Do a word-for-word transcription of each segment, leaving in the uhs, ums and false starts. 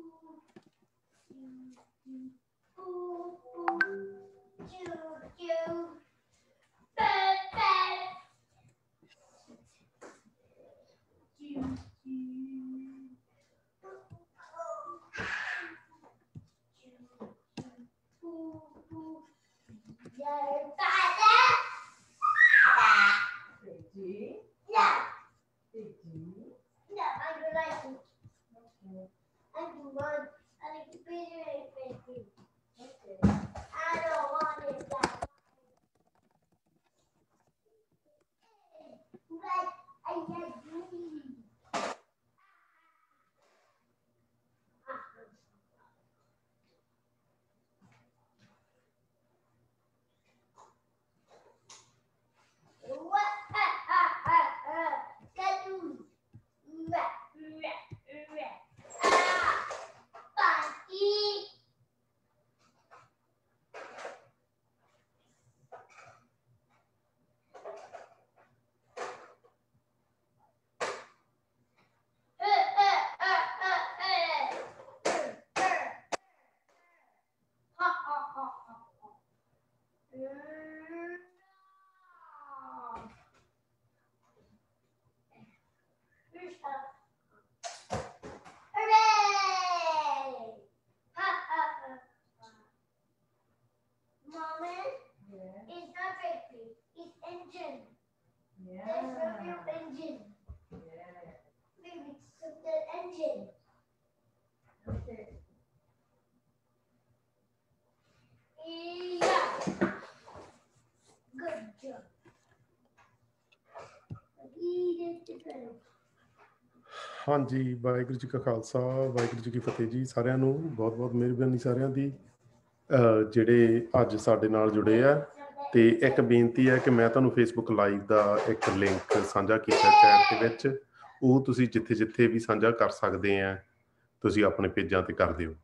हाँ जी, वाहिगुरू जी का खालसा वाहिगुरू जी की फतेह जी। ਸਾਰਿਆਂ ਨੂੰ ਬਹੁਤ ਬਹੁਤ ਮਿਹਰਬਾਨੀ ਸਾਰਿਆਂ ਦੀ ਅ, ਜਿਹੜੇ ਅੱਜ ਸਾਡੇ ਨਾਲ ਜੁੜੇ ਆ। ਤੇ ਇੱਕ ਬੇਨਤੀ ਹੈ ਕਿ ਮੈਂ ਤੁਹਾਨੂੰ ਫੇਸਬੁੱਕ ਲਾਈਵ ਦਾ ਇੱਕ ਲਿੰਕ ਸਾਂਝਾ ਕੀਤਾ ਚੈਟ ਦੇ ਵਿੱਚ, ਉਹ ਤੁਸੀਂ ਜਿੱਥੇ ਜਿੱਥੇ ਵੀ ਸਾਂਝਾ ਕਰ ਸਕਦੇ ਆ ਤੁਸੀਂ ਆਪਣੇ ਪੇਜਾਂ ਤੇ ਕਰ ਦਿਓ।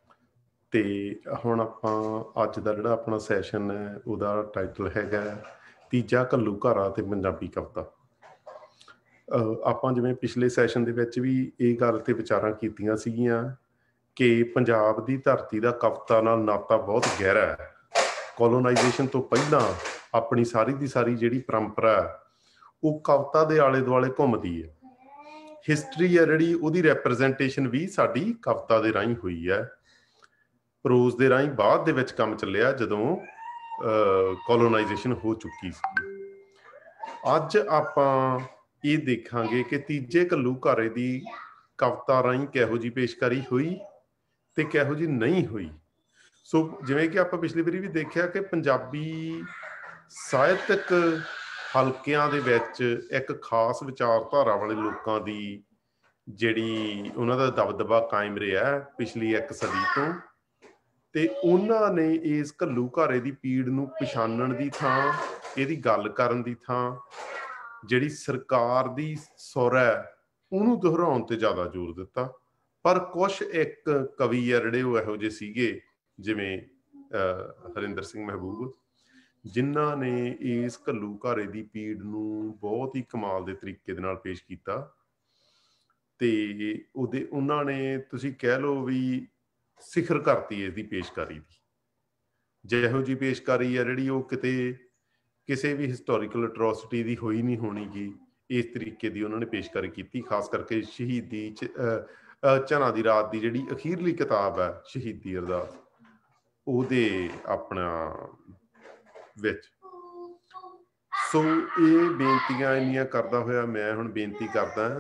ਤੇ ਹੁਣ ਆਪਾਂ ਅੱਜ ਦਾ ਜਿਹੜਾ ਆਪਣਾ ਸੈਸ਼ਨ ਹੈ ਉਹਦਾ ਟਾਈਟਲ ਹੈਗਾ ਤੀਜਾ ਘੱਲੂਘਾਰਾ ਤੇ ਪੰਜਾਬੀ ਕਵਿਤਾ। ਅ, ਆਪਾਂ ਜਿਵੇਂ ਪਿਛਲੇ ਸੈਸ਼ਨ ਦੇ ਵਿੱਚ ਵੀ ਇਹ ਗੱਲ ਤੇ ਵਿਚਾਰਾਂ ਕੀਤੀਆਂ ਸੀਗੀਆਂ ਕਿ ਪੰਜਾਬ ਦੀ ਧਰਤੀ ਦਾ ਕਵਿਤਾ ਨਾਲ ਨਾਤਾ ਬਹੁਤ ਗਹਿਰਾ ਹੈ। ਕੋਲੋਨਾਈਜੇਸ਼ਨ ਤੋਂ ਪਹਿਲਾਂ ਆਪਣੀ ਸਾਰੀ ਦੀ ਸਾਰੀ ਜਿਹੜੀ ਪਰੰਪਰਾ ਹੈ ਉਹ ਕਵਿਤਾ ਦੇ ਆਲੇ ਦੁਆਲੇ ਘੁੰਮਦੀ ਹੈ। ਹਿਸਟਰੀ ਹੈ ਜਿਹੜੀ ਉਹਦੀ ਰੈਪਰਜੈਂਟੇਸ਼ਨ ਵੀ ਸਾਡੀ ਕਵਿਤਾ ਦੇ ਰਾਹੀਂ ਹੋਈ ਹੈ। ਪ੍ਰੋਜ਼ ਦੇ ਰਾਹੀਂ ਬਾਅਦ ਦੇ ਵਿੱਚ ਕੰਮ ਚੱਲਿਆ ਜਦੋਂ ਕੋਲੋਨਾਈਜੇਸ਼ਨ ਹੋ ਚੁੱਕੀ ਸੀ। ਅੱਜ ਆਪਾਂ ਇਹ ਦੇਖਾਂਗੇ ਕਿ ਤੀਜੇ ਘੱਲੂਘਾਰੇ ਦੀ ਕਵਿਤਾ ਰਾਹੀਂ ਕਿਹੋ ਜਿਹੀ ਪੇਸ਼ਕਾਰੀ ਹੋਈ ਤੇ ਕਿਹੋ ਜਿਹੀ ਨਹੀਂ ਹੋਈ। ਸੋ ਜਿਵੇਂ ਕਿ ਆਪਾਂ ਪਿਛਲੀ ਵਾਰੀ ਵੀ ਦੇਖਿਆ ਕਿ ਪੰਜਾਬੀ ਸਾਹਿਤਕ ਹਲਕਿਆਂ ਦੇ ਵਿੱਚ ਇੱਕ ਖਾਸ ਵਿਚਾਰਧਾਰਾ ਵਾਲੇ ਲੋਕਾਂ ਦੀ ਜਿਹੜੀ ਉਹਨਾਂ ਦਾ ਦਬਦਬਾ ਕਾਇਮ ਰਿਹਾ ਪਿਛਲੀ ਇੱਕ ਸਦੀ ਤੋਂ, ਤੇ ਉਹਨਾਂ ਨੇ ਇਸ ਘੱਲੂਘਾਰੇ ਦੀ ਪੀੜ ਨੂੰ ਪਛਾਣਨ ਦੀ ਥਾਂ, ਇਹਦੀ ਗੱਲ ਕਰਨ ਦੀ ਥਾਂ ਜਿਹੜੀ ਸਰਕਾਰ ਦੀ ਸੁਰ ਹੈ ਉਹਨੂੰ ਦੁਹਰਾਉਣ ਤੇ ਜ਼ਿਆਦਾ ਜ਼ੋਰ ਦਿੱਤਾ। ਪਰ ਕੁਛ ਇੱਕ ਕਵੀ ਆ ਜਿਹੜੇ ਉਹ ਇਹੋ ਜਿਹੇ ਸੀਗੇ ਜਿਵੇਂ ਅਹ ਹਰਿੰਦਰ ਸਿੰਘ ਮਹਿਬੂਬ, ਜਿਨ੍ਹਾਂ ਨੇ ਇਸ ਘੱਲੂਘਾਰੇ ਦੀ ਪੀੜ ਨੂੰ ਬਹੁਤ ਹੀ ਕਮਾਲ ਦੇ ਤਰੀਕੇ ਦੇ ਨਾਲ ਪੇਸ਼ ਕੀਤਾ। ਤੇ ਉਹਦੇ ਉਹਨਾਂ ਨੇ ਤੁਸੀਂ ਕਹਿ ਲਓ ਵੀ ਸਿਖਰ ਕਰਤੀ ਇਸਦੀ ਪੇਸ਼ਕਾਰੀ ਦੀ। ਜਿਹੋ ਜਿਹੀ ਪੇਸ਼ਕਾਰੀ ਆ ਜਿਹੜੀ ਉਹ ਕਿਤੇ ਕਿਸੇ ਵੀ ਹਿਸਟੋਰੀਕਲ ਅਟਰੋਸਿਟੀ ਦੀ ਹੋਈ ਨਹੀਂ ਹੋਣੀ ਗੀ, ਇਸ ਤਰੀਕੇ ਦੀ ਉਹਨਾਂ ਨੇ ਪੇਸ਼ਕਾਰੀ ਕੀਤੀ। ਖਾਸ ਕਰਕੇ ਸ਼ਹੀਦੀ ਝਨਾਂ ਦੀ ਰਾਤ ਦੀ ਜਿਹੜੀ ਅਖੀਰਲੀ ਕਿਤਾਬ ਹੈ ਸ਼ਹੀਦੀ ਅਰਦਾਸ, ਉਹਦੇ ਆਪਣਾ ਵਿੱਚ। ਸੋ ਇਹ ਬੇਨਤੀਆਂ ਇੰਨੀਆਂ ਕਰਦਾ ਹੋਇਆ ਮੈਂ ਹੁਣ ਬੇਨਤੀ ਕਰਦਾ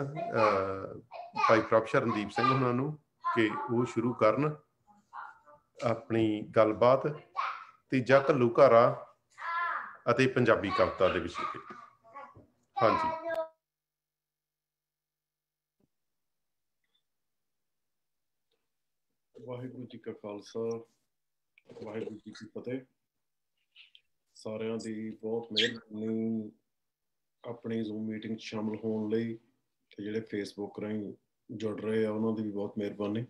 ਭਾਈ ਪ੍ਰੋਫੈਸਰ ਰਣਦੀਪ ਸਿੰਘ ਉਹਨਾਂ ਨੂੰ ਕਿ ਉਹ ਸ਼ੁਰੂ ਕਰਨ ਆਪਣੀ ਗੱਲਬਾਤ ਤੀਜਾ ਘੱਲੂਘਾਰਾ ਅਤੇ ਪੰਜਾਬੀ ਕਵਿਤਾ ਦੇ ਵਿਸ਼ੇ ਤੇ। ਹਾਂਜੀ, ਵਾਹਿਗੁਰੂ ਜੀ ਕਾ ਖਾਲਸਾ ਵਾਹਿਗੁਰੂ ਜੀ ਕੀ ਫਤਿਹ। ਸਾਰਿਆਂ ਦੀ ਬਹੁਤ ਮਿਹਰਬਾਨੀ ਆਪਣੀ ਜ਼ੂਮ ਮੀਟਿੰਗ 'ਚ ਸ਼ਾਮਲ ਹੋਣ ਲਈ, ਤੇ ਜਿਹੜੇ ਫੇਸਬੁੱਕ ਰਾਹੀਂ ਜੁੜ ਰਹੇ ਆ ਉਹਨਾਂ ਦੀ ਵੀ ਬਹੁਤ ਮਿਹਰਬਾਨੀ।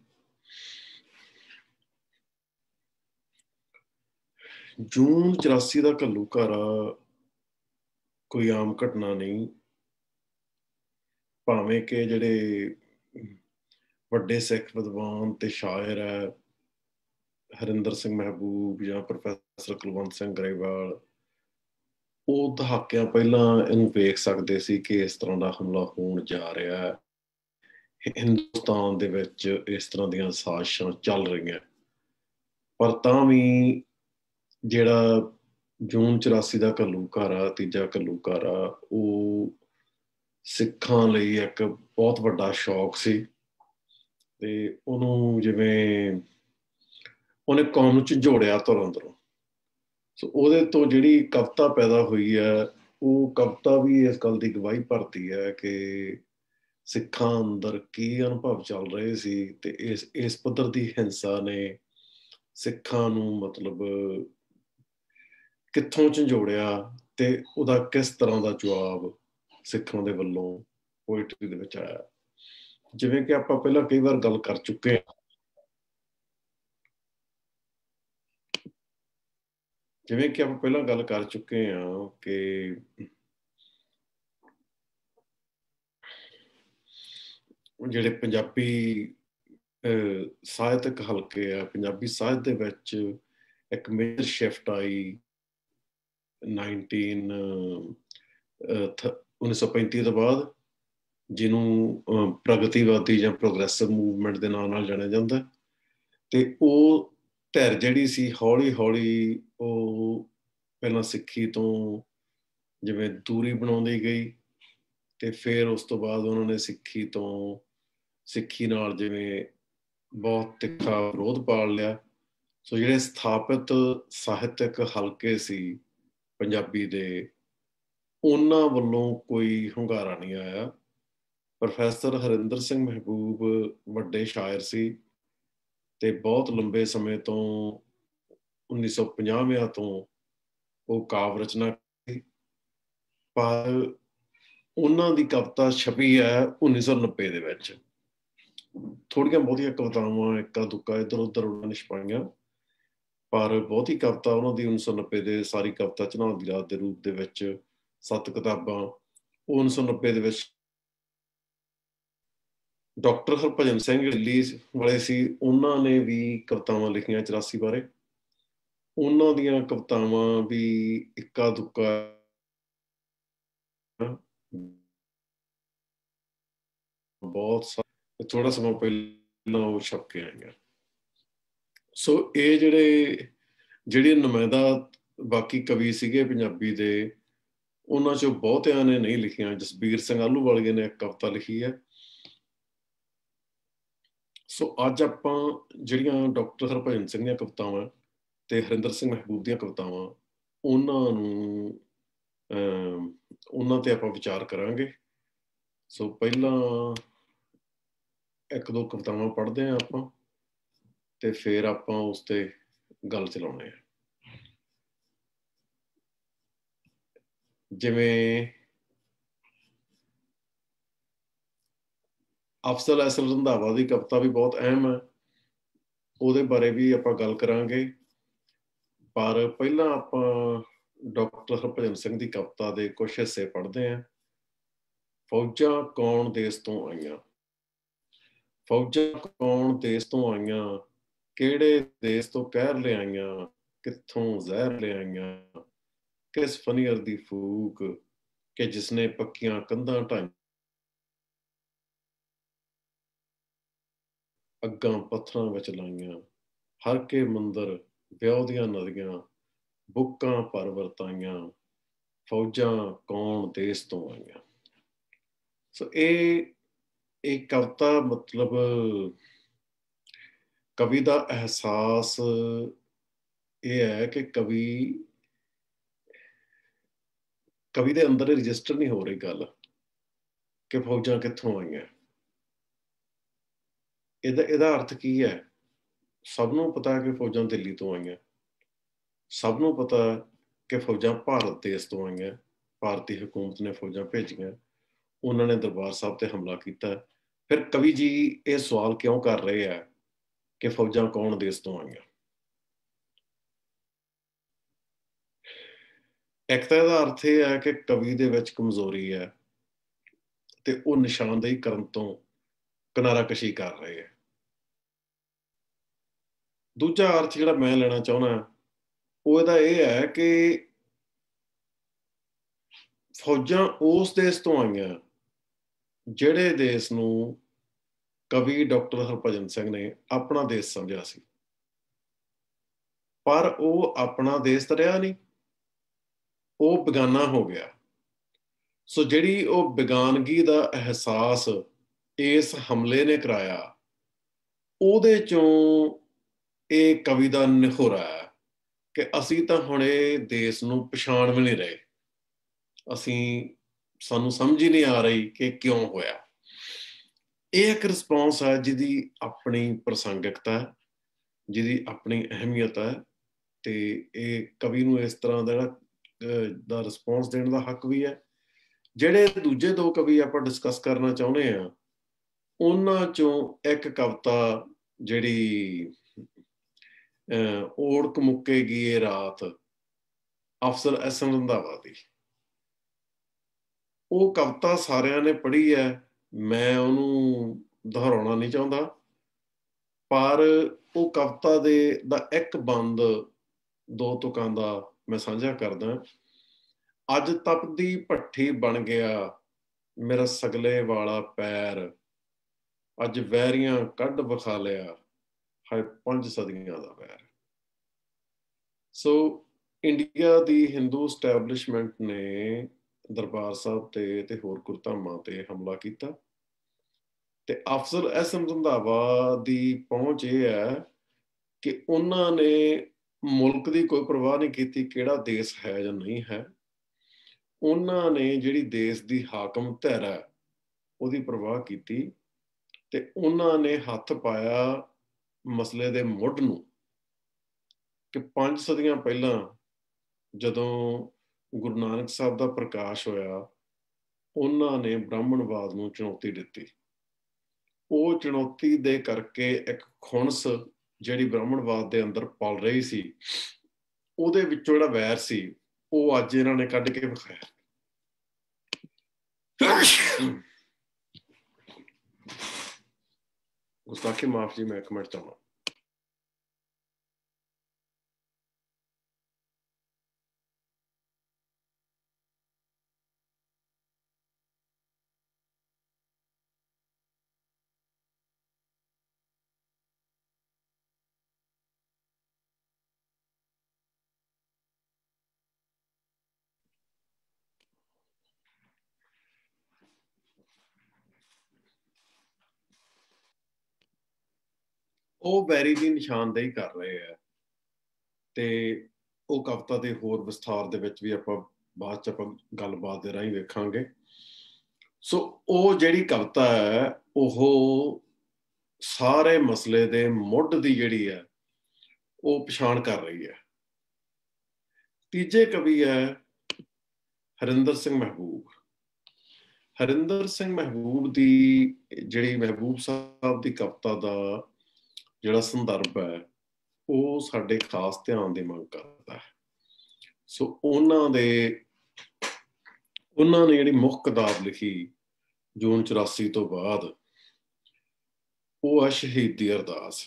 ਜੂਨ ਚੁਰਾਸੀ ਦਾ ਘੱਲੂਘਾਰਾ ਕੋਈ ਆਮ ਘਟਨਾ ਨਹੀਂ, ਭਾਵੇਂ ਕਿ ਜਿਹੜੇ ਵੱਡੇ ਸਿੱਖ ਵਿਦਵਾਨ ਤੇ ਸ਼ਾਇਰ ਹੈ ਹਰਿੰਦਰ ਸਿੰਘ ਮਹਿਬੂਬ ਜਾਂ ਪ੍ਰੋਫੈਸਰ ਕੁਲਵੰਤ ਸਿੰਘ ਗਰੇਵਾਲ, ਉਹ ਦਹਾਕਿਆਂ ਪਹਿਲਾਂ ਇਹਨੂੰ ਵੇਖ ਸਕਦੇ ਸੀ ਕਿ ਇਸ ਤਰ੍ਹਾਂ ਦਾ ਹਮਲਾ ਹੋਣ ਜਾ ਰਿਹਾ ਹੈ, ਹਿੰਦੁਸਤਾਨ ਦੇ ਵਿੱਚ ਇਸ ਤਰ੍ਹਾਂ ਦੀਆਂ ਸਾਜ਼ਿਸ਼ਾਂ ਚੱਲ ਰਹੀਆਂ। ਪਰ ਤਾਂ ਵੀ ਜਿਹੜਾ ਜੂਨ ਚੁਰਾਸੀ ਦਾ ਘੱਲੂਘਾਰਾ, ਤੀਜਾ ਘੱਲੂਘਾਰਾ, ਉਹ ਸਿੱਖਾਂ ਲਈ ਇੱਕ ਬਹੁਤ ਵੱਡਾ ਸ਼ੌਕ ਸੀ ਤੇ ਉਹਨੂੰ ਜਿਵੇਂ ਉਹਨੇ ਕੌਮ ਨੂੰ ਝੰਜੋੜਿਆ ਧਰੋਂ ਅੰਦਰੋਂ। ਸੋ ਉਹਦੇ ਤੋਂ ਜਿਹੜੀ ਕਵਿਤਾ ਪੈਦਾ ਹੋਈ ਹੈ, ਉਹ ਕਵਿਤਾ ਵੀ ਇਸ ਗੱਲ ਦੀ ਗਵਾਹੀ ਭਰਦੀ ਹੈ ਕਿ ਸਿੱਖਾਂ ਅੰਦਰ ਕੀ ਅਨੁਭਵ ਚੱਲ ਰਹੇ ਸੀ ਤੇ ਇਸ ਇਸ ਪੱਧਰ ਦੀ ਹਿੰਸਾ ਨੇ ਸਿੱਖਾਂ ਨੂੰ ਮਤਲਬ ਕਿੱਥੋਂ ਝੰਜੋੜਿਆ ਤੇ ਉਹਦਾ ਕਿਸ ਤਰ੍ਹਾਂ ਦਾ ਜਵਾਬ ਸਿੱਖਾਂ ਦੇ ਵੱਲੋਂ ਪੋਇਟਰੀ ਦੇ ਵਿੱਚ ਆਇਆ। ਜਿਵੇਂ ਕਿ ਆਪਾਂ ਪਹਿਲਾਂ ਕਈ ਵਾਰ ਗੱਲ ਕਰ ਚੁੱਕੇ ਹਾਂ ਜਿਵੇਂ ਕਿ ਆਪਾਂ ਪਹਿਲਾਂ ਗੱਲ ਕਰ ਚੁੱਕੇ ਹਾਂ ਕਿ ਜਿਹੜੇ ਪੰਜਾਬੀ ਸਾਹਿਤਕ ਹਲਕੇ ਆ, ਪੰਜਾਬੀ ਸਾਹਿਤ ਦੇ ਵਿੱਚ ਇੱਕ ਮੇਜਰ ਸ਼ਿਫਟ ਆਈ ਨਾਈਨਟੀਨ ਉੱਨੀ ਸੌ ਪੈਂਤੀ ਤੋਂ ਬਾਅਦ, ਜਿਹਨੂੰ ਪ੍ਰਗਤੀਵਾਦੀ ਜਾਂ ਪ੍ਰੋਗਰੈਸਿਵ ਮੂਵਮੈਂਟ ਦੇ ਨਾਂ ਨਾਲ ਜਾਣਿਆ ਜਾਂਦਾ। ਤੇ ਉਹ ਧਿਰ ਜਿਹੜੀ ਸੀ ਹੌਲੀ ਹੌਲੀ ਉਹ ਪਹਿਲਾਂ ਸਿੱਖੀ ਤੋਂ ਜਿਵੇਂ ਦੂਰੀ ਬਣਾਉਂਦੀ ਗਈ ਤੇ ਫਿਰ ਉਸ ਤੋਂ ਬਾਅਦ ਉਹਨਾਂ ਨੇ ਸਿੱਖੀ ਤੋਂ ਸਿੱਖੀ ਨਾਲ ਜਿਵੇਂ ਬਹੁਤ ਤਿੱਖਾ ਵਿਰੋਧ ਪਾਲ ਲਿਆ। ਸੋ ਜਿਹੜੇ ਸਥਾਪਿਤ ਸਾਹਿਤਕ ਹਲਕੇ ਸੀ ਪੰਜਾਬੀ ਦੇ, ਉਹਨਾਂ ਵੱਲੋਂ ਕੋਈ ਹੁੰਗਾਰਾ ਨਹੀਂ ਆਇਆ। ਪ੍ਰੋਫੈਸਰ ਹਰਿੰਦਰ ਸਿੰਘ ਮਹਿਬੂਬ ਵੱਡੇ ਸ਼ਾਇਰ ਸੀ ਤੇ ਬਹੁਤ ਲੰਬੇ ਸਮੇਂ ਤੋਂ ਉੱਨੀ ਸੌ ਪੰਜਾਹਵਿਆਂ ਤੋਂ ਉਹ ਕਾਵਿ ਰਚਨਾ ਕੀਤੀ, ਪਰ ਉਹਨਾਂ ਦੀ ਕਵਿਤਾ ਛਪੀ ਹੈ ਉੱਨੀ ਸੌ ਨੱਬੇ ਦੇ ਵਿੱਚ। ਥੋੜੀਆਂ ਬਹੁਤੀਆਂ ਕਵਿਤਾਵਾਂ ਇੱਕਾ ਦੁੱਕਾ ਇੱਧਰ ਉੱਧਰ ਉਹਨਾਂ ਨੇ ਛਪਾਈਆਂ, ਪਰ ਬਹੁਤੀ ਕਵਿਤਾ ਉਹਨਾਂ ਦੀ ਉੱਨੀ ਸੌ ਨੱਬੇ ਦੇ ਸਾਰੀ ਕਵਿਤਾ ਝਨਾਲ ਦੀ ਰਾਤ ਦੇ ਰੂਪ ਦੇ ਵਿੱਚ ਸੱਤ ਕਿਤਾਬਾਂ, ਉਹ ਉੱਨੀ ਸੌ ਨੱਬੇ ਦੇ ਵਿੱਚ ਡਾਕਟਰ ਹਰਭਜਨ ਸਿੰਘ ਦਿੱਲੀ ਵਾਲੇ ਸੀ, ਉਹਨਾਂ ਨੇ ਵੀ ਕਵਿਤਾਵਾਂ ਲਿਖੀਆਂ ਚੁਰਾਸੀ ਬਾਰੇ। ਉਹਨਾਂ ਦੀਆਂ ਕਵਿਤਾਵਾਂ ਵੀ ਇੱਕਾ ਦੁੱਕਾ ਬਹੁਤ ਥੋੜਾ ਸਮਾਂ ਪਹਿਲਾਂ ਉਹ ਛਪ ਕੇ ਆਈਆਂ। ਸੋ ਇਹ ਜਿਹੜੇ ਜਿਹੜੇ ਨੁਮਾਇੰਦਾ ਬਾਕੀ ਕਵੀ ਸੀਗੇ ਪੰਜਾਬੀ ਦੇ, ਉਹਨਾਂ ਚੋਂ ਬਹੁਤਿਆਂ ਨੇ ਨਹੀਂ ਲਿਖੀਆਂ। ਜਸਬੀਰ ਸਿੰਘ ਆਹਲੂਵਾਲੀਏ ਨੇ ਇੱਕ ਕਵਿਤਾ ਲਿਖੀ ਹੈ। ਸੋ ਅੱਜ ਆਪਾਂ ਜਿਹੜੀਆਂ ਡਾਕਟਰ ਹਰਭਜਨ ਸਿੰਘ ਦੀਆਂ ਕਵਿਤਾਵਾਂ ਤੇ ਹਰਿੰਦਰ ਸਿੰਘ ਮਹਿਬੂਬ ਦੀਆਂ ਕਵਿਤਾਵਾਂ, ਉਹਨਾਂ ਨੂੰ ਅਹ ਉਹਨਾਂ ਤੇ ਆਪਾਂ ਵਿਚਾਰ ਕਰਾਂਗੇ। ਸੋ ਪਹਿਲਾਂ ਇੱਕ ਦੋ ਕਵਿਤਾਵਾਂ ਪੜ੍ਹਦੇ ਹਾਂ ਆਪਾਂ ਤੇ ਫਿਰ ਆਪਾਂ ਉਸ ਤੇ ਗੱਲ ਚਲਾਉਣੇ ਆ। ਜਿਵੇਂ ਅਫਜ਼ਲ ਅਹਿਸਨ ਰੰਧਾਵਾ ਦੀ ਕਵਿਤਾ ਵੀ ਬਹੁਤ ਅਹਿਮ ਹੈ, ਉਹਦੇ ਬਾਰੇ ਵੀ ਆਪਾਂ ਗੱਲ ਕਰਾਂਗੇ। ਪਰ ਪਹਿਲਾਂ ਆਪਾਂ ਡਾਕਟਰ ਹਰਭਜਨ ਸਿੰਘ ਦੀ ਕਵਿਤਾ ਦੇ ਕੁਝ ਹਿੱਸੇ ਪੜ੍ਹਦੇ ਹਾਂ। ਫੌਜਾਂ ਕੌਣ ਦੇਸ ਤੋਂ ਆਈਆਂ, ਫੌਜਾਂ ਕੌਣ ਦੇਸ ਤੋਂ ਆਈਆਂ, ਕਿਹੜੇ ਦੇਸ ਤੋਂ ਕਹਿਰ ਲਿਆਈਆਂ, ਕਿੱਥੋਂ ਜ਼ਹਿਰ ਲਿਆਈਆਂ, ਕਿਸ ਫਨੀਅਰ ਦੀ ਫੂਕ ਕਿ ਜਿਸਨੇ ਪੱਕੀਆਂ ਕੰਧਾਂ ਢਾਈਆਂ, ਅੱਗਾਂ ਪੱਥਰਾਂ ਵਿੱਚ ਲਾਈਆਂ, ਹਰ ਕੇ ਮੰਦਰ ਵਿਆਹ ਦੀਆਂ ਨਦੀਆਂ, ਬੁੱਕਾਂ ਭਰ ਵਰਤਾਈਆਂ, ਫੌਜਾਂ ਕੌਣ ਦੇਸ ਤੋਂ ਆਈਆਂ। ਸੋ ਇਹ ਇਹ ਕਵਿਤਾ ਮਤਲਬ ਕਵੀ ਦਾ ਅਹਿਸਾਸ ਇਹ ਹੈ ਕਿ ਕਵੀ ਕਵੀ ਦੇ ਅੰਦਰ ਰਜਿਸਟਰ ਨਹੀਂ ਹੋ ਰਹੀ ਗੱਲ ਕਿ ਫੌਜਾਂ ਕਿੱਥੋਂ ਆਈਆਂ। ਇਹਦਾ ਇਹਦਾ ਅਰਥ ਕੀ ਹੈ? ਸਭ ਨੂੰ ਪਤਾ ਹੈ ਕਿ ਫੌਜਾਂ ਦਿੱਲੀ ਤੋਂ ਆਈਆਂ, ਸਭ ਨੂੰ ਪਤਾ ਕਿ ਫੌਜਾਂ ਭਾਰਤ ਦੇਸ਼ ਤੋਂ ਆਈਆਂ, ਭਾਰਤੀ ਹਕੂਮਤ ਨੇ ਫੌਜਾਂ ਭੇਜੀਆਂ, ਉਹਨਾਂ ਨੇ ਦਰਬਾਰ ਸਾਹਿਬ ਤੇ ਹਮਲਾ ਕੀਤਾ। ਫਿਰ ਕਵੀ ਜੀ ਇਹ ਸਵਾਲ ਕਿਉਂ ਕਰ ਰਹੇ ਆ ਕਿ ਫੌਜਾਂ ਕੌਣ ਦੇਸ਼ ਤੋਂ ਆਈਆਂ? ਇੱਕ ਤਾਂ ਇਹਦਾ ਅਰਥ ਇਹ ਹੈ ਕਿ ਕਵੀ ਦੇ ਵਿੱਚ ਕਮਜ਼ੋਰੀ ਹੈ ਤੇ ਉਹ ਨਿਸ਼ਾਨਦੇਹੀ ਕਰਨ ਤੋਂ ਕਿਨਾਰਾਕਸ਼ੀ ਕਰ ਰਹੇ ਹੈ। ਦੂਜਾ ਅਰਥ ਜਿਹੜਾ ਮੈਂ ਲੈਣਾ ਚਾਹੁੰਦਾ ਉਹ ਇਹਦਾ ਇਹ ਹੈ ਕਿ ਫੌਜਾਂ ਉਸ ਦੇਸ਼ ਤੋਂ ਆਈਆਂ ਜਿਹੜੇ ਦੇਸ਼ ਨੂੰ ਕਵੀ ਡਾਕਟਰ ਹਰਭਜਨ ਸਿੰਘ ਨੇ ਆਪਣਾ ਦੇਸ਼ ਸਮਝਿਆ ਸੀ, ਪਰ ਉਹ ਆਪਣਾ ਦੇਸ਼ ਤਾਂ ਰਿਹਾ ਨਹੀਂ, ਉਹ ਬੇਗਾਨਾ ਹੋ ਗਿਆ। ਸੋ ਜਿਹੜੀ ਉਹ ਬੇਗਾਨਗੀ ਦਾ ਅਹਿਸਾਸ ਇਸ ਹਮਲੇ ਨੇ ਕਰਾਇਆ, ਉਹਦੇ ਚੋਂ ਇਹ ਕਵੀ ਦਾ ਨਿਖੋਰਾ ਹੈ ਕਿ ਅਸੀਂ ਤਾਂ ਹੁਣ ਇਹ ਦੇਸ਼ ਨੂੰ ਪਛਾਣ ਵੀ ਨਹੀਂ ਰਹੇ, ਅਸੀਂ ਸਾਨੂੰ ਸਮਝ ਹੀ ਨਹੀਂ ਆ ਰਹੀ ਕਿ ਕਿਉਂ ਹੋਇਆ। ਇਹ ਇੱਕ ਰਿਸਪੌਂਸ ਹੈ ਜਿਹਦੀ ਆਪਣੀ ਪ੍ਰਸੰਗਿਕਤਾ ਹੈ, ਜਿਹਦੀ ਆਪਣੀ ਅਹਿਮੀਅਤ ਹੈ, ਤੇ ਇਹ ਕਵੀ ਨੂੰ ਇਸ ਤਰ੍ਹਾਂ ਦਾ ਦਾ ਰਿਸਪੌਂਸ ਦੇਣ ਦਾ ਹੱਕ ਵੀ ਹੈ। ਜਿਹੜੇ ਦੂਜੇ ਦੋ ਕਵੀ ਆਪਾਂ ਡਿਸਕਸ ਕਰਨਾ ਚਾਹੁੰਦੇ ਹਾਂ, ਉਹਨਾਂ ਚੋਂ ਇੱਕ ਕਵਿਤਾ ਜਿਹੜੀ ਓੜਕ ਮੁੱਕੇਗੀ ਇਹ ਰਾਤ, ਅਫਜ਼ਲ ਅਹਿਸਨ ਰੰਧਾਵਾ ਦੀ, ਉਹ ਕਵਿਤਾ ਸਾਰਿਆਂ ਨੇ ਪੜ੍ਹੀ ਹੈ, ਮੈਂ ਉਹਨੂੰ ਦੁਹਰਾਉਣਾ ਨਹੀਂ ਚਾਹੁੰਦਾ, ਪਰ ਉਹ ਕਵਿਤਾ ਦੇ ਦਾ ਇੱਕ ਬੰਦ ਦੋ ਤੁਕਾਂ ਦਾ ਮੈਂ ਸਾਂਝਾ ਕਰਦਾ। ਅੱਜ ਤਪਦੀ ਭੱਠੀ ਬਣ ਗਿਆ ਮੇਰਾ ਸਗਲੇ ਵਾਲਾ ਪੈਰ, ਅੱਜ ਵੈਰੀਆਂ ਕੱਢ ਵਿਖਾ ਲਿਆ ਹਾਏ ਪੰਜ ਸਦੀਆਂ ਦਾ ਵੈਰ। ਸੋ ਇੰਡੀਆ ਦੀ ਹਿੰਦੂ ਸਟੈਬਲਿਸ਼ਮੈਂਟ ਨੇ ਦਰਬਾਰ ਸਾਹਿਬ ਤੇ ਤੇ ਹੋਰ ਗੁਰਧਾਮਾਂ ਤੇ ਹਮਲਾ ਕੀਤਾ, ਤੇ ਅਫਜ਼ਲ ਅਹਿਸਨ ਰੰਧਾਵਾ ਦੀ ਪਹੁੰਚ ਇਹ ਹੈ ਕਿ ਉਹਨਾਂ ਨੇ ਮੁਲਕ ਦੀ ਕੋਈ ਪਰਵਾਹ ਨਹੀਂ ਕੀਤੀ ਕਿਹੜਾ ਦੇਸ਼ ਹੈ ਜਾਂ ਨਹੀਂ ਹੈ, ਉਹਨਾਂ ਨੇ ਜਿਹੜੀ ਦੇਸ਼ ਦੀ ਹਾਕਮ ਧਿਰ ਹੈ ਉਹਦੀ ਪਰਵਾਹ ਕੀਤੀ, ਤੇ ਉਹਨਾਂ ਨੇ ਹੱਥ ਪਾਇਆ ਮਸਲੇ ਦੇ ਮੁੱਢ ਨੂੰ ਕਿ ਪੰਜ ਸਦੀਆਂ ਪਹਿਲਾਂ ਜਦੋਂ ਗੁਰੂ ਨਾਨਕ ਸਾਹਿਬ ਦਾ ਪ੍ਰਕਾਸ਼ ਹੋਇਆ, ਉਹਨਾਂ ਨੇ ਬ੍ਰਾਹਮਣਵਾਦ ਨੂੰ ਚੁਣੌਤੀ ਦਿੱਤੀ। ਉਹ ਚੁਣੌਤੀ ਦੇ ਕਰਕੇ ਇੱਕ ਖੁਣਸ ਜਿਹੜੀ ਬ੍ਰਾਹਮਣਵਾਦ ਦੇ ਅੰਦਰ ਪਲ ਰਹੀ ਸੀ, ਉਹਦੇ ਵਿੱਚੋਂ ਜਿਹੜਾ ਵੈਰ ਸੀ ਉਹ ਅੱਜ ਇਹਨਾਂ ਨੇ ਕੱਢ ਕੇ ਵਿਖਾਇਆ। ਗੁਸਤਾਖੀ ਮਾਫ ਜੀ, ਮੈਂ ਇੱਕ ਮਿੰਟ ਚਾਹੁੰਦਾ। ਉਹ ਵੈਰੀ ਦੀ ਨਿਸ਼ਾਨਦੇਹੀ ਕਰ ਰਹੇ ਆ, ਤੇ ਉਹ ਕਵਿਤਾ ਦੇ ਹੋਰ ਵਿਸਥਾਰ ਦੇ ਵਿੱਚ ਵੀ ਆਪਾਂ ਬਾਅਦ ਚ ਆਪਾਂ ਗੱਲਬਾਤ ਦੇ ਰਾਹੀਂ ਵੇਖਾਂਗੇ। ਸੋ ਉਹ ਜਿਹੜੀ ਕਵਿਤਾ ਹੈ ਉਹ ਸਾਰੇ ਮਸਲੇ ਦੇ ਮੁੱਢ ਦੀ ਜਿਹੜੀ ਹੈ ਉਹ ਪਛਾਣ ਕਰ ਰਹੀ ਹੈ। ਤੀਜੇ ਕਵੀ ਹੈ ਹਰਿੰਦਰ ਸਿੰਘ ਮਹਿਬੂਬ। ਹਰਿੰਦਰ ਸਿੰਘ ਮਹਿਬੂਬ ਦੀ ਜਿਹੜੀ ਮਹਿਬੂਬ ਸਾਹਿਬ ਦੀ ਕਵਿਤਾ ਦਾ ਜਿਹੜਾ ਸੰਦਰਭ ਹੈ ਉਹ ਸਾਡੇ ਖਾਸ ਧਿਆਨ ਦੀ ਮੰਗ ਕਰਦਾ ਹੈ। ਸੋ ਉਹਨਾਂ ਦੇ ਉਹਨਾਂ ਨੇ ਜਿਹੜੀ ਮੁੱਖ ਕਿਤਾਬ ਲਿਖੀ ਜੂਨ ਚੁਰਾਸੀ ਤੋਂ ਬਾਅਦ, ਉਹ ਹੈ ਸ਼ਹੀਦੀ ਅਰਦਾਸ।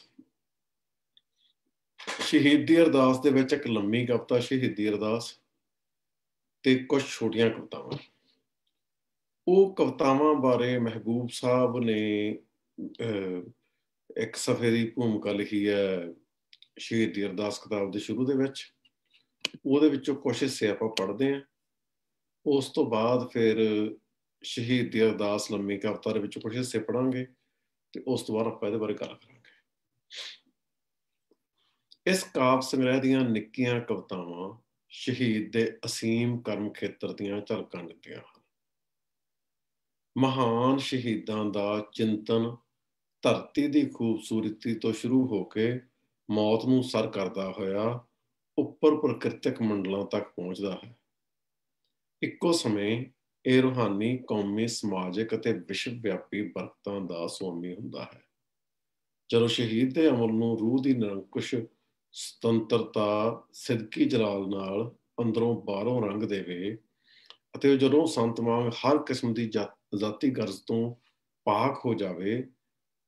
ਸ਼ਹੀਦੀ ਅਰਦਾਸ ਦੇ ਵਿੱਚ ਇੱਕ ਲੰਮੀ ਕਵਿਤਾ ਸ਼ਹੀਦੀ ਅਰਦਾਸ ਤੇ ਕੁਝ ਛੋਟੀਆਂ ਕਵਿਤਾਵਾਂ। ਉਹ ਕਵਿਤਾਵਾਂ ਬਾਰੇ ਮਹਿਬੂਬ ਸਾਹਿਬ ਨੇ ਇੱਕ ਸਫ਼ੇ ਦੀ ਭੂਮਿਕਾ ਲਿਖੀ ਹੈ ਸ਼ਹੀਦੀ ਅਰਦਾਸ ਕਿਤਾਬ ਦੇ ਸ਼ੁਰੂ ਦੇ ਵਿੱਚ। ਉਹਦੇ ਵਿੱਚੋਂ ਕੁਛ ਹਿੱਸੇ ਆਪਾਂ ਪੜ੍ਹਦੇ ਹਾਂ, ਉਸ ਤੋਂ ਬਾਅਦ ਫਿਰ ਸ਼ਹੀਦੀ ਅਰਦਾਸ ਲੰਮੀ ਕਵਿਤਾ ਦੇ ਵਿੱਚੋਂ ਕੁਛ ਹਿੱਸੇ ਪੜ੍ਹਾਂਗੇ, ਤੇ ਉਸ ਤੋਂ ਬਾਅਦ ਆਪਾਂ ਇਹਦੇ ਬਾਰੇ ਗੱਲ ਕਰਾਂਗੇ। ਇਸ ਕਾਵਿ ਸੰਗ੍ਰਹਿ ਦੀਆਂ ਨਿੱਕੀਆਂ ਕਵਿਤਾਵਾਂ ਸ਼ਹੀਦ ਦੇ ਅਸੀਮ ਕਰਮ ਖੇਤਰ ਦੀਆਂ ਝਲਕਾਂ ਦਿੱਤੀਆਂ ਹਨ। ਮਹਾਨ ਸ਼ਹੀਦਾਂ ਦਾ ਚਿੰਤਨ ਧਰਤੀ ਦੀ ਖੂਬਸੂਰਤੀ ਤੋਂ ਸ਼ੁਰੂ ਹੋ ਕੇ ਮੌਤ ਨੂੰ ਸਰ ਕਰਦਾ ਹੋਇਆ ਉੱਪਰ ਪ੍ਰਕਿਰਤਿਕ ਮੰਡਲਾਂ ਤੱਕ ਪਹੁੰਚਦਾ ਹੈ। ਇੱਕੋ ਸਮੇਂ ਇਹ ਰੂਹਾਨੀ, ਕੌਮੀ, ਸਮਾਜਿਕ ਅਤੇ ਵਿਸ਼ਵ ਵਿਆਪੀ ਬਰਕਤਾਂ ਦਾ ਸੁਆਮੀ ਹੁੰਦਾ ਹੈ। ਜਦੋਂ ਸ਼ਹੀਦ ਦੇ ਅਮਲ ਨੂੰ ਰੂਹ ਦੀ ਨਿਰੰਕੁਸ਼ ਸੁਤੰਤਰਤਾ ਸਿਦਕੀ ਜਲਾਲ ਨਾਲ ਅੰਦਰੋਂ ਬਾਹਰੋਂ ਰੰਗ ਦੇਵੇ, ਅਤੇ ਜਦੋਂ ਸੰਤ ਵਾਂਗ ਹਰ ਕਿਸਮ ਦੀ ਜਾਤੀ ਗਰਜ਼ ਤੋਂ ਪਾਕ ਹੋ ਜਾਵੇ,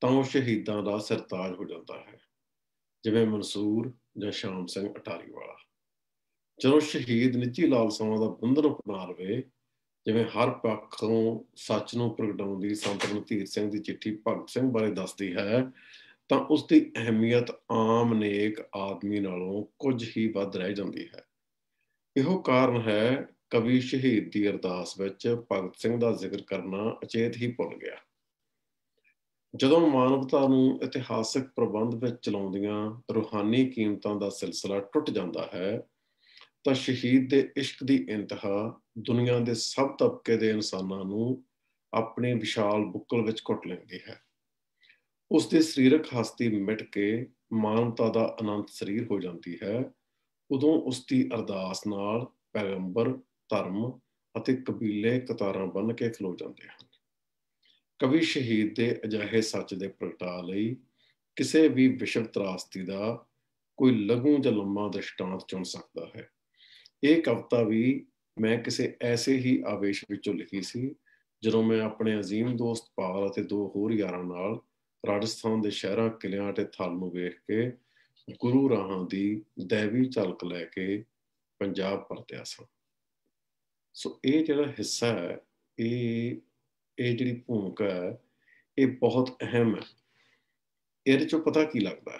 ਤਾਂ ਉਹ ਸ਼ਹੀਦਾਂ ਦਾ ਸਰਤਾਜ ਹੋ ਜਾਂਦਾ ਹੈ, ਜਿਵੇਂ ਮਨਸੂਰ ਜਾਂ ਸ਼ਾਮ ਸਿੰਘ ਅਟਾਰੀ ਵਾਲਾ। ਜਦੋਂ ਸ਼ਹੀਦ ਨਿੱਜੀ ਲਾਲਸਾਵਾਂ ਦਾ ਬੰਧਨ ਅਪਣਾ ਲਵੇ, ਜਿਵੇਂ ਹਰ ਪੱਖੋਂ ਸੱਚ ਨੂੰ ਪ੍ਰਗਟਾਉਂਦੀ ਸੰਤ ਰਣਧੀਰ ਸਿੰਘ ਦੀ ਚਿੱਠੀ ਭਗਤ ਸਿੰਘ ਬਾਰੇ ਦੱਸਦੀ ਹੈ, ਤਾਂ ਉਸਦੀ ਅਹਿਮੀਅਤ ਆਮ ਨੇਕ ਆਦਮੀ ਨਾਲੋਂ ਕੁਝ ਹੀ ਵੱਧ ਰਹਿ ਜਾਂਦੀ ਹੈ। ਇਹੋ ਕਾਰਨ ਹੈ ਕਵੀ ਸ਼ਹੀਦ ਦੀ ਅਰਦਾਸ ਵਿੱਚ ਭਗਤ ਸਿੰਘ ਦਾ ਜ਼ਿਕਰ ਕਰਨਾ ਅਚੇਤ ਹੀ ਭੁੱਲ ਗਿਆ। ਜਦੋਂ ਮਾਨਵਤਾ ਨੂੰ ਇਤਿਹਾਸਕ ਪ੍ਰਬੰਧ ਵਿੱਚ ਚਲਾਉਂਦੀਆਂ ਰੂਹਾਨੀ ਕੀਮਤਾਂ ਦਾ ਸਿਲਸਿਲਾ ਟੁੱਟ ਜਾਂਦਾ ਹੈ, ਤਾਂ ਸ਼ਹੀਦ ਦੇ ਇਸ਼ਕ ਦੀ ਇੰਤਹਾ ਦੁਨੀਆ ਦੇ ਸਭ ਤਬਕੇ ਦੇ ਇਨਸਾਨਾਂ ਨੂੰ ਆਪਣੀ ਵਿਸ਼ਾਲ ਬੁੱਕਲ ਵਿੱਚ ਘੁੱਟ ਲੈਂਦੀ ਹੈ। ਉਸ ਦੀ ਸਰੀਰਕ ਹਸਤੀ ਮਿਟ ਕੇ ਮਾਨਵਤਾ ਦਾ ਅਨੰਤ ਸਰੀਰ ਹੋ ਜਾਂਦੀ ਹੈ। ਉਦੋਂ ਉਸ ਦੀ ਅਰਦਾਸ ਨਾਲ ਪੈਗੰਬਰ, ਧਰਮ ਅਤੇ ਕਬੀਲੇ ਕਤਾਰਾਂ ਬੰਨ੍ਹ ਕੇ ਖਲੋ ਜਾਂਦੇ ਹਨ। ਕਵੀ ਸ਼ਹੀਦ ਦੇ ਅਜਿਹੇ ਸੱਚ ਦੇ ਪ੍ਰਗਟਾ ਲਈ ਕਿਸੇ ਵੀ ਵਿਸ਼ਵ ਤਰਾਸਦੀ ਦਾ ਕੋਈ ਲਘੂ ਜਾਂ ਲੰਮਾ ਦ੍ਰਿਸ਼ਟਾਂਤ ਚੁਣ ਸਕਦਾ ਹੈ। ਇਹ ਕਵਿਤਾ ਵੀ ਮੈਂ ਕਿਸੇ ਐਸੇ ਹੀ ਆਵੇਸ਼ ਵਿੱਚੋਂ ਲਿਖੀ ਸੀ, ਜਦੋਂ ਮੈਂ ਆਪਣੇ ਅਜ਼ੀਮ ਦੋਸਤ ਪਾਲ ਅਤੇ ਦੋ ਹੋਰ ਯਾਰਾਂ ਨਾਲ ਰਾਜਸਥਾਨ ਦੇ ਸ਼ਹਿਰਾਂ, ਕਿਲਿਆਂ ਅਤੇ ਥਲ ਨੂੰ ਵੇਖ ਕੇ ਗੁਰੂ ਰਾਹਾਂ ਦੀ ਦੈਵੀ ਝਲਕ ਲੈ ਕੇ ਪੰਜਾਬ ਪਰਤਿਆ ਸਾਂ। ਸੋ ਇਹ ਜਿਹੜਾ ਹਿੱਸਾ ਹੈ, ਇਹ ਇਹ ਜਿਹੜੀ ਭੂਮਿਕਾ ਹੈ, ਇਹ ਬਹੁਤ ਅਹਿਮ ਹੈ। ਇਹਦੇ ਚੋਂ ਪਤਾ ਕੀ ਲੱਗਦਾ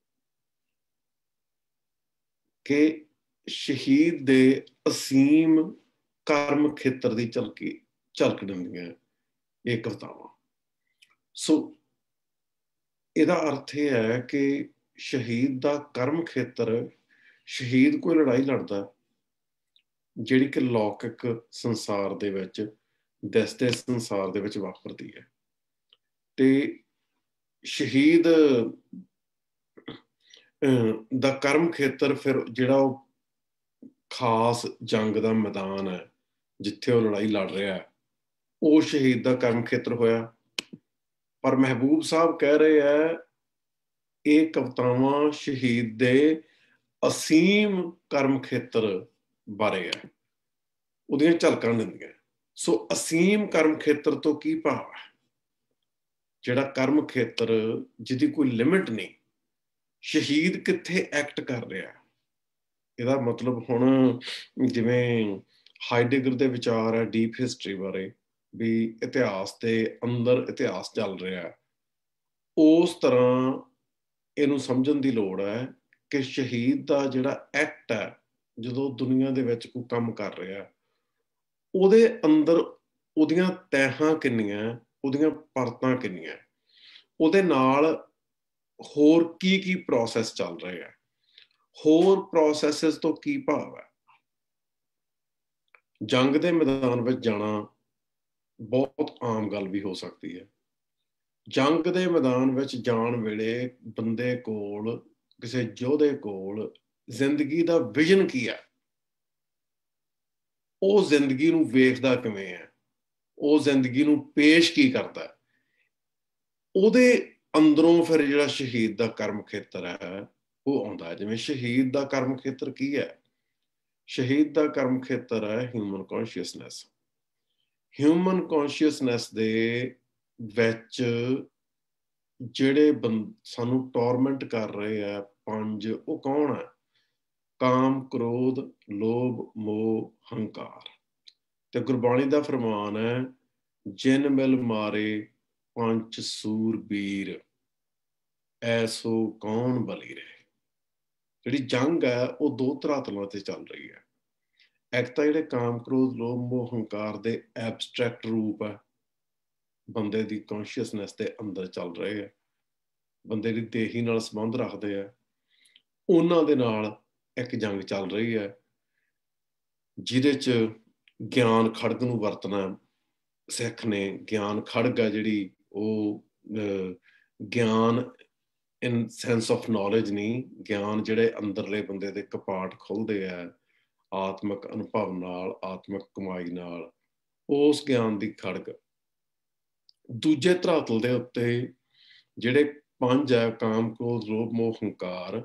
ਕਿ ਸ਼ਹੀਦ ਦੇ ਅਸੀਮ ਕਰਮ ਖੇਤਰ ਦੀ ਝਲਕੀ ਝਲਕ ਦਿੰਦੀਆਂ ਇਹ ਕਵਿਤਾਵਾਂ। ਸੋ ਇਹਦਾ ਅਰਥ ਇਹ ਹੈ ਕਿ ਸ਼ਹੀਦ ਦਾ ਕਰਮ ਖੇਤਰ, ਸ਼ਹੀਦ ਕੋਈ ਲੜਾਈ ਲੜਦਾ ਜਿਹੜੀ ਕਿ ਲੌਕਿਕ ਸੰਸਾਰ ਦੇ ਵਿੱਚ, ਦਿਸਦੇ ਸੰਸਾਰ ਦੇ ਵਿੱਚ ਵਾਪਰਦੀ ਹੈ, ਤੇ ਸ਼ਹੀਦ ਦਾ ਕਰਮ ਖੇਤਰ ਫਿਰ ਜਿਹੜਾ ਉਹ ਖਾਸ ਜੰਗ ਦਾ ਮੈਦਾਨ ਹੈ ਜਿੱਥੇ ਉਹ ਲੜਾਈ ਲੜ ਰਿਹਾ ਹੈ, ਉਹ ਸ਼ਹੀਦ ਦਾ ਕਰਮ ਖੇਤਰ ਹੋਇਆ। ਪਰ ਮਹਿਬੂਬ ਸਾਹਿਬ ਕਹਿ ਰਹੇ ਹੈ ਇਹ ਕਵਿਤਾਵਾਂ ਸ਼ਹੀਦ ਦੇ ਅਸੀਮ ਕਰਮ ਖੇਤਰ ਬਾਰੇ ਹੈ, ਉਹਦੀਆਂ ਝਲਕਾਂ ਦਿੰਦੀਆਂ। ਸੋ ਅਸੀਮ ਕਰਮ ਖੇਤਰ ਤੋਂ ਕੀ ਭਾਵ ਹੈ? ਜਿਹੜਾ ਕਰਮ ਖੇਤਰ ਜਿਹਦੀ ਕੋਈ ਲਿਮਿਟ ਨਹੀਂ, ਸ਼ਹੀਦ ਕਿੱਥੇ ਐਕਟ ਕਰ ਰਿਹਾ। ਇਹਦਾ ਮਤਲਬ ਹੁਣ ਜਿਵੇਂ ਹਾਈਡੇਗਰ ਦੇ ਵਿਚਾਰ ਹੈ ਡੀਪ ਹਿਸਟਰੀ ਬਾਰੇ, ਵੀ ਇਤਿਹਾਸ ਦੇ ਅੰਦਰ ਇਤਿਹਾਸ ਚੱਲ ਰਿਹਾ, ਉਸ ਤਰ੍ਹਾਂ ਇਹਨੂੰ ਸਮਝਣ ਦੀ ਲੋੜ ਹੈ ਕਿ ਸ਼ਹੀਦ ਦਾ ਜਿਹੜਾ ਐਕਟ ਹੈ, ਜਦੋਂ ਦੁਨੀਆ ਦੇ ਵਿੱਚ ਕੋਈ ਕੰਮ ਕਰ ਰਿਹਾ, ਉਹਦੇ ਅੰਦਰ ਉਹਦੀਆਂ ਤਹਿਾਂ ਕਿੰਨੀਆਂ, ਉਹਦੀਆਂ ਪਰਤਾਂ ਕਿੰਨੀਆਂ, ਉਹਦੇ ਨਾਲ ਹੋਰ ਕੀ ਕੀ ਪ੍ਰੋਸੈਸ ਚੱਲ ਰਹੇ ਆ, ਹੋਰ ਪ੍ਰੋਸੈਸਿਸ ਤੋਂ ਕੀ ਭਾਵ ਹੈ। ਜੰਗ ਦੇ ਮੈਦਾਨ ਵਿੱਚ ਜਾਣਾ ਬਹੁਤ ਆਮ ਗੱਲ ਵੀ ਹੋ ਸਕਦੀ ਹੈ। ਜੰਗ ਦੇ ਮੈਦਾਨ ਵਿੱਚ ਜਾਣ ਵੇਲੇ ਬੰਦੇ ਕੋਲ, ਕਿਸੇ ਯੋਧੇ ਕੋਲ ਜ਼ਿੰਦਗੀ ਦਾ ਵਿਜ਼ਨ ਕੀ ਹੈ, ਉਹ ਜ਼ਿੰਦਗੀ ਨੂੰ ਵੇਖਦਾ ਕਿਵੇਂ ਹੈ, ਉਹ ਜ਼ਿੰਦਗੀ ਨੂੰ ਪੇਸ਼ ਕੀ ਕਰਦਾ, ਉਹਦੇ ਅੰਦਰੋਂ ਫਿਰ ਜਿਹੜਾ ਸ਼ਹੀਦ ਦਾ ਕਰਮ ਖੇਤਰ ਹੈ ਉਹ ਆਉਂਦਾ ਹੈ। ਜਿਵੇਂ ਸ਼ਹੀਦ ਦਾ ਕਰਮ ਖੇਤਰ ਕੀ ਹੈ? ਸ਼ਹੀਦ ਦਾ ਕਰਮ ਖੇਤਰ ਹੈ ਹਿਊਮਨ ਕੌਨਸ਼ੀਅਸਨੈਸ। ਹਿਊਮਨ ਕੌਨਸ਼ੀਅਸਨੈਸ ਦੇ ਵਿੱਚ ਜਿਹੜੇ ਬੰਦ ਸਾਨੂੰ ਟੌਰਮੈਂਟ ਕਰ ਰਹੇ ਆ ਪੰਜ, ਉਹ ਕੌਣ ਹੈ? ਕਾਮ, ਕ੍ਰੋਧ, ਲੋਭ, ਮੋਹ, ਹੰਕਾਰ। ਤੇ ਗੁਰਬਾਣੀ ਦਾ ਫਰਮਾਨ ਹੈ, ਜਿਨ ਮਿਲ ਮਾਰੇ ਪੰਜ ਸੂਰਬੀਰ, ਐਸੋ ਕੌਣ ਬਲੀ ਰਹੇ। ਜਿਹੜੀ ਜੰਗ ਹੈ ਉਹ ਦੋ ਧਰਾਤਲਾਂ ਤੇ ਚੱਲ ਰਹੀ ਹੈ। ਇੱਕ ਤਾਂ ਜਿਹੜੇ ਕਾਮ, ਕ੍ਰੋਧ, ਲੋਭ, ਮੋਹ, ਹੰਕਾਰ ਦੇ ਐਬਸਟਰੈਕਟ ਰੂਪ ਹੈ, ਬੰਦੇ ਦੀ ਕੌਨਸ਼ੀਅਸਨੈਸ ਦੇ ਅੰਦਰ ਚੱਲ ਰਹੇ ਆ, ਬੰਦੇ ਦੀ ਦੇਹੀ ਨਾਲ ਸੰਬੰਧ ਰੱਖਦੇ ਆ, ਉਹਨਾਂ ਦੇ ਨਾਲ ਇੱਕ ਜੰਗ ਚੱਲ ਰਹੀ ਹੈ ਜਿਹਦੇ 'ਚ ਗਿਆਨ ਖੜਗ ਨੂੰ ਵਰਤਣਾ ਸਿੱਖ ਨੇ। ਗਿਆਨ ਖੜਗ ਹੈ ਜਿਹੜੀ, ਉਹ ਗਿਆਨ ਇਨ ਸੈਂਸ ਆਫ ਨੌਲੇਜ ਨਹੀਂ, ਗਿਆਨ ਜਿਹੜੇ ਅੰਦਰਲੇ ਬੰਦੇ ਦੇ ਕਪਾਟ ਖੁੱਲ੍ਹਦੇ ਆ ਆਤਮਿਕ ਅਨੁਭਵ ਨਾਲ, ਆਤਮਿਕ ਕਮਾਈ ਨਾਲ, ਉਸ ਗਿਆਨ ਦੀ ਖੜਗ। ਦੂਜੇ ਧਰਾਤਲ ਦੇ ਉੱਤੇ ਜਿਹੜੇ ਪੰਜ ਹੈ, ਕਾਮ, ਕ੍ਰੋਧ, ਲੋਭ, ਮੋਹ, ਹੰਕਾਰ,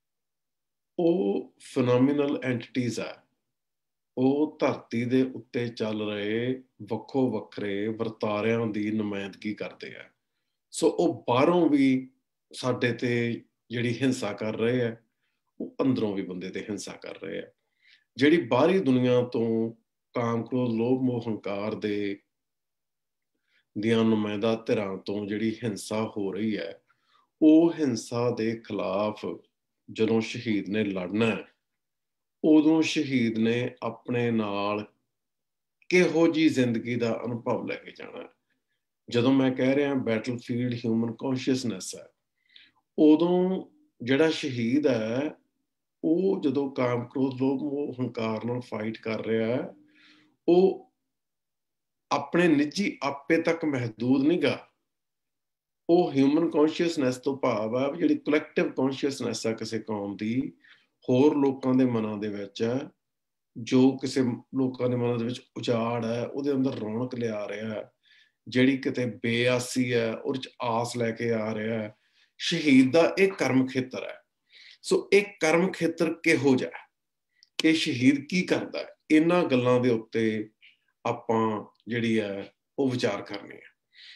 ਉਹ ਫਿਨੋਮੀਨਲ ਐਂਟੀਟੀਜ਼ ਹੈ। ਉਹ ਧਰਤੀ ਦੇ ਉੱਤੇ ਚੱਲ ਰਹੇ ਵੱਖੋ ਵੱਖਰੇ ਵਰਤਾਰਿਆਂ ਦੀ ਨੁਮਾਇੰਦਗੀ ਕਰਦੇ ਆ। ਸੋ ਉਹ ਬਾਹਰੋਂ ਵੀ ਸਾਡੇ ਤੇ ਜਿਹੜੀ ਹਿੰਸਾ ਕਰ ਰਹੇ ਆ, ਉਹ ਅੰਦਰੋਂ ਵੀ ਬੰਦੇ ਤੇ ਹਿੰਸਾ ਕਰ ਰਹੇ ਆ। ਜਿਹੜੀ ਬਾਹਰੀ ਦੁਨੀਆ ਤੋਂ ਕਾਮ, ਕ੍ਰੋਧ, ਲੋਭ, ਮੋਹ, ਹੰਕਾਰ ਦੇ ਦੀਆਂ ਨੁਮਾਇੰਦਾ ਧਿਰਾਂ ਤੋਂ ਜਿਹੜੀ ਹਿੰਸਾ ਹੋ ਰਹੀ ਹੈ, ਉਹ ਹਿੰਸਾ ਦੇ ਖਿਲਾਫ ਜਦੋਂ ਸ਼ਹੀਦ ਨੇ ਲੜਨਾ, ਉਦੋਂ ਸ਼ਹੀਦ ਨੇ ਆਪਣੇ ਨਾਲ ਕਿਹੋ ਜਿਹੀ ਜ਼ਿੰਦਗੀ ਦਾ ਅਨੁਭਵ ਲੈ ਕੇ ਜਾਣਾ। ਜਦੋਂ ਮੈਂ ਕਹਿ ਰਿਹਾ ਬੈਟਲਫੀਲਡ ਹਿਊਮਨ ਕੌਨਸ਼ੀਅਸਨੈਸ ਹੈ, ਉਦੋਂ ਜਿਹੜਾ ਸ਼ਹੀਦ ਹੈ ਉਹ ਜਦੋਂ ਕਾਮ, ਕ੍ਰੋਧ, ਲੋਭ, ਮੋਹ, ਹੰਕਾਰ ਨਾਲ ਫਾਈਟ ਕਰ ਰਿਹਾ ਹੈ, ਉਹ ਆਪਣੇ ਨਿੱਜੀ ਆਪੇ ਤੱਕ ਮਹਦੂਦ ਨਹੀਂ ਗਾ। ਉਹ ਹਿਊਮਨ ਕੌਨਸ਼ੀਅਸਨੈਸ ਤੋਂ ਭਾਵ ਆ ਜਿਹੜੀ ਕਲੈਕਟਿਵ ਕੌਨਸ਼ੀਅਸਨੈਸ ਆ ਕਿਸੇ ਕੌਮ ਦੀ, ਹੋਰ ਲੋਕਾਂ ਦੇ ਮਨਾਂ ਦੇ ਵਿੱਚ, ਜੋ ਕਿਸੇ ਲੋਕਾਂ ਦੇ ਮਨਾਂ ਦੇ ਵਿੱਚ ਉਜਾੜ ਹੈ ਉਹਦੇ ਅੰਦਰ ਰੌਣਕ ਲਿਆ ਰਿਹਾ, ਜਿਹੜੀ ਕਿਤੇ ਬੇਆਸੀ ਹੈ ਉਹਦੇ ਚ ਆਸ ਲੈ ਕੇ ਆ ਰਿਹਾ। ਸ਼ਹੀਦ ਦਾ ਇਹ ਕਰਮ ਖੇਤਰ ਹੈ। ਸੋ ਇਹ ਕਰਮ ਖੇਤਰ ਕਿਹੋ ਜਿਹਾ, ਇਹ ਸ਼ਹੀਦ ਕੀ ਕਰਦਾ ਹੈ, ਇਹਨਾਂ ਗੱਲਾਂ ਦੇ ਉੱਤੇ ਆਪਾਂ ਜਿਹੜੀ ਹੈ ਉਹ ਵਿਚਾਰ ਕਰਨੀ ਹੈ।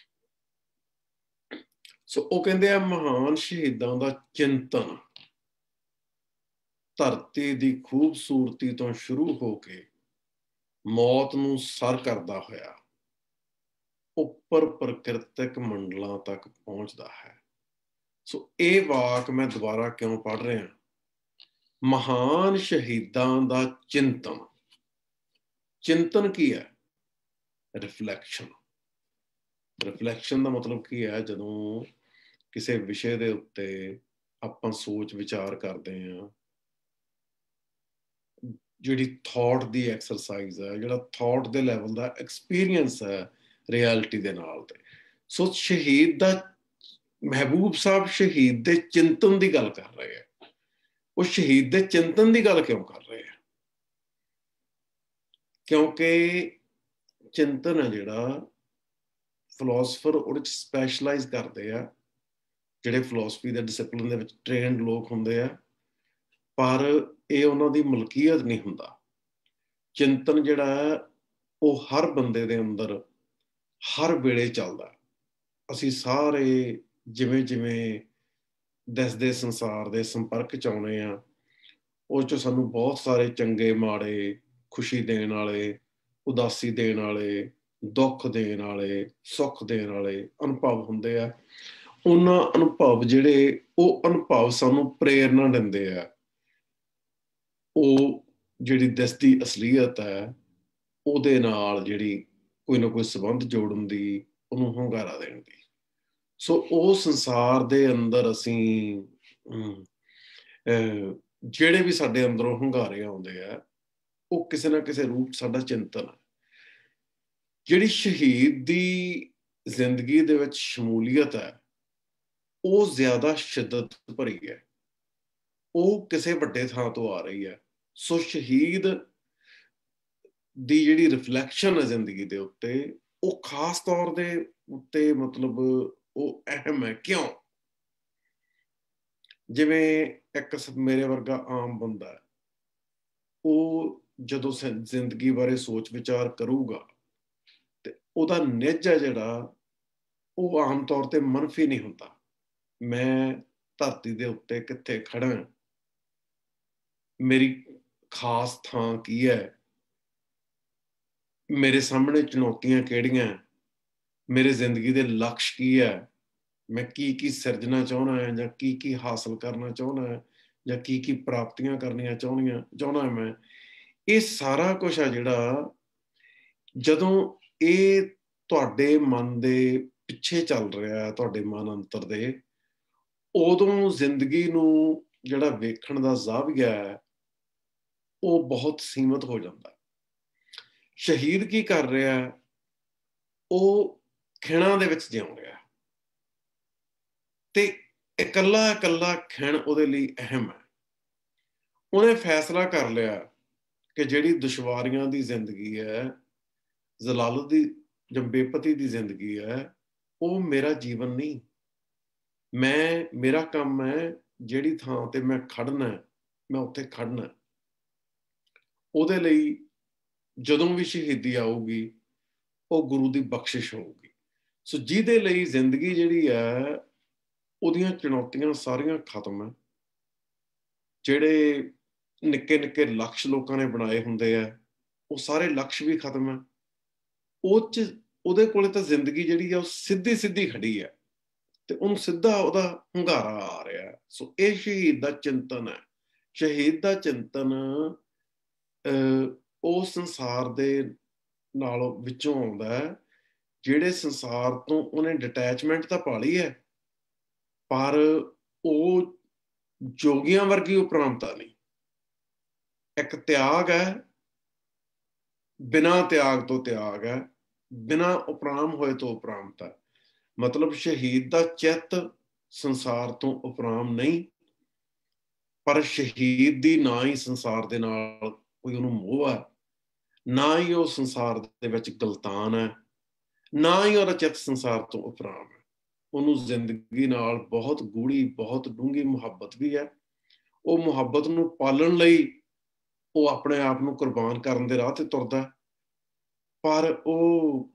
ਸੋ ਉਹ ਕਹਿੰਦੇ ਆ ਮਹਾਨ ਸ਼ਹੀਦਾਂ ਦਾ ਚਿੰਤਨ ਧਰਤੀ ਦੀ ਖੂਬਸੂਰਤੀ ਤੋਂ ਸ਼ੁਰੂ ਹੋ ਕੇ ਮੌਤ ਨੂੰ ਸਰ ਕਰਦਾ ਹੋਇਆ ਉੱਪਰ ਪ੍ਰਕਿਰਤਿਕ ਮੰਡਲਾਂ ਤੱਕ ਪਹੁੰਚਦਾ ਹੈ। ਸੋ ਇਹ ਵਾਕ ਮੈਂ ਦੁਬਾਰਾ ਕਿਉਂ ਪੜ੍ਹ ਰਿਹਾ, ਮਹਾਨ ਸ਼ਹੀਦਾਂ ਦਾ ਚਿੰਤਨ। ਚਿੰਤਨ ਕੀ ਹੈ? ਰਿਫਲੈਕਸ਼ਨ। ਰਿਫਲੈਕਸ਼ਨ ਦਾ ਮਤਲਬ ਕੀ ਹੈ? ਜਦੋਂ ਕਿਸੇ ਵਿਸ਼ੇ ਦੇ ਉੱਤੇ ਆਪਾਂ ਸੋਚ ਵਿਚਾਰ ਕਰਦੇ ਹਾਂ, ਜਿਹੜੀ ਥਾਟ ਦੀ ਐਕਸਰਸਾਈਜ਼ ਹੈ, ਜਿਹੜਾ ਥਾਟ ਦੇ ਲੈਵਲ ਦਾ ਐਕਸਪੀਰੀਅੰਸ ਹੈ ਰਿਐਲਿਟੀ ਦੇ ਨਾਲ। ਤੇ ਸੋ ਸ਼ਹੀਦ ਦਾ, ਮਹਿਬੂਬ ਸਾਹਿਬ ਸ਼ਹੀਦ ਦੇ ਚਿੰਤਨ ਦੀ ਗੱਲ ਕਰ ਰਹੇ ਹੈ। ਉਹ ਸ਼ਹੀਦ ਦੇ ਚਿੰਤਨ ਦੀ ਗੱਲ ਕਿਉਂ ਕਰ ਰਹੇ ਹੈ? ਕਿਉਂਕਿ ਚਿੰਤਨ ਹੈ ਜਿਹੜਾ, ਫਿਲਾਸਫਰ ਉਹਦੇ ਚ ਸਪੈਸ਼ਲਾਈਜ਼ ਕਰਦੇ ਆ, ਜਿਹੜੇ ਫਿਲਾਸਫੀ ਦੇ ਡਿਸਿਪਲਿਨ ਦੇ ਵਿੱਚ ਟ੍ਰੇਨਡ ਲੋਕ ਹੁੰਦੇ ਆ, ਪਰ ਇਹ ਉਹਨਾਂ ਦੀ ਮਲਕੀਅਤ ਨਹੀਂ ਹੁੰਦਾ। ਚਿੰਤਨ ਜਿਹੜਾ ਹੈ ਉਹ ਹਰ ਬੰਦੇ ਦੇ ਅੰਦਰ ਹਰ ਵੇਲੇ ਚੱਲਦਾ। ਅਸੀਂ ਸਾਰੇ ਜਿਵੇਂ ਜਿਵੇਂ ਦਿਸਦੇ ਸੰਸਾਰ ਦੇ ਸੰਪਰਕ ਚ ਆਉਣੇ ਆ, ਉਹ ਚੋਂ ਸਾਨੂੰ ਬਹੁਤ ਸਾਰੇ ਚੰਗੇ ਮਾੜੇ, ਖੁਸ਼ੀ ਦੇਣ ਵਾਲੇ, ਉਦਾਸੀ ਦੇਣ ਵਾਲੇ, ਦੁੱਖ ਦੇਣ ਵਾਲੇ, ਸੁੱਖ ਦੇਣ ਵਾਲੇ ਅਨੁਭਵ ਹੁੰਦੇ ਆ। ਉਹਨਾਂ ਅਨੁਭਵ ਜਿਹੜੇ, ਉਹ ਅਨੁਭਵ ਸਾਨੂੰ ਪ੍ਰੇਰਨਾ ਦਿੰਦੇ ਆ। ਉਹ ਜਿਹੜੀ ਦਿਸਦੀ ਅਸਲੀਅਤ ਹੈ ਉਹਦੇ ਨਾਲ ਜਿਹੜੀ ਕੋਈ ਨਾ ਕੋਈ ਸੰਬੰਧ ਜੋੜਨ ਦੀ, ਉਹਨੂੰ ਹੁੰਗਾਰਾ ਦੇਣ ਦੀ। ਸੋ ਉਹ ਸੰਸਾਰ ਦੇ ਅੰਦਰ ਅਸੀਂ ਜਿਹੜੇ ਵੀ ਸਾਡੇ ਅੰਦਰੋਂ ਹੁੰਗਾਰੇ ਆਉਂਦੇ ਆ, ਉਹ ਕਿਸੇ ਨਾ ਕਿਸੇ ਰੂਪ ਸਾਡਾ ਚਿੰਤਨ ਹੈ। ਜਿਹੜੀ ਸ਼ਹੀਦ ਦੀ ਜ਼ਿੰਦਗੀ ਦੇ ਵਿੱਚ ਸ਼ਮੂਲੀਅਤ ਹੈ, ਉਹ ਜ਼ਿਆਦਾ ਸ਼ਿੱਦਤ ਭਰੀ ਹੈ, ਉਹ ਕਿਸੇ ਵੱਡੇ ਥਾਂ ਤੋਂ ਆ ਰਹੀ ਹੈ। ਸੋ ਸ਼ਹੀਦ ਦੀ ਜਿਹੜੀ ਰਿਫਲੈਕਸ਼ਨ ਹੈ ਜ਼ਿੰਦਗੀ ਦੇ ਉੱਤੇ, ਉਹ ਖਾਸ ਤੌਰ ਦੇ ਉੱਤੇ ਮਤਲਬ ਉਹ ਅਹਿਮ ਹੈ। ਕਿਉਂ? ਜਿਵੇਂ ਇੱਕ ਮੇਰੇ ਵਰਗਾ ਆਮ ਬੰਦਾ ਹੈ, ਉਹ ਜਦੋਂ ਜ਼ਿੰਦਗੀ ਬਾਰੇ ਸੋਚ ਵਿਚਾਰ ਕਰੂਗਾ ਤੇ ਉਹਦਾ ਨਿੱਜ ਹੈ ਜਿਹੜਾ, ਉਹ ਆਮ ਤੌਰ ਤੇ ਮਨਫੀ ਨਹੀਂ ਹੁੰਦਾ। ਮੈਂ ਧਰਤੀ ਦੇ ਉੱਤੇ ਕਿੱਥੇ ਖੜਾ, ਮੇਰੀ ਖਾਸ ਥਾਂ ਕੀ ਹੈ, ਮੇਰੇ ਸਾਹਮਣੇ ਚੁਣੌਤੀਆਂ ਕਿਹੜੀਆਂ, ਮੇਰੇ ਜ਼ਿੰਦਗੀ ਦੇ ਲਕਸ਼ ਕੀ ਹੈ, ਮੈਂ ਕੀ ਕੀ ਸਿਰਜਣਾ ਚਾਹੁੰਦਾ ਹਾਂ, ਜਾਂ ਕੀ ਕੀ ਹਾਸਲ ਕਰਨਾ ਚਾਹੁੰਦਾ ਹਾਂ, ਜਾਂ ਕੀ ਕੀ ਪ੍ਰਾਪਤੀਆਂ ਕਰਨੀਆਂ ਚਾਹੁੰਦੀਆਂ ਚਾਹੁੰਦਾ ਮੈਂ। ਇਹ ਸਾਰਾ ਕੁਛ ਆ ਜਿਹੜਾ, ਜਦੋਂ ਇਹ ਤੁਹਾਡੇ ਮਨ ਦੇ ਪਿੱਛੇ ਚੱਲ ਰਿਹਾ, ਤੁਹਾਡੇ ਮਨ ਅੰਤਰ ਦੇ, ਉਦੋਂ ਜ਼ਿੰਦਗੀ ਨੂੰ ਜਿਹੜਾ ਵੇਖਣ ਦਾ ਜ਼ਾਵੀਆ ਹੈ ਉਹ ਬਹੁਤ ਸੀਮਤ ਹੋ ਜਾਂਦਾ। ਸ਼ਹੀਦ ਕੀ ਕਰ ਰਿਹਾ? ਉਹ ਖਿਣਾਂ ਦੇ ਵਿੱਚ ਜਿਉਂ ਰਿਹਾ, ਤੇ ਇਕੱਲਾ ਇਕੱਲਾ ਖਿਣ ਉਹਦੇ ਲਈ ਅਹਿਮ ਹੈ। ਉਹਨੇ ਫੈਸਲਾ ਕਰ ਲਿਆ ਕਿ ਜਿਹੜੀ ਦੁਸ਼ਵਾਰੀਆਂ ਦੀ ਜ਼ਿੰਦਗੀ ਹੈ, ਜ਼ਲਾਲਤ ਦੀ ਜਾਂ ਬੇਪਤੀ ਦੀ ਜ਼ਿੰਦਗੀ ਹੈ, ਉਹ ਮੇਰਾ ਜੀਵਨ ਨਹੀਂ। ਮੈਂ, ਮੇਰਾ ਕੰਮ ਹੈ ਜਿਹੜੀ ਥਾਂ ਤੇ ਮੈਂ ਖੜਨਾ, ਮੈਂ ਉੱਥੇ ਖੜਨਾ। ਉਹਦੇ ਲਈ ਜਦੋਂ ਵੀ ਸ਼ਹੀਦੀ ਆਊਗੀ, ਉਹ ਗੁਰੂ ਦੀ ਬਖਸ਼ਿਸ਼ ਹੋਊਗੀ। ਸੋ ਜਿਹਦੇ ਲਈ ਜ਼ਿੰਦਗੀ ਜਿਹੜੀ ਹੈ ਉਹਦੀਆਂ ਚੁਣੌਤੀਆਂ ਸਾਰੀਆਂ ਖਤਮ ਹੈ। ਜਿਹੜੇ ਨਿੱਕੇ ਨਿੱਕੇ ਲਕਸ਼ ਲੋਕਾਂ ਨੇ ਬਣਾਏ ਹੁੰਦੇ ਆ ਉਹ ਸਾਰੇ ਲਕਸ਼ ਵੀ ਖਤਮ ਹੈ। ਉਹ ਚ ਉਹਦੇ ਕੋਲੇ ਤਾਂ ਜ਼ਿੰਦਗੀ ਜਿਹੜੀ ਆ ਉਹ ਸਿੱਧੀ ਸਿੱਧੀ ਖੜੀ ਹੈ ਤੇ ਉਹਨੂੰ ਸਿੱਧਾ ਉਹਦਾ ਹੁੰਗਾਰਾ ਆ ਰਿਹਾ। ਸੋ ਇਹ ਸ਼ਹੀਦ ਦਾ ਚਿੰਤਨ ਹੈ। ਸ਼ਹੀਦ ਦਾ ਚਿੰਤਨ ਉਹ ਸੰਸਾਰ ਦੇ ਨਾਲ ਵਿੱਚੋਂ ਆਉਂਦਾ ਹੈ ਜਿਹੜੇ ਸੰਸਾਰ ਤੋਂ ਉਹਨੇ ਡਿਟੈਚਮੈਂਟ ਤਾਂ ਪਾ ਲਈ ਹੈ, ਪਰ ਉਹ ਜੋਗੀਆਂ ਵਰਗੀ ਉਪਰਾਮਤਾ ਨਹੀਂ। ਇੱਕ ਤਿਆਗ ਹੈ, ਬਿਨਾਂ ਤਿਆਗ ਤੋਂ ਤਿਆਗ ਹੈ, ਬਿਨਾਂ ਉਪਰਾਮ ਹੋਏ ਤੋਂ ਉਪਰਾਮਤਾ। ਮਤਲਬ ਸ਼ਹੀਦ ਦਾ ਚਿੱਤ ਸੰਸਾਰ ਤੋਂ ਉਪਰਾਮ ਨਹੀਂ, ਪਰ ਸ਼ਹੀਦ ਦੀ ਨਾ ਹੀ ਸੰਸਾਰ ਦੇ ਨਾਲ ਕੋਈ ਉਹਨੂੰ ਮੋਹ ਹੈ, ਨਾ ਹੀ ਉਹ ਸੰਸਾਰ ਦੇ ਵਿੱਚ ਗਲਤਾਨ ਹੈ, ਨਾ ਹੀ ਉਹਦਾ ਚਿੱਤ ਸੰਸਾਰ ਤੋਂ ਉਪਰਾਮ ਹੈ। ਉਹਨੂੰ ਜ਼ਿੰਦਗੀ ਨਾਲ ਬਹੁਤ ਗੂੜੀ, ਬਹੁਤ ਡੂੰਘੀ ਮੁਹੱਬਤ ਵੀ ਹੈ। ਉਹ ਮੁਹੱਬਤ ਨੂੰ ਪਾਲਣ ਲਈ ਉਹ ਆਪਣੇ ਆਪ ਨੂੰ ਕੁਰਬਾਨ ਕਰਨ ਦੇ ਰਾਹ ਤੇ ਤੁਰਦਾ, ਪਰ ਉਹ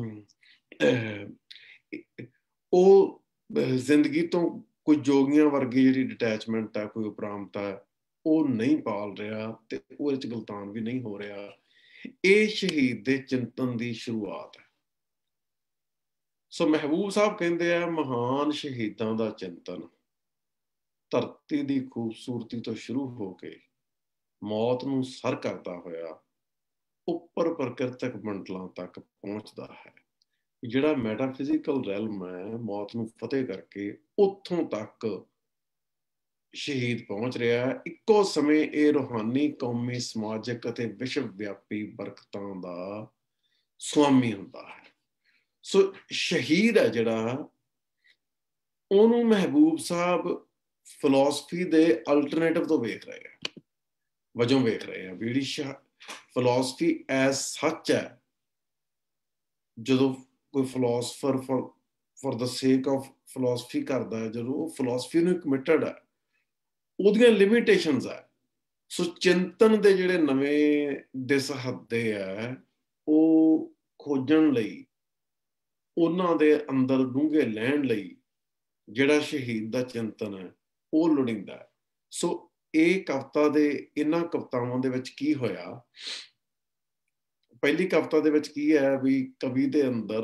ਉਹ ਜ਼ਿੰਦਗੀ ਤੋਂ ਕੋਈ ਜੋਗੀਆਂ ਵਰਗੀ ਜਿਹੜੀ ਡਿਟੈਚਮੈਂਟ ਹੈ, ਕੋਈ ਉਪਰਾਮਤਾ ਹੈ, ਉਹ ਨਹੀਂ ਪਾਲ ਰਿਹਾ ਤੇ ਉਹਦੇ ਚ ਗਲਤਾਨ ਵੀ ਨਹੀਂ ਹੋ ਰਿਹਾ। ਇਹ ਸ਼ਹੀਦ ਦੇ ਚਿੰਤਨ ਦੀ ਸ਼ੁਰੂਆਤ ਹੈ। ਸੋ ਮਹਿਬੂਬ ਸਾਹਿਬ ਕਹਿੰਦੇ ਆ, ਮਹਾਨ ਸ਼ਹੀਦਾਂ ਦਾ ਚਿੰਤਨ ਧਰਤੀ ਦੀ ਖੂਬਸੂਰਤੀ ਤੋਂ ਸ਼ੁਰੂ ਹੋ ਕੇ ਮੌਤ ਨੂੰ ਸਰ ਕਰਦਾ ਹੋਇਆ ਉੱਪਰ ਪ੍ਰਕਿਰਤਕ ਮੰਡਲਾਂ ਤੱਕ ਪਹੁੰਚਦਾ ਹੈ। ਜਿਹੜਾ ਮੈਟਾਫਿਜ਼ੀਕਲ ਰੈਲਮ ਹੈ, ਮੌਤ ਨੂੰ ਫਤਿਹ ਕਰਕੇ ਉੱਥੋਂ ਤੱਕ ਸ਼ਹੀਦ ਪਹੁੰਚ ਰਿਹਾ ਹੈ। ਇੱਕੋ ਸਮੇਂ ਇਹ ਰੂਹਾਨੀ, ਕੌਮੀ, ਸਮਾਜਿਕ ਅਤੇ ਵਿਸ਼ਵ ਵਿਆਪੀ ਬਰਕਤਾਂ ਦਾ ਸੁਆਮੀ ਹੁੰਦਾ ਹੈ। ਸੋ ਸ਼ਹੀਦ ਹੈ ਜਿਹੜਾ, ਉਹਨੂੰ ਮਹਿਬੂਬ ਸਾਹਿਬ ਫਿਲਾਸਫੀ ਦੇ ਅਲਟਰਨੇਟਿਵ ਤੋਂ ਵੇਖ ਰਹੇ ਆ, ਵਜੋਂ ਵੇਖ ਰਹੇ ਆ। ਜਿਹੜੀ ਫਿਲਾਸਫੀ ਐਜ਼ ਸੱਚ ਹੈ, ਜਦੋਂ ਕੋਈ philosopher for for the sake of philosophy ਕਰਦਾ ਹੈ, ਜਦੋਂ ਉਹ ਫਿਲਾਸਫੀ ਨੂੰ ਕਮਿਟਡ ਹੈ, ਉਹਦੀਆਂ ਲਿਮਿਟੇਸ਼ਨਸ ਹੈ। ਸੋ ਚਿੰਤਨ ਦੇ ਜਿਹੜੇ ਨਵੇਂ ਦਿਸ ਹੱਦੇ ਹੈ, ਉਹ ਖੋਜਣ ਲਈ, ਉਹਨਾਂ ਦੇ ਅੰਦਰ ਡੂੰਘੇ ਲੈਣ ਲਈ ਜਿਹੜਾ ਸ਼ਹੀਦ ਦਾ ਚਿੰਤਨ ਹੈ ਉਹ ਲੋੜੀਂਦਾ ਹੈ। ਸੋ ਇਹ ਕਵਿਤਾ ਦੇ, ਇਹਨਾਂ ਕਵਿਤਾਵਾਂ ਦੇ ਵਿੱਚ ਕੀ ਹੋਇਆ, ਪਹਿਲੀ ਕਵਿਤਾ ਦੇ ਵਿੱਚ ਕੀ ਹੈ ਵੀ ਕਵੀ ਦੇ ਅੰਦਰ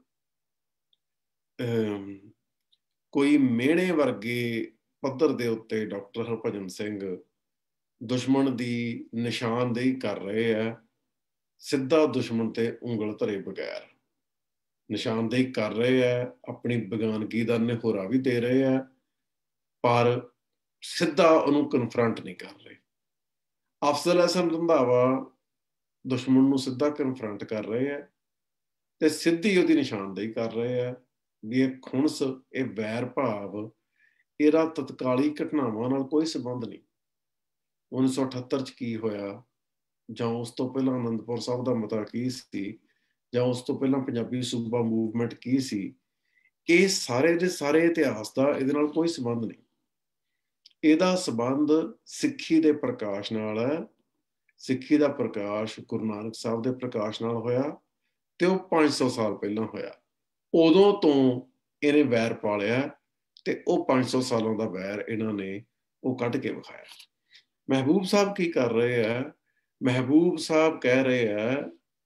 ਕੋਈ ਮਿਹਣੇ ਵਰਗੇ ਪੱਧਰ ਦੇ ਉੱਤੇ ਡਾਕਟਰ ਹਰਭਜਨ ਸਿੰਘ ਦੁਸ਼ਮਣ ਦੀ ਨਿਸ਼ਾਨਦੇਹੀ ਕਰ ਰਹੇ ਆ, ਸਿੱਧਾ ਦੁਸ਼ਮਣ ਤੇ ਉਂਗਲ ਧਰੇ ਬਗੈਰ ਨਿਸ਼ਾਨਦੇਹੀ ਕਰ ਰਹੇ ਆ, ਆਪਣੀ ਬੇਗਾਨਗੀ ਦਾ ਨਿਹੋਰਾ ਵੀ ਦੇ ਰਹੇ ਆ, ਪਰ ਸਿੱਧਾ ਉਹਨੂੰ ਕਨਫਰੰਟ ਨਹੀਂ ਕਰ ਰਹੇ। ਅਫਜ਼ਲ ਅਹਿਸਨ ਰੰਧਾਵਾ ਦੁਸ਼ਮਣ ਨੂੰ ਸਿੱਧਾ ਕਨਫਰੰਟ ਕਰ ਰਹੇ ਆ ਤੇ ਸਿੱਧੀ ਉਹਦੀ ਨਿਸ਼ਾਨਦੇਹੀ ਕਰ ਰਹੇ ਆ ਵੀ ਇਹ ਖੁਣਸ, ਇਹ ਵੈਰ ਭਾਵ, ਇਹਦਾ ਤਤਕਾਲੀ ਘਟਨਾਵਾਂ ਨਾਲ ਕੋਈ ਸੰਬੰਧ ਨਹੀਂ। ਉੱਨੀ ਸੌ ਅਠੱਤਰ ਚ ਕੀ ਹੋਇਆ, ਜਾਂ ਉਸ ਤੋਂ ਪਹਿਲਾਂ ਅਨੰਦਪੁਰ ਸਾਹਿਬ ਦਾ ਮਤਾ ਕੀ ਸੀ, ਜਾਂ ਉਸ ਤੋਂ ਪਹਿਲਾਂ ਪੰਜਾਬੀ ਸੂਬਾ ਮੂਵਮੈਂਟ ਕੀ ਸੀ, ਇਹ ਸਾਰੇ ਦੇ ਸਾਰੇ ਇਤਿਹਾਸ ਦਾ ਇਹਦੇ ਨਾਲ ਕੋਈ ਸੰਬੰਧ ਨਹੀਂ। ਇਹਦਾ ਸੰਬੰਧ ਸਿੱਖੀ ਦੇ ਪ੍ਰਕਾਸ਼ ਨਾਲ ਹੈ। ਸਿੱਖੀ ਦਾ ਪ੍ਰਕਾਸ਼ ਗੁਰੂ ਨਾਨਕ ਸਾਹਿਬ ਦੇ ਪ੍ਰਕਾਸ਼ ਨਾਲ ਹੋਇਆ ਤੇ ਉਹ ਪੰਜ ਸੌ ਸਾਲ ਪਹਿਲਾਂ ਹੋਇਆ। ਉਦੋਂ ਤੋਂ ਇਹਨੇ ਵੈਰ ਪਾਲਿਆ ਤੇ ਉਹ ਪੰਜ ਸੌ ਸਾਲਾਂ ਦਾ ਵੈਰ ਇਹਨਾਂ ਨੇ ਉਹ ਕੱਢ ਕੇ ਵਿਖਾਇਆ। ਮਹਿਬੂਬ ਸਾਹਿਬ ਕੀ ਕਰ ਰਹੇ ਆ, ਮਹਿਬੂਬ ਸਾਹਿਬ ਕਹਿ ਰਹੇ ਆ,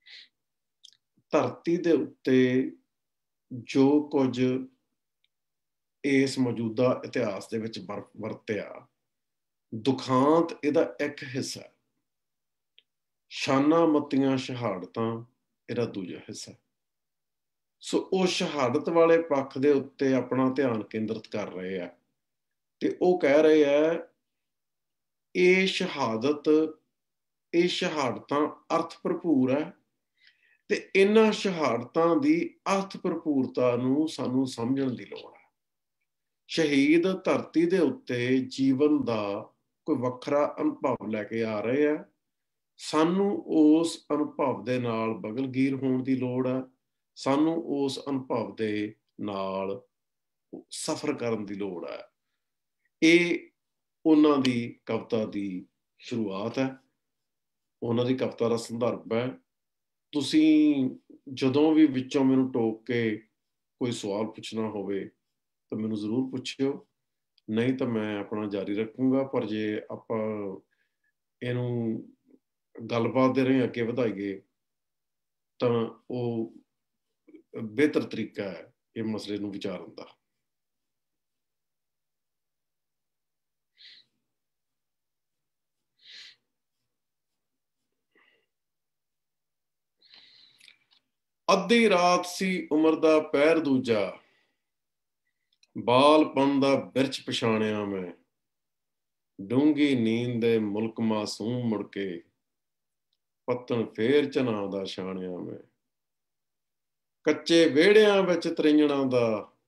ਧਰਤੀ ਦੇ ਉੱਤੇ ਜੋ ਕੁਝ ਇਸ ਮੌਜੂਦਾ ਇਤਿਹਾਸ ਦੇ ਵਿੱਚ ਵਰਤਿਆ, ਦੁਖਾਂਤ ਇਹਦਾ ਇੱਕ ਹਿੱਸਾ, ਸ਼ਾਨਾਂ ਮੱਤੀਆਂ ਸ਼ਹਾਦਤਾਂ ਇਹਦਾ ਦੂਜਾ ਹਿੱਸਾ। ਸੋ ਉਹ ਸ਼ਹਾਦਤ ਵਾਲੇ ਪੱਖ ਦੇ ਉੱਤੇ ਆਪਣਾ ਧਿਆਨ ਕੇਂਦਰਿਤ ਕਰ ਰਹੇ ਆ ਤੇ ਉਹ ਕਹਿ ਰਹੇ ਆ ਇਹ ਸ਼ਹਾਦਤ, ਇਹ ਸ਼ਹਾਦਤਾਂ ਅਰਥ ਭਰਪੂਰ ਹੈ ਤੇ ਇਹਨਾਂ ਸ਼ਹਾਦਤਾਂ ਦੀ ਅਰਥ ਭਰਪੂਰਤਾ ਨੂੰ ਸਾਨੂੰ ਸਮਝਣ ਦੀ ਲੋੜ ਹੈ। ਸ਼ਹੀਦ ਧਰਤੀ ਦੇ ਉੱਤੇ ਜੀਵਨ ਦਾ ਕੋਈ ਵੱਖਰਾ ਅਨੁਭਵ ਲੈ ਕੇ ਆ ਰਹੇ ਆ। ਸਾਨੂੰ ਉਸ ਅਨੁਭਵ ਦੇ ਨਾਲ ਬਗਲਗੀਰ ਹੋਣ ਦੀ ਲੋੜ ਹੈ। ਸਾਨੂੰ ਉਸ ਅਨੁਭਵ ਦੇ ਨਾਲ ਸਫ਼ਰ ਕਰਨ ਦੀ ਲੋੜ ਹੈ। ਇਹ ਉਹਨਾਂ ਦੀ ਕਵਿਤਾ ਦੀ ਸ਼ੁਰੂਆਤ ਹੈ, ਉਹਨਾਂ ਦੀ ਕਵਿਤਾ ਦਾ ਸੰਦਰਭ ਹੈ। ਤੁਸੀਂ ਜਦੋਂ ਵੀ ਵਿੱਚੋਂ ਮੈਨੂੰ ਟੋਕ ਕੇ कोई सवाल पुछना होवे तो मैनूं जरूर पुछियो, नहीं तो मैं अपना जारी रखूंगा। पर जे आपां इहनूं गलबात दे राहीं अगे वधाईए तां ਉਹ ਬਿਹਤਰ ਤਰੀਕਾ ਹੈ ਇਹ ਮਸਲੇ ਨੂੰ ਵਿਚਾਰਨ ਦਾ। ਅੱਧੀ ਰਾਤ ਸੀ ਉਮਰ ਦਾ ਪਹਿਰ ਦੂਜਾ, ਬਾਲਪਨ ਦਾ ਬਿਰਛ ਪਛਾਣਿਆ ਮੈਂ, ਡੂੰਗੀ ਨੀਂਦ ਦੇ ਮੁਲਕ ਮਾਸੂਮ ਮੁੜ ਕੇ, ਪੱਤਣ ਫੇਰ ਚਨਾ ਦਾ ਛਾਣਿਆ ਮੈਂ, ਕੱਚੇ ਵਿਹੜਿਆਂ ਵਿੱਚ ਤ੍ਰਿੰਜਣਾ ਦਾ,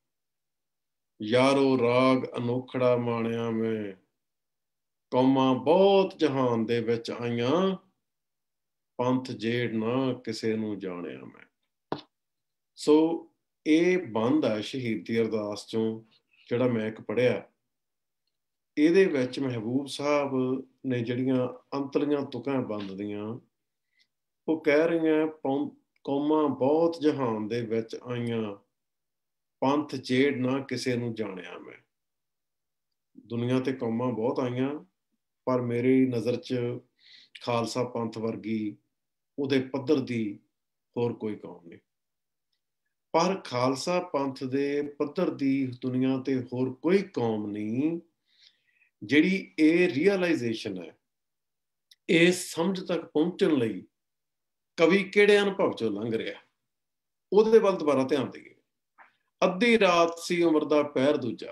ਯਾਰੋ ਰਾਗ ਅਨੋਖੜਾ ਮਾਣਿਆ ਮੈਂ, ਕੌਮਾਂ ਬਹੁਤ ਜਹਾਨ ਦੇ ਵਿੱਚ ਆਈਆਂ, ਪੰਥ ਜੇੜ ਨਾ ਕਿਸੇ ਨੂੰ ਜਾਣਿਆ ਮੈਂ। ਸੋ ਇਹ ਬੰਦ ਹੈ ਸ਼ਹੀਦੀ ਅਰਦਾਸ ਚੋਂ ਜਿਹੜਾ ਮੈਂ ਇੱਕ ਪੜ੍ਹਿਆ। ਇਹਦੇ ਵਿੱਚ ਮਹਿਬੂਬ ਸਾਹਿਬ ਨੇ ਜਿਹੜੀਆਂ ਅੰਤਲੀਆਂ ਤੁਕਾਂ ਬੰਦ ਦੀਆਂ ਉਹ ਕਹਿ ਰਹੀਆਂ, ਕੌਮਾਂ ਬਹੁਤ ਜਹਾਨ ਦੇ ਵਿੱਚ ਆਈਆਂ, ਪੰਥ ਜੇੜ ਨਾ ਕਿਸੇ ਨੂੰ ਜਾਣਿਆ ਮੈਂ। ਦੁਨੀਆ ਤੇ ਕੌਮਾਂ ਬਹੁਤ ਆਈਆਂ ਪਰ ਮੇਰੀ ਨਜ਼ਰ 'ਚ ਖਾਲਸਾ ਪੰਥ ਵਰਗੀ ਉਹਦੇ ਪੱਧਰ ਦੀ ਹੋਰ ਕੋਈ ਕੌਮ ਨਹੀਂ। ਪਰ ਖਾਲਸਾ ਪੰਥ ਦੇ ਪੱਧਰ ਦੀ ਦੁਨੀਆ ਤੇ ਹੋਰ ਕੋਈ ਕੌਮ ਨਹੀਂ ਜਿਹੜੀ ਇਹ ਰੀਅਲਾਈਜੇਸ਼ਨ ਹੈ, ਇਹ ਸਮਝ ਤੱਕ ਪਹੁੰਚਣ ਲਈ ਕਵੀ ਕਿਹੜੇ ਅਨੁਭਵ ਚੋਂ ਲੰਘ ਰਿਹਾ ਉਹਦੇ ਵੱਲ ਦੁਬਾਰਾ ਧਿਆਨ ਦੇਈਏ। ਅੱਧੀ ਰਾਤ ਸੀ ਉਮਰ ਦਾ ਪਹਿਰ ਦੂਜਾ,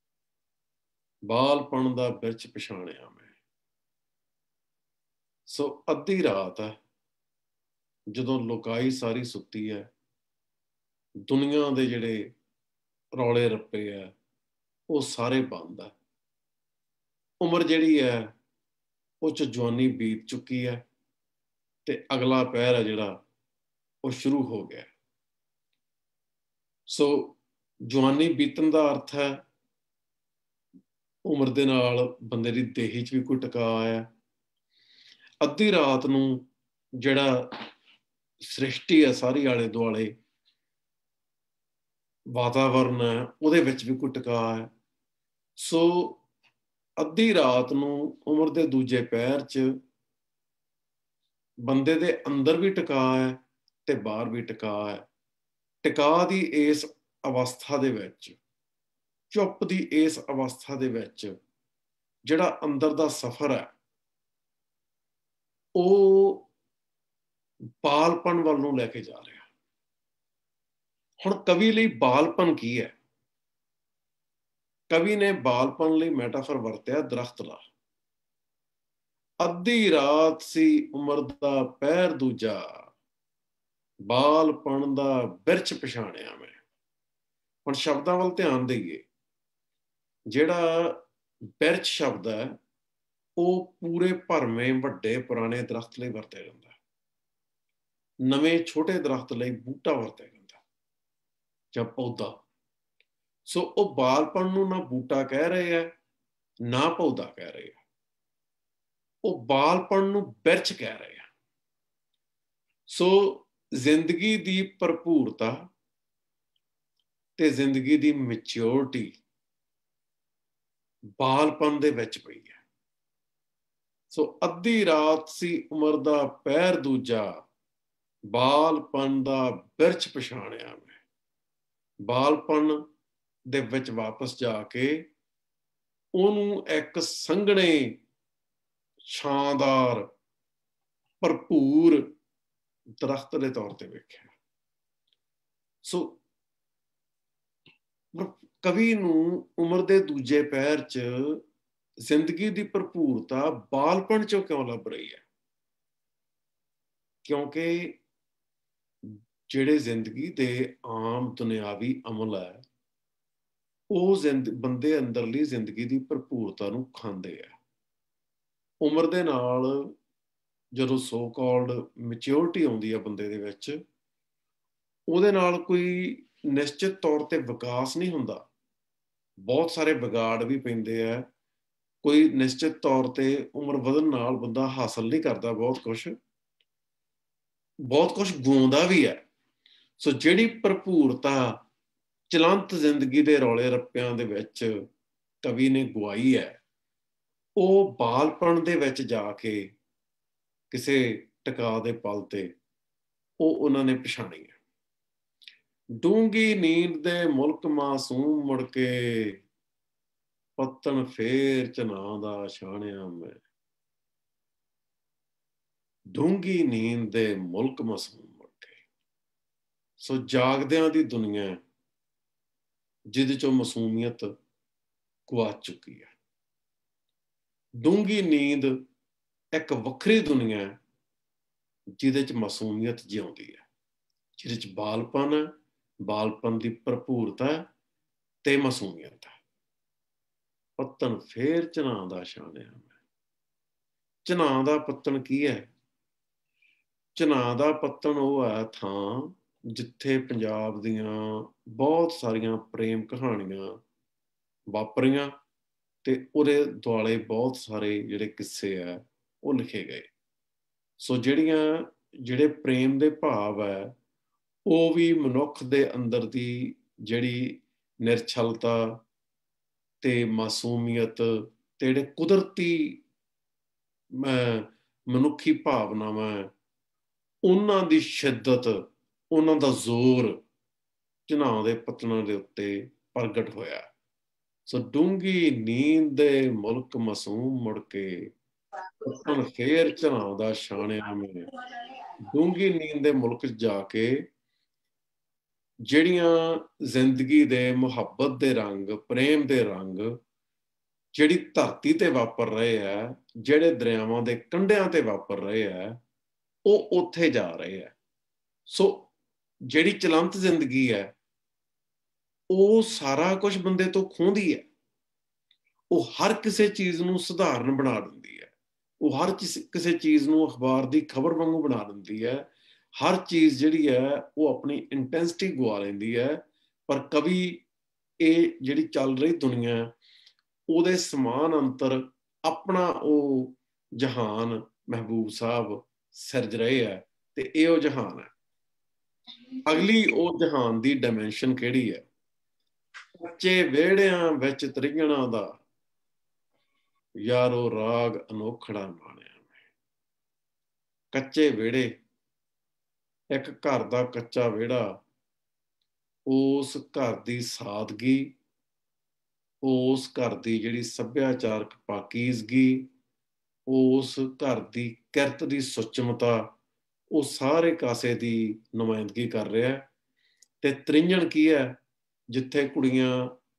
ਬਾਲਪਣ ਦਾ ਬਿਰਛ ਪਛਾਣਿਆ ਮੈਂ। ਸੋ ਅੱਧੀ ਰਾਤ ਹੈ ਜਦੋਂ ਲੋਕਾਈ ਸਾਰੀ ਸੁੱਤੀ ਹੈ, ਦੁਨੀਆ ਦੇ ਜਿਹੜੇ ਰੌਲੇ ਰੱਪੇ ਆ ਉਹ ਸਾਰੇ ਬੰਦ ਆ, ਉਮਰ ਜਿਹੜੀ ਹੈ ਉਹ 'ਚ ਜਵਾਨੀ ਬੀਤ ਚੁੱਕੀ ਹੈ ਤੇ ਅਗਲਾ ਪਹਿਰ ਹੈ ਜਿਹੜਾ ਉਹ ਸ਼ੁਰੂ ਹੋ ਗਿਆ। ਸੋ ਜਵਾਨੀ ਬੀਤਣ ਦਾ ਅਰਥ ਹੈ ਉਮਰ ਦੇ ਨਾਲ ਬੰਦੇ ਦੀ ਦੇਹੀ 'ਚ ਵੀ ਕੋਈ ਟਿਕਾਅ ਆਇਆ। ਅੱਧੀ ਰਾਤ ਨੂੰ ਜਿਹੜਾ ਸ੍ਰਿਸ਼ਟੀ ਹੈ ਸਾਰੀ ਆਲੇ ਦੁਆਲੇ ਵਾਤਾਵਰਨ ਹੈ ਉਹਦੇ ਵਿੱਚ ਵੀ ਕੋਈ ਟਿਕਾਅ ਹੈ। ਸੋ ਅੱਧੀ ਰਾਤ ਨੂੰ ਉਮਰ ਦੇ ਦੂਜੇ ਪਹਿਰ 'ਚ ਬੰਦੇ ਦੇ ਅੰਦਰ ਵੀ ਟਿਕਾਅ ਹੈ ਤੇ ਬਾਹਰ ਵੀ ਟਿਕਾਅ ਹੈ। ਟਿਕਾਅ ਦੀ ਇਸ ਅਵਸਥਾ ਦੇ ਵਿੱਚ, ਚੁੱਪ ਦੀ ਇਸ ਅਵਸਥਾ ਦੇ ਵਿੱਚ ਜਿਹੜਾ ਅੰਦਰ ਦਾ ਸਫ਼ਰ ਹੈ ਉਹ ਬਾਲਪਨ ਵੱਲ ਨੂੰ ਲੈ ਕੇ ਜਾ ਰਿਹਾ। ਹੁਣ ਕਵੀ ਲਈ ਬਾਲਪਨ ਕੀ ਹੈ? ਕਵੀ ਨੇ ਬਾਲਪਨ ਲਈ ਮੈਟਾਫਰ ਵਰਤਿਆ ਦਰਖਤ ਦਾ। ਅੱਧੀ ਰਾਤ ਸੀ ਉਮਰ ਦਾ ਪਹਿਰ ਦੂਜਾ, ਬਾਲਪਨ ਦਾ ਬਿਰਛ ਪਛਾਣਿਆ ਮੈਂ। ਹੁਣ ਸ਼ਬਦਾਂ ਵੱਲ ਧਿਆਨ ਦੇਈਏ। ਜਿਹੜਾ ਬਿਰਛ ਸ਼ਬਦ ਹੈ ਉਹ ਪੂਰੇ ਭਰਵੇਂ ਵੱਡੇ ਪੁਰਾਣੇ ਦਰਖਤ ਲਈ ਵਰਤਿਆ ਜਾਂਦਾ, ਨਵੇਂ ਛੋਟੇ ਦਰਖਤ ਲਈ ਬੂਟਾ ਵਰਤਿਆ ਜਾਂਦਾ ਜਾਂ ਪੌਦਾ। ਸੋ ਉਹ ਬਾਲਪਨ ਨੂੰ ਨਾ ਬੂਟਾ ਕਹਿ ਰਹੇ ਆ ਨਾ ਪੌਦਾ ਕਹਿ ਰਹੇ ਆ, ਉਹ ਬਾਲਪਨ ਨੂੰ ਬਿਰਛ ਕਹਿ ਰਹੇ ਆ। ਸੋ ਜ਼ਿੰਦਗੀ ਦੀ ਭਰਪੂਰਤਾ ਤੇ ਜ਼ਿੰਦਗੀ ਦੀ ਮੈਚਿਓਰਿਟੀ ਬਾਲਪਨ ਦੇ ਵਿੱਚ ਪਈ ਹੈ। ਸੋ ਅੱਧੀ ਰਾਤ ਸੀ ਉਮਰ ਦਾ ਪਹਿਰ ਦੂਜਾ, ਬਾਲਪਨ ਦਾ ਬਿਰਛ ਪਛਾਣਿਆ ਮੈਂ। ਬਾਲਪਨ ਦੇ ਵਿੱਚ ਵਾਪਸ ਜਾ ਕੇ ਉਹਨੂੰ ਇੱਕ ਸੰਘਣੇ, ਸ਼ਾਨਦਾਰ, ਭਰਪੂਰ ਦਰਖਤ ਦੇ ਤੌਰ ਤੇ ਵੇਖਿਆ। ਸੋ ਕਵੀ ਨੂੰ ਉਮਰ ਦੇ ਦੂਜੇ ਪਹਿਰ 'ਚ ਜ਼ਿੰਦਗੀ ਦੀ ਭਰਪੂਰਤਾ ਬਾਲਪਨ 'ਚੋਂ ਕਿਉਂ ਲੱਭ ਰਹੀ ਹੈ? ਕਿਉਂਕਿ ਜਿਹੜੇ ਜ਼ਿੰਦਗੀ ਦੇ ਆਮ ਦੁਨਿਆਵੀ ਅਮਲ ਹੈ ਉਹ ਜ਼ਿੰਦ ਬੰਦੇ ਅੰਦਰਲੀ ਜ਼ਿੰਦਗੀ ਦੀ ਭਰਪੂਰਤਾ ਨੂੰ ਖਾਂਦੇ ਆ। ਉਮਰ ਦੇ ਨਾਲ ਜਦੋਂ ਸੋ ਕਾਲਡ ਮੈਚਿਓਰਿਟੀ ਆਉਂਦੀ ਆ ਬੰਦੇ ਦੇ ਵਿੱਚ, ਉਹਦੇ ਨਾਲ ਕੋਈ ਨਿਸ਼ਚਿਤ ਤੌਰ ਤੇ ਵਿਕਾਸ ਨਹੀਂ ਹੁੰਦਾ, ਬਹੁਤ ਸਾਰੇ ਵਿਗਾੜ ਵੀ ਪੈਂਦੇ ਆ। ਕੋਈ ਨਿਸ਼ਚਿਤ ਤੌਰ ਤੇ ਉਮਰ ਵਧਣ ਨਾਲ ਬੰਦਾ ਹਾਸਲ ਨਹੀਂ ਕਰਦਾ ਬਹੁਤ ਕੁਛ, ਬਹੁਤ ਕੁਛ ਗਵਾਉਂਦਾ ਵੀ ਹੈ। ਸੋ ਜਿਹੜੀ ਭਰਪੂਰਤਾ ਚਲੰਤ ਜ਼ਿੰਦਗੀ ਦੇ ਰੌਲੇ ਰੱਪਿਆਂ ਦੇ ਵਿੱਚ ਕਵੀ ਨੇ ਗਵਾਈ ਹੈ, ਉਹ ਬਾਲਪਣ ਦੇ ਵਿੱਚ ਜਾ ਕੇ ਕਿਸੇ ਟਕਾ ਦੇ ਪਲ ਤੇ ਉਹ ਉਹਨਾਂ ਨੇ ਪਛਾਣੀ ਹੈ। ਡੂੰਗੀ ਨੀਂਦ ਦੇ ਮੁਲਕ ਮਾਸੂਮ ਮੁੜ ਕੇ, ਪੱਤਣ ਫੇਰ ਚਨਾ ਦਾ ਛਾਣਿਆ ਮੈਂ। ਡੂੰਗੀ ਨੀਂਦ ਦੇ ਮੁਲਕ ਮਾਸੂਮ ਮੁੜ ਕੇ, ਸੋ ਜਾਗਦਿਆਂ ਦੀ ਦੁਨੀਆ ਜਿਹਦੇ ਚੋਂ ਮਾਸੂਮੀਅਤ ਗੁਆਚ ਚੁੱਕੀ ਹੈ। ਡੂੰਗੀ ਨੀਂਦ ਇੱਕ ਵੱਖਰੀ ਦੁਨੀਆ ਹੈ ਜਿਹਦੇ ਚ ਮਾਸੂਮੀਅਤ ਜਿਉਂਦੀ ਹੈ, ਜਿਹਦੇ ਚ ਬਾਲਪਨ ਹੈ, ਬਾਲਪਨ ਦੀ ਭਰਪੂਰਤਾ ਤੇ ਮਾਸੂਮੀਅਤ ਹੈ। ਪੱਤਣ ਫੇਰ ਝਨਾ ਦਾ ਛਾਣਿਆ ਮੈਂ। ਝਨਾ ਦਾ ਪੱਤਣ ਕੀ ਹੈ? ਝਨਾ ਦਾ ਪੱਤਣ ਉਹ ਹੈ ਥਾਂ ਜਿੱਥੇ ਪੰਜਾਬ ਦੀਆਂ ਬਹੁਤ ਸਾਰੀਆਂ ਪ੍ਰੇਮ ਕਹਾਣੀਆਂ ਵਾਪਰੀਆਂ ਤੇ ਉਹਦੇ ਦੁਆਲੇ ਬਹੁਤ ਸਾਰੇ ਜਿਹੜੇ ਕਿੱਸੇ ਆ ਉਹ ਲਿਖੇ ਗਏ। ਸੋ ਜਿਹੜੀਆਂ ਜਿਹੜੇ ਪ੍ਰੇਮ ਦੇ ਭਾਵ ਹੈ ਉਹ ਵੀ ਮਨੁੱਖ ਦੇ ਅੰਦਰ ਦੀ ਜਿਹੜੀ ਨਿਰਛਲਤਾ ਤੇ ਮਾਸੂਮੀਅਤ ਤੇ ਜਿਹੜੇ ਕੁਦਰਤੀ ਮਨੁੱਖੀ ਭਾਵਨਾਵਾਂ, ਉਹਨਾਂ ਦੀ ਸ਼ਿੱਦਤ, ਉਹਨਾਂ ਦਾ ਜ਼ੋਰ ਝਨਾ ਦੇ ਪੱਤਣਾਂ ਦੇ ਉੱਤੇ ਪ੍ਰਗਟ ਹੋਇਆ। ਸੋ ਡੂੰਗੀ ਨੀਂਦ ਦੇ ਮੁਲਕ ਮਾਸੂਮ ਮੁੜ ਕੇ, ਪੱਤਣ ਫੇਰ ਝਨਾ ਦਾ ਛਾਣਿਆ ਮੈਂ। ਡੂੰਗੀ ਨੀਂਦ ਦੇ ਮੁਲਕ ਚ ਜਾ ਕੇ ਜਿਹੜੀਆਂ ਜ਼ਿੰਦਗੀ ਦੇ ਮੁਹੱਬਤ ਦੇ ਰੰਗ, ਪ੍ਰੇਮ ਦੇ ਰੰਗ ਜਿਹੜੀ ਧਰਤੀ ਤੇ ਵਾਪਰ ਰਹੇ ਆ, ਜਿਹੜੇ ਦਰਿਆਵਾਂ ਦੇ ਕੰਢਿਆਂ ਤੇ ਵਾਪਰ ਰਹੇ ਆ, ਉਹ ਉੱਥੇ ਜਾ ਰਹੇ ਆ। ਸੋ ਜਿਹੜੀ ਚਲੰਤ ਜ਼ਿੰਦਗੀ ਹੈ ਉਹ ਸਾਰਾ ਕੁਝ ਬੰਦੇ ਤੋਂ ਖੋਹਦੀ ਹੈ। ਉਹ ਹਰ ਕਿਸੇ ਚੀਜ਼ ਨੂੰ ਸਧਾਰਨ ਬਣਾ ਦਿੰਦੀ ਹੈ। ਉਹ ਹਰ ਕਿਸੇ ਚੀਜ਼ ਨੂੰ ਅਖਬਾਰ ਦੀ ਖਬਰ ਵਾਂਗੂ ਬਣਾ ਦਿੰਦੀ ਹੈ। ਹਰ ਚੀਜ਼ ਜਿਹੜੀ ਹੈ ਉਹ ਆਪਣੀ ਇੰਟੈਂਸਿਟੀ ਗਵਾ ਲੈਂਦੀ ਹੈ। ਪਰ ਕਵੀ ਇਹ ਜਿਹੜੀ ਚੱਲ ਰਹੀ ਦੁਨੀਆ ਉਹਦੇ ਸਮਾਨ ਅੰਤਰ ਆਪਣਾ ਉਹ ਜਹਾਨ ਮਹਿਬੂਬ ਸਾਹਿਬ ਸਿਰਜ ਰਹੇ ਹੈ ਤੇ ਇਹ ਉਹ ਜਹਾਨ ਹੈ। ਅਗਲੀ ਉਹ ਜਹਾਨ ਦੀ ਡਾਇਮੈਂਸ਼ਨ ਕਿਹੜੀ ਹੈ? ਕੱਚੇ ਵਿਹੜਿਆਂ ਵਿੱਚ ਤ੍ਰਿੰਝਣਾਂ ਦਾ ਯਾਰੋ ਰਾਗ ਅਨੋਖੜਾ ਮਾਣਿਆ ਮੈਂ। ਕੱਚੇ ਵਿਹੜੇ, ਇੱਕ ਘਰ ਦਾ ਕੱਚਾ ਵਿਹੜਾ, ਉਸ ਘਰ ਦੀ ਸਾਦਗੀ, ਉਸ ਘਰ ਦੀ ਜਿਹੜੀ ਸੱਭਿਆਚਾਰਕ ਪਾਕੀਜ਼ਗੀ, ਉਸ ਘਰ ਦੀ ਕਿਰਤ ਦੀ ਸੁਚਮਤਾ, ਉਹ ਸਾਰੇ ਕਾਸੇ ਦੀ ਨੁਮਾਇੰਦਗੀ ਕਰ ਰਿਹਾ। ਤੇ ਤ੍ਰਿੰਝਣ ਕੀ ਹੈ? ਜਿੱਥੇ ਕੁੜੀਆਂ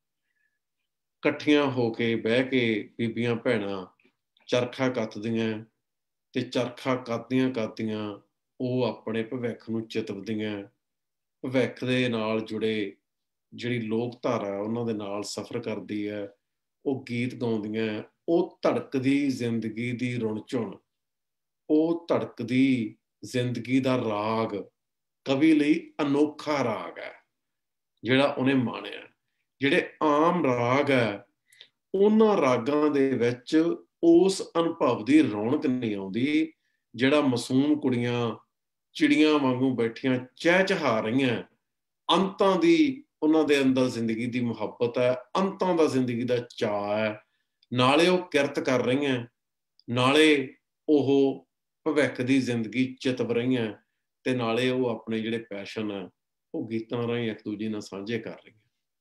ਇਕੱਠੀਆਂ ਹੋ ਕੇ ਬਹਿ ਕੇ ਬੀਬੀਆਂ ਭੈਣਾਂ ਚਰਖਾ ਕੱਤਦੀਆਂ ਤੇ ਚਰਖਾ ਕੱਤਦੀਆਂ ਕੱਤਦੀਆਂ ਉਹ ਆਪਣੇ ਭਵਿੱਖ ਨੂੰ ਚਿਤਵਦੀਆਂ, ਭਵਿੱਖ ਦੇ ਨਾਲ ਜੁੜੇ ਜਿਹੜੀ ਲੋਕ ਧਾਰਾ ਉਹਨਾਂ ਦੇ ਨਾਲ ਸਫ਼ਰ ਕਰਦੀ ਹੈ, ਉਹ ਗੀਤ ਗਾਉਂਦੀਆਂ। ਉਹ ਧੜਕਦੀ ਜ਼ਿੰਦਗੀ ਦੀ ਰੁਣ ਝੁਣ, ਉਹ ਧੜਕਦੀ ਜ਼ਿੰਦਗੀ ਦਾ ਰਾਗ ਕਵੀ ਲਈ ਅਨੋਖਾ ਰਾਗ ਹੈ ਜਿਹੜਾ ਉਹਨੇ ਮਾਣਿਆ। ਜਿਹੜੇ ਆਮ ਰਾਗ ਹੈ ਉਹਨਾਂ ਰਾਗਾਂ ਦੇ ਵਿੱਚ ਉਸ ਅਨੁਭਵ ਦੀ ਰੌਣਕ ਨਹੀਂ ਆਉਂਦੀ ਜਿਹੜਾ ਮਾਸੂਮ ਕੁੜੀਆਂ ਚਿੜੀਆਂ ਵਾਂਗੂ ਬੈਠੀਆਂ ਚਹਿਚਹਾ ਰਹੀਆਂ। ਅੰਤਾਂ ਦੀ ਉਹਨਾਂ ਦੇ ਅੰਦਰ ਜ਼ਿੰਦਗੀ ਦੀ ਮੁਹੱਬਤ ਹੈ, ਅੰਤਾਂ ਦਾ ਜ਼ਿੰਦਗੀ ਦਾ ਚਾਅ ਹੈ। ਨਾਲੇ ਉਹ ਕਿਰਤ ਕਰ ਰਹੀਆਂ, ਨਾਲੇ ਉਹ ਭਵਿੱਖ ਦੀ ਜ਼ਿੰਦਗੀ ਚਿਤਵ ਰਹੀਆਂ ਤੇ ਨਾਲੇ ਉਹ ਆਪਣੇ ਜਿਹੜੇ ਪੈਸ਼ਨ ਹੈ ਉਹ ਗੀਤਾਂ ਰਾਹੀਂ ਇੱਕ ਦੂਜੇ ਨਾਲ ਸਾਂਝੇ ਕਰ ਰਹੀਆਂ।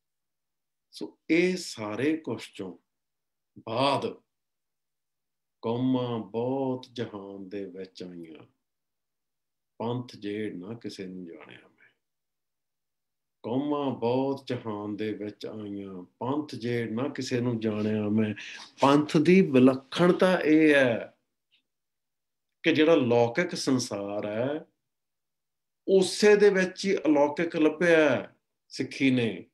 ਸੋ ਇਹ ਸਾਰੇ ਕੁਛ ਚੋਂ ਬਾਅਦ ਕੌਮਾਂ ਬਹੁਤ ਜਹਾਨ ਦੇ ਵਿੱਚ ਆਈਆਂ, ਪੰਥ ਜੇੜ ਨਾ ਕਿਸੇ ਨੂੰ ਜਾਣਿਆ ਮੈਂ। ਕੌਮਾਂ ਬਹੁਤ ਜਹਾਨ ਦੇ ਵਿੱਚ ਆਈਆਂ, ਪੰਥ ਜੇੜ ਨਾ ਕਿਸੇ ਨੂੰ ਜਾਣਿਆ ਮੈਂ। ਪੰਥ ਦੀ ਵਿਲੱਖਣਤਾ ਇਹ ਹੈ ਕਿ ਜਿਹੜਾ ਲੌਕਿਕ ਸੰਸਾਰ ਹੈ ਉਸੇ ਦੇ ਵਿੱਚ ਹੀ ਅਲੌਕਿਕ ਲੱਭਿਆ ਸਿੱਖੀ ਨੇ।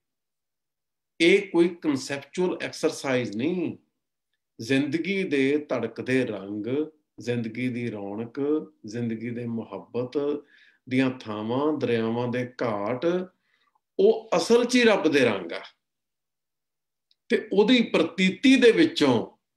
ਇਹ ਕੋਈ ਕਨਸੈਪਚੁਅਲ ਐਕਸਰਸਾਈਜ਼ ਨਹੀਂ। ਜ਼ਿੰਦਗੀ ਦੇ ਧੜਕਦੇ ਰੰਗ, ਜ਼ਿੰਦਗੀ ਦੀ ਰੌਣਕ, ਜ਼ਿੰਦਗੀ ਦੇ ਮੁਹੱਬਤ ਦੀਆਂ ਥਾਵਾਂ, ਦਰਿਆਵਾਂ ਦੇ ਘਾਟ, ਉਹ ਅਸਲ 'ਚ ਹੀ ਰੱਬ ਦੇ ਰੰਗ ਆ। ਤੇ ਉਹਦੀ ਪ੍ਰਤੀਤੀ ਦੇ ਵਿੱਚੋਂ,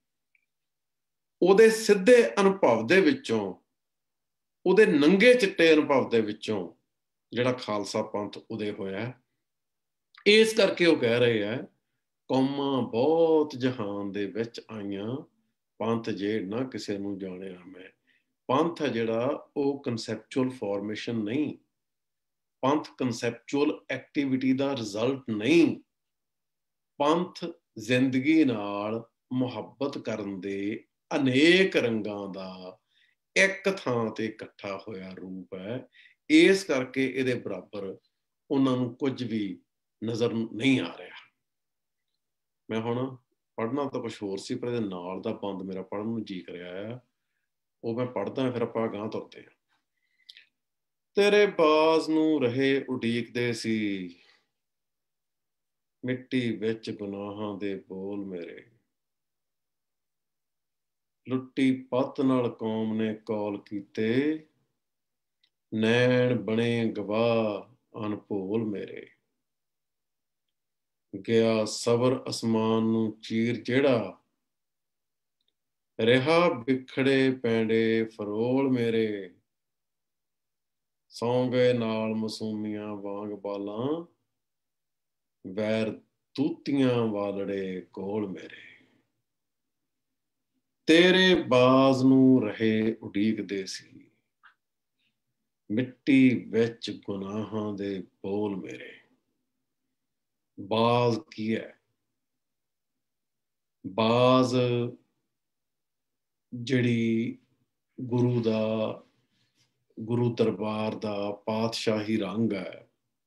ਉਹਦੇ ਸਿੱਧੇ ਅਨੁਭਵ ਦੇ ਵਿੱਚੋਂ, ਉਹਦੇ ਨੰਗੇ ਚਿੱਟੇ ਅਨੁਭਵ ਦੇ ਵਿੱਚੋਂ ਜਿਹੜਾ ਖਾਲਸਾ ਪੰਥ ਉਦੇ ਹੋਇਆ ਇਸ ਕਰਕੇ ਉਹ ਕਹਿ ਰਹੇ ਆ, ਕੌਮਾਂ ਬਹੁਤ ਜਹਾਨ ਦੇ ਵਿੱਚ ਆਈਆਂ, ਪੰਥ ਜੇ ਨਾ ਕਿਸੇ ਨੂੰ ਜਾਣਿਆ ਮੈਂ। ਪੰਥ ਹੈ ਜਿਹੜਾ ਉਹ ਕਨਸੈਪਚੁਅਲ ਫਾਰਮੇਸ਼ਨ ਨਹੀਂ, ਪੰਥ ਕਨਸੈਪਚੁਅਲ ਐਕਟੀਵਿਟੀ ਦਾ ਰਿਜ਼ਲਟ ਨਹੀਂ। ਪੰਥ ਜ਼ਿੰਦਗੀ ਨਾਲ ਮੁਹੱਬਤ ਕਰਨ ਦੇ ਅਨੇਕ ਰੰਗਾਂ ਦਾ ਇੱਕ ਥਾਂ ਤੇ ਇਕੱਠਾ ਹੋਇਆ ਰੂਪ ਹੈ। ਇਸ ਕਰਕੇ ਇਹਦੇ ਬਰਾਬਰ ਉਹਨਾਂ ਨੂੰ ਕੁਝ ਵੀ ਨਜ਼ਰ ਨਹੀਂ ਆ ਰਿਹਾ। ਮੈਂ ਹੁਣ ਪੜ੍ਹਨਾ ਤਾਂ ਕੁਛ ਹੋਰ ਸੀ, ਪਰ ਇਹਦੇ ਨਾਲ ਦਾ ਬੰਦ ਮੇਰਾ ਪੜ੍ਹਨ ਨੂੰ ਜੀ ਕਰਿਆ ਆ, ਉਹ ਮੈਂ ਪੜ੍ਹਦਾ, ਫਿਰ ਆਪਾਂ ਅਗਾਂਹ ਤੁਰਦੇ ਹਾਂ। ਤੇਰੇ ਬਾਜ਼ ਨੂੰ ਰਹੇ ਉਡੀਕਦੇ ਸੀ, ਮਿੱਟੀ ਵਿੱਚ ਗੁਨਾਹਾਂ ਦੇ ਬੋਲ ਮੇਰੇ। ਲੁੱਟੀ ਪੱਤ ਨਾਲ ਕੌਮ ਨੇ ਕੌਲ ਕੀਤੇ, ਨੈਣ ਬਣੇ ਗਵਾਹ ਅਨਭੋਲ ਮੇਰੇ। ਗਿਆ ਸਬਰ ਅਸਮਾਨ ਨੂੰ ਚੀਰ ਜਿਹੜਾ, ਰਿਹਾ ਬਿਖੜੇ ਪੈਂਡੇ ਫਰੋਲ ਮੇਰੇ। ਸੌਂ ਗਏ ਨਾਲ ਮਾਸੂਮੀਆਂ ਵਾਂਗ ਬਾਲਾਂ, ਵੈਰ ਤੂਤੀਆਂ ਵਾਲੜੇ ਕੋਲ ਮੇਰੇ। ਤੇਰੇ ਬਾਜ਼ ਨੂੰ ਰਹੇ ਉਡੀਕਦੇ ਸੀ, ਮਿੱਟੀ ਵਿੱਚ ਗੁਨਾਹਾਂ ਦੇ ਬੋਲ ਮੇਰੇ। ਬਾਜ਼ ਕੀ ਹੈ? ਬਾਜ਼ ਜਿਹੜੀ ਗੁਰੂ ਦਾ, ਗੁਰੂ ਦਰਬਾਰ ਦਾ ਪਾਤਸ਼ਾਹੀ ਰੰਗ ਹੈ,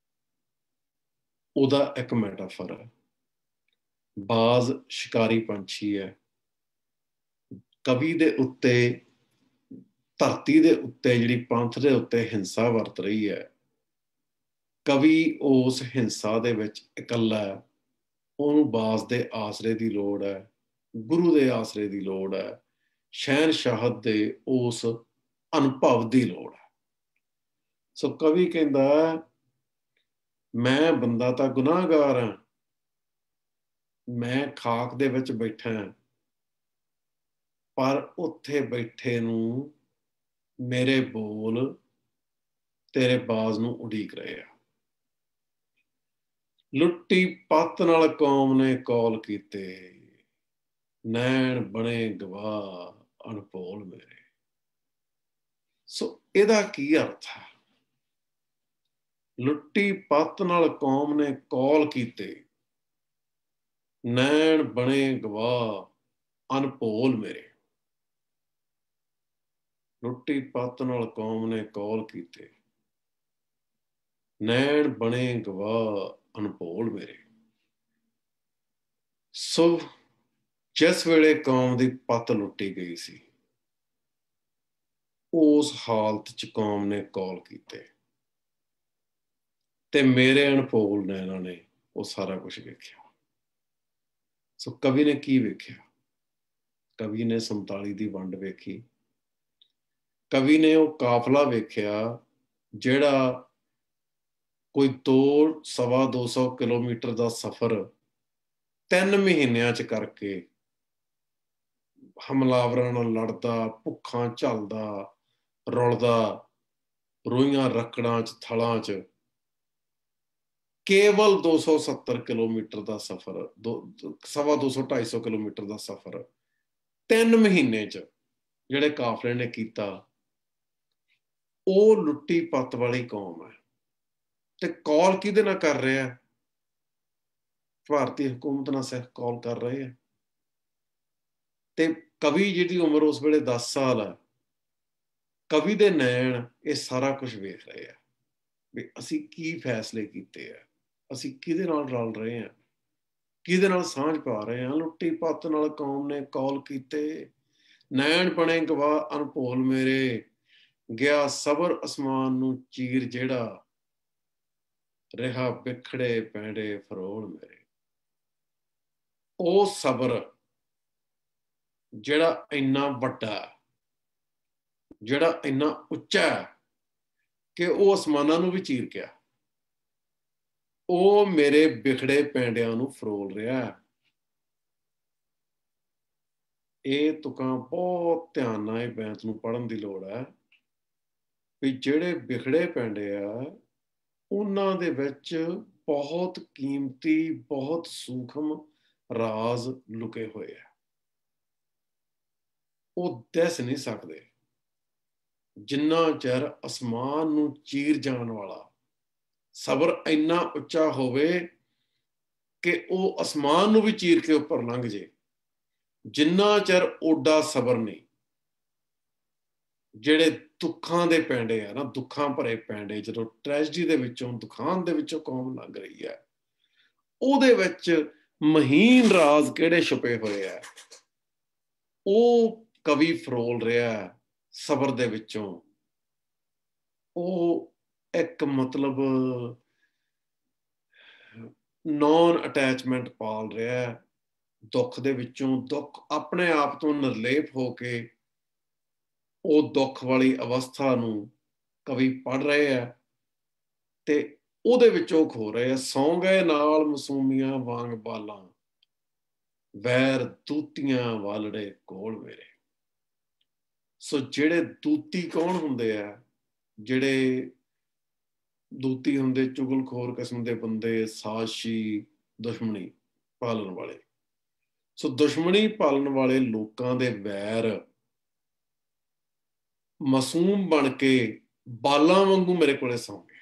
ਉਹਦਾ ਇੱਕ ਮੈਟਾਫਰ ਹੈ। ਬਾਜ਼ ਸ਼ਿਕਾਰੀ ਪੰਛੀ ਹੈ। ਕਵੀ ਦੇ ਉੱਤੇ, ਧਰਤੀ ਦੇ ਉੱਤੇ ਜਿਹੜੀ ਪੰਥ ਦੇ ਉੱਤੇ ਹਿੰਸਾ ਵਰਤ ਰਹੀ ਹੈ, ਕਵੀ ਉਸ ਹਿੰਸਾ ਦੇ ਵਿੱਚ ਇਕੱਲਾ ਹੈ। ਉਹਨੂੰ ਬਾਜ਼ ਦੇ ਆਸਰੇ ਦੀ ਲੋੜ ਹੈ, ਗੁਰੂ ਦੇ ਆਸਰੇ ਦੀ ਲੋੜ ਹੈ, ਸ਼ਹਿਨਸ਼ਾਹਤ ਦੇ ਉਸ ਅਨੁਭਵ ਦੀ ਲੋੜ ਹੈ। ਸੋ ਕਵੀ ਕਹਿੰਦਾ, ਮੈਂ ਬੰਦਾ ਤਾਂ ਗੁਨਾਹਗਾਰ ਹਾਂ, ਮੈਂ ਖਾਕ ਦੇ ਵਿੱਚ ਬੈਠਾ ਹਾਂ, ਪਰ ਉੱਥੇ ਬੈਠੇ ਨੂੰ ਮੇਰੇ ਬੋਲ ਤੇਰੇ ਬਾਜ਼ ਨੂੰ ਉਡੀਕ ਰਹੇ ਆ। ਲੁੱਟੀ ਪੱਤ ਨਾਲ ਕੌਮ ਨੇ ਕੌਲ ਕੀਤੇ, ਨੈਣ ਬਣੇ ਗਵਾਹ ਅਨਭੋਲ ਮੇਰੇ। ਸੋ ਇਹਦਾ ਕੀ ਅਰਥ ਹੈ? ਲੁੱਟੀ ਪੱਤ ਨਾਲ ਕੌਮ ਨੇ ਕੌਲ ਕੀਤੇ, ਨੈਣ ਬਣੇ ਗਵਾਹ ਅਨਭੋਲ ਮੇਰੇ। ਲੁੱਟੀ ਪੱਤ ਨਾਲ ਕੌਮ ਨੇ ਕੌਲ ਕੀਤੇ, ਨੈਣ ਬਣੇ ਗਵਾਹ ਅਨਭੋਲ ਮੇਰੇ। ਸੋ ਜਿਸ ਵੇਲੇ ਕੌਮ ਦੀ ਪੱਤ ਲੁੱਟੀ ਗਈ ਸੀ, ਉਸ ਹਾਲਤ ਚ ਕੌਮ ਨੇ ਕੌਲ ਕੀਤੇ, ਤੇ ਮੇਰੇ ਅਨਭੋਲ ਨੈਣਾਂ ਨੇ ਉਹ ਸਾਰਾ ਕੁਝ ਵੇਖਿਆ। ਸੋ ਕਵੀ ਨੇ ਕੀ ਵੇਖਿਆ? ਕਵੀ ਨੇ ਸੰਤਾਲੀ ਦੀ ਵੰਡ ਵੇਖੀ। ਕਵੀ ਨੇ ਉਹ ਕਾਫਲਾ ਵੇਖਿਆ ਜਿਹੜਾ ਕੋਈ ਦੋ ਸਵਾ ਦੋ ਸੌ ਕਿਲੋਮੀਟਰ ਦਾ ਸਫ਼ਰ ਤਿੰਨ ਮਹੀਨਿਆਂ ਚ ਕਰਕੇ ਹਮਲਾਵਰਾਂ ਨਾਲ ਲੜਦਾ, ਭੁੱਖਾਂ ਝੱਲਦਾ, ਰੁਲਦਾ, ਰੋਈਆਂ ਰੱਕੜਾਂ ਚ, ਥਲਾਂ ਚ, ਕੇਵਲ ਦੋ ਸੌ ਸੱਤਰ ਕਿਲੋਮੀਟਰ ਦਾ ਸਫ਼ਰ, ਦੋ ਸਵਾ ਦੋ ਸੌ ਢਾਈ ਸੌ ਕਿਲੋਮੀਟਰ ਦਾ ਸਫ਼ਰ ਤਿੰਨ ਮਹੀਨੇ ਚ ਜਿਹੜੇ ਕਾਫਲੇ ਨੇ ਕੀਤਾ। ਉਹ ਲੁੱਟੀ ਪੱਤ ਵਾਲੀ ਕੌਮ ਹੈ। ਤੇ ਕੌਲ ਕਿਹਦੇ ਨਾਲ ਕਰ ਰਿਹਾ? ਭਾਰਤੀ ਹਕੂਮਤ ਨਾਲ ਸਿੱਖ ਕੌਲ ਕਰ ਰਹੇ ਆ। ਤੇ ਕਵੀ ਜਿਹਦੀ ਉਮਰ ਉਸ ਵੇਲੇ ਦਸ ਸਾਲ ਹੈ, ਕਵੀ ਦੇ ਨੈਣ ਇਹ ਸਾਰਾ ਕੁਝ ਵੇਖ ਰਹੇ ਆ ਵੀ ਅਸੀਂ ਕੀ ਫੈਸਲੇ ਕੀਤੇ ਆ, ਅਸੀਂ ਕਿਹਦੇ ਨਾਲ ਰਲ ਰਹੇ ਹਾਂ, ਕਿਹਦੇ ਨਾਲ ਸਾਂਝ ਪਾ ਰਹੇ ਹਾਂ। ਲੁੱਟੀ ਪੱਤ ਨਾਲ ਕੌਮ ਨੇ ਕੌਲ ਕੀਤੇ, ਨੈਣ ਬਣੇ ਗਵਾਹ ਅਨਭੋਲ ਮੇਰੇ। ਗਿਆ ਸਬਰ ਅਸਮਾਨ ਨੂੰ ਚੀਰ ਜਿਹੜਾ, ਰਿਹਾ ਬਿਖੜੇ ਪੈਂਡੇ ਫਰੋਲ ਮੇਰੇ। ਉਹ ਸਬਰ ਜਿਹੜਾ ਇੰਨਾ ਵੱਡਾ, ਜਿਹੜਾ ਇੰਨਾ ਉੱਚਾ ਕਿ ਉਹ ਅਸਮਾਨਾਂ ਨੂੰ ਵੀ ਚੀਰ ਗਿਆ, ਉਹ ਮੇਰੇ ਬਿਖੜੇ ਪੈਂਡਿਆਂ ਨੂੰ ਫਰੋਲ ਰਿਹਾ। ਇਹ ਤੁਕਾਂ ਬਹੁਤ ਧਿਆਨ ਨਾਲ ਇਹ ਬੈਂਤ ਨੂੰ ਪੜ੍ਹਨ ਦੀ ਲੋੜ ਹੈ ਵੀ ਜਿਹੜੇ ਬਿਖੜੇ ਪੈਂਡੇ ਆ, ਉਹਨਾਂ ਦੇ ਵਿੱਚ ਬਹੁਤ ਕੀਮਤੀ, ਬਹੁਤ ਸੂਖਮ ਰਾਜ਼ ਲੁਕੇ ਹੋਏ ਆ। ਉਹ ਦਿਸ ਨਹੀਂ ਸਕਦੇ ਜਿੰਨਾ ਚਿਰ ਅਸਮਾਨ ਨੂੰ ਚੀਰ ਜਾਣ ਵਾਲਾ ਸਬਰ ਇੰਨਾ ਉੱਚਾ ਹੋਵੇ ਕਿ ਉਹ ਅਸਮਾਨ ਨੂੰ ਵੀ ਚੀਰ ਕੇ ਉੱਪਰ ਲੰਘ ਜੇ, ਜਿੰਨਾ ਚਿਰ ਓਡਾ ਸਬਰ ਨਹੀਂ। ਜਿਹੜੇ ਦੁੱਖਾਂ ਦੇ ਪੈਂਡੇ ਆ ਨਾ, ਦੁੱਖਾਂ ਭਰੇ ਪੈਂਡੇ, ਜਦੋਂ ਟ੍ਰੈਜਡੀ ਦੇ ਵਿੱਚੋਂ, ਦੁਖਾਂ ਦੇ ਵਿੱਚੋਂ ਕੌਮ ਲੰਘ ਰਹੀ ਹੈ, ਉਹਦੇ ਵਿੱਚ ਮਹੀਨ ਰਾਜ਼ ਕਿਹੜੇ ਛੁਪੇ ਹੋਏ ਆ, ਉਹ ਕਵੀ ਫਰੋਲ ਰਿਹਾ ਸਬਰ ਦੇ ਵਿੱਚੋਂ। ਉਹ ਇੱਕ ਮਤਲਬ ਨੌਨ ਅਟੈਚਮੈਂਟ ਪਾਲ ਰਿਹਾ ਦੁੱਖ ਦੇ ਵਿੱਚੋਂ। ਦੁੱਖ ਆਪਣੇ ਆਪ ਤੋਂ ਨਿਰਲੇਪ ਹੋ ਕੇ ਉਹ ਦੁੱਖ ਵਾਲੀ ਅਵਸਥਾ ਨੂੰ ਕਵੀ ਪੜ੍ਹ ਰਹੇ ਆ ਤੇ ਉਹਦੇ ਵਿੱਚੋਂ ਖੋ ਰਹੇ ਆ। ਸੌਂ ਗਏ ਨਾਲ ਮਾਸੂਮੀਆਂ ਵਾਂਗ ਬਾਲਾਂ, ਵੈਰ ਦੂਤੀਆਂ ਵਾਲੜੇ ਕੋਲ ਮੇਰੇ। ਸੋ ਜਿਹੜੇ ਦੂਤੀ ਕੌਣ ਹੁੰਦੇ ਆ? ਜਿਹੜੇ ਦੂਤੀ ਹੁੰਦੇ ਚੁਗਲਖੋਰ ਕਿਸਮ ਦੇ ਬੰਦੇ, ਸਾਜ਼ਿਸ਼ੀ, ਦੁਸ਼ਮਣੀ ਪਾਲਣ ਵਾਲੇ। ਸੋ ਦੁਸ਼ਮਣੀ ਪਾਲਣ ਵਾਲੇ ਲੋਕਾਂ ਦੇ ਵੈਰ ਮਾਸੂਮ ਬਣ ਕੇ ਬਾਲਾਂ ਵਾਂਗੂ ਮੇਰੇ ਕੋਲੇ ਸੌਂ ਗਏ।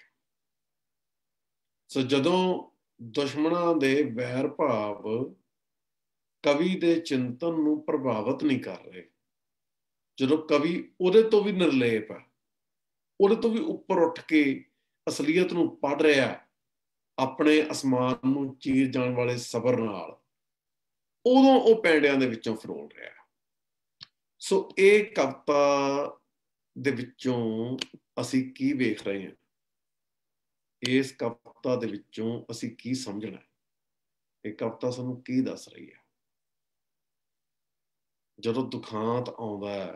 ਸੋ ਜਦੋਂ ਦੁਸ਼ਮਣਾਂ ਦੇ ਵੈਰ ਭਾਵ ਕਵੀ ਦੇ ਚਿੰਤਨ ਨੂੰ ਪ੍ਰਭਾਵਿਤ ਨਹੀਂ ਕਰ ਰਹੇ, ਜਦੋਂ ਕਵੀ ਉਹਦੇ ਤੋਂ ਵੀ ਨਿਰਲੇਪ ਹੈ, ਉਹਦੇ ਤੋਂ ਵੀ ਉੱਪਰ ਉੱਠ ਕੇ ਅਸਲੀਅਤ ਨੂੰ ਪੜ੍ਹ ਰਿਹਾ ਆਪਣੇ ਅਸਮਾਨ ਨੂੰ ਚੀਰ ਜਾਣ ਵਾਲੇ ਸਬਰ ਨਾਲ, ਉਦੋਂ ਉਹ ਪੈਂਡਿਆਂ ਦੇ ਵਿੱਚੋਂ ਫਰੋਲ ਰਿਹਾ। ਸੋ ਇਹ ਕਵਿਤਾ ਦੇ ਵਿੱਚੋਂ ਅਸੀਂ ਕੀ ਵੇਖ ਰਹੇ ਹਾਂ? ਇਸ ਕਵਿਤਾ ਦੇ ਵਿੱਚੋਂ ਅਸੀਂ ਕੀ ਸਮਝਣਾ? ਇਹ ਕਵਿਤਾ ਸਾਨੂੰ ਕੀ ਦੱਸ ਰਹੀ ਹੈ? ਜਦੋਂ ਦੁਖਾਂਤ ਆਉਂਦਾ ਹੈ,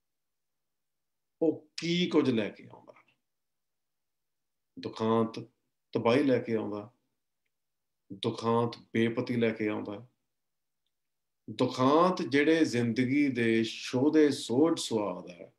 ਉਹ ਕੀ ਕੁਝ ਲੈ ਕੇ ਆਉਂਦਾ? ਦੁਖਾਂਤ ਤਬਾਹੀ ਲੈ ਕੇ ਆਉਂਦਾ, ਦੁਖਾਂਤ ਬੇਪਤੀ ਲੈ ਕੇ ਆਉਂਦਾ, ਦੁਖਾਂਤ ਜਿਹੜੇ ਜ਼ਿੰਦਗੀ ਦੇ ਸ਼ੋਧੇ ਸੋਝ ਸੁਆਦ ਹੈ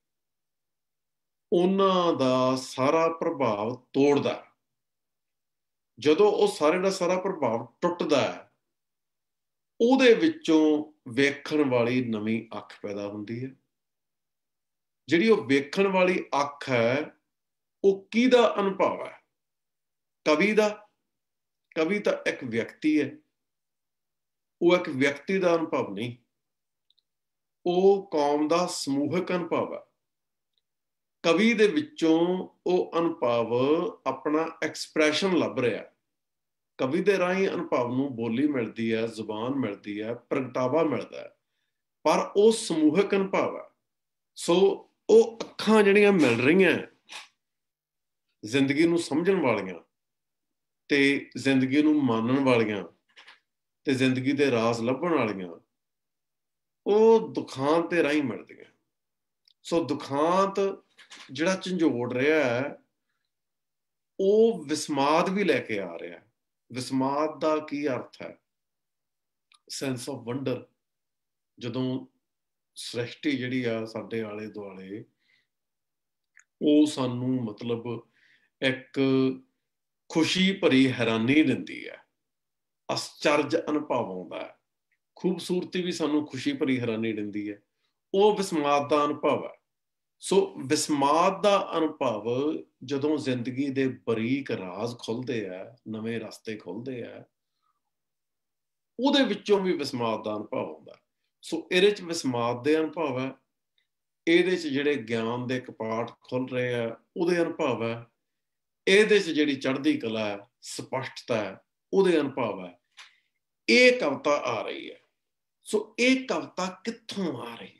ਉਹਨਾਂ ਦਾ ਸਾਰਾ ਪ੍ਰਭਾਵ ਤੋੜਦਾ। ਜਦੋਂ ਉਹ ਸਾਰੇ ਦਾ ਸਾਰਾ ਪ੍ਰਭਾਵ ਟੁੱਟਦਾ ਹੈ, ਉਹਦੇ ਵਿੱਚੋਂ ਵੇਖਣ ਵਾਲੀ ਨਵੀਂ ਅੱਖ ਪੈਦਾ ਹੁੰਦੀ ਹੈ। ਜਿਹੜੀ ਉਹ ਵੇਖਣ ਵਾਲੀ ਅੱਖ ਹੈ, ਉਹ ਕਿਹਦਾ ਅਨੁਭਵ ਹੈ? ਕਵੀ ਦਾ। ਕਵੀ ਤਾਂ ਇੱਕ ਵਿਅਕਤੀ ਹੈ, ਉਹ ਇੱਕ ਵਿਅਕਤੀ ਦਾ ਅਨੁਭਵ ਨਹੀਂ, ਉਹ ਕੌਮ ਦਾ ਸਮੂਹਿਕ ਅਨੁਭਵ ਹੈ। ਕਵੀ ਦੇ ਵਿੱਚੋਂ ਉਹ ਅਨੁਭਵ ਆਪਣਾ ਐਕਸਪ੍ਰੈਸ਼ਨ ਲੱਭ ਰਿਹਾ। ਕਵੀ ਦੇ ਰਾਹੀਂ ਅਨੁਭਵ ਨੂੰ ਬੋਲੀ ਮਿਲਦੀ ਹੈ, ਜ਼ੁਬਾਨ ਮਿਲਦੀ ਹੈ, ਪ੍ਰਗਟਾਵਾ ਮਿਲਦਾ ਹੈ, ਪਰ ਉਹ ਸਮੂਹਿਕ ਅਨੁਭਵ ਹੈ। ਸੋ ਉਹ ਅੱਖਾਂ ਜਿਹੜੀਆਂ ਮਿਲ ਰਹੀਆਂ ਜ਼ਿੰਦਗੀ ਨੂੰ ਸਮਝਣ ਵਾਲੀਆਂ ਤੇ ਜ਼ਿੰਦਗੀ ਨੂੰ ਮਾਨਣ ਵਾਲੀਆਂ ਤੇ ਜ਼ਿੰਦਗੀ ਦੇ ਰਾਜ਼ ਲੱਭਣ ਵਾਲੀਆਂ, ਉਹ ਦੁਖਾਂਤ ਦੇ ਰਾਹੀਂ ਮਿਲਦੀਆਂ। ਸੋ ਦੁਖਾਂਤ ਜਿਹੜਾ ਝੰਜੋੜ ਰਿਹਾ ਹੈ, ਉਹ ਵਿਸਮਾਦ ਵੀ ਲੈ ਕੇ ਆ ਰਿਹਾ। ਵਿਸਮਾਦ ਦਾ ਕੀ ਅਰਥ ਹੈ? Sense of wonder. ਜਦੋਂ ਸ੍ਰਿਸ਼ਟੀ ਜਿਹੜੀ ਆ ਸਾਡੇ ਆਲੇ ਦੁਆਲੇ, ਉਹ ਸਾਨੂੰ ਮਤਲਬ ਇੱਕ ਖੁਸ਼ੀ ਭਰੀ ਹੈਰਾਨੀ ਦਿੰਦੀ ਹੈ, ਅਸਚਰਜ ਅਨੁਭਵ ਆਉਂਦਾ ਹੈ। ਖੂਬਸੂਰਤੀ ਵੀ ਸਾਨੂੰ ਖੁਸ਼ੀ ਭਰੀ ਹੈਰਾਨੀ ਦਿੰਦੀ ਹੈ, ਉਹ ਵਿਸਮਾਦ ਦਾ ਅਨੁਭਵ ਹੈ। ਸੋ ਵਿਸਮਾਦ ਦਾ ਅਨੁਭਵ ਜਦੋਂ ਜ਼ਿੰਦਗੀ ਦੇ ਬਰੀਕ ਰਾਜ਼ ਖੁੱਲ੍ਹਦੇ ਆ, ਨਵੇਂ ਰਸਤੇ ਖੁੱਲ੍ਹਦੇ ਆ, ਉਹਦੇ ਵਿੱਚੋਂ ਵੀ ਵਿਸਮਾਦ ਦਾ ਅਨੁਭਵ ਆਉਂਦਾ। ਸੋ ਇਹਦੇ 'ਚ ਵਿਸਮਾਦ ਦੇ ਅਨੁਭਵ ਹੈ, ਇਹਦੇ 'ਚ ਜਿਹੜੇ ਗਿਆਨ ਦੇ ਕਪਾਟ ਖੁੱਲ੍ਹ ਰਹੇ ਆ ਉਹਦੇ ਅਨੁਭਵ ਹੈ, ਇਹਦੇ 'ਚ ਜਿਹੜੀ ਚੜ੍ਹਦੀ ਕਲਾ ਹੈ, ਸਪਸ਼ਟਤਾ ਹੈ, ਉਹਦੇ ਅਨੁਭਵ ਹੈ। ਇਹ ਕਵਿਤਾ ਆ ਰਹੀ ਹੈ। ਸੋ ਇਹ ਕਵਿਤਾ ਕਿੱਥੋਂ ਆ ਰਹੀ ਹੈ?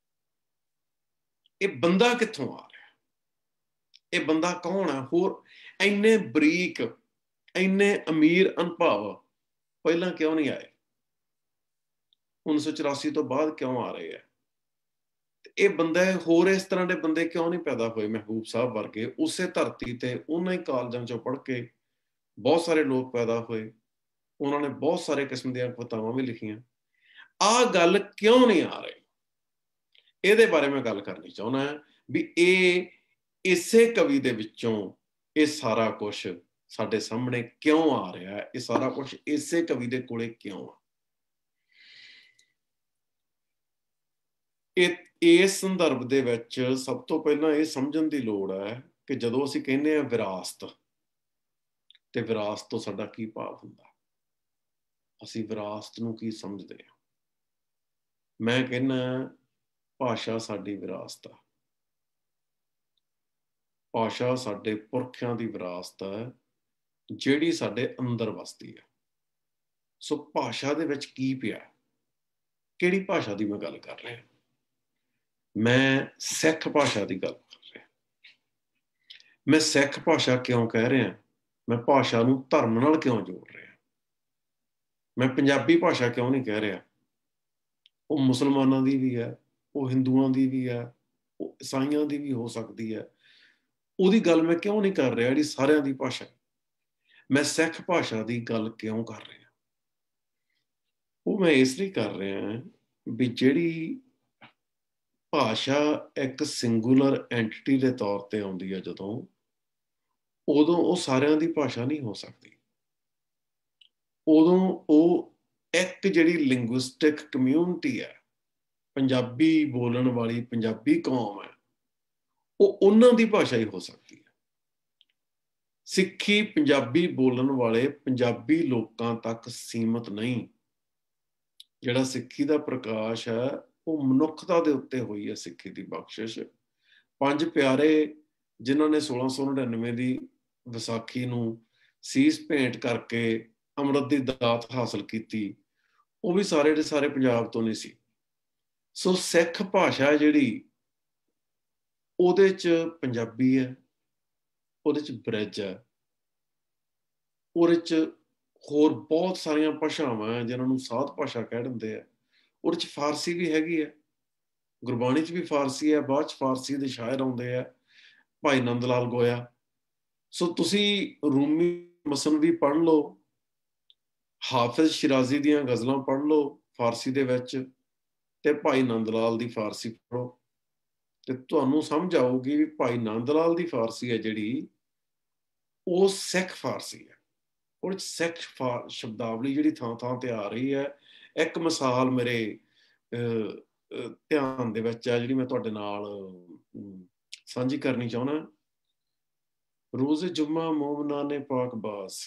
ਇਹ ਬੰਦਾ ਕਿੱਥੋਂ ਆ ਰਿਹਾ? ਇਹ ਬੰਦਾ ਕੌਣ ਹੈ? ਹੋਰ ਇੰਨੇ ਬਰੀਕ, ਇੰਨੇ ਅਮੀਰ ਅਨੁਭਵ ਪਹਿਲਾਂ ਕਿਉਂ ਨਹੀਂ ਆਏ? ਉੱਨੀ ਸੌ ਚੁਰਾਸੀ ਤੋਂ ਬਾਅਦ ਕਿਉਂ ਆ ਰਹੇ ਆ? ਇਹ ਬੰਦੇ ਹੋਰ ਇਸ ਤਰ੍ਹਾਂ ਦੇ ਬੰਦੇ ਕਿਉਂ ਨਹੀਂ ਪੈਦਾ ਹੋਏ? ਮਹਿਬੂਬ ਸਾਹਿਬ ਵਰਗੇ ਉਸੇ ਧਰਤੀ ਤੇ ਉਹਨਾਂ ਹੀ ਕਾਲਜਾਂ ਚੋਂ ਪੜ੍ਹ ਕੇ ਬਹੁਤ ਸਾਰੇ ਲੋਕ ਪੈਦਾ ਹੋਏ, ਉਹਨਾਂ ਨੇ ਬਹੁਤ ਸਾਰੇ ਕਿਸਮ ਦੀਆਂ ਕਵਿਤਾਵਾਂ ਵੀ ਲਿਖੀਆਂ। ਆਹ ਗੱਲ ਕਿਉਂ ਨਹੀਂ ਆ ਰਹੀ? ਇਹਦੇ ਬਾਰੇ ਮੈਂ ਗੱਲ ਕਰਨੀ ਚਾਹੁੰਦਾ ਹਾਂ ਵੀ ਇਹ ਇਸੇ ਕਵੀ ਦੇ ਵਿੱਚੋਂ ਇਹ ਸਾਰਾ ਕੁਛ ਸਾਡੇ ਸਾਹਮਣੇ ਕਿਉਂ ਆ ਰਿਹਾ ਹੈ, ਇਹ ਸਾਰਾ ਕੁਝ ਇਸੇ ਕਵੀ ਦੇ ਕੋਲੇ ਕਿਉਂ ਆ। ਇਹ ਇਸ ਸੰਦਰਭ ਦੇ ਵਿੱਚ ਸਭ ਤੋਂ ਪਹਿਲਾਂ ਇਹ ਸਮਝਣ ਦੀ ਲੋੜ ਹੈ ਕਿ ਜਦੋਂ ਅਸੀਂ ਕਹਿੰਦੇ ਹਾਂ ਵਿਰਾਸਤ, ਤੇ ਵਿਰਾਸਤ ਤੋਂ ਸਾਡਾ ਕੀ ਭਾਵ ਹੁੰਦਾ, ਅਸੀਂ ਵਿਰਾਸਤ ਨੂੰ ਕੀ ਸਮਝਦੇ ਹਾਂ। ਮੈਂ ਕਹਿੰਦਾ ਭਾਸ਼ਾ ਸਾਡੀ ਵਿਰਾਸਤ ਆ, ਭਾਸ਼ਾ ਸਾਡੇ ਪੁਰਖਿਆਂ ਦੀ ਵਿਰਾਸਤ ਹੈ ਜਿਹੜੀ ਸਾਡੇ ਅੰਦਰ ਵਸਦੀ ਹੈ। ਸੋ ਭਾਸ਼ਾ ਦੇ ਵਿੱਚ ਕੀ ਪਿਆ, ਕਿਹੜੀ ਭਾਸ਼ਾ ਦੀ ਮੈਂ ਗੱਲ ਕਰ ਰਿਹਾ, ਮੈਂ ਸਿੱਖ ਭਾਸ਼ਾ ਦੀ ਗੱਲ ਕਰ ਰਿਹਾ। ਮੈਂ ਸਿੱਖ ਭਾਸ਼ਾ ਕਿਉਂ ਕਹਿ ਰਿਹਾ, ਮੈਂ ਭਾਸ਼ਾ ਨੂੰ ਧਰਮ ਨਾਲ ਕਿਉਂ ਜੋੜ ਰਿਹਾ। ਮੈਂ ਪੰਜਾਬੀ ਭਾਸ਼ਾ ਕਿਉਂ ਨਹੀਂ ਕਹਿ ਰਿਹਾ, ਉਹ ਮੁਸਲਮਾਨਾਂ ਦੀ ਵੀ ਹੈ, ਉਹ ਹਿੰਦੂਆਂ ਦੀ ਵੀ ਹੈ, ਉਹ ਈਸਾਈਆਂ ਦੀ ਵੀ ਹੋ ਸਕਦੀ ਹੈ। ਉਹਦੀ ਗੱਲ ਮੈਂ ਕਿਉਂ ਨਹੀਂ ਕਰ ਰਿਹਾ ਜਿਹੜੀ ਸਾਰਿਆਂ ਦੀ ਭਾਸ਼ਾ। ਮੈਂ ਸਿੱਖ ਭਾਸ਼ਾ ਦੀ ਗੱਲ ਕਿਉਂ ਕਰ ਰਿਹਾ, ਉਹ ਮੈਂ ਇਸ ਲਈ ਕਰ ਰਿਹਾ ਵੀ ਜਿਹੜੀ ਭਾਸ਼ਾ ਇੱਕ ਸਿੰਗੂਲਰ ਐਂਟੀਟੀ ਦੇ ਤੌਰ ਤੇ ਆਉਂਦੀ ਹੈ ਜਦੋਂ, ਉਦੋਂ ਉਹ ਸਾਰਿਆਂ ਦੀ ਭਾਸ਼ਾ ਨਹੀਂ ਹੋ ਸਕਦੀ। ਉਦੋਂ ਉਹ ਇੱਕ ਜਿਹੜੀ ਲਿੰਗੁਇਸਟਿਕ ਕਮਿਊਨਿਟੀ ਹੈ, ਪੰਜਾਬੀ ਬੋਲਣ ਵਾਲੀ ਪੰਜਾਬੀ ਕੌਮ ਹੈ, ਉਹ ਉਹਨਾਂ ਦੀ ਭਾਸ਼ਾ ਹੀ ਹੋ ਸਕਦੀ ਹੈ। ਸਿੱਖੀ ਪੰਜਾਬੀ ਬੋਲਣ ਵਾਲੇ ਪੰਜਾਬੀ ਲੋਕਾਂ ਤੱਕ ਸੀਮਤ ਨਹੀਂ। ਜਿਹੜਾ ਸਿੱਖੀ ਦਾ ਪ੍ਰਕਾਸ਼ ਹੈ ਉਹ ਮਨੁੱਖਤਾ ਦੇ ਉੱਤੇ ਹੋਈ ਹੈ। ਸਿੱਖੀ ਦੀ ਬਖਸ਼ਿਸ਼ ਪੰਜ ਪਿਆਰੇ ਜਿਨ੍ਹਾਂ ਨੇ ਸੋਲਾਂ ਸੌ ਨੜਿਨਵੇਂ ਦੀ ਵਿਸਾਖੀ ਨੂੰ ਸੀਸ ਭੇਂਟ ਕਰਕੇ ਅੰਮ੍ਰਿਤ ਦੀ ਦਾਤ ਹਾਸਲ ਕੀਤੀ, ਉਹ ਵੀ ਸਾਰੇ ਦੇ ਸਾਰੇ ਪੰਜਾਬ ਤੋਂ ਨਹੀਂ ਸੀ। ਸੋ ਸਿੱਖ ਭਾਸ਼ਾ ਜਿਹੜੀ, ਉਹਦੇ 'ਚ ਪੰਜਾਬੀ ਹੈ, ਉਹਦੇ 'ਚ ਬ੍ਰਿਜ ਹੈ, ਉਹਦੇ 'ਚ ਹੋਰ ਬਹੁਤ ਸਾਰੀਆਂ ਭਾਸ਼ਾਵਾਂ ਜਿਹਨਾਂ ਨੂੰ ਸਾਧ ਭਾਸ਼ਾ ਕਹਿ ਦਿੰਦੇ ਆ। ਉਹਦੇ 'ਚ ਫਾਰਸੀ ਵੀ ਹੈਗੀ ਹੈ, ਗੁਰਬਾਣੀ 'ਚ ਵੀ ਫਾਰਸੀ ਹੈ, ਬਾਅਦ 'ਚ ਫਾਰਸੀ ਦੇ ਸ਼ਾਇਰ ਆਉਂਦੇ ਆ, ਭਾਈ ਨੰਦ ਲਾਲ ਗੋਇਆ। ਸੋ ਤੁਸੀਂ ਰੂਮੀ ਮਸਨਵੀ ਪੜ੍ਹ ਲਓ, ਹਾਫਿਜ਼ ਸ਼ਿਰਾਜ਼ੀ ਦੀਆਂ ਗਜ਼ਲਾਂ ਪੜ੍ਹ ਲਓ ਫਾਰਸੀ ਦੇ ਵਿੱਚ, ਤੇ ਭਾਈ ਨੰਦ ਲਾਲ ਦੀ ਫਾਰਸੀ ਪੜ੍ਹੋ, ਤੇ ਤੁਹਾਨੂੰ ਸਮਝ ਆਊਗੀ ਵੀ ਭਾਈ ਨੰਦ ਲਾਲ ਦੀ ਫਾਰਸੀ ਹੈ ਜਿਹੜੀ, ਉਹ ਸਿੱਖ ਫਾਰਸੀ ਹੈ। ਉਹਦੇ 'ਚ ਸਿੱਖ ਸ਼ਬਦਾਵਲੀ ਜਿਹੜੀ ਥਾਂ ਥਾਂ ਤੇ ਆ ਰਹੀ ਹੈ। ਇੱਕ ਮਿਸਾਲ ਮੇਰੇ ਧਿਆਨ ਦੇ ਵਿੱਚ ਹੈ ਜਿਹੜੀ ਮੈਂ ਤੁਹਾਡੇ ਨਾਲ ਸਾਂਝੀ ਕਰਨੀ ਚਾਹੁੰਦਾ। ਰੋਜ਼ ਜੁਮਾ ਮੋਮਨਾ ਨੇ ਪਾਕ ਬਾਜ਼,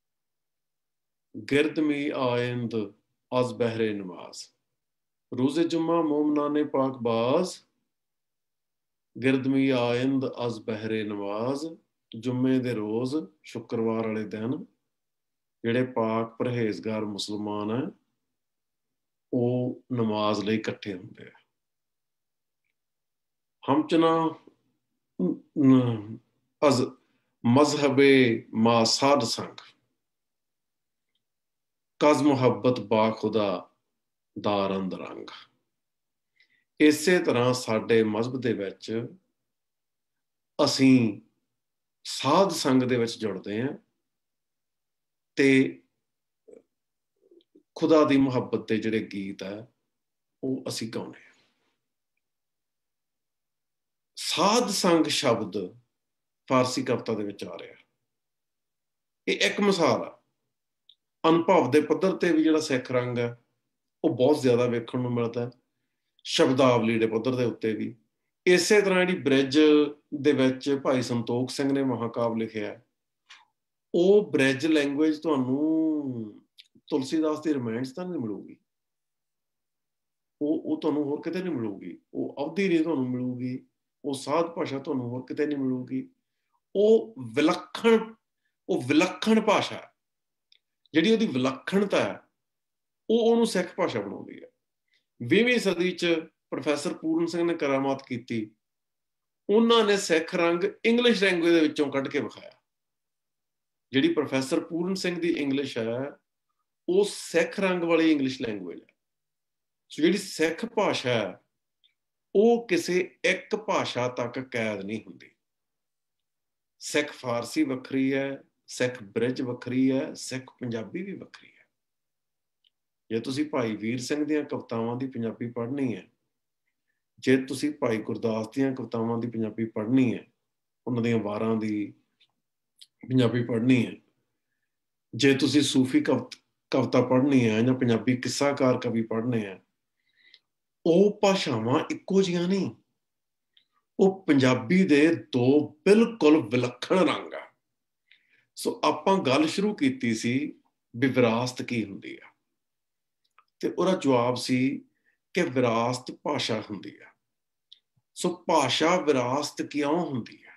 ਗਿਰਦ ਮੀ ਆਇੰਦ ਅਜ਼ ਬਹਿਰੇ ਨਮਾਜ਼। ਰੋਜ਼ ਜੁਮਾ ਮੋਮਨਾ ਨੇ ਪਾਕ ਬਾਜ਼, ਗਿਰਦ ਮੀ ਆਇੰਦ ਅਜ਼ ਬਹਿਰੇ ਨਮਾਜ਼। ਜੁਮੇ ਦੇ ਰੋਜ਼, ਸ਼ੁੱਕਰਵਾਰ ਵਾਲੇ ਦਿਨ, ਜਿਹੜੇ ਪਾਕ ਪਰਹੇਜ਼ਗਾਰ ਮੁਸਲਮਾਨ ਹੈ ਉਹ ਨਮਾਜ਼ ਲਈ ਇਕੱਠੇ ਹੁੰਦੇ ਆ। ਹਮਚਨਾ ਅਜ਼ ਮਜ਼ਹਬੇ ਮਾ ਸਾਧ ਸੰਗ, ਕਜ਼ ਮੁਹੱਬਤ ਬਾ ਖੁਦਾ ਦਾਰੰਦ ਰੰਗ। ਇਸੇ ਤਰ੍ਹਾਂ ਸਾਡੇ ਮਜ਼ਹਬ ਦੇ ਵਿੱਚ ਅਸੀਂ ਸਾਧ ਸੰਗ ਦੇ ਵਿੱਚ ਜੁੜਦੇ ਹਾਂ ਤੇ ਖੁਦਾ ਦੀ ਮੁਹੱਬਤ ਦੇ ਜਿਹੜੇ ਗੀਤ ਹੈ ਉਹ ਅਸੀਂ ਗਾਉਂਦੇ ਹਾਂ। ਸਾਧ ਸੰਗ ਸ਼ਬਦ ਫਾਰਸੀ ਕਵਿਤਾ ਦੇ ਵਿੱਚ ਆ ਰਿਹਾ। ਇਹ ਇੱਕ ਮਿਸਾਲ ਆ। ਅਨੁਭਵ ਦੇ ਪੱਧਰ ਤੇ ਵੀ ਜਿਹੜਾ ਸਿੱਖ ਰੰਗ ਹੈ ਉਹ ਬਹੁਤ ਜ਼ਿਆਦਾ ਵੇਖਣ ਨੂੰ ਮਿਲਦਾ, ਸ਼ਬਦਾਵਲੀ ਦੇ ਪੱਧਰ ਦੇ ਉੱਤੇ ਵੀ। ਇਸੇ ਤਰ੍ਹਾਂ ਜਿਹੜੀ ਬ੍ਰਿਜ ਦੇ ਵਿੱਚ ਭਾਈ ਸੰਤੋਖ ਸਿੰਘ ਨੇ ਮਹਾਕਾਵ ਲਿਖਿਆ, ਉਹ ਬ੍ਰਿਜ ਲੈਂਗੁਏਜ ਤੁਹਾਨੂੰ ਤੁਲਸੀਦਾਸ ਦੀ ਰਾਮਾਇਣ 'ਚ ਤਾਂ ਨਹੀਂ ਮਿਲੂਗੀ, ਉਹ ਉਹ ਤੁਹਾਨੂੰ ਹੋਰ ਕਿਤੇ ਨਹੀਂ ਮਿਲੂਗੀ। ਉਹ ਅਵਧੀ ਨਹੀਂ ਤੁਹਾਨੂੰ ਮਿਲੂਗੀ, ਉਹ ਸਾਧ ਭਾਸ਼ਾ ਤੁਹਾਨੂੰ ਹੋਰ ਕਿਤੇ ਨਹੀਂ ਮਿਲੂਗੀ। ਉਹ ਵਿਲੱਖਣ ਉਹ ਵਿਲੱਖਣ ਭਾਸ਼ਾ ਜਿਹੜੀ ਉਹਦੀ ਵਿਲੱਖਣਤਾ ਹੈ ਉਹ ਉਹਨੂੰ ਸਿੱਖ ਭਾਸ਼ਾ ਬਣਾਉਂਦੀ ਹੈ। ਵੀਹਵੀਂ ਸਦੀ 'ਚ ਪ੍ਰੋਫੈਸਰ ਪੂਰਨ ਸਿੰਘ ਨੇ ਕਰਾਮਾਤ ਕੀਤੀ। ਉਹਨਾਂ ਨੇ ਸਿੱਖ ਰੰਗ ਇੰਗਲਿਸ਼ ਲੈਂਗੁਏਜ ਦੇ ਵਿੱਚੋਂ ਕੱਢ ਕੇ ਵਿਖਾਇਆ। ਜਿਹੜੀ ਪ੍ਰੋਫੈਸਰ ਪੂਰਨ ਸਿੰਘ ਦੀ ਇੰਗਲਿਸ਼ ਹੈ ਉਹ ਸਿੱਖ ਰੰਗ ਵਾਲੀ ਇੰਗਲਿਸ਼ ਲੈਂਗੁਏਜ ਹੈ। ਸੋ ਜਿਹੜੀ ਸਿੱਖ ਭਾਸ਼ਾ ਹੈ ਉਹ ਕਿਸੇ ਇੱਕ ਭਾਸ਼ਾ ਤੱਕ ਕੈਦ ਨਹੀਂ ਹੁੰਦੀ। ਸਿੱਖ ਫਾਰਸੀ ਵੱਖਰੀ ਹੈ, ਸਿੱਖ ਬ੍ਰਿਜ ਵੱਖਰੀ ਹੈ, ਸਿੱਖ ਪੰਜਾਬੀ ਵੀ ਵੱਖਰੀ ਹੈ। ਜੇ ਤੁਸੀਂ ਭਾਈ ਵੀਰ ਸਿੰਘ ਦੀਆਂ ਕਵਿਤਾਵਾਂ ਦੀ ਪੰਜਾਬੀ ਪੜ੍ਹਨੀ ਹੈ, ਜੇ ਤੁਸੀਂ ਭਾਈ ਗੁਰਦਾਸ ਦੀਆਂ ਕਵਿਤਾਵਾਂ ਦੀ ਪੰਜਾਬੀ ਪੜ੍ਹਨੀ ਹੈ, ਉਹਨਾਂ ਦੀਆਂ ਵਾਰਾਂ ਦੀ, ਪੰਜਾਬੀ ਪੜ੍ਹਨੀ ਹੈ, ਜੇ ਤੁਸੀਂ ਸੂਫੀ ਕਵਿਤ ਕਵਿਤਾ ਪੜ੍ਹਨੀ ਹੈ ਜਾਂ ਪੰਜਾਬੀ ਕਿੱਸਾਕਾਰ ਕਵੀ ਪੜ੍ਹਨੇ ਆ, ਉਹ ਭਾਸ਼ਾਵਾਂ ਇੱਕੋ ਜਿਹੀਆਂ ਨਹੀਂ, ਉਹ ਪੰਜਾਬੀ ਦੇ ਦੋ ਬਿਲਕੁਲ ਵਿਲੱਖਣ ਰੰਗ ਆ। ਸੋ ਆਪਾਂ ਗੱਲ ਸ਼ੁਰੂ ਕੀਤੀ ਸੀ ਵੀ ਵਿਰਾਸਤ ਕੀ ਹੁੰਦੀ ਆ, ਤੇ ਉਹਦਾ ਜਵਾਬ ਸੀ ਕਿ ਵਿਰਾਸਤ ਭਾਸ਼ਾ ਹੁੰਦੀ ਆ। ਸੋ ਭਾਸ਼ਾ ਵਿਰਾਸਤ ਕਿਉਂ ਹੁੰਦੀ ਹੈ?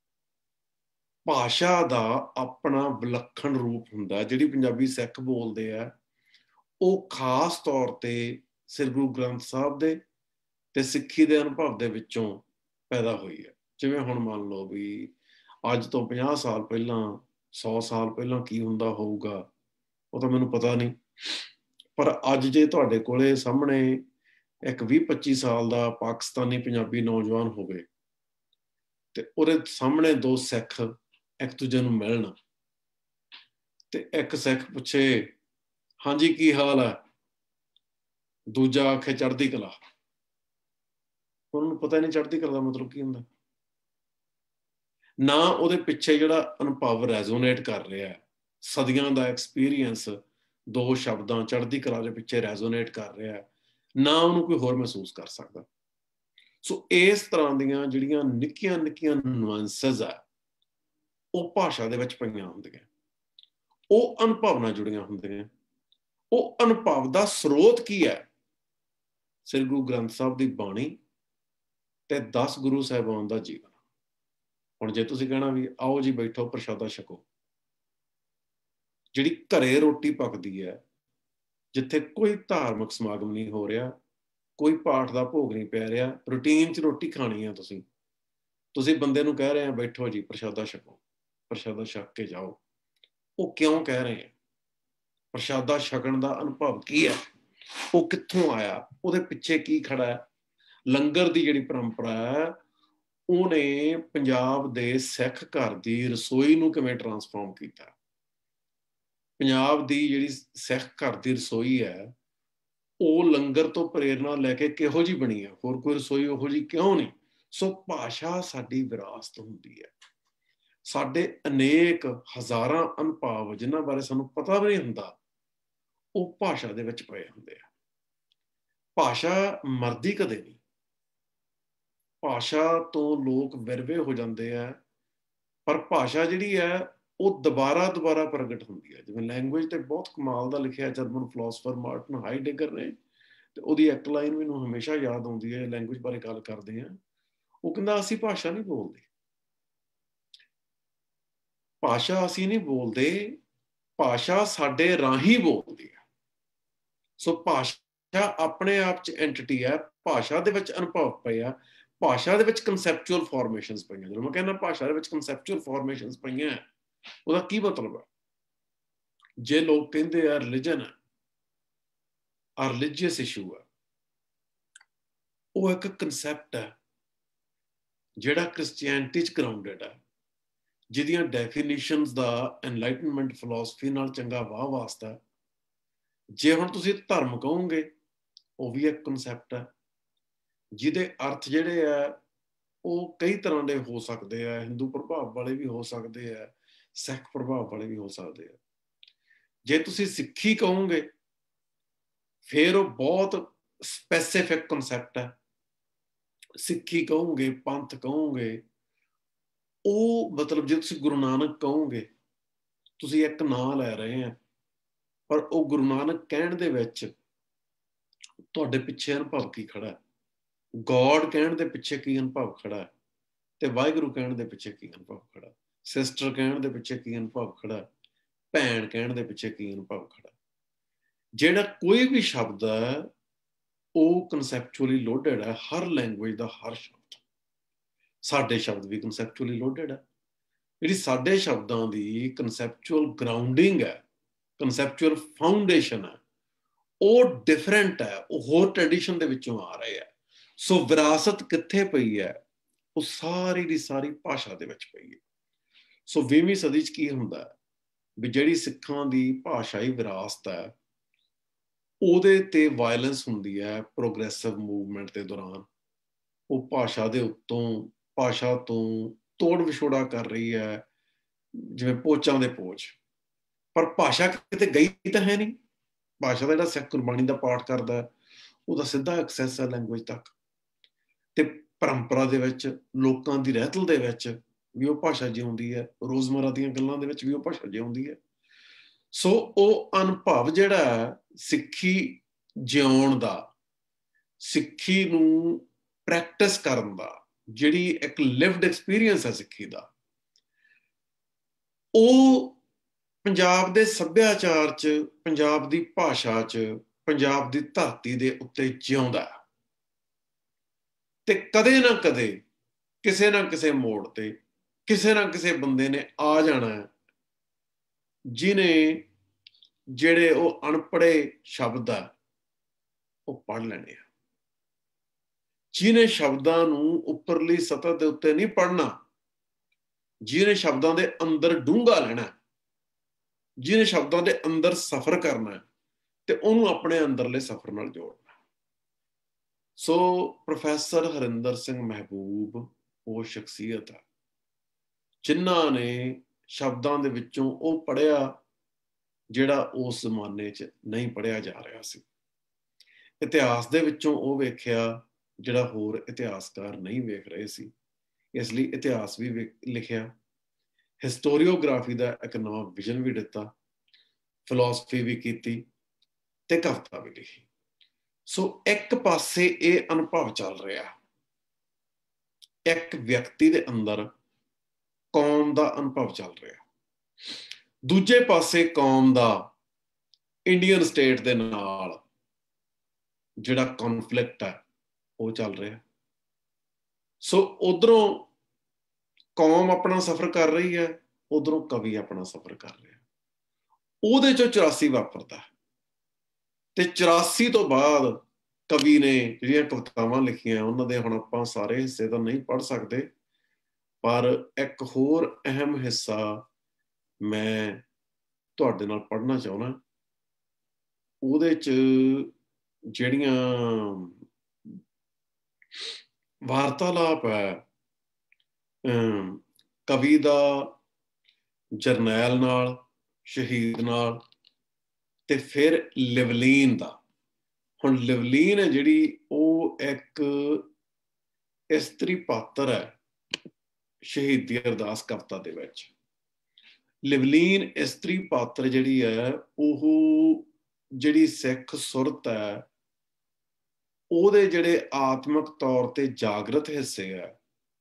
ਭਾਸ਼ਾ ਦਾ ਆਪਣਾ ਵਿਲੱਖਣ ਰੂਪ ਹੁੰਦਾ। ਜਿਹੜੀ ਪੰਜਾਬੀ ਸਿੱਖ ਬੋਲਦੇ ਆ, ਉਹ ਖਾਸ ਤੌਰ ਤੇ ਸ੍ਰੀ ਗੁਰੂ ਗ੍ਰੰਥ ਸਾਹਿਬ ਦੇ ਤੇ ਸਿੱਖੀ ਦੇ ਅਨੁਭਵ ਦੇ ਵਿੱਚੋਂ ਪੈਦਾ ਹੋਈ ਹੈ। ਜਿਵੇਂ ਹੁਣ ਮੰਨ ਲਓ ਵੀ ਅੱਜ ਤੋਂ ਪੰਜਾਹ ਸਾਲ ਪਹਿਲਾਂ, ਸੌ ਸਾਲ ਪਹਿਲਾਂ ਕੀ ਹੁੰਦਾ ਹੋਊਗਾ, ਉਹ ਤਾਂ ਮੈਨੂੰ ਪਤਾ ਨਹੀਂ, ਪਰ ਅੱਜ ਜੇ ਤੁਹਾਡੇ ਕੋਲੇ ਸਾਹਮਣੇ ਇੱਕ ਵੀਹ ਪੱਚੀ ਸਾਲ ਦਾ ਪਾਕਿਸਤਾਨੀ ਪੰਜਾਬੀ ਨੌਜਵਾਨ ਹੋਵੇ ਤੇ ਉਹਦੇ ਸਾਹਮਣੇ ਦੋ ਸਿੱਖ ਇੱਕ ਦੂਜੇ ਨੂੰ ਮਿਲਣ ਤੇ ਇੱਕ ਸਿੱਖ ਪੁੱਛੇ ਹਾਂਜੀ ਕੀ ਹਾਲ ਹੈ, ਦੂਜਾ ਆਖੇ ਚੜ੍ਹਦੀ ਕਲਾ, ਉਹਨਾਂ ਨੂੰ ਪਤਾ ਨਹੀਂ ਚੜ੍ਹਦੀ ਕਲਾ ਦਾ ਮਤਲਬ ਕੀ ਹੁੰਦਾ। ਨਾ ਉਹਦੇ ਪਿੱਛੇ ਜਿਹੜਾ ਅਨੁਭਵ ਰੈਜ਼ੋਨੇਟ ਕਰ ਰਿਹਾ, ਸਦੀਆਂ ਦਾ ਐਕਸਪੀਰੀਅੰਸ ਦੋ ਸ਼ਬਦਾਂ ਚੜ੍ਹਦੀ ਕਲਾ ਦੇ ਪਿੱਛੇ ਰੈਜ਼ੋਨੇਟ ਕਰ ਰਿਹਾ, ਨਾ ਉਹਨੂੰ ਕੋਈ ਹੋਰ ਮਹਿਸੂਸ ਕਰ ਸਕਦਾ। ਸੋ ਇਸ ਤਰ੍ਹਾਂ ਦੀਆਂ ਜਿਹੜੀਆਂ ਨਿੱਕੀਆਂ ਨਿੱਕੀਆਂ ਨੁਆਂਸਸ ਆ, ਉਹ ਭਾਸ਼ਾ ਦੇ ਵਿੱਚ ਪਈਆਂ ਹੁੰਦੀਆਂ, ਉਹ ਅਨੁਭਵ ਨਾਲ ਜੁੜੀਆਂ ਹੁੰਦੀਆਂ। ਉਹ ਅਨੁਭਵ ਦਾ ਸਰੋਤ ਕੀ ਹੈ? ਸ੍ਰੀ ਗੁਰੂ ਗ੍ਰੰਥ ਸਾਹਿਬ ਦੀ ਬਾਣੀ ਤੇ ਦਸ ਗੁਰੂ ਸਾਹਿਬਾਨ ਦਾ ਜੀਵਨ। ਹੁਣ ਜੇ ਤੁਸੀਂ ਕਹਿਣਾ ਵੀ ਆਓ ਜੀ ਬੈਠੋ ਪ੍ਰਸ਼ਾਦਾ ਛਕੋ, ਜਿਹੜੀ ਘਰੇ ਰੋਟੀ ਪੱਕਦੀ ਹੈ, ਜਿੱਥੇ ਕੋਈ ਧਾਰਮਿਕ ਸਮਾਗਮ ਨਹੀਂ ਹੋ ਰਿਹਾ, ਕੋਈ ਪਾਠ ਦਾ ਭੋਗ ਨਹੀਂ ਪੈ ਰਿਹਾ, ਰੂਟੀਨ 'ਚ ਰੋਟੀ ਖਾਣੀ ਆ, ਤੁਸੀਂ ਤੁਸੀਂ ਬੰਦੇ ਨੂੰ ਕਹਿ ਰਹੇ ਆ ਬੈਠੋ ਜੀ ਪ੍ਰਸ਼ਾਦਾ ਛਕੋ, ਪ੍ਰਸ਼ਾਦਾ ਛਕ ਕੇ ਜਾਓ, ਉਹ ਕਿਉਂ ਕਹਿ ਰਹੇ ਆ? ਪ੍ਰਸ਼ਾਦਾ ਛਕਣ ਦਾ ਅਨੁਭਵ ਕੀ ਹੈ? ਉਹ ਕਿੱਥੋਂ ਆਇਆ? ਉਹਦੇ ਪਿੱਛੇ ਕੀ ਖੜਾ ਹੈ? ਲੰਗਰ ਦੀ ਜਿਹੜੀ ਪਰੰਪਰਾ ਹੈ, ਉਹਨੇ ਪੰਜਾਬ ਦੇ ਸਿੱਖ ਘਰ ਦੀ ਰਸੋਈ ਨੂੰ ਕਿਵੇਂ ਟਰਾਂਸਫਾਰਮ ਕੀਤਾ? ਪੰਜਾਬ ਦੀ ਜਿਹੜੀ ਸਿੱਖ ਘਰ ਦੀ ਰਸੋਈ ਹੈ, ਉਹ ਲੰਗਰ ਤੋਂ ਪ੍ਰੇਰਨਾ ਲੈ ਕੇ ਕਿਹੋ ਜਿਹੀ ਬਣੀ ਹੈ? ਹੋਰ ਕੋਈ ਰਸੋਈ ਉਹੋ ਜਿਹੀ ਕਿਉਂ ਨਹੀਂ? ਸੋ ਭਾਸ਼ਾ ਸਾਡੀ ਵਿਰਾਸਤ ਹੁੰਦੀ ਹੈ। ਸਾਡੇ ਅਨੇਕ ਹਜ਼ਾਰਾਂ ਅਨੁਭਵ ਜਿਨ੍ਹਾਂ ਬਾਰੇ ਸਾਨੂੰ ਪਤਾ ਵੀ ਨਹੀਂ ਹੁੰਦਾ, ਉਹ ਭਾਸ਼ਾ ਦੇ ਵਿੱਚ ਪਏ ਹੁੰਦੇ ਆ। ਭਾਸ਼ਾ ਮਰਦੀ ਕਦੇ ਨਹੀਂ। ਭਾਸ਼ਾ ਤੋਂ ਲੋਕ ਵਿਰਵੇ ਹੋ ਜਾਂਦੇ ਆ, ਪਰ ਭਾਸ਼ਾ ਜਿਹੜੀ ਹੈ ਉਹ ਦੁਬਾਰਾ ਦੁਬਾਰਾ ਪ੍ਰਗਟ ਹੁੰਦੀ ਹੈ। ਜਿਵੇਂ ਲੈਂਗੁਏਜ ਤੇ ਬਹੁਤ ਕਮਾਲ ਦਾ ਲਿਖਿਆ ਜਰਮਨ ਫਿਲਾਸਫਰ ਮਾਰਟਨ ਹਾਈਡੇਗਰ ਨੇ, ਤੇ ਉਹਦੀ ਇੱਕ ਲਾਈਨ ਮੈਨੂੰ ਹਮੇਸ਼ਾ ਯਾਦ ਆਉਂਦੀ ਹੈ ਲੈਂਗੁਏਜ ਬਾਰੇ ਗੱਲ ਕਰਦੇ ਹਾਂ। ਉਹ ਕਹਿੰਦਾ ਅਸੀਂ ਭਾਸ਼ਾ ਨਹੀਂ ਬੋਲਦੇ, ਭਾਸ਼ਾ ਅਸੀਂ ਨਹੀਂ ਬੋਲਦੇ, ਭਾਸ਼ਾ ਸਾਡੇ ਰਾਹੀਂ ਬੋਲਦੀ ਹੈ। ਸੋ ਭਾਸ਼ਾ ਆਪਣੇ ਆਪ 'ਚ ਐਂਟੀਟੀ ਹੈ, ਭਾਸ਼ਾ ਦੇ ਵਿੱਚ ਅਨੁਭਵ ਪਏ ਆ, ਭਾਸ਼ਾ ਦੇ ਵਿੱਚ ਕਨਸੈਪਚੁਅਲ ਫਾਰਮੇਸ਼ਨਸ ਪਈਆਂ। ਜਦੋਂ ਮੈਂ ਕਹਿੰਦਾ ਭਾਸ਼ਾ ਦੇ ਵਿੱਚ ਕਨਸੈਪਚੁਅਲ ਫਾਰਮੇਸ਼ਨਸ ਪਈਆਂ, ਉਹਦਾ ਕੀ ਮਤਲਬ ਹੈ? ਜੇ ਲੋਕ ਕਹਿੰਦੇ ਆ ਰਿਲੀਜਨ ਹੈ, ਆ ਰਿਲੀਜੀਅਸ ਇਸ਼ੂ ਹੈ, ਉਹ ਇੱਕ ਕਨਸੈਪਟ ਹੈ ਜਿਹੜਾ ਕ੍ਰਿਸਚੀਅਨਿਟੀ 'ਚ ਗਰਾਊਂਡਡ ਹੈ, ਜਿਹਦੀਆਂ ਡੈਫੀਨੇਸ਼ਨਸ ਦਾ ਐਨਲਾਈਟਨਮੈਂਟ ਫਿਲਾਸਫੀ ਨਾਲ ਚੰਗਾ ਵਾਹ ਵਾਸਤਾ। ਜੇ ਹੁਣ ਤੁਸੀਂ ਧਰਮ ਕਹੋਗੇ, ਉਹ ਵੀ ਇੱਕ ਕਨਸੈਪਟ ਹੈ ਜਿਹਦੇ ਅਰਥ ਜਿਹੜੇ ਆ ਉਹ ਕਈ ਤਰ੍ਹਾਂ ਦੇ ਹੋ ਸਕਦੇ ਆ, ਹਿੰਦੂ ਪ੍ਰਭਾਵ ਵਾਲੇ ਵੀ ਹੋ ਸਕਦੇ ਆ, ਸਿੱਖ ਪ੍ਰਭਾਵ ਵਾਲੇ ਵੀ ਹੋ ਸਕਦੇ ਆ। ਜੇ ਤੁਸੀਂ ਸਿੱਖੀ ਕਹੋਗੇ, ਫਿਰ ਉਹ ਬਹੁਤ ਸਪੈਸੀਫਿਕ ਕਨਸੈਪਟ ਹੈ। ਸਿੱਖੀ ਕਹੋਗੇ, ਪੰਥ ਕਹੋਗੇ, ਉਹ ਮਤਲਬ ਜੇ ਤੁਸੀਂ ਗੁਰੂ ਨਾਨਕ ਕਹੋਗੇ, ਤੁਸੀਂ ਇੱਕ ਨਾਂ ਲੈ ਰਹੇ ਆ, ਪਰ ਉਹ ਗੁਰੂ ਨਾਨਕ ਕਹਿਣ ਦੇ ਵਿੱਚ ਤੁਹਾਡੇ ਪਿੱਛੇ ਅਨੁਭਵ ਕੀ ਖੜਾ ਹੈ? ਗੋਡ ਕਹਿਣ ਦੇ ਪਿੱਛੇ ਕੀ ਅਨੁਭਵ ਖੜਾ ਹੈ? ਤੇ ਵਾਹਿਗੁਰੂ ਕਹਿਣ ਦੇ ਪਿੱਛੇ ਕੀ ਅਨੁਭਵ ਖੜਾ? ਸਿਸਟਰ ਕਹਿਣ ਦੇ ਪਿੱਛੇ ਕੀ ਅਨੁਭਵ ਖੜਾ? ਭੈਣ ਕਹਿਣ ਦੇ ਪਿੱਛੇ ਕੀ ਅਨੁਭਵ ਖੜਾ? ਜਿਹੜਾ ਕੋਈ ਵੀ ਸ਼ਬਦ ਹੈ ਉਹ ਕਨਸੈਪਚੁਅਲੀ ਲੋਡਡ ਹੈ। ਹਰ ਲੈਂਗੁਏਜ ਦਾ ਹਰ ਸ਼ਬਦ, ਸਾਡੇ ਸ਼ਬਦ ਵੀ ਕਨਸੈਪਚੁਅਲੀ ਲੋਡਡ ਹੈ। ਜਿਹੜੀ ਸਾਡੇ ਸ਼ਬਦਾਂ ਦੀ ਕਨਸੈਪਚੁਅਲ ਗਰਾਊਂਡਿੰਗ ਹੈ, ਕਨਸੈਪਚੁਅਲ ਫਾਊਂਡੇਸ਼ਨ ਹੈ, ਉਹ ਡਿਫਰੈਂਟ ਹੈ, ਉਹ ਹੋਰ ਟ੍ਰੈਡੀਸ਼ਨ ਦੇ ਵਿੱਚੋਂ ਆ ਰਹੇ ਹੈ। ਸੋ ਵਿਰਾਸਤ ਕਿੱਥੇ ਪਈ ਹੈ? ਉਹ ਸਾਰੀ ਦੀ ਸਾਰੀ ਭਾਸ਼ਾ ਦੇ ਵਿੱਚ ਪਈ ਹੈ। ਸੋ ਵੀਹਵੀਂ ਸਦੀ 'ਚ ਕੀ ਹੁੰਦਾ ਵੀ ਜਿਹੜੀ ਸਿੱਖਾਂ ਦੀ ਭਾਸ਼ਾਈ ਵਿਰਾਸਤ ਹੈ, ਉਹਦੇ ਤੇ ਵਾਇਲੈਂਸ ਹੁੰਦੀ ਹੈ ਪ੍ਰੋਗਰੈਸਿਵ ਮੂਵਮੈਂਟ ਦੇ ਦੌਰਾਨ। ਉਹ ਭਾਸ਼ਾ ਦੇ ਉੱਤੋਂ, ਭਾਸ਼ਾ ਤੋਂ ਤੋੜ ਵਿਛੋੜਾ ਕਰ ਰਹੀ ਹੈ, ਜਿਵੇਂ ਪੋਚਾਂ ਦੇ ਪੋਚ, ਪਰ ਭਾਸ਼ਾ ਕਿਤੇ ਗਈ ਤਾਂ ਹੈ ਨਹੀਂ। ਭਾਸ਼ਾ ਦਾ ਜਿਹੜਾ ਸਿੱਖ ਗੁਰਬਾਣੀ ਦਾ ਪਾਠ ਕਰਦਾ ਉਹਦਾ ਸਿੱਧਾ ਐਕਸੈਸ ਹੈ ਲੈਂਗੁਏਜ ਤੱਕ, ਤੇ ਪਰੰਪਰਾ ਦੇ ਵਿੱਚ, ਲੋਕਾਂ ਦੀ ਰਹਿਤਲ ਦੇ ਵਿੱਚ ਵੀ ਉਹ ਭਾਸ਼ਾ ਜਿਉਂਦੀ ਹੈ, ਰੋਜ਼ਮਰਾ ਦੀਆਂ ਗੱਲਾਂ ਦੇ ਵਿੱਚ ਵੀ ਉਹ ਭਾਸ਼ਾ ਜਿਉਂਦੀ ਹੈ। ਸੋ ਉਹ ਅਨੁਭਵ ਜਿਹੜਾ ਸਿੱਖੀ ਜਿਉਣ ਦਾ, ਸਿੱਖੀ ਨੂੰ ਪ੍ਰੈਕਟਿਸ ਕਰਨ ਦਾ, ਜਿਹੜੀ ਇੱਕ ਲਿਵਡ ਐਕਸਪੀਰੀਅੰਸ ਹੈ ਸਿੱਖੀ ਦਾ, ਉਹ ਪੰਜਾਬ ਦੇ ਸੱਭਿਆਚਾਰ 'ਚ, ਪੰਜਾਬ ਦੀ ਭਾਸ਼ਾ 'ਚ, ਪੰਜਾਬ ਦੀ ਧਰਤੀ ਦੇ ਉੱਤੇ ਜਿਉਂਦਾ। ਤੇ ਕਦੇ ਨਾ ਕਦੇ ਕਿਸੇ ਨਾ ਕਿਸੇ ਮੋੜ ਤੇ ਕਿਸੇ ਨਾ ਕਿਸੇ ਬੰਦੇ ਨੇ ਆ ਜਾਣਾ ਜਿਹਨੇ ਜਿਹੜੇ ਉਹ ਅਣਪੜ੍ਹੇ ਸ਼ਬਦ ਆ ਉਹ ਪੜ੍ਹ ਲੈਣੇ ਆ, ਜਿਹਨੇ ਸ਼ਬਦਾਂ ਨੂੰ ਉੱਪਰਲੀ ਸਤਹ ਦੇ ਉੱਤੇ ਨਹੀਂ ਪੜ੍ਹਨਾ, ਜਿਹਨੇ ਸ਼ਬਦਾਂ ਦੇ ਅੰਦਰ ਡੂੰਘਾ ਲੈਣਾ, ਜਿਹਨੇ ਸ਼ਬਦਾਂ ਦੇ ਅੰਦਰ ਸਫ਼ਰ ਕਰਨਾ ਤੇ ਉਹਨੂੰ ਆਪਣੇ ਅੰਦਰਲੇ ਸਫ਼ਰ ਨਾਲ ਜੋੜਨਾ। ਸੋ ਪ੍ਰੋਫੈਸਰ ਹਰਿੰਦਰ ਸਿੰਘ ਮਹਿਬੂਬ ਉਹ ਸ਼ਖਸੀਅਤ ਹੈ ਜਿਨ੍ਹਾਂ ਨੇ ਸ਼ਬਦਾਂ ਦੇ ਵਿੱਚੋਂ ਉਹ ਪੜ੍ਹਿਆ ਜਿਹੜਾ ਉਸ ਜ਼ਮਾਨੇ 'ਚ ਨਹੀਂ ਪੜ੍ਹਿਆ ਜਾ ਰਿਹਾ ਸੀ। ਇਤਿਹਾਸ ਦੇ ਵਿੱਚੋਂ ਉਹ ਵੇਖਿਆ ਜਿਹੜਾ ਹੋਰ ਇਤਿਹਾਸਕਾਰ ਨਹੀਂ ਵੇਖ ਰਹੇ ਸੀ, ਇਸ ਲਈ ਇਤਿਹਾਸ ਵੀ ਲਿਖਿਆ, ਹਿਸਟੋਰੀਓਗ੍ਰਾਫੀ ਦਾ ਇੱਕ ਨਵਾਂ ਵਿਜ਼ਨ ਵੀ ਦਿੱਤਾ, ਫਿਲਾਸਫੀ ਵੀ ਕੀਤੀ ਤੇ ਕਵਿਤਾ ਵੀ ਲਿਖੀ। ਸੋ ਇੱਕ ਪਾਸੇ ਇਹ ਅਨੁਭਵ ਚੱਲ ਰਿਹਾ, ਇੱਕ ਵਿਅਕਤੀ ਦੇ ਅੰਦਰ ਕੌਮ ਦਾ ਅਨੁਭਵ ਚੱਲ ਰਿਹਾ, ਦੂਜੇ ਪਾਸੇ ਕੌਮ ਦਾ ਇੰਡੀਅਨ ਸਟੇਟ ਦੇ ਨਾਲ ਜਿਹੜਾ ਕੌਨਫਲਿਕਟ ਹੈ ਉਹ ਚੱਲ ਰਿਹਾ। ਸੋ ਉਧਰੋਂ ਕੌਮ ਆਪਣਾ ਸਫ਼ਰ ਕਰ ਰਹੀ ਹੈ, ਉਧਰੋਂ ਕਵੀ ਆਪਣਾ ਸਫ਼ਰ ਕਰ ਰਿਹਾ। ਉਹਦੇ ਚੋਂ ਚੁਰਾਸੀ ਵਾਪਰਦਾ ਤੇ ਚੁਰਾਸੀ ਤੋਂ ਬਾਅਦ ਕਵੀ ਨੇ ਜਿਹੜੀਆਂ ਕਵਿਤਾਵਾਂ ਲਿਖੀਆਂ ਉਹਨਾਂ ਦੇ ਹੁਣ ਆਪਾਂ ਸਾਰੇ ਹਿੱਸੇ ਤਾਂ ਨਹੀਂ ਪੜ੍ਹ ਸਕਦੇ, ਪਰ ਇੱਕ ਹੋਰ ਅਹਿਮ ਹਿੱਸਾ ਮੈਂ ਤੁਹਾਡੇ ਨਾਲ ਪੜ੍ਹਨਾ ਚਾਹੁੰਦਾ। ਉਹਦੇ 'ਚ ਜਿਹੜੀਆਂ ਵਾਰਤਾਲਾਪ ਹੈ ਕਵੀ ਦਾ ਜਰਨੈਲ ਨਾਲ, ਸ਼ਹੀਦ ਨਾਲ, ਤੇ ਫਿਰ ਲਿਵਲੀਨ ਦਾ। ਹੁਣ ਲਿਵਲੀਨ ਹੈ ਜਿਹੜੀ ਉਹ ਇੱਕ ਇਸਤਰੀ ਪਾਤਰ ਹੈ ਸ਼ਹੀਦੀ ਅਰਦਾਸ ਕਵਿਤਾ ਦੇ ਵਿੱਚ। ਲਿਵਲੀਨ ਇਸਤਰੀ ਪਾਤਰ ਜਿਹੜੀ ਹੈ ਉਹ ਜਿਹੜੀ ਸਿੱਖ ਸੁਰਤ ਹੈ ਉਹਦੇ ਜਿਹੜੇ ਆਤਮਿਕ ਤੌਰ ਤੇ ਜਾਗਰਤ ਹਿੱਸੇ ਹੈ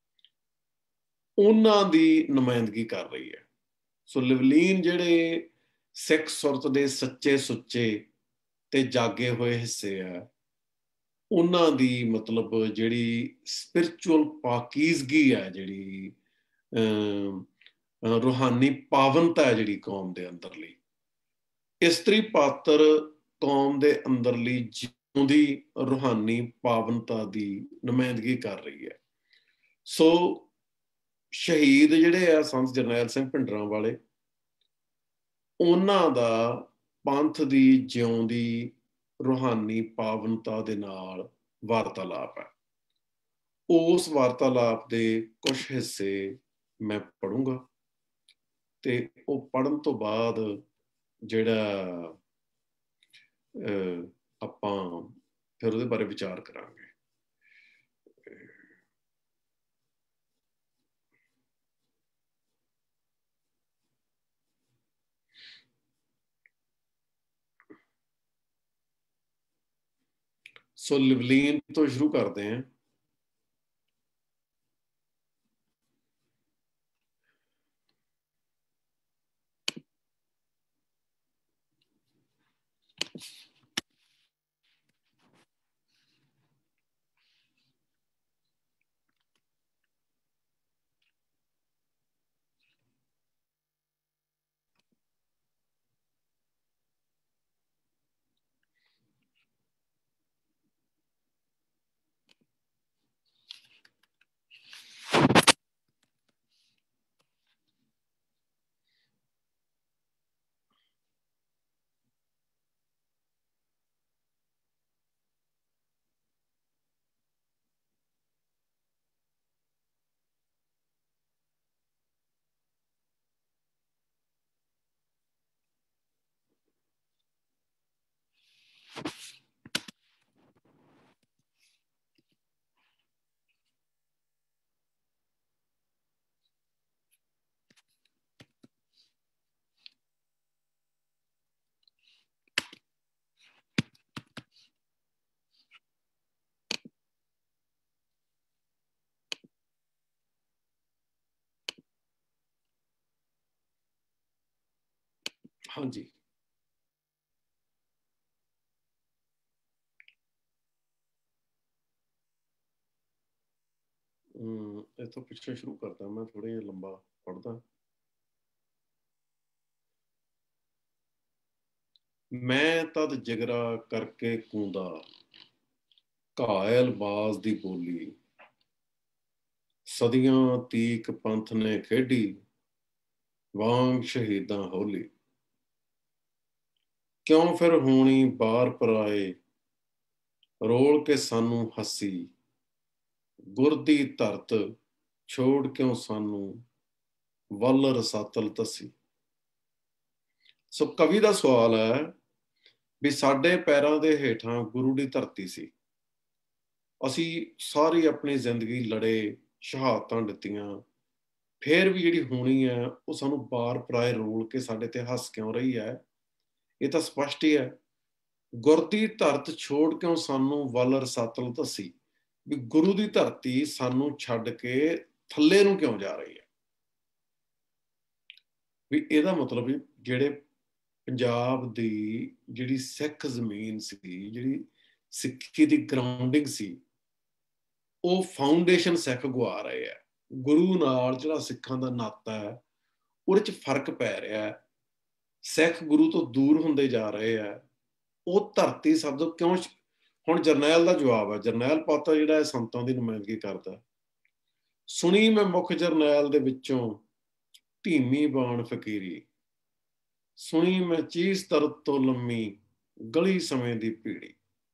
ਉਹਨਾਂ ਦੀ ਨੁਮਾਇੰਦਗੀ ਕਰ ਰਹੀ ਹੈ। ਸੋ ਲਿਵਲੀਨ ਜਿਹੜੇ ਸਿੱਖ ਸੁਰਤ ਦੇ ਸੱਚੇ ਸੁੱਚੇ ਤੇ ਜਾਗੇ ਹੋਏ ਹਿੱਸੇ ਆ ਉਹਨਾਂ ਦੀ ਮਤਲਬ ਜਿਹੜੀ ਸਪਿਰਚੁਅਲ ਪਾਕੀਜ਼ਗੀ ਹੈ, ਜਿਹੜੀ ਰੂਹਾਨੀ ਪਾਵਨਤਾ ਹੈ ਜਿਹੜੀ ਕੌਮ ਦੇ ਅੰਦਰਲੀ, ਇਸਤਰੀ ਪਾਤਰ ਕੌਮ ਦੇ ਅੰਦਰਲੀ ਜਿਉਂਦੀ ਰੂਹਾਨੀ ਪਾਵਨਤਾ ਦੀ ਨੁਮਾਇੰਦਗੀ ਕਰ ਰਹੀ ਹੈ। ਸੋ ਸ਼ਹੀਦ ਜਿਹੜੇ ਆ ਸੰਤ ਜਰਨੈਲ ਸਿੰਘ ਭਿੰਡਰਾਂ ਵਾਲੇ, ਉਹਨਾਂ ਦਾ ਪੰਥ ਦੀ ਜਿਉਂਦੀ ਰੂਹਾਨੀ ਪਾਵਨਤਾ ਦੇ ਨਾਲ ਵਾਰਤਾਲਾਪ ਹੈ। ਉਸ ਵਾਰਤਾਲਾਪ ਦੇ ਕੁਝ ਹਿੱਸੇ ਮੈਂ ਪੜ੍ਹੂੰਗਾ ਤੇ ਉਹ ਪੜ੍ਹਨ ਤੋਂ ਬਾਅਦ ਜਿਹੜਾ ਆਪਾਂ ਫਿਰ ਉਹਦੇ ਬਾਰੇ ਵਿਚਾਰ ਕਰਾਂਗੇ। ਸੋ ਲਿਵਲੀਨ ਤੋਂ ਸ਼ੁਰੂ ਕਰਦੇ ਹਾਂ। हाँ जी, इतों पिछले शुरू करता मैं, थोड़े लंबा पढ़दा। मैं तद जिगरा करके कूंदा, घायल बाज दी बोली, सदियां तीक पंथ ने खेडी, वांग शहीदां होली। क्यों फिर होनी बार पराए, रोल के सानू हसी, गुर दी धरत छोड़ क्यों सानू, वल रसातल तसी। सो कवि का सवाल है भी साडे पैरों के हेठां गुरु की धरती सी, असी सारी अपनी जिंदगी लड़े, शहादतां दित्तियां, फिर भी जिहड़ी होनी है वो सानू बार पराए रोल के साडे ते हस क्यों रही है। ये तो स्पष्ट ही है, गुर दी धरत छोड़ क्यों सानू वल रसातल दसी, भी गुरु की धरती सानू छड्ड के थल्ले नूं क्यों जा रही है। भी ਇਹਦਾ मतलब भी ਜਿਹੜੇ ਪੰਜਾਬ ਦੀ ਜਿਹੜੀ ਸਿੱਖ ਜ਼ਮੀਨ ਸੀ, ਜਿਹੜੀ ਸਿੱਖੀ ਦੀ ਗਰਾਊਂਡਿੰਗ ਸੀ, ਉਹ ਫਾਊਂਡੇਸ਼ਨ ਸਿੱਖ ਗਵਾ ਰਹੇ ਹੈ। ਗੁਰੂ ਨਾਲ ਜਿਹੜਾ ਸਿੱਖਾਂ ਦਾ ਨਾਤਾ ਹੈ ਉਹਦੇ ਚ ਫਰਕ ਪੈ ਰਿਹਾ ਹੈ, ਸਿੱਖ ਗੁਰੂ ਤੋਂ ਦੂਰ ਹੁੰਦੇ ਜਾ ਰਹੇ ਹੈ। ਉਹ ਧਰਤੀ ਸ਼ਬਦ ਕਿਉਂ, ਹੁਣ ਜਰਨੈਲ ਦਾ ਜਵਾਬ ਹੈ, ਜਰਨੈਲ ਪਾਤਾ ਜਿਹੜਾ ਸੰਤਾਂ ਦੀ ਨੁਮਾਇੰਦਗੀ ਕਰਦਾ। ਸੁਣੀ ਮੈਂ ਮੁੱਖ ਜਰਨੈਲ ਦੇ ਵਿੱਚੋਂ ਧੀਮੀ ਬਾਣ ਫਕੀਰੀ, ਸੁਣੀ ਮੈਂ ਚੀਸ ਦਰਦ ਤੋਂ ਲੰਮੀ ਗਲੀ ਸਮੇਂ ਦੀ ਪੀੜੀ।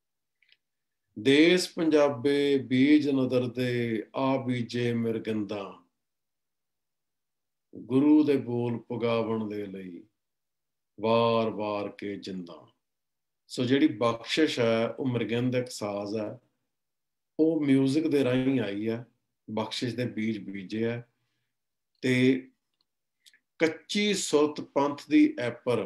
ਦੇਸ ਪੰਜਾਬੇ ਬੀਜ ਨਦਰ ਦੇ ਆ ਬੀਜੇ ਮਿਰਗੰਦਾ, ਗੁਰੂ ਦੇ ਬੋਲ ਪੁਗਾਵਣ ਦੇ ਲਈ ਵਾਰ ਵਾਰ ਕੇ ਜਿੰਦਾ। ਸੋ ਜਿਹੜੀ ਬਖਸ਼ਿਸ਼ ਹੈ ਉਹ ਮਿਰਗਿੰਦ ਇੱਕ ਸਾਜ਼ ਹੈ, ਉਹ ਮਿਊਜ਼ਿਕ ਦੇ ਰਾਹੀਂ ਆਈ ਹੈ, ਬਖਸ਼ਿਸ਼ ਦੇ ਬੀਜ ਬੀਜੇ ਹੈ। ਤੇ ਕੱਚੀ ਸੁਰਤ ਪੰਥ ਦੀ ਐਪਰ,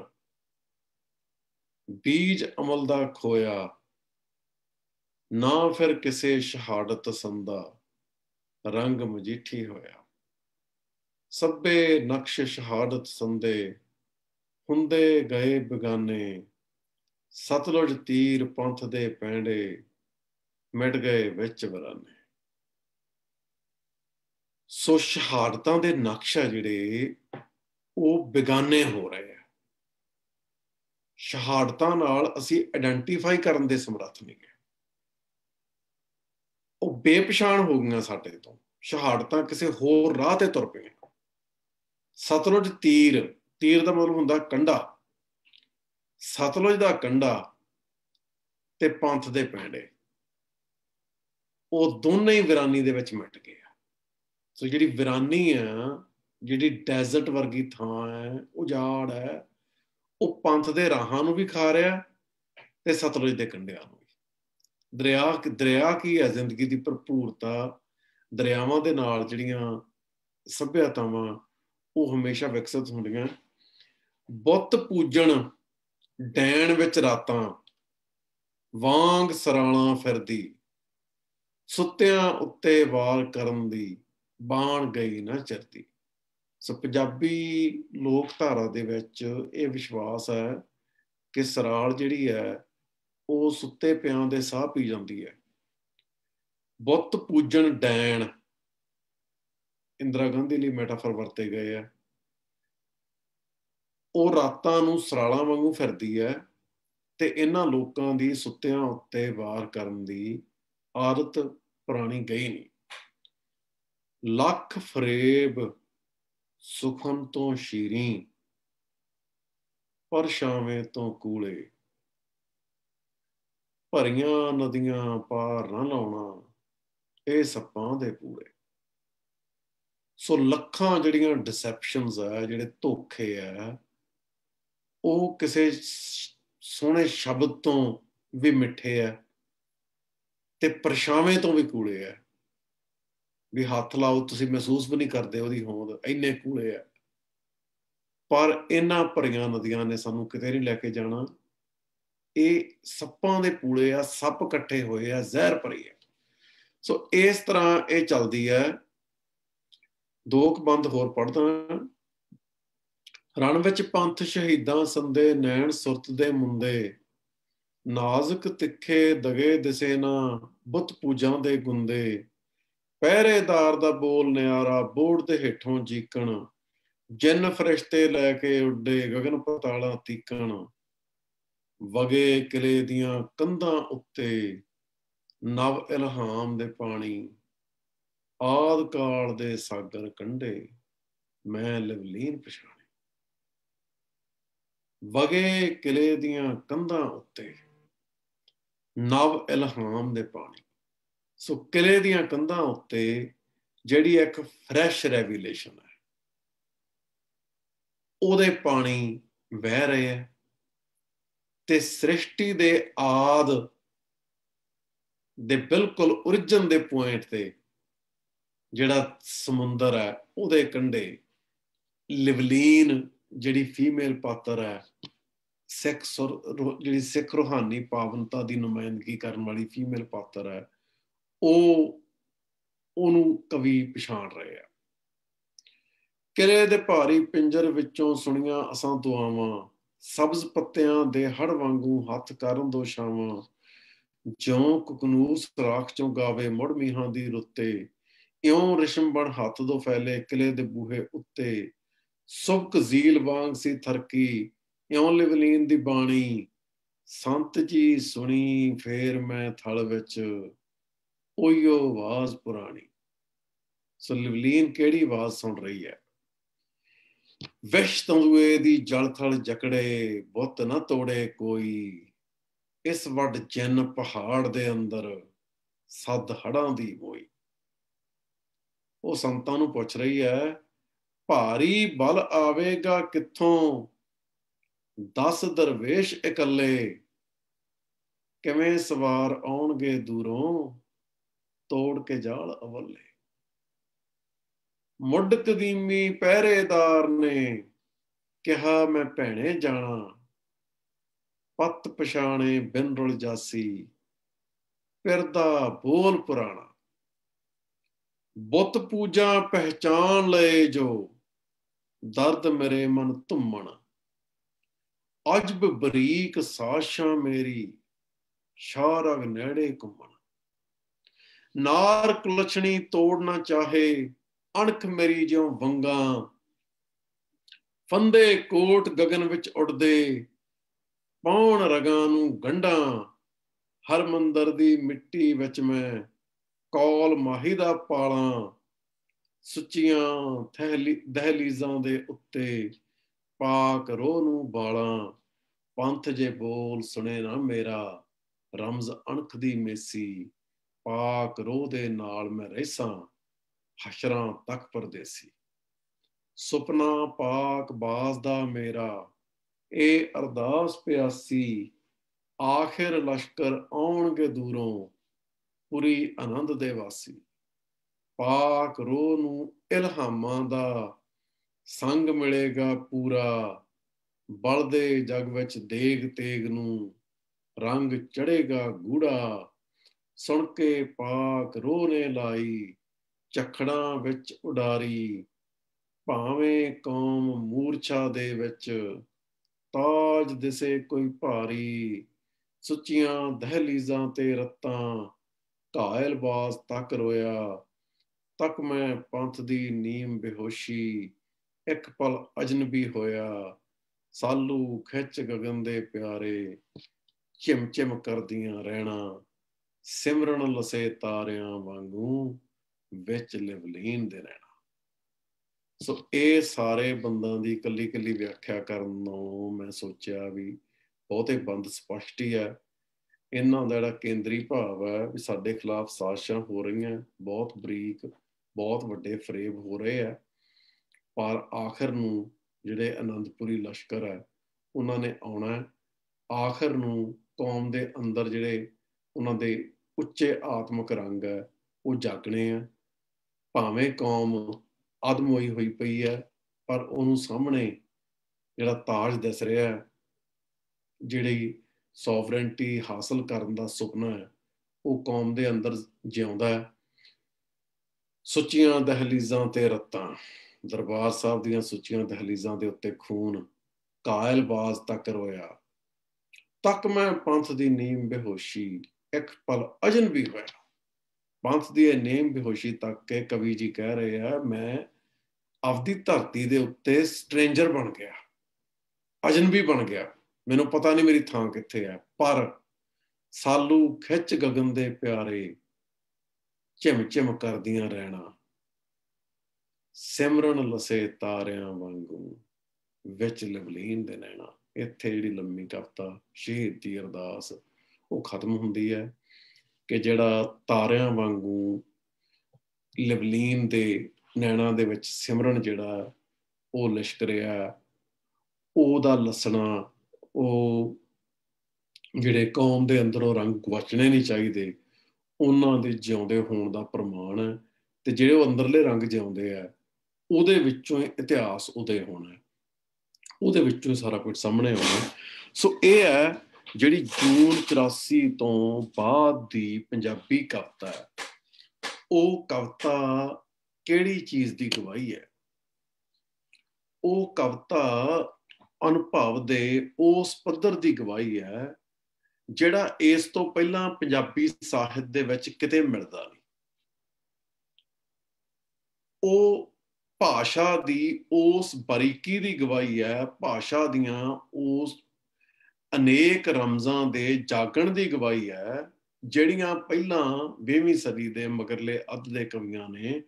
ਬੀਜ ਅਮਲ ਦਾ ਖੋਇਆ, ਨਾ ਫਿਰ ਕਿਸੇ ਸ਼ਹਾਦਤ ਸੰਦਾ, ਰੰਗ ਮਜੀਠੀ ਹੋਇਆ। ਸਭੇ ਨਕਸ਼ ਸ਼ਹਾਦਤ ਸੰਦੇ, ਹੁੰਦੇ ਗਏ ਬਗਾਨੇ, ਸਤਲੁਜ ਤੀਰ ਪੰਥ ਦੇ ਪੈਂਡੇ, ਮਿਟ ਗਏ ਵਿੱਚ ਵਰਾਨੇ। ਸੋ ਸ਼ਹਾਦਤਾਂ ਦੇ ਨਕਸ਼ ਆ ਜਿਹੜੇ ਉਹ ਬੇਗਾਨੇ ਹੋ ਰਹੇ ਆ। ਸ਼ਹਾਦਤਾਂ ਨਾਲ ਅਸੀਂ ਆਇਡੈਂਟੀਫਾਈ ਕਰਨ ਦੇ ਸਮਰੱਥ ਨਹੀਂ ਗਏ, ਉਹ ਬੇਪਛਾਣ ਹੋ ਗਈਆਂ ਸਾਡੇ ਤੋਂ। ਸ਼ਹਾਦਤਾਂ ਕਿਸੇ ਹੋਰ ਰਾਹ ਤੇ ਤੁਰ ਪਈਆਂ। ਸਤਲੁਜ ਤੀਰ, ਤੀਰ ਦਾ ਮਤਲਬ ਹੁੰਦਾ ਕੰਢਾ, ਸਤਲੁਜ ਦਾ ਕੰਢਾ ਤੇ ਪੰਥ ਦੇ ਪੈਂਡੇ, ਉਹ ਦੋਨੇ ਹੀ ਵਿਰਾਨੀ ਦੇ ਵਿੱਚ ਮਿਟ ਗਏ ਆ। ਸੋ ਜਿਹੜੀ ਵਿਰਾਨੀ ਆ, ਜਿਹੜੀ ਡੈਜ਼ਰਟ ਵਰਗੀ ਥਾਂ ਹੈ, ਉਜਾੜ ਹੈ, ਉਹ ਪੰਥ ਦੇ ਰਾਹਾਂ ਨੂੰ ਵੀ ਖਾ ਰਿਹਾ ਤੇ ਸਤਲੁਜ ਦੇ ਕੰਢਿਆਂ ਨੂੰ ਵੀ। ਦਰਿਆ ਦਰਿਆ ਕੀ ਹੈ? ਜ਼ਿੰਦਗੀ ਦੀ ਭਰਪੂਰਤਾ। ਦਰਿਆਵਾਂ ਦੇ ਨਾਲ ਜਿਹੜੀਆਂ ਸੱਭਿਅਤਾਵਾਂ ਉਹ ਹਮੇਸ਼ਾ ਵਿਕਸਿਤ ਹੁੰਦੀਆਂ। ਬੁੱਤ ਪੂਜਣ ਡੈਣ ਵਿੱਚ ਰਾਤਾਂ, ਵਾਂਗ ਸਰਾਣਾ ਫਿਰਦੀ, ਸੁੱਤਿਆਂ ਉੱਤੇ ਵਾਰ ਕਰਨ ਦੀ, ਬਾਣ ਗਈ ਨਾ ਚਰਦੀ। ਸੋ ਪੰਜਾਬੀ ਲੋਕ ਧਾਰਾ ਦੇ ਵਿੱਚ ਇਹ ਵਿਸ਼ਵਾਸ ਹੈ ਕਿ ਸਰਾਲ ਜਿਹੜੀ ਹੈ ਉਹ ਸੁੱਤੇ ਪਿਆਂ ਦੇ ਸਾਹ ਪੀ ਜਾਂਦੀ ਹੈ। ਬੁੱਤ ਪੂਜਣ ਡੈਣ, ਇੰਦਰਾ ਗਾਂਧੀ ਲਈ ਮੈਟਾਫਰ ਵਰਤੇ ਗਏ ਆ। ਉਹ ਰਾਤਾਂ ਨੂੰ ਸਰਾਲਾਂ ਵਾਂਗੂ ਫਿਰਦੀ ਹੈ ਤੇ ਇਹਨਾਂ ਲੋਕਾਂ ਦੀ ਸੁੱਤਿਆਂ ਉੱਤੇ ਵਾਰ ਕਰਨ ਦੀ ਆਦਤ ਪੁਰਾਣੀ ਗਈ ਨਹੀਂ। ਲੱਖ ਫਰੇਬ ਸੁਖਨ ਤੋਂ ਸ਼ੀਰੀਂ, ਪਰ ਛਾਵੇਂ ਤੋਂ ਕੂਲੇ, ਭਰੀਆਂ ਨਦੀਆਂ ਪਾਰ ਨਾ ਲਾਉਣਾ, ਇਹ ਸੱਪਾਂ ਦੇ ਪੂਲੇ। ਸੋ ਲੱਖਾਂ ਜਿਹੜੀਆਂ ਡਿਸੈਪਸ਼ਨਸ ਆ, ਜਿਹੜੇ ਧੋਖੇ ਆ, ਉਹ ਕਿਸੇ ਸੋਹਣੇ ਸ਼ਬਦ ਤੋਂ ਵੀ ਮਿੱਠੇ ਆ ਤੇ ਪਰਛਾਵੇਂ ਤੋਂ ਵੀ ਕੂਲੇ ਆ। ਵੀ ਹੱਥ ਲਾਓ ਤੁਸੀਂ ਮਹਿਸੂਸ ਵੀ ਨਹੀਂ ਕਰਦੇ ਉਹਦੀ ਹੋਂਦ, ਇੰਨੇ ਕੂਲੇ ਆ। ਪਰ ਇਹਨਾਂ ਭਰੀਆਂ ਨਦੀਆਂ ਨੇ ਸਾਨੂੰ ਕਿਤੇ ਨਹੀਂ ਲੈ ਕੇ ਜਾਣਾ। ਇਹ ਸੱਪਾਂ ਦੇ ਪੂਲੇ ਆ, ਸੱਪ ਇਕੱਠੇ ਹੋਏ ਆ, ਜ਼ਹਿਰ ਭਰੀ ਆ। ਸੋ ਇਸ ਤਰ੍ਹਾਂ ਇਹ ਚੱਲਦੀ ਹੈ। ਦੋ ਕੁ ਬੰਦ ਹੋਰ ਪੜ੍ਹਦਾ। ਰਣ ਵਿੱਚ ਪੰਥ ਸ਼ਹੀਦਾਂ ਸੰਦੇ, ਨੈਣ ਸੁਰਤ ਦੇ ਮੁੰਦੇ, ਨਾਜ਼ੁਕ ਤਿੱਖੇ ਦਗੇ ਦਿਸੇ ਨਾ, ਬੁੱਤ ਪੂਜਾਂ ਦੇ ਗੁੰਦੇ, ਪਹਿਰੇਦਾਰ ਦਾ ਬੋਲ ਨਿਆਰਾ, ਬੋੜ ਦੇ ਹੇਠੋਂ ਜੀਕਣ, ਜਿੰਨ ਫਰਿਸ਼ਤੇ ਲੈ ਕੇ ਉੱਡੇ ਗਗਨ ਪਤਾਲਾਂ ਤੀਕਣ, ਵਗੇ ਕਿਲੇ ਦੀਆਂ ਕੰਧਾਂ ਉੱਤੇ ਨਵ ਇਲਹਾਮ ਦੇ ਪਾਣੀ, ਆਦ ਕਾਲ ਦੇ ਸਾਗਰ ਕੰਢੇ ਮੈਂ ਲਿਵਲੀਨ ਪਛਾਣੇ। ਵਗੇ ਕਿਲੇ ਦੀਆਂ ਕੰਧਾਂ ਉੱਤੇ ਨਵ ਇਲਹਾਮ ਦੇ ਪਾਣੀ। ਸੋ ਕਿਲੇ ਦੀਆਂ ਕੰਧਾਂ ਉੱਤੇ ਜਿਹੜੀ ਇੱਕ ਫਰੈਸ਼ ਰੈਵੀਲੇਸ਼ਨ ਹੈ, ਉਹਦੇ ਪਾਣੀ ਵਹਿ ਰਹੇ ਹੈ ਤੇ ਸ੍ਰਿਸ਼ਟੀ ਦੇ ਆਦ ਦੇ ਬਿਲਕੁਲ ਓਰਿਜਨ ਦੇ ਪੁਆਇੰਟ ਤੇ ਜਿਹੜਾ ਸਮੁੰਦਰ ਹੈ ਉਹਦੇ ਕੰਢੇ ਲਿਵਲੀਨ ਜਿਹੜੀ ਫੀਮੇਲ ਪਾਤਰ ਹੈ, ਸਿੱਖ ਸੁਰ ਜਿਹੜੀ ਸਿੱਖ ਰੂਹਾਨੀ ਪਾਵਨਤਾ ਦੀ ਨੁਮਾਇੰਦਗੀ ਕਰਨ ਵਾਲੀ ਫੀਮੇਲ ਪਾਤਰ ਹੈ, ਉਹ ਉਹਨੂੰ ਕਵੀ ਪਛਾਣ ਰਹੇ ਆ। ਕਿਲੇ ਦੇ ਭਾਰੀ ਪਿੰਜਰ ਵਿੱਚੋਂ ਸੁਣੀਆਂ ਅਸਾਂ ਦੁਆਵਾਂ, ਸਬਜ਼ ਪੱਤਿਆਂ ਦੇ ਹੜ ਵਾਂਗੂ ਹੱਥ ਕਰਨ ਦੋ ਛਾਵਾਂ, ਜਿਉਂ ਕੁਕਨੂਸ ਰਾਖ ਚੋਂ ਗਾਵੇ ਮੁੜ ਮੀਹਾਂ ਦੀ ਰੁੱਤੇ, ਇਉਂ ਰਿਸ਼ਮ ਬਣ ਹੱਥ ਦੋ ਫੈਲੇ ਕਿਲੇ ਦੇ ਬੂਹੇ ਉੱਤੇ, ਸੁਬਕ ਜ਼ੀਲ ਵਾਂਗ ਸੀ ਥਰਕੀ ਇਉਂ ਲਿਵਲੀਨ ਦੀ ਬਾਣੀ, ਸੰਤ ਜੀ ਸੁਣੀ ਫੇਰ ਮੈਂ ਥਲ ਵਿੱਚ ਉਹੀਓ ਆਵਾਜ਼ ਪੁਰਾਣੀ। ਸੋ ਲਿਵਲੀਨ ਕਿਹੜੀ ਆਵਾਜ਼ ਸੁਣ ਰਹੀ ਹੈ? ਵਿਸ਼ ਤੰਦੂਏ ਦੀ ਜਲ ਥਲ ਜਕੜੇ, ਬੁੱਤ ਨਾ ਤੋੜੇ ਕੋਈ, ਇਸ ਵੱਡ ਜਿੰਨ ਪਹਾੜ ਦੇ ਅੰਦਰ ਸੱਦ ਹੜਾਂ ਦੀ ਮੋਈ। ਉਹ ਸੰਤਾਂ ਨੂੰ ਪੁੱਛ ਰਹੀ ਹੈ, ਭਾਰੀ ਬਲ ਆਵੇਗਾ ਕਿੱਥੋਂ, ਦਸ ਦਰਵੇਸ਼ ਇਕੱਲੇ, ਕਿਵੇਂ ਸਵਾਰ ਆਉਣਗੇ ਦੂਰੋਂ, ਤੋੜ ਕੇ ਜਾਲ ਅਵੱਲੇ। ਮੁੱਢ ਕਦੀਮੀ ਪਹਿਰੇਦਾਰ ਨੇ ਕਿਹਾ ਮੈਂ ਭੈਣੇ ਜਾਣਾ, ਪੱਤ ਪਛਾਣੇ ਬਿਨ ਰੁਲ ਜਾਸੀ, ਫਿਰਦਾ ਬੋਲ ਪੁਰਾਣਾ। ਬੁੱਤ ਪੂਜਾ ਪਹਿਚਾਨ ਲਏ ਜੋ, ਦਰਦ ਮੇਰੇ ਮਨ ਧੁੰਮਣ, ਅਜਬ ਬਰੀਕ ਸਾਸ਼ਾਂ ਮੇਰੀ, ਸ਼ਾਰਗ ਨੇੜੇ ਘੁੰਮਣ। ਨਾਰ ਕੁਲਛਣੀ ਤੋੜ ਨਾ ਚਾਹੇ, ਅਣਖ ਮੇਰੀ ਜਿਉਂ ਵੰਗਾਂ, ਫੰਦੇ ਕੋਟ ਗਗਨ ਵਿੱਚ ਉੱਡਦੇ, ਪਾਉਣ ਰਗਾਂ ਨੂੰ ਗੰਢਾਂ। ਹਰ ਮੰਦਰ ਦੀ ਮਿੱਟੀ ਵਿੱਚ ਮੈਂ ਕੌਲ ਮਾਹੀ ਦਾ ਪਾਲਾਂ, ਸੁੱਚੀਆਂ ਦਹਿਲੀਜ਼ਾਂ ਦੇ ਉੱਤੇ ਪਾਕ ਰੋਹ ਨੂੰ ਬਾਲਾਂ। ਪੰਥ ਜੇ ਬੋਲ ਸੁਣੇ ਨਾ ਮੇਰਾ, ਰਮਜ਼ ਅਣਖ ਦੀ ਮੇਸੀ, ਪਾਕ ਰੋਹ ਦੇ ਨਾਲ ਮੈਂ ਰਹਿਸਾਂ, ਹਸ਼ਰਾਂ ਤੱਕ ਪਰਦੇਸੀ। ਸੁਪਨਾ ਪਾਕ ਬਾਜ਼ ਦਾ ਮੇਰਾ, ਇਹ ਅਰਦਾਸ ਪਿਆਸੀ, ਆਖਿਰ ਲਸ਼ਕਰ ਆਉਣਗੇ ਦੂਰੋਂ, ਪੁਰੀ ਆਨੰਦ ਦੇ ਵਾਸੀ। ਪਾਕ ਰੋਹ ਨੂੰ ਇਲਹਾਮਾਂ ਦਾ ਸੰਗ ਮਿਲੇਗਾ ਪੂਰਾ, ਬਲਦੇ ਜਗ ਵਿੱਚ ਦੇਗ ਤੇਗ ਨੂੰ ਰੰਗ ਚੜੇਗਾ ਗੂੜਾ। ਸੁਣ ਕੇ ਪਾਕ ਰੋਹ ਨੇ ਲਾਈ ਝਖੜਾਂ ਵਿੱਚ ਉਡਾਰੀ, ਭਾਵੇਂ ਕੌਮ ਮੂਰਛਾ ਦੇ ਵਿੱਚ ਤਾਜ ਦਿਸੇ ਕੋਈ ਭਾਰੀ। ਸੁੱਚੀਆਂ ਦਹਿਲੀਜ਼ਾਂ ਤੇ ਰੱਤਾਂ ਘਾਇਲ ਬਾਜ਼ ਤੱਕ ਰੋਇਆ, ਤੱਕ ਮੈਂ ਪੰਥ ਦੀ ਨੀਮ ਬੇਹੋਸ਼ੀ, ਇੱਕ ਪਲ ਅਜਨਬੀ ਹੋਇਆ। ਸਾਲੂ ਖਿੱਚ ਗਗਨ ਦੇ ਪਿਆਰੇ, ਚਿਮ ਚਿਮ ਕਰਦੀਆਂ ਰਹਿਣਾ, ਸਿਮਰਨ ਲਸੇ ਤਾਰਿਆਂ ਵਾਂਗੂ ਵਿੱਚ ਲਿਵਲੀਨ ਦੇ ਰਹਿਣਾ। ਸੋ ਇਹ ਸਾਰੇ ਬੰਦਾਂ ਦੀ ਇਕੱਲੀ ਇਕੱਲੀ ਵਿਆਖਿਆ ਕਰਨ ਨੂੰ ਮੈਂ ਸੋਚਿਆ ਵੀ ਬਹੁਤੇ ਬੰਦ ਸਪਸ਼ਟ ਹੀ ਹੈ। ਇਹਨਾਂ ਦਾ ਜਿਹੜਾ ਕੇਂਦਰੀ ਭਾਵ ਹੈ ਵੀ ਸਾਡੇ ਖਿਲਾਫ ਸਾਜ਼ਿਸ਼ਾਂ ਹੋ ਰਹੀਆਂ, ਬਹੁਤ ਬਰੀਕ ਬਹੁਤ ਵੱਡੇ ਫਰੇਬ ਹੋ ਰਹੇ ਆ, ਪਰ ਆਖਰ ਨੂੰ ਜਿਹੜੇ ਅਨੰਦਪੁਰੀ ਲਸ਼ਕਰ ਹੈ ਉਹਨਾਂ ਨੇ ਆਉਣਾ। ਆਖਰ ਨੂੰ ਕੌਮ ਦੇ ਅੰਦਰ ਜਿਹੜੇ ਉਹਨਾਂ ਦੇ ਉੱਚੇ ਆਤਮਿਕ ਰੰਗ ਹੈ ਉਹ ਜਾਗਣੇ ਆ। ਭਾਵੇਂ ਕੌਮ ਅਧਮੋਈ ਹੋਈ ਪਈ ਹੈ, ਪਰ ਉਹਨੂੰ ਸਾਹਮਣੇ ਜਿਹੜਾ ਤਾਜ ਦਿਸ ਰਿਹਾ ਹੈ, ਜਿਹੜੀ ਸੋਵਰੇਨਟੀ ਹਾਸਲ ਕਰਨ ਦਾ ਸੁਪਨਾ ਹੈ, ਉਹ ਕੌਮ ਦੇ ਅੰਦਰ ਜਿਉਂਦਾ ਹੈ। ਸੁੱਚੀਆਂ ਦਹਿਲੀਜ਼ਾਂ ਤੇ ਰੱਤਾਂ, ਦਰਬਾਰ ਸਾਹਿਬ ਦੀਆਂ ਸੁੱਚੀਆਂ ਦਹਲੀਜ਼ਾਂ ਦੇ ਉੱਤੇ ਖੂਨ ਕਾਇਲ ਬਾਜ਼ ਤੱਕ ਰੋਇਆ, ਤੱਕ ਮੈਂ ਪੰਥ ਦੀ ਨੀਮ ਬੇਹੋਸ਼ੀ ਇੱਕ ਪਲ ਅਜਨ ਵੀ ਹੋਇਆ। ਪੰਥ ਦੀ ਇਹ ਨੀਮ ਬੇਹੋਸ਼ੀ ਤੱਕ ਕੇ ਕਵੀ ਜੀ ਕਹਿ ਰਹੇ ਆ ਮੈਂ ਆਪਦੀ ਧਰਤੀ ਦੇ ਉੱਤੇ ਸਟ੍ਰੇਂਜਰ ਬਣ ਗਿਆ, ਅਜਨਬੀ ਬਣ ਗਿਆ, ਮੈਨੂੰ ਪਤਾ ਨਹੀਂ ਮੇਰੀ ਥਾਂ ਕਿੱਥੇ ਹੈ। ਪਰ ਸਾਲੂ ਖਿੱਚ ਗਗਨ ਦੇ ਪਿਆਰੇ ਝਿਮ ਝਿਮ ਕਰਦੀਆਂ ਰਹਿਣਾ, ਸਿਮਰਨ ਲਸੇ ਤਾਰਿਆਂ ਵਾਂਗੂ ਵਿੱਚ ਲਵਲੀਨ ਦੇ ਨੈਣਾ। ਇੱਥੇ ਜਿਹੜੀ ਲੰਮੀ ਕਵਿਤਾ ਸ਼ਹੀਦ ਦੀ ਅਰਦਾਸ ਉਹ ਖਤਮ ਹੁੰਦੀ ਹੈ ਕਿ ਜਿਹੜਾ ਤਾਰਿਆਂ ਵਾਂਗੂ ਲਵਲੀਨ ਦੇ ਨੈਣਾ ਦੇ ਵਿੱਚ ਸਿਮਰਨ ਜਿਹੜਾ ਉਹ ਲਿਸ਼ਕ ਰਿਹਾ, ਉਹਦਾ ਲੱਸਣਾ, ਉਹ ਜਿਹੜੇ ਕੌਮ ਦੇ ਅੰਦਰੋਂ ਰੰਗ ਗਵਾਚਣੇ ਨਹੀਂ ਚਾਹੀਦੇ, ਉਹਨਾਂ ਦੇ ਜਿਉਂਦੇ ਹੋਣ ਦਾ ਪ੍ਰਮਾਣ ਹੈ। ਤੇ ਜਿਹੜੇ ਉਹ ਅੰਦਰਲੇ ਰੰਗ ਜਿਉਂਦੇ ਆ ਉਹਦੇ ਵਿੱਚੋਂ ਇਤਿਹਾਸ ਉਦੇ ਹੋਣਾ, ਉਹਦੇ ਵਿੱਚੋਂ ਸਾਰਾ ਕੁਝ ਸਾਹਮਣੇ ਆਉਣਾ। ਸੋ ਇਹ ਹੈ ਜਿਹੜੀ ਜੂਨ ਚੁਰਾਸੀ ਤੋਂ ਬਾਅਦ ਦੀ ਪੰਜਾਬੀ ਕਵਿਤਾ ਹੈ। ਉਹ ਕਵਿਤਾ ਕਿਹੜੀ ਚੀਜ਼ ਦੀ ਗਵਾਹੀ ਹੈ? ਉਹ ਕਵਿਤਾ ਅਨੁਭਵ ਦੇ ਉਸ ਪੱਧਰ ਦੀ ਗਵਾਹੀ ਹੈ ਜਿਹੜਾ ਇਸ ਤੋਂ ਪਹਿਲਾਂ ਪੰਜਾਬੀ ਸਾਹਿਤ ਦੇ ਵਿੱਚ ਕਿਤੇ ਮਿਲਦਾ ਨਹੀਂ। ਉਹ ਭਾਸ਼ਾ ਦੀ ਉਸ ਬਾਰੀਕੀ ਦੀ ਗਵਾਹੀ ਹੈ, ਭਾਸ਼ਾ ਦੀਆਂ ਉਸ ਅਨੇਕ ਰਮਜ਼ਾਂ ਦੇ ਜਾਗਣ ਦੀ ਗਵਾਹੀ ਹੈ ਜਿਹੜੀਆਂ ਪਹਿਲਾਂ ਵੀਹਵੀਂ ਸਦੀ ਦੇ ਮਗਰਲੇ ਅੱਧ ਦੇ ਕਵੀਆਂ ਨੇ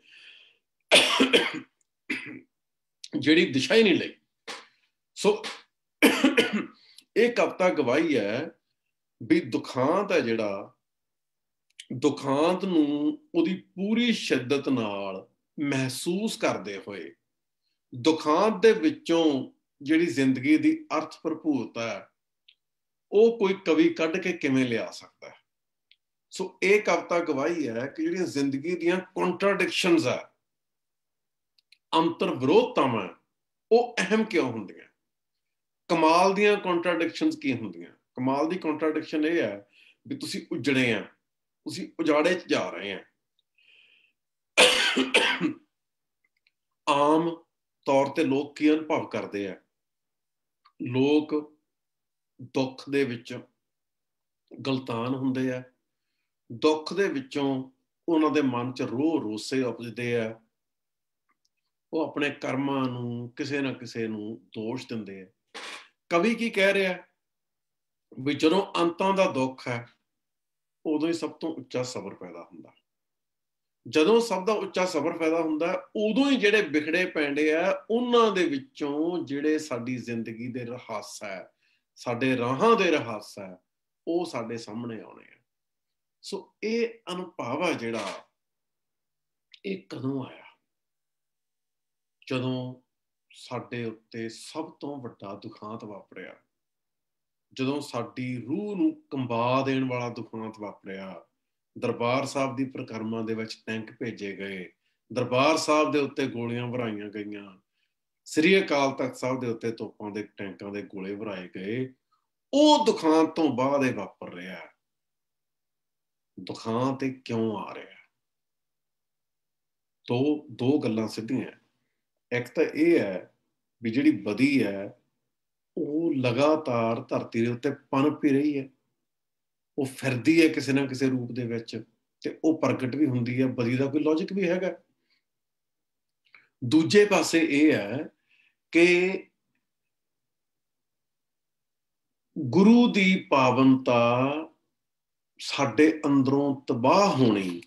ਜਿਹੜੀ ਦਿਸ਼ਾ ਹੀ ਨਹੀਂ ਲਈ। ਸੋ ਇਹ ਕਵਿਤਾ ਗਵਾਹੀ ਹੈ ਵੀ ਦੁਖਾਂਤ ਹੈ ਜਿਹੜਾ, ਦੁਖਾਂਤ ਨੂੰ ਉਹਦੀ ਪੂਰੀ ਸ਼ਿੱਦਤ ਨਾਲ ਮਹਿਸੂਸ ਕਰਦੇ ਹੋਏ ਦੁਖਾਂਤ ਦੇ ਵਿੱਚੋਂ ਜਿਹੜੀ ਜ਼ਿੰਦਗੀ ਦੀ ਅਰਥ ਭਰਪੂਰਤਾ ਹੈ ਉਹ ਕੋਈ ਕਵੀ ਕੱਢ ਕੇ ਕਿਵੇਂ ਲਿਆ ਸਕਦਾ ਹੈ। ਸੋ ਇਹ ਕਵਿਤਾ ਗਵਾਹੀ ਹੈ ਕਿ ਜਿਹੜੀਆਂ ਜ਼ਿੰਦਗੀ ਦੀਆਂ ਕੰਟਰਾਡਿਕਸ਼ਨਸ ਹੈ, ਅੰਤਰ ਵਿਰੋਧਤਾਵਾਂ, ਉਹ ਅਹਿਮ ਕਿਉਂ ਹੁੰਦੀਆਂ? ਕਮਾਲ ਦੀਆਂ ਕੰਟਰਾਡਿਕਸ਼ਨਸ ਕੀ ਹੁੰਦੀਆਂ? ਕਮਾਲ ਦੀ ਕੰਟਰਾਡਿਕਸ਼ਨ ਇਹ ਹੈ ਵੀ ਤੁਸੀਂ ਉਜੜੇ ਆ, ਤੁਸੀਂ ਉਜਾੜੇ 'ਚ ਜਾ ਰਹੇ ਆ। ਆਮ ਤੌਰ ਤੇ ਲੋਕ ਕੀ ਅਨੁਭਵ ਕਰਦੇ ਆ? ਲੋਕ ਦੁੱਖ ਦੇ ਵਿੱਚ ਗਲਤਾਨ ਹੁੰਦੇ ਆ, ਦੁੱਖ ਦੇ ਵਿੱਚੋਂ ਉਹਨਾਂ ਦੇ ਮਨ 'ਚ ਰੋਹ ਰੋਸੇ ਉਪਜਦੇ ਆ, ਉਹ ਆਪਣੇ ਕਰਮਾਂ ਨੂੰ ਕਿਸੇ ਨਾ ਕਿਸੇ ਨੂੰ ਦੋਸ਼ ਦਿੰਦੇ ਆ। ਕਵੀ ਕੀ ਕਹਿ ਰਿਹਾ ਵੀ ਜਦੋਂ ਅੰਤਾਂ ਦਾ ਦੁੱਖ ਹੈ ਉਦੋਂ ਹੀ ਸਭ ਤੋਂ ਉੱਚਾ ਸਬਰ ਪੈਦਾ ਹੁੰਦਾ। ਜਦੋਂ ਸਭ ਦਾ ਉੱਚਾ ਸਬਰ ਪੈਦਾ ਹੁੰਦਾ ਉਦੋਂ ਹੀ ਜਿਹੜੇ ਵਿਖੜੇ ਪੈਂਦੇ ਆ ਉਹਨਾਂ ਦੇ ਵਿੱਚੋਂ ਜਿਹੜੇ ਸਾਡੀ ਜ਼ਿੰਦਗੀ ਦੇ ਰਹੱਸ ਹੈ, ਸਾਡੇ ਰਾਹਾਂ ਦੇ ਰਹੱਸ ਹੈ, ਉਹ ਸਾਡੇ ਸਾਹਮਣੇ ਆਉਣੇ ਆ। ਸੋ ਇਹ ਅਨੁਭਵ ਹੈ ਜਿਹੜਾ ਇਹ ਕਦੋਂ ਆਇਆ? ਜਦੋਂ ਸਾਡੇ ਉੱਤੇ ਸਭ ਤੋਂ ਵੱਡਾ ਦੁਖਾਂਤ ਵਾਪਰਿਆ, ਜਦੋਂ ਸਾਡੀ ਰੂਹ ਨੂੰ ਕੰਬਾ ਦੇਣ ਵਾਲਾ ਦੁਖਾਂਤ ਵਾਪਰਿਆ। ਦਰਬਾਰ ਸਾਹਿਬ ਦੀ ਪਰਿਕਰਮਾ ਦੇ ਵਿੱਚ ਟੈਂਕ ਭੇਜੇ ਗਏ, ਦਰਬਾਰ ਸਾਹਿਬ ਦੇ ਉੱਤੇ ਗੋਲੀਆਂ ਭਰਾਈਆਂ ਗਈਆਂ, ਸ੍ਰੀ ਅਕਾਲ ਤਖਤ ਸਾਹਿਬ ਦੇ ਉੱਤੇ ਤੋਪਾਂ ਦੇ ਟੈਂਕਾਂ ਦੇ ਗੋਲੇ ਭਰਾਏ ਗਏ। ਉਹ ਦੁਖਾਂਤ ਤੋਂ ਬਾਅਦ ਇਹ ਵਾਪਰ ਰਿਹਾ। ਦੁਖਾਂਤ ਇਹ ਕਿਉਂ ਆ ਰਿਹਾ? ਦੋ ਦੋ ਗੱਲਾਂ ਸਿੱਧੀਆਂ। ਇੱਕ ਤਾਂ ਇਹ ਹੈ ਵੀ ਜਿਹੜੀ ਬਦੀ ਹੈ ਉਹ ਲਗਾਤਾਰ ਧਰਤੀ ਦੇ ਉੱਤੇ ਪਨਪ ਹੀ ਰਹੀ ਹੈ, ਉਹ ਫਿਰਦੀ ਹੈ ਕਿਸੇ ਨਾ ਕਿਸੇ ਰੂਪ ਦੇ ਵਿੱਚ, ਤੇ ਉਹ ਪ੍ਰਗਟ ਵੀ ਹੁੰਦੀ ਹੈ। ਬਦੀ ਦਾ ਕੋਈ ਲੌਜਿਕ ਵੀ ਹੈਗਾ। ਦੂਜੇ ਪਾਸੇ ਇਹ ਹੈ ਕਿ ਗੁਰੂ ਦੀ ਪਾਵਨਤਾ ਸਾਡੇ ਅੰਦਰੋਂ ਤਬਾਹ ਹੋਣੀ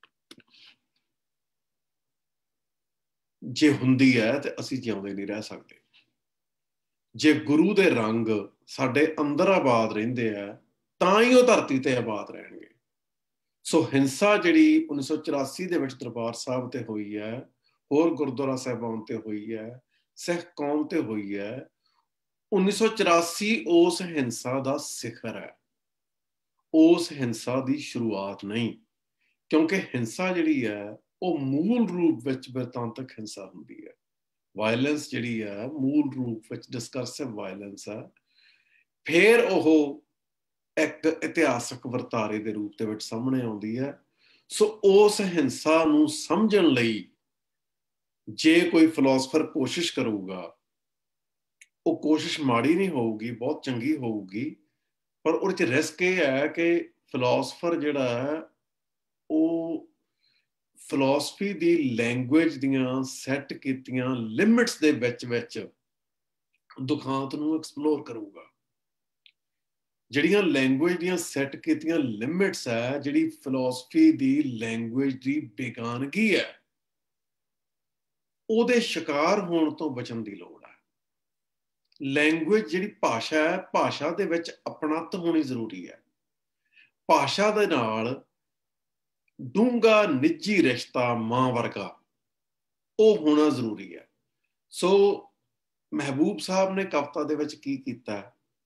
ਜੇ ਹੁੰਦੀ ਹੈ ਤੇ ਅਸੀਂ ਜਿਉਂਦੇ ਨਹੀਂ ਰਹਿ ਸਕਦੇ। ਜੇ ਗੁਰੂ ਦੇ ਰੰਗ ਸਾਡੇ ਅੰਦਰ ਆਬਾਦ ਰਹਿੰਦੇ ਆ ਤਾਂ ਹੀ ਉਹ ਧਰਤੀ ਤੇ ਆਬਾਦ ਰਹਿਣਗੇ। ਸੋ ਹਿੰਸਾ ਜਿਹੜੀ ਉੱਨੀ ਸੌ ਚੁਰਾਸੀ ਦੇ ਵਿੱਚ ਦਰਬਾਰ ਸਾਹਿਬ ਤੇ ਹੋਈ ਹੈ, ਹੋਰ ਗੁਰਦੁਆਰਾ ਸਾਹਿਬਾਨ ਤੇ ਹੋਈ ਹੈ, ਸਿੱਖ ਕੌਮ ਤੇ ਹੋਈ ਹੈ, ਉੱਨੀ ਸੌ ਚੁਰਾਸੀ ਉਸ ਹਿੰਸਾ ਦਾ ਸਿਖਰ ਹੈ, ਉਸ ਹਿੰਸਾ ਦੀ ਸ਼ੁਰੂਆਤ ਨਹੀਂ। ਕਿਉਂਕਿ ਹਿੰਸਾ ਜਿਹੜੀ ਹੈ ਉਹ ਮੂਲ ਰੂਪ ਵਿੱਚ ਬਿਰਤਾਂਤਕ ਹਿੰਸਾ ਹੁੰਦੀ ਹੈ। ਵਾਇਲੈਂਸ ਜਿਹੜੀ ਹੈ ਮੂਲ ਰੂਪ ਵਿੱਚ ਡਿਸਕਰਸਿਵ ਵਾਇਲੈਂਸ ਹੈ। ਫਿਰ ਉਹ ਇੱਕ ਇਤਿਹਾਸਕ ਵਰਤਾਰੇ ਦੇ ਰੂਪ ਦੇ ਵਿੱਚ ਸਾਹਮਣੇ ਆਉਂਦੀ ਹੈ। ਸੋ ਉਸ ਹਿੰਸਾ ਨੂੰ ਸਮਝਣ ਲਈ जे कोई फिलोसफर कोशिश करूगा वो कोशिश माड़ी नहीं होगी, बहुत चंगी होगी, पर उहदे च रिस्क ये है कि फिलोसफर जिहड़ा है वो फिलोसफी दी लैंगुएज दियां सैट कीतियां लिमिट्स दे विच विच दुखांत नूं एक्सप्लोर करूगा। ਜਿਹੜੀਆਂ ਲੈਂਗੁਏਜ ਦੀਆਂ ਸੈੱਟ ਕੀਤੀਆਂ ਲਿਮਿਟਸ ਹੈ, ਜਿਹੜੀ ਫਿਲਾਸਫੀ ਦੀ ਲੈਂਗੁਏਜ ਦੀ ਬੇਗਾਨਗੀ ਹੈ, ਉਹਦੇ ਸ਼ਿਕਾਰ ਹੋਣ ਤੋਂ ਬਚਣ ਦੀ ਲੋੜ ਹੈ। ਲੈਂਗੁਏਜ ਜਿਹੜੀ ਭਾਸ਼ਾ ਹੈ, ਭਾਸ਼ਾ ਦੇ ਵਿੱਚ ਅਪਣੱਤ ਹੋਣੀ ਜ਼ਰੂਰੀ ਹੈ। ਭਾਸ਼ਾ ਦੇ ਨਾਲ ਡੂੰਘਾ ਨਿੱਜੀ ਰਿਸ਼ਤਾ ਮਾਂ ਵਰਗਾ ਉਹ ਹੋਣਾ ਜ਼ਰੂਰੀ ਹੈ। ਸੋ ਮਹਿਬੂਬ ਸਾਹਿਬ ਨੇ ਕਵਿਤਾ ਦੇ ਵਿੱਚ ਕੀ ਕੀਤਾ,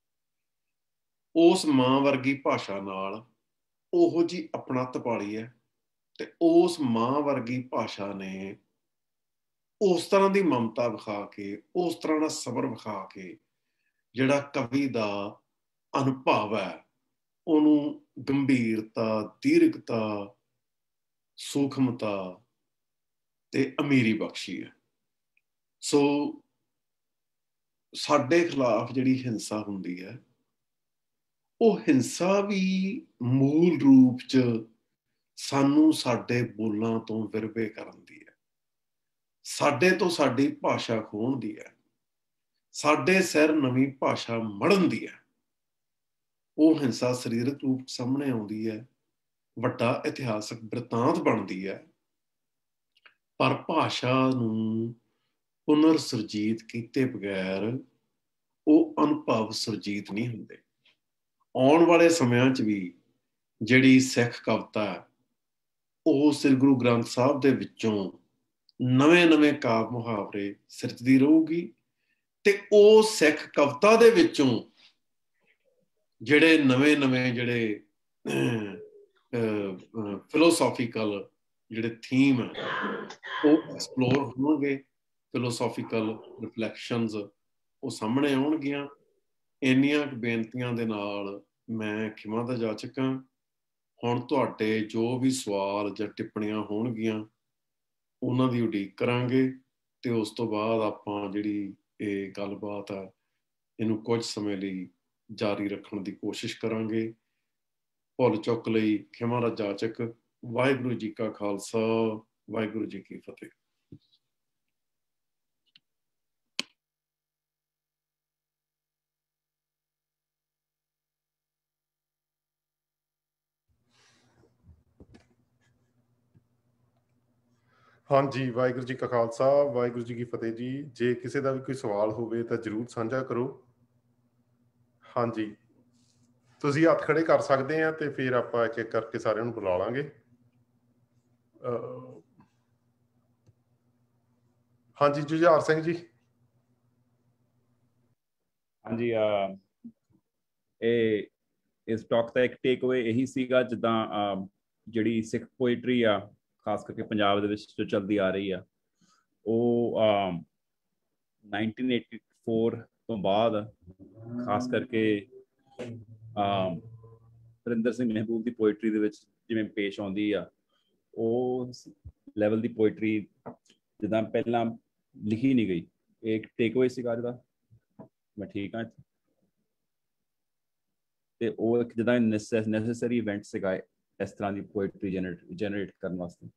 ਉਸ ਮਾਂ ਵਰਗੀ ਭਾਸ਼ਾ ਨਾਲ ਉਹੋ ਜੀ ਅਪਣੱਤ ਪਾਲੀ ਹੈ, ਤੇ ਉਸ ਮਾਂ ਵਰਗੀ ਭਾਸ਼ਾ ਨੇ ਉਸ ਤਰ੍ਹਾਂ ਦੀ ਮਮਤਾ ਵਿਖਾ ਕੇ, ਉਸ ਤਰ੍ਹਾਂ ਦਾ ਸਬਰ ਵਿਖਾ ਕੇ ਜਿਹੜਾ ਕਵੀ ਦਾ ਅਨੁਭਵ ਹੈ ਉਹਨੂੰ ਗੰਭੀਰਤਾ, ਦੀਰਘਤਾ, ਸੂਖਮਤਾ ਤੇ ਅਮੀਰੀ ਬਖਸ਼ੀ ਹੈ। ਸੋ ਸਾਡੇ ਖਿਲਾਫ ਜਿਹੜੀ ਹਿੰਸਾ ਹੁੰਦੀ ਹੈ, ਉਹ ਹਿੰਸਾ ਵੀ ਮੂਲ ਰੂਪ 'ਚ ਸਾਨੂੰ ਸਾਡੇ ਬੋਲਾਂ ਤੋਂ ਵਿਰਵੇ ਕਰਨ ਦੀ ਹੈ, ਸਾਡੇ ਤੋਂ ਸਾਡੀ ਭਾਸ਼ਾ ਖੋਹਣ ਦੀ ਹੈ, ਸਾਡੇ ਸਿਰ ਨਵੀਂ ਭਾਸ਼ਾ ਮੜਨ ਦੀ ਹੈ। ਉਹ ਹਿੰਸਾ ਸਰੀਰਕ ਰੂਪ 'ਚ ਸਾਹਮਣੇ ਆਉਂਦੀ ਹੈ, ਵੱਡਾ ਇਤਿਹਾਸਕ ਬਿਰਤਾਂਤ ਬਣਦੀ ਹੈ, ਪਰ ਭਾਸ਼ਾ ਨੂੰ ਪੁਨਰ ਸੁਰਜੀਤ ਕੀਤੇ ਬਗੈਰ ਉਹ ਅਨੁਭਵ ਸੁਰਜੀਤ ਨਹੀਂ ਹੁੰਦੇ। ਆਉਣ ਵਾਲੇ ਸਮਿਆਂ 'ਚ ਵੀ ਜਿਹੜੀ ਸਿੱਖ ਕਵਿਤਾ ਹੈ ਉਹ ਸ੍ਰੀ ਗੁਰੂ ਗ੍ਰੰਥ ਸਾਹਿਬ ਦੇ ਵਿੱਚੋਂ ਨਵੇਂ ਨਵੇਂ ਕਾਵਿ ਮੁਹਾਵਰੇ ਸਿਰਜਦੀ ਰਹੂਗੀ, ਤੇ ਉਹ ਸਿੱਖ ਕਵਿਤਾ ਦੇ ਵਿੱਚੋਂ ਜਿਹੜੇ ਨਵੇਂ ਨਵੇਂ ਜਿਹੜੇ ਫਿਲੋਸੋਫੀਕਲ ਜਿਹੜੇ ਥੀਮ ਹੈ ਉਹ ਐਕਸਪਲੋਰ ਹੋਣਗੇ, ਫਿਲੋਸੋਫੀਕਲ ਰਿਫਲੈਕਸ਼ਨਸ ਉਹ ਸਾਹਮਣੇ ਆਉਣਗੀਆਂ। ਇੰਨੀਆਂ ਕੁ ਬੇਨਤੀਆਂ ਦੇ ਨਾਲ ਮੈਂ ਖਿਮਾ ਦਾ ਜਾਚਕ ਹਾਂ। ਹੁਣ ਤੁਹਾਡੇ ਜੋ ਵੀ ਸਵਾਲ ਜਾਂ ਟਿੱਪਣੀਆਂ ਹੋਣਗੀਆਂ ਉਹਨਾਂ ਦੀ ਉਡੀਕ ਕਰਾਂਗੇ, ਤੇ ਉਸ ਤੋਂ ਬਾਅਦ ਆਪਾਂ ਜਿਹੜੀ ਇਹ ਗੱਲਬਾਤ ਆ ਇਹਨੂੰ ਕੁਝ ਸਮੇਂ ਲਈ ਜਾਰੀ ਰੱਖਣ ਦੀ ਕੋਸ਼ਿਸ਼ ਕਰਾਂਗੇ। ਭੁੱਲ ਚੁੱਕ ਲਈ ਖਿਮਾ ਦਾ ਜਾਚਕ। ਵਾਹਿਗੁਰੂ ਜੀ ਕਾ ਖਾਲਸਾ, ਵਾਹਿਗੁਰੂ ਜੀ ਕੀ ਫਤਿਹ। ਹਾਂਜੀ, ਵਾਹਿਗੁਰੂ ਜੀ ਕਾ ਖਾਲਸਾ, ਵਾਹਿਗੁਰੂ ਜੀ ਕੀ ਫਤਿਹ ਜੀ। ਜੇ ਕਿਸੇ ਦਾ ਵੀ ਕੋਈ ਸਵਾਲ ਹੋਵੇ ਤਾਂ ਜ਼ਰੂਰ ਸਾਂਝਾ ਕਰੋ। ਹਾਂਜੀ, ਤੁਸੀਂ ਹੱਥ ਖੜੇ ਕਰ ਸਕਦੇ ਆ ਤੇ ਫਿਰ ਆਪਾਂ ਇੱਕ ਇੱਕ ਕਰਕੇ ਸਾਰਿਆਂ ਨੂੰ ਬੁਲਾ ਲਾਂਗੇ। ਹਾਂਜੀ, ਜੁਝਾਰ ਸਿੰਘ ਜੀ। ਹਾਂਜੀ, ਇਹ ਇਸ ਟਾਕ ਦਾ ਇੱਕ ਟੇਕ ਅਵੇ ਇਹੀ ਸੀਗਾ, ਜਿੱਦਾਂ ਜਿਹੜੀ ਸਿੱਖ ਪੋਇਟਰੀ ਆ ਖਾਸ ਕਰਕੇ ਪੰਜਾਬ ਦੇ ਵਿੱਚ ਜੋ ਚੱਲਦੀ ਆ ਰਹੀ ਆ, ਉਹ ਨਾਈਨਟੀਨ ਏਟੀ ਫੋਰ ਤੋਂ ਬਾਅਦ ਖਾਸ ਕਰਕੇ ਹਰਿੰਦਰ ਸਿੰਘ ਮਹਿਬੂਬ ਦੀ ਪੋਇਟਰੀ ਦੇ ਵਿੱਚ ਜਿਵੇਂ ਪੇਸ਼ ਆਉਂਦੀ ਆ, ਉਹ ਲੈਵਲ ਦੀ ਪੋਇਟਰੀ ਜਿੱਦਾਂ ਪਹਿਲਾਂ ਲਿਖੀ ਨਹੀਂ ਗਈ। ਇਹ ਇੱਕ ਟੇਕ ਅਵੇ ਸੀਗਾ ਜਿਹਦਾ। ਮੈਂ ਠੀਕ ਹਾਂ। ਤੇ ਉਹ ਇੱਕ ਜਿੱਦਾਂ ਨੈਸੈਸਰੀ ਇਵੈਂਟ ਸੀਗਾ ਇਸ ਤਰ੍ਹਾਂ ਦੀ ਪੋਇਟਰੀ ਜਨਰੇਟ ਜਨਰੇਟ ਕਰਨ ਵਾਸਤੇ।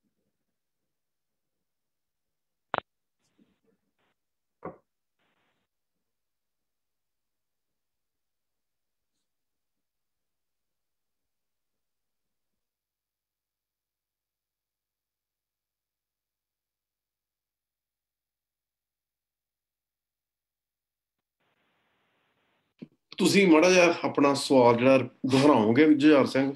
ਤੁਸੀਂ ਮਾੜਾ ਜਿਹਾ ਆਪਣਾ ਸਵਾਲ ਜਿਹੜਾ ਦੁਹਰਾਓਗੇ Jujhar Singh?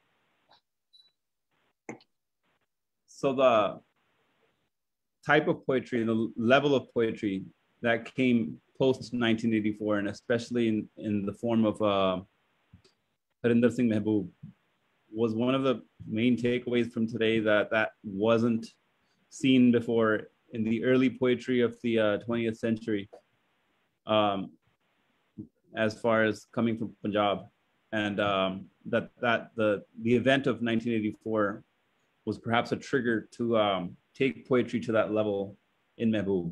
So the type of poetry, the level of poetry that came post nineteen eighty-four, and especially in, in the form of uh, Harinder Singh Mehboob, was one of the main takeaways from today that that wasn't seen before in the early poetry of the uh, twentieth century, um, as far as coming from Punjab. And um, that, that the, the event of nineteen eighty-four was perhaps a trigger to um, take poetry to that level in Mehboob?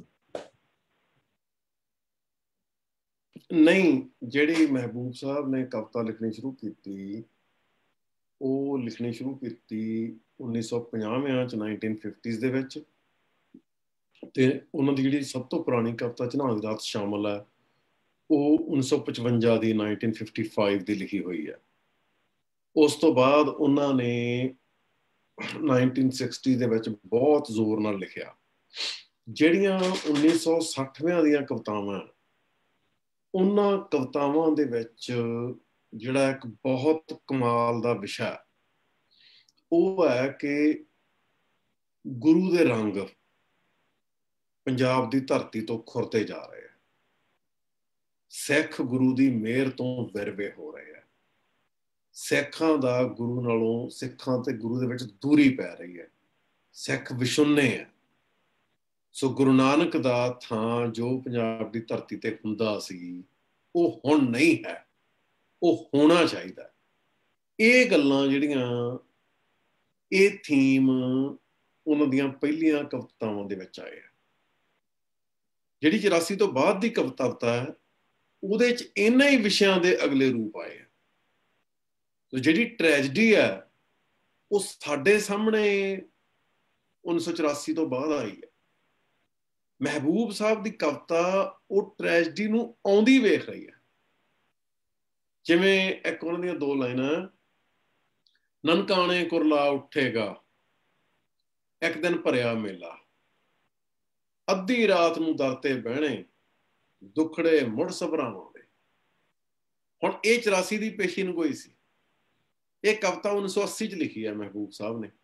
ਨਹੀਂ, ਜਿਹੜੀ ਮਹਿਬੂਬ ਸਾਹਿਬ ਨੇ ਕਵਿਤਾ ਲਿਖਣੀ ਸ਼ੁਰੂ ਕੀਤੀ ਉਹ ਲਿਖਣੀ ਸ਼ੁਰੂ ਕੀਤੀ ਉੱਨੀ ਸੌ ਪੰਜਾਹਾਂ ਚ ਨਾਈਨਟੀਨ ਫਿਫਟੀਜ਼ ਦੇ ਵਿੱਚ, ਤੇ ਉਹਨਾਂ ਦੀ ਜਿਹੜੀ ਸਭ ਤੋਂ ਪੁਰਾਣੀ ਕਵਿਤਾ ਝਨਾਹ ਦੀ ਰਾਤ ਸ਼ਾਮਲ ਹੈ ਉਹ ਉੱਨੀ ਸੌ ਪਚਵੰਜਾ ਦੀ ਨਾਈਨਟੀਨ ਫਿਫਟੀ ਫਾਈਵ ਦੀ ਲਿਖੀ ਹੋਈ ਹੈ। ਉਸ ਤੋਂ ਬਾਅਦ ਉਹਨਾਂ ਨੇ ਨਾਈਨਟੀਨ ਸਿਕਸਟੀ ਦੇ ਵਿੱਚ ਬਹੁਤ ਜ਼ੋਰ ਨਾਲ ਲਿਖਿਆ। ਜਿਹੜੀਆਂ ਉੱਨੀ ਸੌ ਸੱਠਵਿਆਂ ਦੀਆਂ ਕਵਿਤਾਵਾਂ, ਉਹਨਾਂ ਕਵਿਤਾਵਾਂ ਦੇ ਵਿੱਚ ਜਿਹੜਾ ਇੱਕ ਬਹੁਤ ਕਮਾਲ ਦਾ ਵਿਸ਼ਾ ਉਹ ਹੈ ਕਿ ਗੁਰੂ ਦੇ ਰੰਗ ਪੰਜਾਬ ਦੀ ਧਰਤੀ ਤੋਂ ਖੁਰਦੇ ਜਾ ਰਹੇ ਆ। ਸਿੱਖ ਗੁਰੂ ਦੀ ਮਿਹਰ ਤੋਂ ਵਿਰਵੇ ਹੋ ਰਹੇ ਆ। ਸਿੱਖਾਂ ਦਾ ਗੁਰੂ ਨਾਲੋਂ, ਸਿੱਖਾਂ ਤੇ ਗੁਰੂ ਦੇ ਵਿੱਚ ਦੂਰੀ ਪੈ ਰਹੀ ਹੈ। ਸਿੱਖ ਵਿਛੁੰਨੇ ਆ। ਸੋ ਗੁਰੂ ਨਾਨਕ ਦਾ ਥਾਂ ਜੋ ਪੰਜਾਬ ਦੀ ਧਰਤੀ ਤੇ ਹੁੰਦਾ ਸੀ ਉਹ ਹੁਣ ਨਹੀਂ ਹੈ, ਉਹ ਹੋਣਾ ਚਾਹੀਦਾ। ਇਹ ਗੱਲਾਂ ਜਿਹੜੀਆਂ, ਇਹ ਥੀਮ ਉਹਨਾਂ ਦੀਆਂ ਪਹਿਲੀਆਂ ਕਵਿਤਾਵਾਂ ਦੇ ਵਿੱਚ ਆਏ ਆ। ਜਿਹੜੀ ਚੁਰਾਸੀ ਤੋਂ ਬਾਅਦ ਦੀ ਕਵਿਤਾ ਹੈ ਉਹਦੇ ਚ ਇਹਨਾਂ ਹੀ ਵਿਸ਼ਿਆਂ ਦੇ ਅਗਲੇ ਰੂਪ ਆਏ ਆ। ਜਿਹੜੀ ਟ੍ਰੈਜਡੀ ਹੈ ਉਹ ਸਾਡੇ ਸਾਹਮਣੇ ਉੱਨੀ ਸੌ ਚੁਰਾਸੀ ਤੋਂ ਬਾਅਦ ਆਈ ਹੈ। ਮਹਿਬੂਬ ਸਾਹਿਬ ਦੀ ਕਵਿਤਾ ਉਹ ਟ੍ਰੈਜਡੀ ਨੂੰ ਆਉਂਦੀ ਵੇਖ ਰਹੀ ਹੈ। ਜਿਵੇਂ ਇੱਕ ਉਹਨਾਂ ਦੀਆਂ ਦੋ ਲਾਈਨਾਂ, ਨਨਕਾਣੇ ਕੁਰਲਾ ਉੱਠੇਗਾ ਇੱਕ ਦਿਨ ਭਰਿਆ ਮੇਲਾ, ਅੱਧੀ ਰਾਤ ਨੂੰ ਦਰ ਤੇ ਬਹਿਣੇ ਦੁਖੜੇ ਮੁੜ ਸਭਰਾਵਾਂ ਦੇ। ਹੁਣ ਇਹ ਚੁਰਾਸੀ ਦੀ ਪੇਸ਼ੀ ਨੂੰ ਕੋਈ ਸੀ। ਇਹ ਕਵਿਤਾ ਉੱਨੀ ਸੌ ਅੱਸੀ ਚ ਲਿਖੀ ਹੈ ਮਹਿਬੂਬ ਸਾਹਿਬ ਨੇ,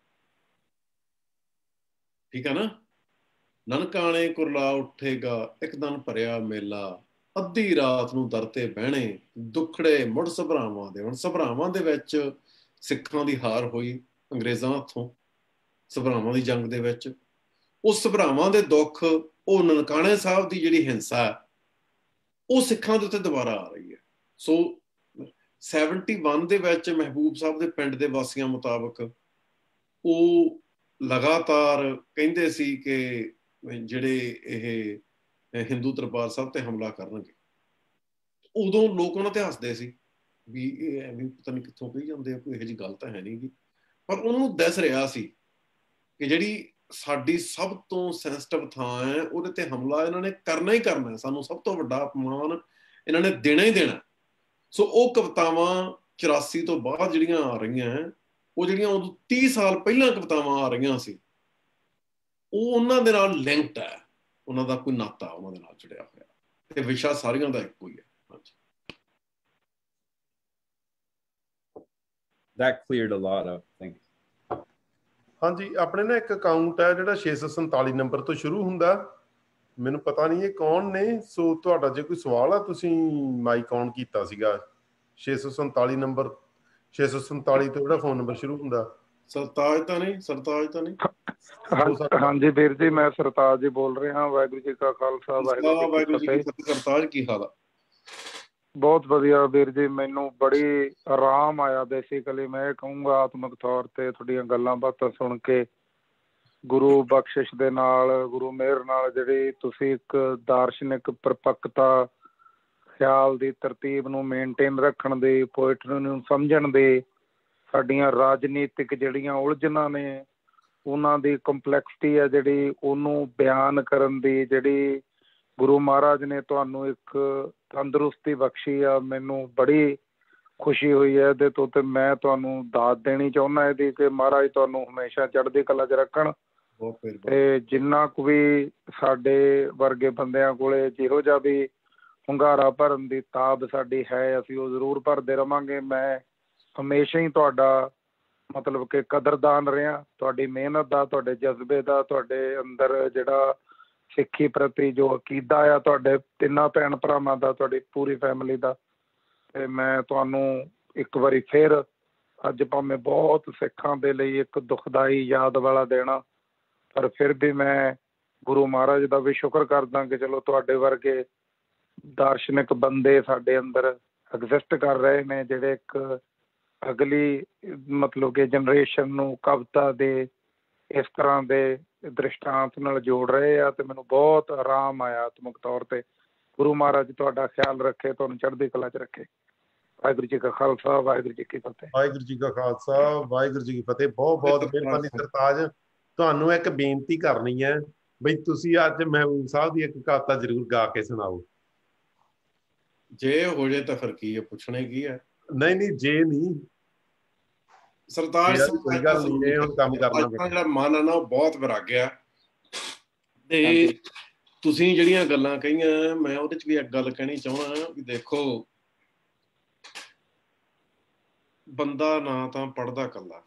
ਠੀਕ ਹੈ ਨਾ। ਨਨਕਾਣੇ ਕੁਰਲਾ ਉੱਠੇਗਾ ਇੱਕ ਦਿਨ ਭਰਿਆ ਮੇਲਾ, ਅੱਧੀ ਰਾਤ ਨੂੰ ਦਰ ਤੇ ਬਹਿਣੇ ਦੁਖੜੇ ਮੁੜ ਸਭਰਾਵਾਂ ਦੇ। ਹੁਣ ਸਭਰਾਵਾਂ ਦੇ ਵਿੱਚ ਸਿੱਖਾਂ ਦੀ ਹਾਰ ਹੋਈ ਅੰਗਰੇਜ਼ਾਂ ਹੱਥੋਂ, ਸਭਰਾਵਾਂ ਦੀ ਜੰਗ ਦੇ ਵਿੱਚ। ਉਸ ਸਭਰਾਵਾਂ ਦੇ ਦੁੱਖ, ਉਹ ਨਨਕਾਣੇ ਸਾਹਿਬ ਦੀ ਜਿਹੜੀ ਹਿੰਸਾ ਹੈ ਉਹ ਸਿੱਖਾਂ ਦੇ ਉੱਤੇ ਦੁਬਾਰਾ ਆ ਰਹੀ ਹੈ। ਸੋ ਸੈਵਨਟੀ ਵਨ ਦੇ ਵਿੱਚ ਮਹਿਬੂਬ ਸਾਹਿਬ ਦੇ ਪਿੰਡ ਦੇ ਵਾਸੀਆਂ ਮੁਤਾਬਕ ਉਹ ਲਗਾਤਾਰ ਕਹਿੰਦੇ ਸੀ ਕਿ ਜਿਹੜੇ ਇਹ ਹਿੰਦੂ ਦਰਬਾਰ ਸਾਹਿਬ ਤੇ ਹਮਲਾ ਕਰਨਗੇ। ਉਦੋਂ ਲੋਕ ਉਹਨਾਂ ਤੇ ਹੱਸਦੇ ਸੀ ਵੀ ਇਹ ਐਵੇਂ ਪਤਾ ਨਹੀਂ ਕਿੱਥੋਂ ਕਹੀ ਜਾਂਦੇ ਆ, ਕੋਈ ਇਹੋ ਜਿਹੀ ਗੱਲ ਤਾਂ ਹੈ ਨਹੀਂ ਗੀ। ਪਰ ਉਹਨੂੰ ਦਿਸ ਰਿਹਾ ਸੀ ਕਿ ਜਿਹੜੀ ਸਾਡੀ ਸਭ ਤੋਂ ਸੈਂਸਿਟਿਵ ਥਾਂ ਹੈ ਉਹਦੇ ਤੇ ਹਮਲਾ ਇਹਨਾਂ ਨੇ ਕਰਨਾ ਹੀ ਕਰਨਾ, ਸਾਨੂੰ ਸਭ ਤੋਂ ਵੱਡਾ ਅਪਮਾਨ ਇਹਨਾਂ ਨੇ ਦੇਣਾ ਹੀ ਦੇਣਾ। ਸੋ ਉਹ ਕਵਿਤਾਵਾਂ ਚੁਰਾਸੀ ਤੋਂ ਬਾਅਦ ਜਿਹੜੀਆਂ ਆ ਰਹੀਆਂ, ਉਹ ਜਿਹੜੀਆਂ ਉਦੋਂ ਤੀਹ ਸਾਲ ਪਹਿਲਾਂ ਕਵਿਤਾਵਾਂ ਆ ਰਹੀਆਂ ਸੀ, ਉਹ ਉਹਨਾਂ ਦੇ ਨਾਲ ਲਿੰਕਡ ਹੈ। ਉਹਨਾਂ ਦਾ ਕੋਈ ਨਾਤਾ ਉਹਨਾਂ ਦੇ ਨਾਲ ਜੁੜਿਆ ਹੋਇਆ, ਤੇ ਵਿਸ਼ਾ ਸਾਰੀਆਂ ਦਾ ਇੱਕੋ ਹੀ ਹੈ। ਹਾਂਜੀ, that cleared a lot of things. ਹਾਂਜੀ, ਆਪਣੇ ਨਾ ਇੱਕ ਅਕਾਊਂਟ ਹੈ ਜਿਹੜਾ ਛੇ ਸੌ ਸੰਤਾਲੀ ਨੰਬਰ ਤੋਂ ਸ਼ੁਰੂ ਹੁੰਦਾ। ਮੈਨੂੰ ਪਤਾ ਨਹੀਂ ਇਹ ਕੌਣ ਨੇ, ਸੋ ਤੁਹਾਡਾ ਜੇ ਕੋਈ ਸਵਾਲ ਆ ਤੁਸੀਂ ਮਾਈਕ ਔਨ ਕੀਤਾ ਸੀਗਾ। ਛੇ ਸੌ ਸੰਤਾਲੀ ਨੰਬਰ, ਛੇ ਸੌ ਸੰਤਾਲੀ ਤੋਂ ਜਿਹੜਾ ਫੋਨ ਨੰਬਰ ਸ਼ੁਰੂ ਹੁੰਦਾ। ਸਰਤਾਜ ਤਾਂ ਨਹੀਂ? ਸਰਤਾਜ ਤਾਂ ਨਹੀਂ? ਹਾਂਜੀ ਵੀਰ ਜੀ, ਮੈਂ ਸਰਤਾਜ ਜੀ ਬੋਲ ਰਿਹਾ। ਵਾਹਿਗੁਰੂ ਜੀ ਕਾ ਖਾਲਸਾ, ਵਾਹਿਗੁਰੂ ਜੀ ਕੀ ਫਤਿਹ। ਸਰਤਾਜ ਕੀ ਹਾਲ ਆ? ਬਹੁਤ ਵਧੀਆ ਵੀਰ ਜੀ, ਮੈਨੂੰ ਬੜੀ ਆਰਾਮ ਆਇਆ। ਬੇਸਿਕਲੀ ਮੈਂ ਇਹ ਕਹੂੰਗਾ ਆਤਮਿਕ ਤੌਰ ਤੇ ਤੁਹਾਡੀਆਂ ਗੱਲਾਂ ਬਾਤਾਂ ਸੁਣ ਕੇ, ਗੁਰੂ ਬਖਸ਼ਿਸ਼ ਦੇ ਨਾਲ, ਗੁਰੂ ਮਿਹਰ ਨਾਲ, ਜਿਹੜੀ ਤੁਸੀਂ ਇੱਕ ਦਾਰਸ਼ਨਿਕ ਪਰਪੱਕਤਾ, ਖਿਆਲ ਦੀ ਤਰਤੀਬ ਨੂੰ ਮੇਨਟੇਨ ਰੱਖਣ ਦੀ, ਪੋਇਟਰੀ ਨੂੰ ਸਮਝਣ ਦੀ, ਸਾਡੀਆਂ ਰਾਜਨੀਤਿਕ ਜਿਹੜੀਆਂ ਉਲਝਣਾਂ ਨੇ ਉਹਨਾਂ ਦੀ ਕੰਪਲੈਕਸਿਟੀ ਹੈ ਜਿਹੜੀ, ਉਹਨੂੰ ਬਿਆਨ ਕਰਨ ਦੀ ਜਿਹੜੀ ਗੁਰੂ ਮਹਾਰਾਜ ਨੇ ਤੁਹਾਨੂੰ ਇੱਕ ਤੰਦਰੁਸਤੀ ਬਖਸ਼ੀ ਆ, ਮੈਨੂੰ ਬੜੀ ਖੁਸ਼ੀ ਹੋਈ ਹੈ ਇਹਦੇ ਤੋਂ। ਤੇ ਮੈਂ ਤੁਹਾਨੂੰ ਦਾਤ ਦੇਣੀ ਚਾਹੁੰਦਾ ਇਹਦੀ ਕਿ ਮਹਾਰਾਜ ਤੁਹਾਨੂੰ ਹਮੇਸ਼ਾ ਚੜ੍ਹਦੀ ਕਲਾ 'ਚ ਰੱਖਣ। ਤੇ ਜਿੰਨਾ ਕੁ ਵੀ ਸਾਡੇ ਵਰਗੇ ਬੰਦਿਆਂ ਕੋਲੇ ਜਿਹੋ ਜਿਹਾ ਵੀ ਹੁੰਗਾਰਾ ਭਰਨ ਦੀ ਤਾਬ ਸਾਡੀ ਹੈ, ਅਸੀਂ ਉਹ ਜ਼ਰੂਰ ਭਰਦੇ ਰਵਾਂਗੇ। ਮੈਂ ਹਮੇਸ਼ਾ ਹੀ ਤੁਹਾਡਾ ਮਤਲਬ ਕਿ ਕਦਰਦਾਨ ਰਿਹਾ, ਤੁਹਾਡੀ ਮਿਹਨਤ ਦਾ, ਤੁਹਾਡੇ ਜਜ਼ਬੇ ਦਾ, ਤੁਹਾਡੇ ਅੰਦਰ ਜਿਹੜਾ ਸਿੱਖੀ ਪ੍ਰਤੀ ਜੋ ਅਕੀਦਾ ਆ ਤੁਹਾਡੇ ਤਿੰਨਾਂ ਭੈਣ ਭਰਾਵਾਂ ਦਾ, ਤੁਹਾਡੀ ਪੂਰੀ ਫੈਮਿਲੀ ਦਾ। ਤੇ ਮੈਂ ਤੁਹਾਨੂੰ ਇੱਕ ਵਾਰੀ ਫਿਰ, ਅੱਜ ਭਾਵੇਂ ਬਹੁਤ ਸਿੱਖਾਂ ਦੇ ਲਈ ਇੱਕ ਦੁਖਦਾਈ ਯਾਦ ਵਾਲਾ ਦੇਣਾ, ਪਰ ਫਿਰ ਵੀ ਮੈਂ ਗੁਰੂ ਮਹਾਰਾਜ ਦਾ ਵੀ ਸ਼ੁਕਰ ਕਰਦਾ ਕਿ ਚਲੋ ਤੁਹਾਡੇ ਵਰਗੇ ਦਾਰਸ਼ਨਿਕ ਬੰਦੇ ਸਾਡੇ ਅੰਦਰ ਐਗਜ਼ਿਸਟ ਕਰ ਰਹੇ ਨੇ, ਜਿਹੜੇ ਇੱਕ ਅਗਲੀ ਮਤਲਬ ਕਿ ਜਨਰੇਸ਼ਨ ਨੂੰ ਕਵਿਤਾ ਦੇ ਇਸ ਤਰ੍ਹਾਂ ਦੇ ਦ੍ਰਿਸ਼ਟਾਂਤ ਨਾਲ ਜੋੜ ਰਹੇ ਆ ਤੇ ਮੈਨੂੰ ਬਹੁਤ ਆਰਾਮ ਆਇਆ ਆਤਮਿਕ ਤੌਰ ਤੇ। ਗੁਰੂ ਮਹਾਰਾਜ ਤੁਹਾਡਾ ਖਿਆਲ ਰੱਖੇ, ਤੁਹਾਨੂੰ ਚੜ੍ਹਦੀ ਕਲਾ 'ਚ ਰੱਖੇ। ਵਾਹਿਗੁਰੂ ਜੀ ਕਾ ਖਾਲਸਾ, ਵਾਹਿਗੁਰੂ ਜੀ ਕੀ ਫਤਿਹ। ਵਾਹਿਗੁਰੂ ਜੀ ਕਾ ਖਾਲਸਾ, ਵਾਹਿਗੁਰੂ ਜੀ ਕੀ ਫਤਿਹ। ਬਹੁਤ ਬਹੁਤ ਮਿਹਰਬਾਨੀ ਸਰਤਾਜ। ਤੁਹਾਨੂੰ ਇੱਕ ਬੇਨਤੀ ਕਰਨੀ ਹੈ ਬਈ ਤੁਸੀਂ ਅੱਜ ਮਹਿਬੂਬ ਸਾਹਿਬ ਦੀ ਇੱਕ ਕਵਿਤਾ ਜ਼ਰੂਰ ਗਾ ਕੇ ਸੁਣਾਓ। ਜੇ ਹੋ ਜੇ ਤਾਂ ਫਿਰ ਕੀ ਹੈ, ਪੁੱਛਣੇ ਕੀ ਹੈ? ਨਹੀਂ ਨਹੀਂ, ਜੇ ਨਹੀਂ ਸਰਤਾਜ ਕੋਈ ਗੱਲ ਨਹੀਂ, ਇਹ ਹੁਣ ਕੰਮ ਕਰਨਾ ਪੈਣਾ। ਜਿਹੜਾ ਮਨ ਹੈ ਨਾ ਉਹ ਬਹੁਤ ਵਿਰਾਗਿਆ ਤੇ ਤੁਸੀਂ ਜਿਹੜੀਆਂ ਗੱਲਾਂ ਕਹੀਆਂ, ਮੈਂ ਉਹਦੇ 'ਚ ਵੀ ਇੱਕ ਗੱਲ ਕਹਿਣੀ ਚਾਹੁੰਦਾ ਵੀ ਦੇਖੋ, ਬੰਦਾ ਨਾ ਤਾਂ ਪੜ੍ਹਦਾ ਇਕੱਲਾ,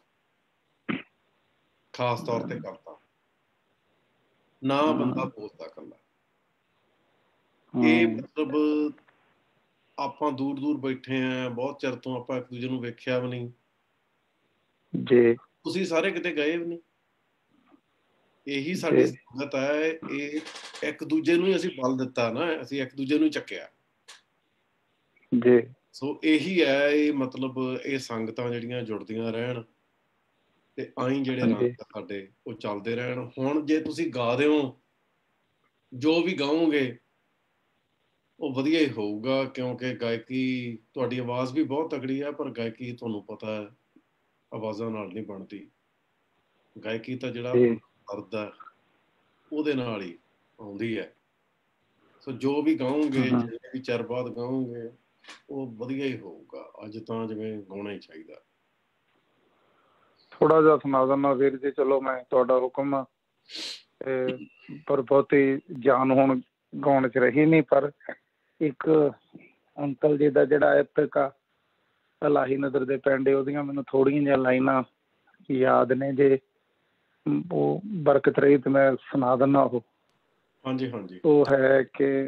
ਖਾਸ ਤੌਰ ਤੇ ਕਰਦਾ, ਨਾ ਬੰਦਾ ਬੋਲਦਾ ਇਕੱਲਾ। ਇਹ ਮਤਲਬ ਆਪਾਂ ਦੂਰ ਦੂਰ ਬੈਠੇ ਆ, ਬਹੁਤ ਚਿਰ ਤੋਂ ਆਪਾਂ ਇੱਕ ਦੂਜੇ ਨੂੰ ਵੇਖਿਆ ਵੀ ਨਹੀਂ ਜੀ, ਤੁਸੀਂ ਸਾਰੇ ਕਿਤੇ ਗਏ ਵੀ ਨਹੀਂ। ਇਹੀ ਸਾਡੀ ਸੰਗਤ ਹੈ, ਇਹ ਇੱਕ ਦੂਜੇ ਨੂੰ ਹੀ ਅਸੀਂ ਬਲ ਦਿੱਤਾ ਨਾ, ਅਸੀਂ ਇੱਕ ਦੂਜੇ ਨੂੰ ਚੱਕਿਆ ਜੀ। ਸੋ ਇਹੀ ਹੈ, ਇਹ ਮਤਲਬ ਇਹ ਸੰਗਤਾਂ ਜਿਹੜੀਆਂ ਜੁੜਦੀਆਂ ਰਹਿਣ ਤੇ ਆਈ ਜਿਹੜੇ ਰੰਗ ਸਾਡੇ ਉਹ ਚੱਲਦੇ ਰਹਿਣ। ਹੁਣ ਜੇ ਤੁਸੀਂ ਗਾ ਦਿਓ, ਜੋ ਵੀ ਗਾਓਗੇ ਉਹ ਵਧੀਆ ਹੀ ਹੋਊਗਾ, ਕਿਉਂਕਿ ਗਾਇਕੀ ਤੁਹਾਡੀ ਆਵਾਜ਼ ਵੀ ਬਹੁਤ ਤਕੜੀ ਹੈ, ਪਰ ਗਾਇਕੀ ਤੁਹਾਨੂੰ ਪਤਾ ਹੈ ਆਵਾਜ਼ਾਂ ਨਾਲ ਨਹੀਂ ਬਣਦੀ। ਗਾਇਕੀ ਤਾਂ ਜਿਹੜਾ ਦਰਦ ਹੈ ਉਹਦੇ ਨਾਲ ਹੀ ਆਉਂਦੀ ਹੈ। ਸੋ ਜੋ ਵੀ ਗਾਓਗੇ, ਜਿਹੜੇ ਵੀ ਚਿਰ ਬਾਅਦ ਗਾਓਗੇ, ਉਹ ਵਧੀਆ ਹੀ ਹੋਊਗਾ। ਅੱਜ ਤਾਂ ਜਿਵੇਂ ਗਾਉਣਾ ਹੀ ਚਾਹੀਦਾ। ਥੋੜਾ ਜਿਹਾ ਸੁਣਾ ਦਿੰਦਾ ਵੀਰ ਜੀ, ਚਲੋ ਮੈਂ ਤੁਹਾਡਾ ਹੁਕਮ ਆ, ਪਰ ਬਹੁਤੀ ਜਾਨ ਹੁਣ ਗਾਉਣ 'ਚ ਰਹੀ ਨਹੀਂ। ਪਰ ਇੱਕ ਅੰਕਲ ਜੀ ਦਾ ਜਿਹੜਾ ਐਪਿਕ ਆ ਲਾਹੀ ਨਦਰ ਦੇ ਪਿੰਡ, ਉਹਦੀਆਂ ਮੈਨੂੰ ਥੋੜ੍ਹੀਆਂ ਜਿਹੀਆਂ ਲਾਈਨਾਂ ਯਾਦ ਨੇ, ਜੇ ਉਹ ਬਰਕਤ ਰਹੀ ਤੇ ਮੈਂ ਸੁਣਾ ਦਿੰਦਾ। ਉਹ ਹਾਂਜੀ ਹਾਂਜੀ, ਉਹ ਹੈ ਕਿ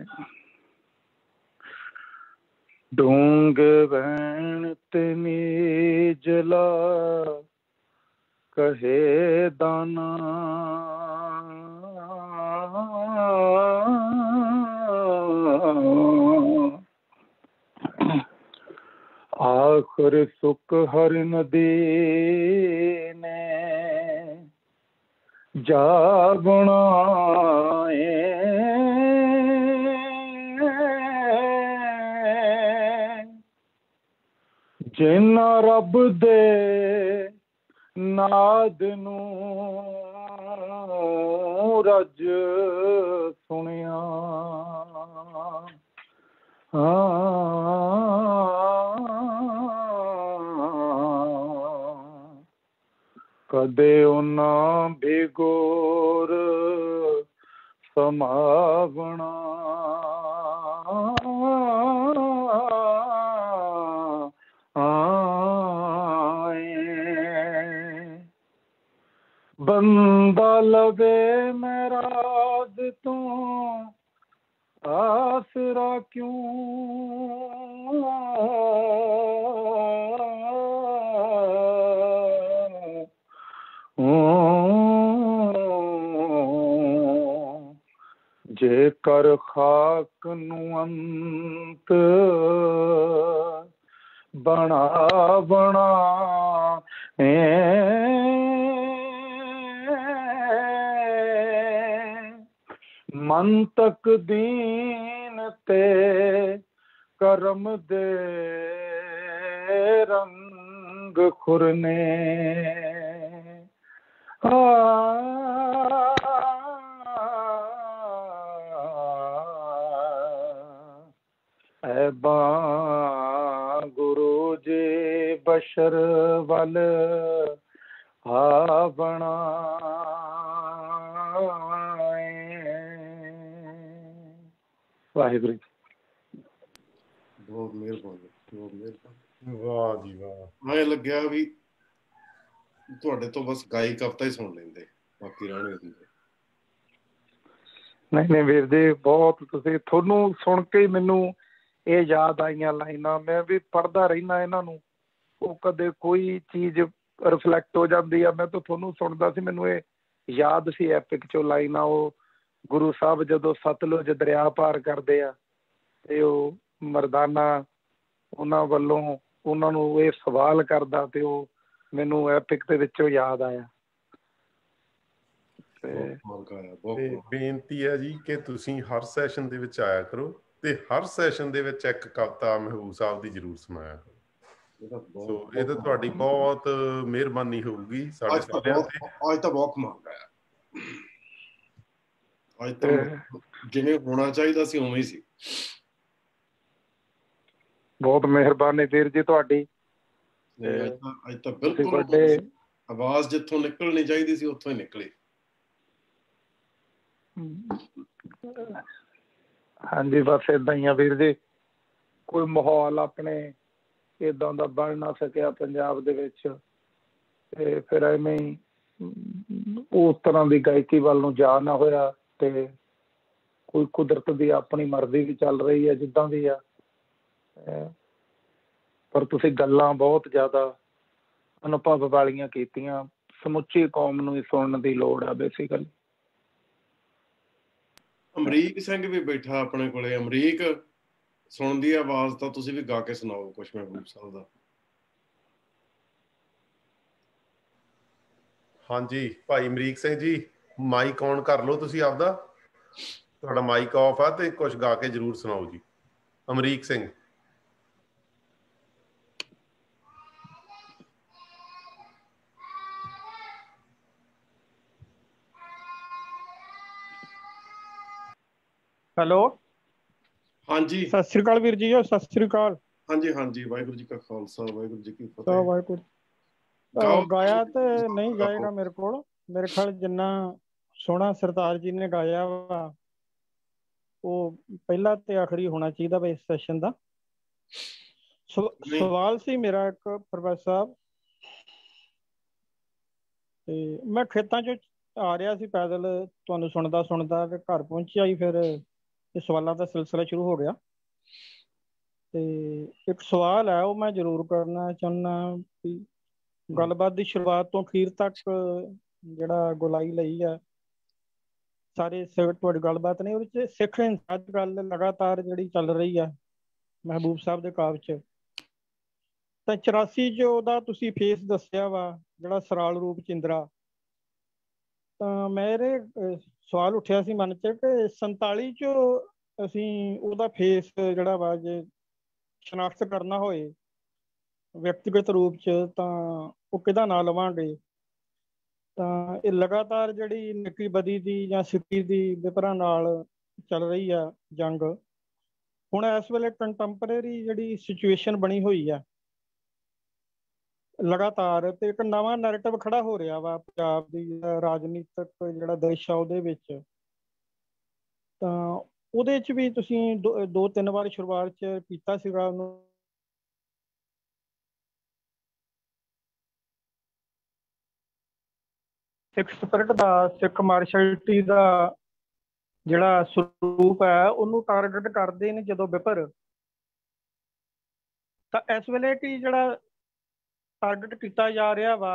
ਡੂੰਗ ਬਹਿਣ ਤੇ ਨੀਜਲਾ ਕਹੇ ਦਾਨਾ, ਆਖਰ ਸੁਖ ਹਰ ਨਦੀ ਨੇ ਜਾ ਬਣਾਏ, ਜਿਨ੍ਹਾਂ ਰੱਬ ਦੇ ਨਾਦ ਨੂੰ ਰੱਜ ਸੁਣਿਆ, ਕਦੇ ਉਹਨਾਂ ਬੇਗੋਰ ਸਮਾਵਣਾ, ਬੰਦਾ ਲਵੇ ਮਹਿਰਾਜ ਤੋਂ ਆਸਰਾ ਕਿਉਂ, ਜੇਕਰ ਖਾਕ ਨੂੰ ਅੰਤ ਬਣਾ ਬਣਾ ਮਨ ਤੱਕ ਦੀਨ ਤੇ ਕਰਮ ਦੇ ਰੰਗ ਖੁਰਨੇ, ਐਬਾਂ ਗੁਰੂ ਜੀ ਬਸ਼ਰ ਵੱਲ ਆ ਬਣਾ, ਵਾਹਿਗੁਰੂ ਜੀ। ਬਹੁਤ ਮਿਹਰਬਾਨੀ, ਬਹੁਤ ਮਿਹਰਬਾਨੀ। ਵਾਹ ਜੀ ਵਾਹ। ਐਂ ਲੱਗਿਆ ਵੀ ਤੁਹਾਡੇ ਤੋਂ ਬਸ ਗਾਈ ਕਵਿਤਾ ਹੀ ਸੁਣ ਲੈਂਦੇ, ਬਾਕੀ ਰਹਿਣੇ ਹੁੰਦੇ। ਨਹੀਂ ਨਹੀਂ ਵੀਰ ਜੀ, ਬਹੁਤ ਤੁਸੀਂ, ਤੁਹਾਨੂੰ ਸੁਣ ਕੇ ਹੀ ਮੈਨੂੰ ਇਹ ਯਾਦ ਆਈਆਂ ਲਾਈਨਾਂ। ਮੈਂ ਵੀ ਪੜ੍ਹਦਾ ਰਹਿੰਦਾ ਇਹਨਾਂ ਨੂੰ, ਉਹ ਕਦੇ ਕੋਈ ਚੀਜ਼ ਰਿਫਲੈਕਟ ਹੋ ਜਾਂਦੀ ਆ। ਮੈਂ ਤਾਂ ਤੁਹਾਨੂੰ ਸੁਣਦਾ ਸੀ, ਮੈਨੂੰ ਇਹ ਯਾਦ ਸੀ ਐਪਿਕ ਚੋਂ ਲਾਈਨਾਂ। ਉਹ ਗੁਰੂ ਸਾਹਿਬ ਜਦੋਂ ਸਤਲੁਜ ਦਰਿਆ ਪਾਰ ਕਰਦੇ ਆ ਤੇ ਉਹ ਮਰਦਾਨਾ ਉਹਨਾਂ ਵੱਲੋਂ ਉਹਨਾਂ ਨੂੰ ਇਹ ਸਵਾਲ ਕਰਦਾ, ਤੇ ਉਹ ਮੈਨੂੰ ਐਪਿਕ ਦੇ ਵਿੱਚੋਂ ਯਾਦ ਆਇਆ। ਤੇ ਤੇ ਬੇਨਤੀ ਹੈ ਜੀ ਕਿ ਤੁਸੀਂ ਹਰ ਸੈਸ਼ਨ ਦੇ ਵਿੱਚ ਆਇਆ ਕਰੋ ਤੇ ਹਰ ਸੈਸ਼ਨ ਦੇ ਵਿੱਚ ਇੱਕ ਕਵਿਤਾ ਮਹਿਬੂਬ ਸਾਹਿਬ ਦੀ ਜ਼ਰੂਰ ਸੁਣਾਇਆ ਕਰੋ। ਸੋ ਇਹ ਤਾਂ ਤੁਹਾਡੀ ਬਹੁਤ ਮਿਹਰਬਾਨੀ ਹੋਊਗੀ ਸਾਡੇ ਸਾਰਿਆਂ ਤੇ। ਅੱਜ ਤਾਂ ਬਹੁਤ ਕਮਾਲ ਹੋਇਆ, ਅੱਜ ਤਾਂ ਜਿਵੇਂ ਹੋਣਾ ਚਾਹੀਦਾ ਸੀ ਉਵੇਂ ਹੀ ਸੀ। ਬਹੁਤ ਮਿਹਰਬਾਨੀ ਵੀਰ ਜੀ ਤੁਹਾਡੀ। ਅੱਜ ਤਾਂ ਅੱਜ ਤਾਂ ਬਿਲਕੁਲ ਆਵਾਜ਼ ਜਿੱਥੋਂ ਨਿਕਲਣੀ ਚਾਹੀਦੀ ਸੀ ਉੱਥੋਂ ਹੀ ਨਿਕਲੀ। ਹਾਂਜੀ ਬਸ ਏਦਾਂ ਹੀ ਆ ਵੀਰ ਜੀ, ਕੋਈ ਮਾਹੌਲ ਆਪਣੇ ਏਦਾਂ ਦਾ ਬਣ ਨਾ ਸਕਿਆ ਪੰਜਾਬ ਦੇ ਵਿੱਚ, ਤੇ ਫਿਰ ਐਵੇਂ ਹੀ ਉਸ ਤਰ੍ਹਾਂ ਦੀ ਗਾਇਕੀ ਵੱਲ ਨੂੰ ਜਾ ਨਾ ਹੋਇਆ। ਤੇ ਕੋਈ ਕੁਦਰਤ ਦੀ ਆਪਣੀ ਮਰਜ਼ੀ ਵੀ ਚੱਲ ਰਹੀ ਹੈ ਜਿੱਦਾਂ ਦੀ ਆ, ਪਰ ਤੁਸੀਂ ਗੱਲਾਂ ਬਹੁਤ ਜ਼ਿਆਦਾ ਅਨੁਭਵ ਵਾਲੀਆਂ ਕੀਤੀਆਂ। ਸਮੁੱਚੀ ਕੌਮ ਨੂੰ ਹੀ ਸੁਣਨ ਦੀ ਲੋੜ ਆ ਬੇਸਿਕਲੀ। ਅਮਰੀਕ ਸਿੰਘ ਵੀ ਬੈਠਾ ਆਪਣੇ ਕੋਲੇ। ਅਮਰੀਕ, ਸੁਣਦੀ ਆਵਾਜ਼ ਤਾਂ ਤੁਸੀਂ ਵੀ ਗਾ ਕੇ ਸੁਣਾਓ ਕੁਛ ਮਹਿਬੂਬ ਸਾਹਿਬ ਦਾ। ਹਾਂਜੀ ਭਾਈ ਅਮਰੀਕ ਸਿੰਘ ਜੀ, ਮਾਈਕ ਔਨ ਕਰ ਲਓ ਤੁਸੀਂ ਆਪਦਾ, ਤੁਹਾਡਾ ਮਾਈਕ ਆਫ ਆ, ਤੇ ਕੁਛ ਗਾ ਕੇ ਜ਼ਰੂਰ ਸੁਣਾਓ ਜੀ। ਅਮਰੀਕ ਸਿੰਘ। ਹੈਲੋ, ਹਾਂਜੀ ਸਤਿ ਸ੍ਰੀ ਅਕਾਲ ਵੀਰ ਜੀ। ਸਤਿ ਸ੍ਰੀ ਅਕਾਲ। ਹਾਂਜੀ ਹਾਂਜੀ, ਵਾਹਿਗੁਰੂ ਜੀ ਕਾ ਖਾਲਸਾ ਵਾਹਿਗੁਰੂ ਜੀ ਕੀ ਫਤਿਹ। ਵਾਹਿਗੁਰੂ। ਗਾਇਆ ਤੇ ਨਹੀਂ ਗਾਓ। ਜਾਏਗਾ ਮੇਰੇ ਕੋਲ, ਮੇਰੇ ਖਿਆਲ ਜਿੰਨਾ ਸੋਹਣਾ ਸਰਦਾਰ ਜੀ ਨੇ ਗਾਇਆ ਵਾ ਉਹ ਪਹਿਲਾ ਤੇ ਆਖਰੀ ਹੋਣਾ ਚਾਹੀਦਾ ਵਾ ਇਸ ਸੈਸ਼ਨ ਦਾ। ਸਵਾਲ ਸੀ ਮੇਰਾ ਇੱਕ ਪ੍ਰੋਫੈਸਰ ਸਾਹਿਬ, ਤੇ ਮੈਂ ਖੇਤਾਂ ਚ ਆ ਰਿਹਾ ਸੀ ਪੈਦਲ, ਤੁਹਾਨੂੰ ਸੁਣਦਾ ਸੁਣਦਾ ਤੇ ਘਰ ਪਹੁੰਚਿਆ ਹੀ ਫਿਰ ਇਹ ਸਵਾਲਾਂ ਦਾ ਸਿਲਸਿਲਾ ਸ਼ੁਰੂ ਹੋ ਗਿਆ। ਤੇ ਇੱਕ ਸਵਾਲ ਹੈ ਉਹ ਮੈਂ ਜ਼ਰੂਰ ਕਰਨਾ ਚਾਹੁੰਦਾ ਵੀ ਗੱਲਬਾਤ ਦੀ ਸ਼ੁਰੂਆਤ ਤੋਂ ਅਖੀਰ ਤੱਕ ਜਿਹੜਾ ਗੋਲਾਈ ਲਈ ਆ ਸਾਰੇ ਤੁਹਾਡੀ ਗੱਲਬਾਤ ਨੇ ਉਹਦੇ ਚ ਸਿੱਖ ਅੱਜ ਗੱਲ ਲਗਾਤਾਰ ਜਿਹੜੀ ਚੱਲ ਰਹੀ ਆ ਮਹਿਬੂਬ ਸਾਹਿਬ ਦੇ ਕਾਵਿ ਚ, ਤਾਂ ਚੁਰਾਸੀ ਚ ਉਹਦਾ ਤੁਸੀਂ ਫੇਸ ਦੱਸਿਆ ਵਾ ਜਿਹੜਾ ਸਰਾਲ ਰੂਪ ਚਿੰਦਰਾ, ਤਾਂ ਮੇਰੇ ਸਵਾਲ ਉੱਠਿਆ ਸੀ ਮਨ ਚ ਕਿ ਸੰਤਾਲੀ ਚ ਅਸੀਂ ਉਹਦਾ ਫੇਸ ਜਿਹੜਾ ਵਾ ਜੇ ਸ਼ਨਾਖਤ ਕਰਨਾ ਹੋਏ ਵਿਅਕਤੀਗਤ ਰੂਪ ਚ ਤਾਂ ਉਹ ਕਿਹਦਾ ਨਾਂ ਲਵਾਂਗੇ। ਤਾਂ ਇਹ ਲਗਾਤਾਰ ਜਿਹੜੀ ਨਿੱਕੀ ਬਦੀ ਦੀ ਜਾਂ ਸਿੱਖੀ ਦੀ ਵਿਪਰਾਂ ਨਾਲ ਚੱਲ ਰਹੀ ਆ ਜੰਗ, ਹੁਣ ਇਸ ਵੇਲੇ ਕੰਟੈਂਪਰੇਰੀ ਜਿਹੜੀ ਸਿਚੁਏਸ਼ਨ ਬਣੀ ਹੋਈ ਆ ਲਗਾਤਾਰ, ਤੇ ਇੱਕ ਨਵਾਂ ਨੈਰੇਟਿਵ ਖੜਾ ਹੋ ਰਿਹਾ ਵਾ ਪੰਜਾਬ ਦੀ ਰਾਜਨੀਤਿਕ ਜਿਹੜਾ ਦੇਸ਼ ਆ ਉਹਦੇ ਵਿੱਚ। ਤਾਂ ਉਹਦੇ ਚ ਵੀ ਤੁਸੀਂ ਦੋ ਦੋ ਤਿੰਨ ਵਾਰ ਸ਼ੁਰੂਆਤ ਚ ਕੀਤਾ ਸੀਗਾ ਉਹਨੂੰ ਸਿੱਖ ਸਪਿਰਿਟ ਦਾ, ਸਿੱਖ ਮਾਰਸ਼ਲਟੀ ਦਾ ਜਿਹੜਾ ਸਰੂਪ ਹੈ ਉਹਨੂੰ ਟਾਰਗੇਟ ਕਰਦੇ ਨੇ ਜਦੋਂ ਵਿਪਰ, ਤਾਂ ਇਸ ਵੇਲੇ ਕੀ ਜਿਹੜਾ ਟਾਰਗੇਟ ਕੀਤਾ ਜਾ ਰਿਹਾ ਵਾ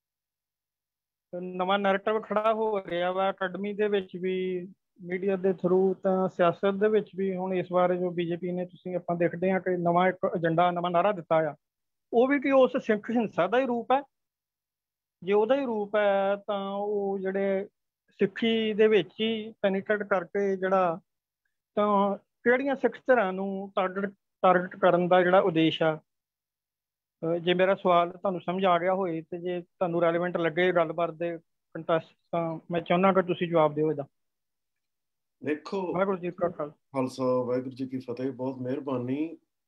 ਨਵਾਂ ਨੈਰੇਟਿਵ ਖੜਾ ਹੋ ਰਿਹਾ ਵਾ ਅਕੈਡਮੀ ਦੇ ਵਿੱਚ ਵੀ, ਮੀਡੀਆ ਦੇ ਥਰੂ, ਤਾਂ ਸਿਆਸਤ ਦੇ ਵਿੱਚ ਵੀ। ਹੁਣ ਇਸ ਵਾਰ ਜੋ ਬੀਜੇਪੀ ਨੇ ਤੁਸੀਂ ਆਪਾਂ ਦੇਖਦੇ ਹਾਂ ਕਿ ਨਵਾਂ ਇੱਕ ਏਜੰਡਾ, ਨਵਾਂ ਨਾਅਰਾ ਦਿੱਤਾ ਆ, ਉਹ ਵੀ ਕਿ ਉਸ ਸਿੱਖ ਹਿੰਸਾ ਦਾ ਹੀ ਰੂਪ ਹੈ। ਜੇ ਉਹਦਾ ਹੀ ਰੂਪ ਹੈ ਤਾਂ ਉਹ ਜਿਹੜੇ ਸਿੱਖੀ ਦੇ ਵਿੱਚ ਹੀ ਪੈਨੀਟਰੇਟ ਕਰਕੇ ਜਿਹੜਾ, ਤਾਂ ਕਿਹੜੀਆਂ ਸਿੱਖ ਧਿਰਾਂ ਨੂੰ ਟਾਰਗੇਟ ਟਾਰਗੇਟ ਕਰਨ ਦਾ ਜਿਹੜਾ ਉਦੇਸ਼ ਆ। ਜੇ ਮੇਰਾ ਸਵਾਲ ਤੁਹਾਨੂੰ ਸਮਝ ਆ ਗਿਆ ਹੋਏ ਤੇ ਜੇ ਤੁਹਾਨੂੰ ਰੈਲੀਵੈਂਟ ਲੱਗੇ ਗੱਲਬਾਤ ਦੇ ਕੰਟੈਸਟ, ਤਾਂ ਮੈਂ ਚਾਹੁੰਦਾ ਕਿ ਤੁਸੀਂ ਜਵਾਬ ਦਿਓ ਇਹਦਾ। ਦੇਖੋ, ਵਾਹਿਗੁਰੂ ਜੀ ਕਾ ਖਾਲਸਾ ਵਾਹਿਗੁਰੂ ਜੀ ਕੀ ਫਤਿਹ। ਬਹੁਤ ਮਿਹਰਬਾਨੀ।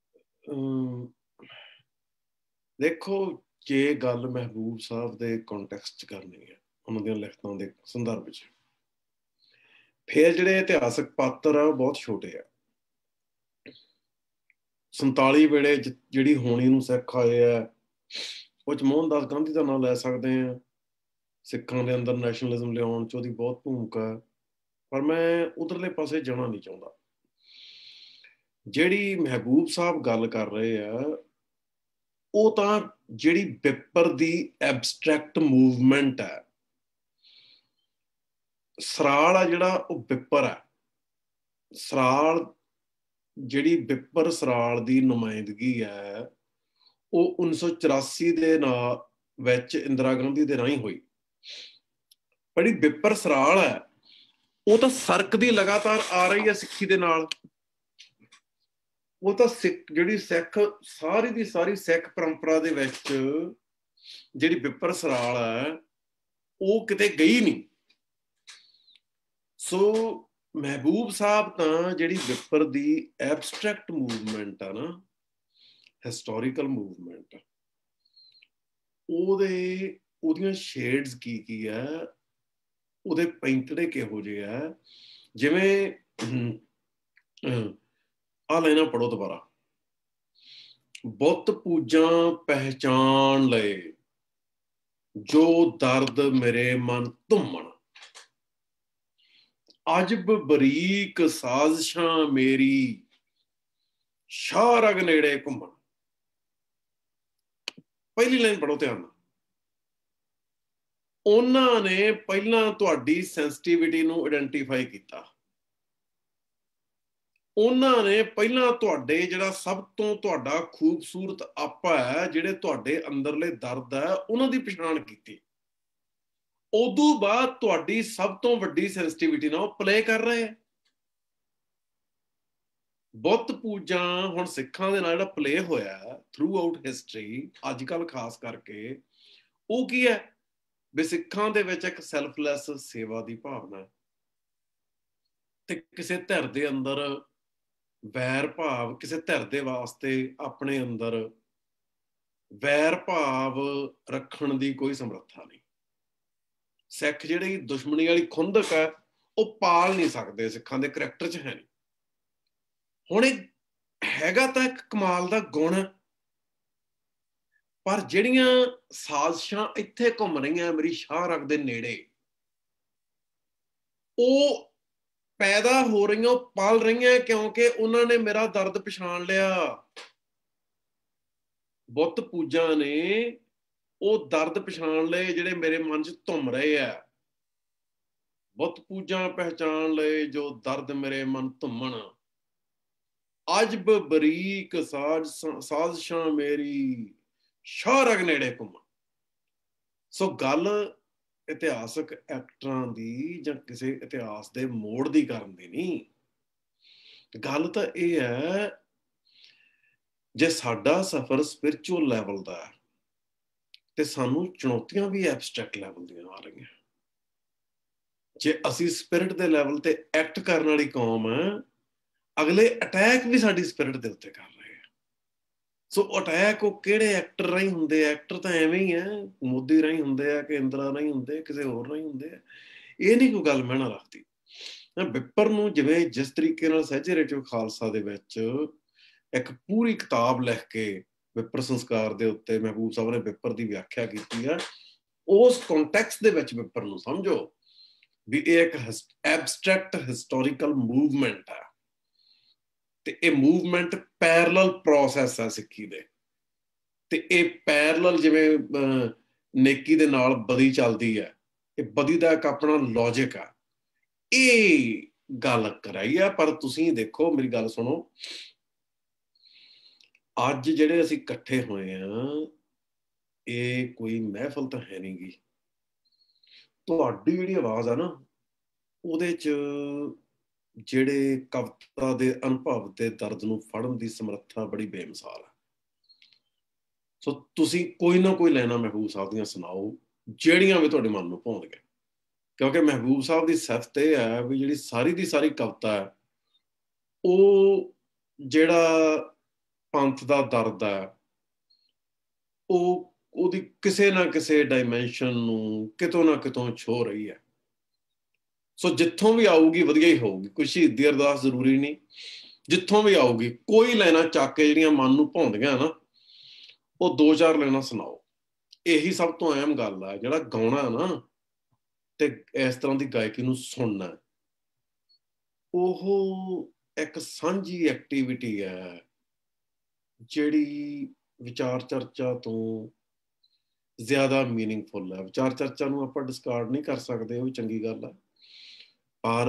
ਦੇਖੋ, ਜੇ ਗੱਲ ਮਹਿਬੂਬ ਸਾਹਿਬ ਦੇ ਕੰਟੈਕਸਟ 'ਚ ਕਰਨੀ ਹੈ, ਉਹਨਾਂ ਦੀਆਂ ਲਿਖਤਾਂ ਦੇ ਸੰਦਰਭ 'ਚ, ਫਿਰ ਜਿਹੜੇ ਇਤਿਹਾਸਕ ਪਾਤਰ ਆ ਉਹ ਬਹੁਤ ਛੋਟੇ ਆ। ਸੰਤਾਲੀ ਵੇਲੇ ਜਿਹੜੀ ਹੋਣੀ ਨੂੰ ਸਿੱਖ ਆਏ ਆ, ਉਹ 'ਚ ਮੋਹਨਦਾਸ ਗਾਂਧੀ ਦਾ ਨਾਂ ਲੈ ਸਕਦੇ ਆ। ਸਿੱਖਾਂ ਦੇ ਅੰਦਰ ਨੈਸ਼ਨਲਿਜ਼ਮ ਲਿਆਉਣ 'ਚ ਉਹਦੀ ਬਹੁਤ ਭੂਮਿਕਾ ਹੈ, ਪਰ ਮੈਂ ਉਧਰਲੇ ਪਾਸੇ ਜਾਣਾ ਨਹੀਂ ਚਾਹੁੰਦਾ। ਜਿਹੜੀ ਮਹਿਬੂਬ ਸਾਹਿਬ ਗੱਲ ਕਰ ਰਹੇ ਆ ਉਹ ਤਾਂ ਜਿਹੜੀ ਵਿਪਰ ਦੀ ਐਬਸਟਰੈਕਟ ਮੂਵਮੈਂਟ ਹੈ। ਸਰਾਲ ਆ ਜਿਹੜਾ ਉਹ ਵਿਪਰ ਹੈ। ਸਰਾਲ ਜਿਹੜੀ ਵਿਪਰ ਸਰਾਲ ਦੀ ਨੁਮਾਇੰਦਗੀ ਹੈ ਉਹ ਉੱਨੀ ਸੌ ਚੁਰਾਸੀ ਦੇ ਨਾਲ ਵਿੱਚ ਇੰਦਰਾ ਗਾਂਧੀ ਦੇ ਰਾਹੀਂ ਹੋਈ। बड़ी बिपर सराल है वो तो सरकदी लगातार आ रही है सिੱਖੀ ਦੇ ਨਾਲ। ਉਹ ਤਾਂ ਸਿੱਖ ਜਿਹੜੀ ਸਿੱਖ ਸਾਰੀ ਦੀ ਸਾਰੀ ਸਿੱਖ ਪਰੰਪਰਾ ਦੇ ਵਿੱਚ ਜਿਹੜੀ ਬਿਪਰ ਸਰਾਲ ਹੈ ਉਹ ਕਿਤੇ ਗਈ ਨਹੀਂ। ਸੋ ਮਹਿਬੂਬ ਸਾਹਿਬ ਤਾਂ ਜਿਹੜੀ ਬਿਪਰ ਦੀ ਐਬਸਟਰੈਕਟ ਮੂਵਮੈਂਟ ਆ ਨਾ, ਹਿਸਟੋਰੀਕਲ ਮੂਵਮੈਂਟ, ਉਹਦੇ ਉਹਦੀਆਂ ਸ਼ੇਡਸ ਕੀ ਕੀ ਆ, ਉਹਦੇ ਪੈਂਤੜੇ ਕਿਹੋ ਜਿਹੇ ਆ। ਜਿਵੇਂ ਆ ਲੈਣਾ ਪੜੋ ਦੁਬਾਰਾ। ਬੁੱਤ ਪੂਜਾਂ ਪਹਿਚਾਣ ਲਏ ਜੋ ਦਰਦ ਮੇਰੇ ਮਨ ਧੁੰਮਣ, ਅਜਬ ਬਰੀਕ ਸਾਜ਼ਿਸ਼ਾਂ ਮੇਰੀ ਸ਼ਾਹ ਰਗ ਨੇੜੇ ਘੁੰਮਣ। ਪਹਿਲੀ ਲਾਈਨ ਪੜੋ ਧਿਆਨ ਨਾਲ। ਉਹਨਾਂ ਨੇ ਪਹਿਲਾਂ ਤੁਹਾਡੀ ਸੈਂਸਿਟੀਵਿਟੀ ਨੂੰ ਆਇਡੈਂਟੀਫਾਈ ਕੀਤਾ। ਉਹਨਾਂ ਨੇ ਪਹਿਲਾਂ ਤੁਹਾਡੇ ਜਿਹੜਾ ਸਭ ਤੋਂ ਤੁਹਾਡਾ ਖੂਬਸੂਰਤ ਆਪਾ ਹੈ, ਜਿਹੜੇ ਤੁਹਾਡੇ ਅੰਦਰਲੇ ਦਰਦ ਹੈ, ਉਹਨਾਂ ਦੀ ਪਛਾਣ ਕੀਤੀ। ਉਦੋਂ ਬਾਅਦ ਤੁਹਾਡੀ ਸਭ ਤੋਂ ਵੱਡੀ ਸੈਂਸਿਟੀਵਿਟੀ ਨਾਲ ਉਹ ਪਲੇ ਕਰ ਰਹੇ ਹੈ। ਬੁੱਤ ਪੂਜਾ ਹੁਣ ਸਿੱਖਾਂ ਦੇ ਨਾਲ ਜਿਹੜਾ ਪਲੇ ਹੋਇਆ ਥਰੂ ਆਊਟ ਹਿਸਟਰੀ, ਅੱਜ ਕੱਲ੍ਹ ਖਾਸ ਕਰਕੇ, ਉਹ ਕੀ ਹੈ ਵੀ ਸਿੱਖਾਂ ਦੇ ਵਿੱਚ ਇੱਕ ਸੈਲਫਲੈਸ ਸੇਵਾ ਦੀ ਭਾਵਨਾ ਤੇ ਕਿਸੇ ਧਿਰ ਦੇ ਅੰਦਰ ਵੈਰ ਭਾਵ, ਕਿਸੇ ਧਿਰ ਦੇ ਵਾਸਤੇ ਆਪਣੇ ਅੰਦਰ ਵੈਰ ਭਾਵ ਰੱਖਣ ਦੀ ਕੋਈ ਸਮਰੱਥਾ ਨਹੀਂ। ਸਿੱਖ ਜਿਹੜੀ ਦੁਸ਼ਮਣੀ ਵਾਲੀ ਖੁੰਦਕ ਹੈ ਉਹ ਪਾਲ ਨਹੀਂ ਸਕਦੇ, ਸਿੱਖਾਂ ਦੇ ਕਰੈਕਟਰ 'ਚ ਹੈ ਨਹੀਂ। ਹੁਣ ਇਹ ਹੈਗਾ ਤਾਂ ਇੱਕ ਕਮਾਲ ਦਾ ਗੁਣ, ਪਰ ਜਿਹੜੀਆਂ ਸਾਜ਼ਿਸ਼ਾਂ ਇੱਥੇ ਘੁੰਮ ਰਹੀਆਂ ਮੇਰੀ ਸ਼ਾਹ ਰਗ ਦੇ ਨੇੜੇ, ਉਹ ਪੈਦਾ ਹੋ ਰਹੀਆਂ, ਉਹ ਪਲ ਰਹੀਆਂ ਕਿਉਂਕਿ ਉਹਨਾਂ ਨੇ ਮੇਰਾ ਦਰਦ ਪਛਾਣ ਲਿਆ। ਬੁੱਤ ਪੂਜਾ ਨੇ ਉਹ ਦਰਦ ਪਛਾਣ ਲਏ ਜਿਹੜੇ ਮੇਰੇ ਮਨ 'ਚ ਧੁੰਮ ਰਹੇ ਆ। ਬੁੱਤ ਪੂਜਾ ਪਹਿਚਾਣ ਲਏ ਜੋ ਦਰਦ ਮੇਰੇ ਮਨ ਧੁੰਮਣ, ਅਜਬ ਬਰੀਕ ਸਾਜ਼ ਸਾਜ਼ਿਸ਼ਾਂ ਮੇਰੀ ਸ਼ਾਹ ਰਗ ਨੇੜੇ ਘੁੰਮਣ। ਸੋ ਗੱਲ ਇਤਿਹਾਸਕ ਐਕਟਰਾਂ ਦੀ ਜਾਂ ਕਿਸੇ ਇਤਿਹਾਸ ਦੇ ਮੋੜ ਦੀ ਕਰਨ ਦੀ ਨਹੀਂ। ਗੱਲ ਤਾਂ ਇਹ ਹੈ ਜੇ ਸਾਡਾ ਸਫ਼ਰ ਸਪਿਰਿਚੁਅਲ ਲੈਵਲ ਦਾ ਹੈ ਤੇ ਸਾਨੂੰ ਚੁਣੌਤੀਆਂ ਵੀ ਐਬਸਟਰੈਕਟ ਲੈਵਲ ਦੀਆਂ ਆ ਰਹੀਆਂ। ਜੇ ਅਸੀਂ ਸਪਿਰਿਟ ਦੇ ਲੈਵਲ ਤੇ ਐਕਟ ਕਰਨ ਵਾਲੀ ਕੌਮ ਹੈ, ਅਗਲੇ ਅਟੈਕ ਵੀ ਸਾਡੀ ਸਪਿਰਿਟ ਦੇ ਉੱਤੇ ਕਰ ਰਹੇ ਆ। ਸੋ ਅਟੈਕ ਉਹ ਕਿਹੜੇ ਐਕਟਰ ਰਾਹੀਂ ਹੁੰਦੇ? ਐਕਟਰ ਤਾਂ ਐਵੇਂ ਹੀ ਹੈ, ਮੋਦੀ ਰਾਹੀਂ ਹੁੰਦੇ ਆ, ਕੇਂਦਰਾ ਰਾਹੀਂ ਹੁੰਦੇ, ਕਿਸੇ ਹੋਰ ਰਾਹੀਂ ਹੁੰਦੇ ਆ। ਇਹ ਨਹੀਂ ਕੋਈ ਗੱਲ ਮੈਨਾਂ ਰੱਖਦੀ। ਬਿੱਪਰ ਨੂੰ ਜਿਵੇਂ ਜਿਸ ਤਰੀਕੇ ਨਾਲ ਸਹਿਜੇ ਖਾਲਸਾ ਦੇ ਵਿੱਚ ਇੱਕ ਪੂਰੀ ਕਿਤਾਬ ਲਿਖ ਕੇ ਬਿੱਪਰ ਸੰਸਕਾਰ ਦੇ ਉੱਤੇ ਮਹਿਬੂਬ ਸਾਹਿਬ ਨੇ ਬਿੱਪਰ ਦੀ ਵਿਆਖਿਆ ਕੀਤੀ ਹੈ, ਉਸ ਕੰਟੈਕਸਟ ਦੇ ਵਿੱਚ ਬਿੱਪਰ ਨੂੰ ਸਮਝੋ ਵੀ ਇਹ ਇੱਕ ਐਬਸਟਰੈਕਟ ਹਿਸਟੋਰੀਕਲ ਮੂਵਮੈਂਟ ਹੈ ਤੇ ਇਹ ਮੂਵਮੈਂਟ ਪੈਰਲਲ ਪ੍ਰੋਸੈਸ ਹੈ ਸਿੱਖੀ ਦੇ। ਤੇ ਇਹ ਪੈਰਲਲ ਜਿਵੇਂ ਨੇਕੀ ਦੇ ਨਾਲ ਬਦੀ ਚੱਲਦੀ ਹੈ, ਇਹ ਬਦੀ ਦਾ ਇੱਕ ਆਪਣਾ ਲੌਜਿਕ ਆ। ਇਹ ਗੱਲ ਕਰਾਈ ਆ। ਪਰ ਤੁਸੀਂ ਦੇਖੋ, ਮੇਰੀ ਗੱਲ ਸੁਣੋ, ਅੱਜ ਜਿਹੜੇ ਅਸੀਂ ਇਕੱਠੇ ਹੋਏ ਆ, ਇਹ ਕੋਈ ਮਹਿਫਲ ਤਾਂ ਹੈ ਨਹੀਂ ਗੀ। ਤੁਹਾਡੀ ਜਿਹੜੀ ਆਵਾਜ਼ ਆ ਨਾ, ਉਹਦੇ 'ਚ ਜਿਹੜੇ ਕਵਿਤਾ ਦੇ ਅਨੁਭਵ ਦੇ ਦਰਦ ਨੂੰ ਫੜਨ ਦੀ ਸਮਰੱਥਾ ਬੜੀ ਬੇਮਿਸਾਲ ਹੈ। ਸੋ ਤੁਸੀਂ ਕੋਈ ਨਾ ਕੋਈ ਲਾਈਨਾਂ ਮਹਿਬੂਬ ਸਾਹਿਬ ਦੀਆਂ ਸੁਣਾਓ, ਜਿਹੜੀਆਂ ਵੀ ਤੁਹਾਡੇ ਮਨ ਨੂੰ ਭਾਉਂਦੀਆਂ, ਕਿਉਂਕਿ ਮਹਿਬੂਬ ਸਾਹਿਬ ਦੀ ਸਿਫਤ ਇਹ ਹੈ ਵੀ ਜਿਹੜੀ ਸਾਰੀ ਦੀ ਸਾਰੀ ਕਵਿਤਾ ਹੈ, ਉਹ ਜਿਹੜਾ ਪੰਥ ਦਾ ਦਰਦ ਹੈ, ਉਹ ਉਹਦੀ ਕਿਸੇ ਨਾ ਕਿਸੇ ਡਾਇਮੈਂਸ਼ਨ ਨੂੰ ਕਿਤੋਂ ਨਾ ਕਿਤੋਂ ਛੋਹ ਰਹੀ ਹੈ। ਸੋ ਜਿੱਥੋਂ ਵੀ ਆਊਗੀ ਵਧੀਆ ਹੀ ਹੋਊਗੀ, ਕੋਈ ਸ਼ਹੀਦੀ ਅਰਦਾਸ ਜ਼ਰੂਰੀ ਨਹੀਂ, ਜਿੱਥੋਂ ਵੀ ਆਊਗੀ ਕੋਈ ਲਾਈਨਾਂ ਚੱਕ ਕੇ ਜਿਹੜੀਆਂ ਮਨ ਨੂੰ ਭਾਉਂਦੀਆਂ ਨਾ, ਉਹ ਦੋ ਚਾਰ ਲਾਈਨਾਂ ਸੁਣਾਓ। ਇਹੀ ਸਭ ਤੋਂ ਅਹਿਮ ਗੱਲ ਹੈ। ਜਿਹੜਾ ਗਾਉਣਾ ਨਾ ਤੇ ਇਸ ਤਰ੍ਹਾਂ ਦੀ ਗਾਇਕੀ ਨੂੰ ਸੁਣਨਾ, ਉਹ ਇੱਕ ਸਾਂਝੀ ਐਕਟੀਵਿਟੀ ਹੈ ਜਿਹੜੀ ਵਿਚਾਰ ਚਰਚਾ ਤੋਂ ਜ਼ਿਆਦਾ ਮੀਨਿੰਗਫੁਲ ਹੈ। ਵਿਚਾਰ ਚਰਚਾ ਨੂੰ ਆਪਾਂ ਡਿਸਕਾਰਡ ਨਹੀਂ ਕਰ ਸਕਦੇ, ਉਹ ਵੀ ਚੰਗੀ ਗੱਲ ਹੈ, ਪਰ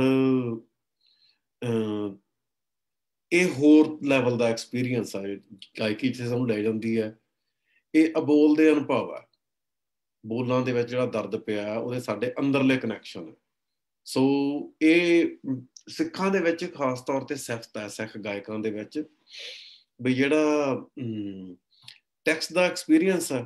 ਇਹ ਹੋਰ ਲੈਵਲ ਦਾ ਐਕਸਪੀਰੀਅੰਸ ਹੈ। ਗਾਇਕੀ 'ਚ ਸਾਨੂੰ ਲੈ ਜਾਂਦੀ ਹੈ। ਇਹ ਅਬੋਲ ਦੇ ਅਨੁਭਵ ਹੈ। ਬੋਲਾਂ ਦੇ ਵਿੱਚ ਜਿਹੜਾ ਦਰਦ ਪਿਆ ਉਹਦੇ ਸਾਡੇ ਅੰਦਰਲੇ ਕਨੈਕਸ਼ਨ ਹੈ। ਸੋ ਇਹ ਸਿੱਖਾਂ ਦੇ ਵਿੱਚ ਖਾਸ ਤੌਰ ਤੇ ਸਿਫਤ ਹੈ ਸਿੱਖ ਗਾਇਕਾਂ ਦੇ ਵਿੱਚ ਵੀ ਜਿਹੜਾ ਟੈਕਸਟ ਦਾ ਐਕਸਪੀਰੀਅੰਸ ਹੈ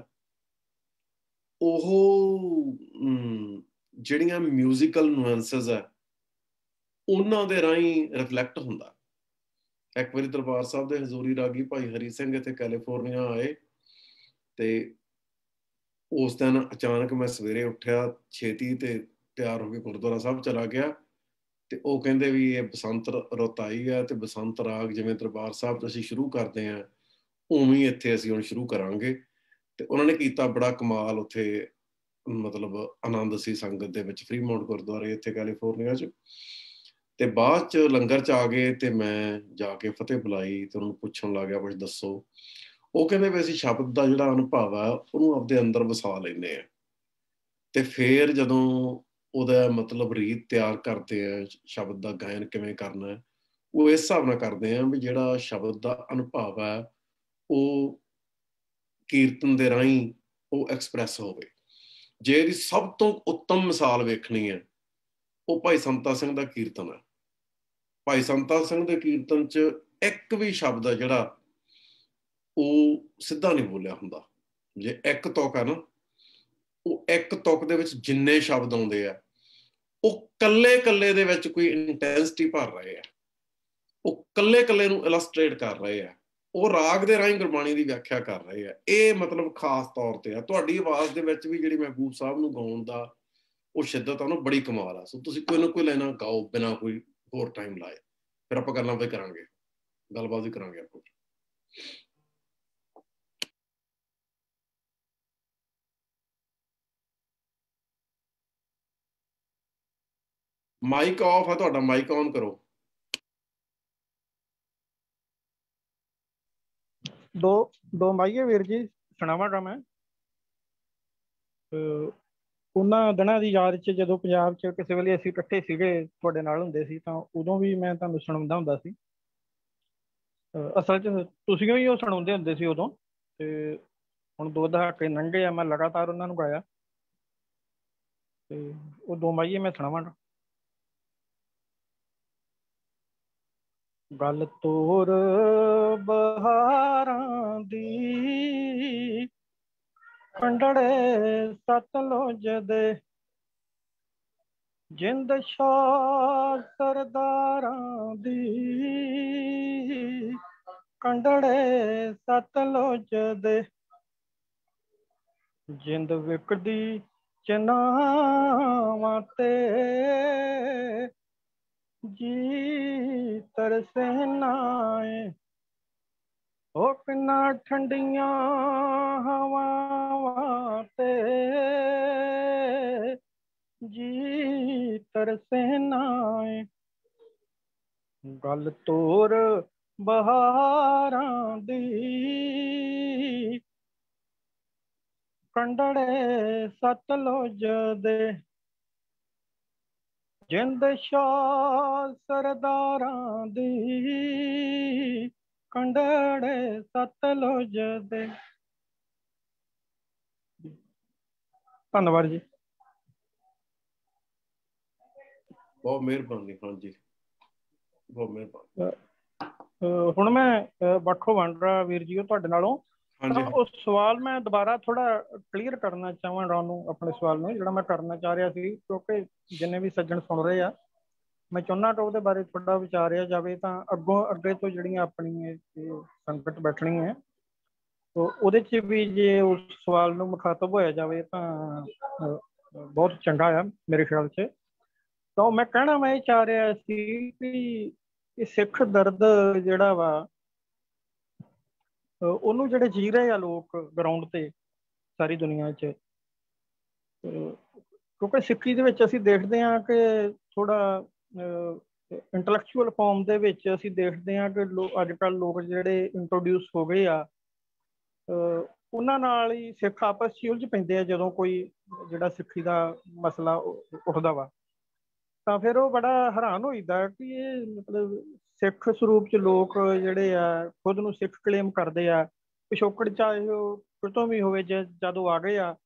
ਉਹ ਜਿਹੜੀਆਂ ਮਿਊਜ਼ੀਕਲ ਨੂਐਂਸਸ ਹੈ ਉਹਨਾਂ ਦੇ ਰਾਹੀਂ ਰਿਫਲੈਕਟ ਹੁੰਦਾ। ਇੱਕ ਵਾਰੀ ਦਰਬਾਰ ਸਾਹਿਬ ਦੇ ਹਜ਼ੂਰੀ ਰਾਗੀ ਭਾਈ ਹਰੀ ਸਿੰਘ ਇੱਥੇ ਕੈਲੀਫੋਰਨੀਆ ਆਏ ਤੇ ਉਸ ਦਿਨ ਅਚਾਨਕ ਮੈਂ ਸਵੇਰੇ ਉੱਠਿਆ ਛੇਤੀ ਤੇ ਤਿਆਰ ਹੋ ਕੇ ਗੁਰਦੁਆਰਾ ਸਾਹਿਬ ਚਲਾ ਗਿਆ ਤੇ ਉਹ ਕਹਿੰਦੇ ਵੀ ਇਹ ਬਸੰਤ ਰੁੱਤ ਆਈ ਹੈ ਤੇ ਬਸੰਤ ਰਾਗ ਜਿਵੇਂ ਦਰਬਾਰ ਸਾਹਿਬ 'ਚ ਅਸੀਂ ਸ਼ੁਰੂ ਕਰਦੇ ਹਾਂ ਉਵੇਂ ਇੱਥੇ ਅਸੀਂ ਹੁਣ ਸ਼ੁਰੂ ਕਰਾਂਗੇ। ਤੇ ਉਹਨਾਂ ਨੇ ਕੀਤਾ ਬੜਾ ਕਮਾਲ ਉੱਥੇ ਮਤਲਬ ਆਨੰਦ ਸੀ ਸੰਗਤ ਦੇ ਵਿੱਚ ਫਰੀਮੌਂਟ ਗੁਰਦੁਆਰੇ ਇੱਥੇ ਕੈਲੀਫੋਰਨੀਆ 'ਚ। ਤੇ ਬਾਅਦ 'ਚ ਲੰਗਰ 'ਚ ਆ ਗਏ ਤੇ ਮੈਂ ਜਾ ਕੇ ਫਤਿਹ ਬੁਲਾਈ ਤੇ ਉਹਨੂੰ ਪੁੱਛਣ ਲੱਗ ਗਿਆ ਕੁਛ ਦੱਸੋ। ਉਹ ਕਹਿੰਦੇ ਵੀ ਅਸੀਂ ਸ਼ਬਦ ਦਾ ਜਿਹੜਾ ਅਨੁਭਵ ਆ ਉਹਨੂੰ ਆਪਦੇ ਅੰਦਰ ਵਸਾ ਲੈਂਦੇ ਹਾਂ ਤੇ ਫਿਰ ਜਦੋਂ ਉਹਦਾ ਮਤਲਬ ਰੀਤ ਤਿਆਰ ਕਰਦੇ ਆ ਸ਼ਬਦ ਦਾ ਗਾਇਨ ਕਿਵੇਂ ਕਰਨਾ ਹੈ ਉਹ ਇਸ ਹਿਸਾਬ ਨਾਲ ਕਰਦੇ ਆ ਵੀ ਜਿਹੜਾ ਸ਼ਬਦ ਦਾ ਅਨੁਭਵ ਹੈ ਉਹ ਕੀਰਤਨ ਦੇ ਰਾਹੀਂ ਉਹ ਐਕਸਪ੍ਰੈਸ ਹੋਵੇ। ਜੇ ਇਹਦੀ ਸਭ ਤੋਂ ਉੱਤਮ ਮਿਸਾਲ ਵੇਖਣੀ ਹੈ ਉਹ ਭਾਈ ਸੰਤਾ ਸਿੰਘ ਦਾ ਕੀਰਤਨ ਹੈ। ਭਾਈ ਸੰਤਾ ਸਿੰਘ ਦੇ ਕੀਰਤਨ 'ਚ ਇੱਕ ਵੀ ਸ਼ਬਦ ਹੈ ਜਿਹੜਾ ਉਹ ਸਿੱਧਾ ਨਹੀਂ ਬੋਲਿਆ ਹੁੰਦਾ। ਜੇ ਇੱਕ ਤੁਕ ਹੈ ਨਾ ਉਹ ਇੱਕ ਤੁਕ ਦੇ ਵਿੱਚ ਜਿੰਨੇ ਸ਼ਬਦ ਆਉਂਦੇ ਆ ਉਹ ਕੱਲੇ ਕੱਲੇ ਦੇ ਵਿੱਚ ਕੋਈ ਇੰਟੈਂਸਿਟੀ ਭਰ ਰਹੇ ਆ, ਉਹ ਕੱਲੇ ਕੱਲੇ ਨੂੰ ਇਲਸਟ੍ਰੇਟ ਕਰ ਰਹੇ ਆ, ਉਹ ਰਾਗ ਦੇ ਰਾਹੀਂ ਗੁਰਬਾਣੀ ਦੀ ਵਿਆਖਿਆ ਕਰ ਰਹੇ ਆ। ਇਹ ਮਤਲਬ ਖਾਸ ਤੌਰ ਤੇ ਆ। ਤੁਹਾਡੀ ਆਵਾਜ਼ ਦੇ ਵਿੱਚ ਵੀ ਜਿਹੜੀ ਮਹਿਬੂਬ ਸਾਹਿਬ ਨੂੰ ਗਾਉਣ ਦਾ ਉਹ ਸ਼ਿੱਦਤ ਆ ਨਾ ਬੜੀ ਕਮਾਲ ਆ। ਸੋ ਤੁਸੀਂ ਕੋਈ ਨਾ ਕੋਈ ਲੈਣਾ ਗਾਓ ਬਿਨਾਂ ਕੋਈ ਹੋਰ ਟਾਈਮ ਲਾਏ, ਫਿਰ ਆਪਾਂ ਗੱਲਾਂ ਵੀ ਕਰਾਂਗੇ, ਗੱਲਬਾਤ ਵੀ ਕਰਾਂਗੇ ਆਪਾਂ। ਮਾਈਕ ਆਫ ਆ ਤੁਹਾਡਾ, ਮਾਈਕ ਔਨ ਕਰੋ। ਦੋ ਦੋ ਮਾਈਏ ਵੀਰ ਜੀ ਸੁਣਾਵਾਂਗਾ ਮੈਂ। ਉਹਨਾਂ ਦਿਨਾਂ ਦੀ ਯਾਦ 'ਚ ਜਦੋਂ ਪੰਜਾਬ 'ਚ ਕਿਸੇ ਵੇਲੇ ਅਸੀਂ ਇਕੱਠੇ ਸੀਗੇ ਤੁਹਾਡੇ ਨਾਲ ਹੁੰਦੇ ਸੀ ਤਾਂ ਉਦੋਂ ਵੀ ਮੈਂ ਤੁਹਾਨੂੰ ਸੁਣਾਉਂਦਾ ਹੁੰਦਾ ਸੀ। ਅਸਲ 'ਚ ਤੁਸੀਂ ਹੀ ਉਹ ਸੁਣਾਉਂਦੇ ਹੁੰਦੇ ਸੀ ਉਦੋਂ ਤੇ ਹੁਣ ਦੋ ਦਹਾਕੇ ਲੰਘੇ ਆ ਮੈਂ ਲਗਾਤਾਰ ਉਹਨਾਂ ਨੂੰ ਗਾਇਆ ਤੇ ਉਹ ਦੋ ਮਾਈਏ ਮੈਂ ਸੁਣਾਵਾਂਗਾ। ਗੱਲ ਤੋਰ ਬਹਾਰਾਂ ਦੀ ਕੰਡੜੇ ਸਤਲੁਜ ਦੇ ਜਿੰਦ ਸ਼ਾਹ ਸਰਦਾਰਾਂ ਦੀ ਕੰਡੜੇ ਸਤਲੁਜ ਦੇ ਜਿੰਦ ਵਿਕਦੀ ਚਨਾਵਾਂ ਤੇ ਜੀ ਤਰਸੇ ਨਾਏ ਉਹ ਕਿੰਨਾ ਠੰਡੀਆਂ ਹਵਾਵਾਂ ਤੇ ਜੀ ਤਰਸੇ ਨਾਏ ਗੱਲ ਤੋਰ ਬਹਾਰਾਂ ਦੀ ਕੰਡੜੇ ਸਤਲੁਜ ਦੇ ਜਿੰਦ ਸ਼ਾਹ ਸਰਦਾਰਾਂ ਦੀ ਕੰਡੜੇ ਸਤਲੁਜ ਦੇ। ਧੰਨਵਾਦ ਜੀ। ਬਹੁਤ ਮਿਹਰਬਾਨੀ। ਹਾਂਜੀ ਬਹੁਤ ਮਿਹਰਬਾਨੀ। ਹੁਣ ਮੈਂ ਵੱਖੋ ਵੰਡਰਾ ਵੀਰ ਜੀ ਤੁਹਾਡੇ ਨਾਲੋਂ ਤਾਂ ਉਹ ਸਵਾਲ ਮੈਂ ਦੁਬਾਰਾ ਥੋੜਾ ਕਲੀਅਰ ਕਰਨਾ ਚਾਹਾਂਗਾ ਉਹਨੂੰ ਆਪਣੇ ਸਵਾਲ ਨੂੰ ਜਿਹੜਾ ਮੈਂ ਕਰਨਾ ਚਾਹ ਰਿਹਾ ਸੀ ਕਿਉਂਕਿ ਜਿੰਨੇ ਵੀ ਸੱਜਣ ਸੁਣ ਰਹੇ ਆ ਮੈਂ ਚਾਹੁੰਦਾ ਕਿ ਉਹਦੇ ਬਾਰੇ ਥੋੜਾ ਵਿਚਾਰਿਆ ਜਾਵੇ ਤਾਂ ਅੱਗੋਂ ਅੱਗੇ ਤੋਂ ਜਿਹੜੀਆਂ ਆਪਣੀ ਸੰਗਤ ਬੈਠਣੀ ਹੈ ਤਾਂ ਉਹਦੇ 'ਚ ਵੀ ਜੇ ਉਸ ਸਵਾਲ ਨੂੰ ਮੁਖਾਤਬ ਹੋਇਆ ਜਾਵੇ ਤਾਂ ਬਹੁਤ ਚੰਗਾ ਆ ਮੇਰੇ ਖਿਆਲ 'ਚ। ਤਾਂ ਮੈਂ ਕਹਿਣਾ ਮੈਂ ਇਹ ਚਾਹ ਰਿਹਾ ਸੀ ਕਿ ਇਹ ਸਿੱਖ ਦਰਦ ਜਿਹੜਾ ਵਾ ਉਹਨੂੰ ਜਿਹੜੇ ਜੀ ਰਹੇ ਆ ਲੋਕ ਗਰਾਊਂਡ ਤੇ ਸਾਰੀ ਦੁਨੀਆ 'ਚ ਕਿਉਂਕਿ ਸਿੱਖੀ ਦੇ ਵਿੱਚ ਅਸੀਂ ਦੇਖਦੇ ਹਾਂ ਕਿ ਥੋੜਾ ਇੰਟਲੈਕਚੁਅਲ ਫਾਰਮ ਦੇ ਵਿੱਚ ਅਸੀਂ ਦੇਖਦੇ ਹਾਂ ਕਿ ਲੋਕ ਅੱਜ ਕੱਲ੍ਹ ਲੋਕ ਜਿਹੜੇ ਇੰਟਰੋਡਿਊਸ ਹੋ ਗਏ ਆ ਉਹਨਾਂ ਨਾਲ ਹੀ ਸਿੱਖ ਆਪਸ 'ਚ ਉਲਝ ਪੈਂਦੇ ਆ ਜਦੋਂ ਕੋਈ ਜਿਹੜਾ ਸਿੱਖੀ ਦਾ ਮਸਲਾ ਉੱਠਦਾ ਵਾ ਤਾਂ ਫਿਰ ਉਹ ਬੜਾ ਹੈਰਾਨ ਹੋਈਦਾ ਕਿ ਇਹ ਮਤਲਬ ਸਿੱਖ ਸਰੂਪ 'ਚ ਲੋਕ ਜਿਹੜੇ ਆ ਖੁਦ ਨੂੰ ਸਿੱਖ ਕਲੇਮ ਕਰਦੇ ਆ ਪਿਛੋਕੜ ਚਾਹੇ ਉਹ ਕਿਤੋਂ ਵੀ ਹੋਵੇ ਜ ਜਦੋਂ ਆ ਗਏ ਆ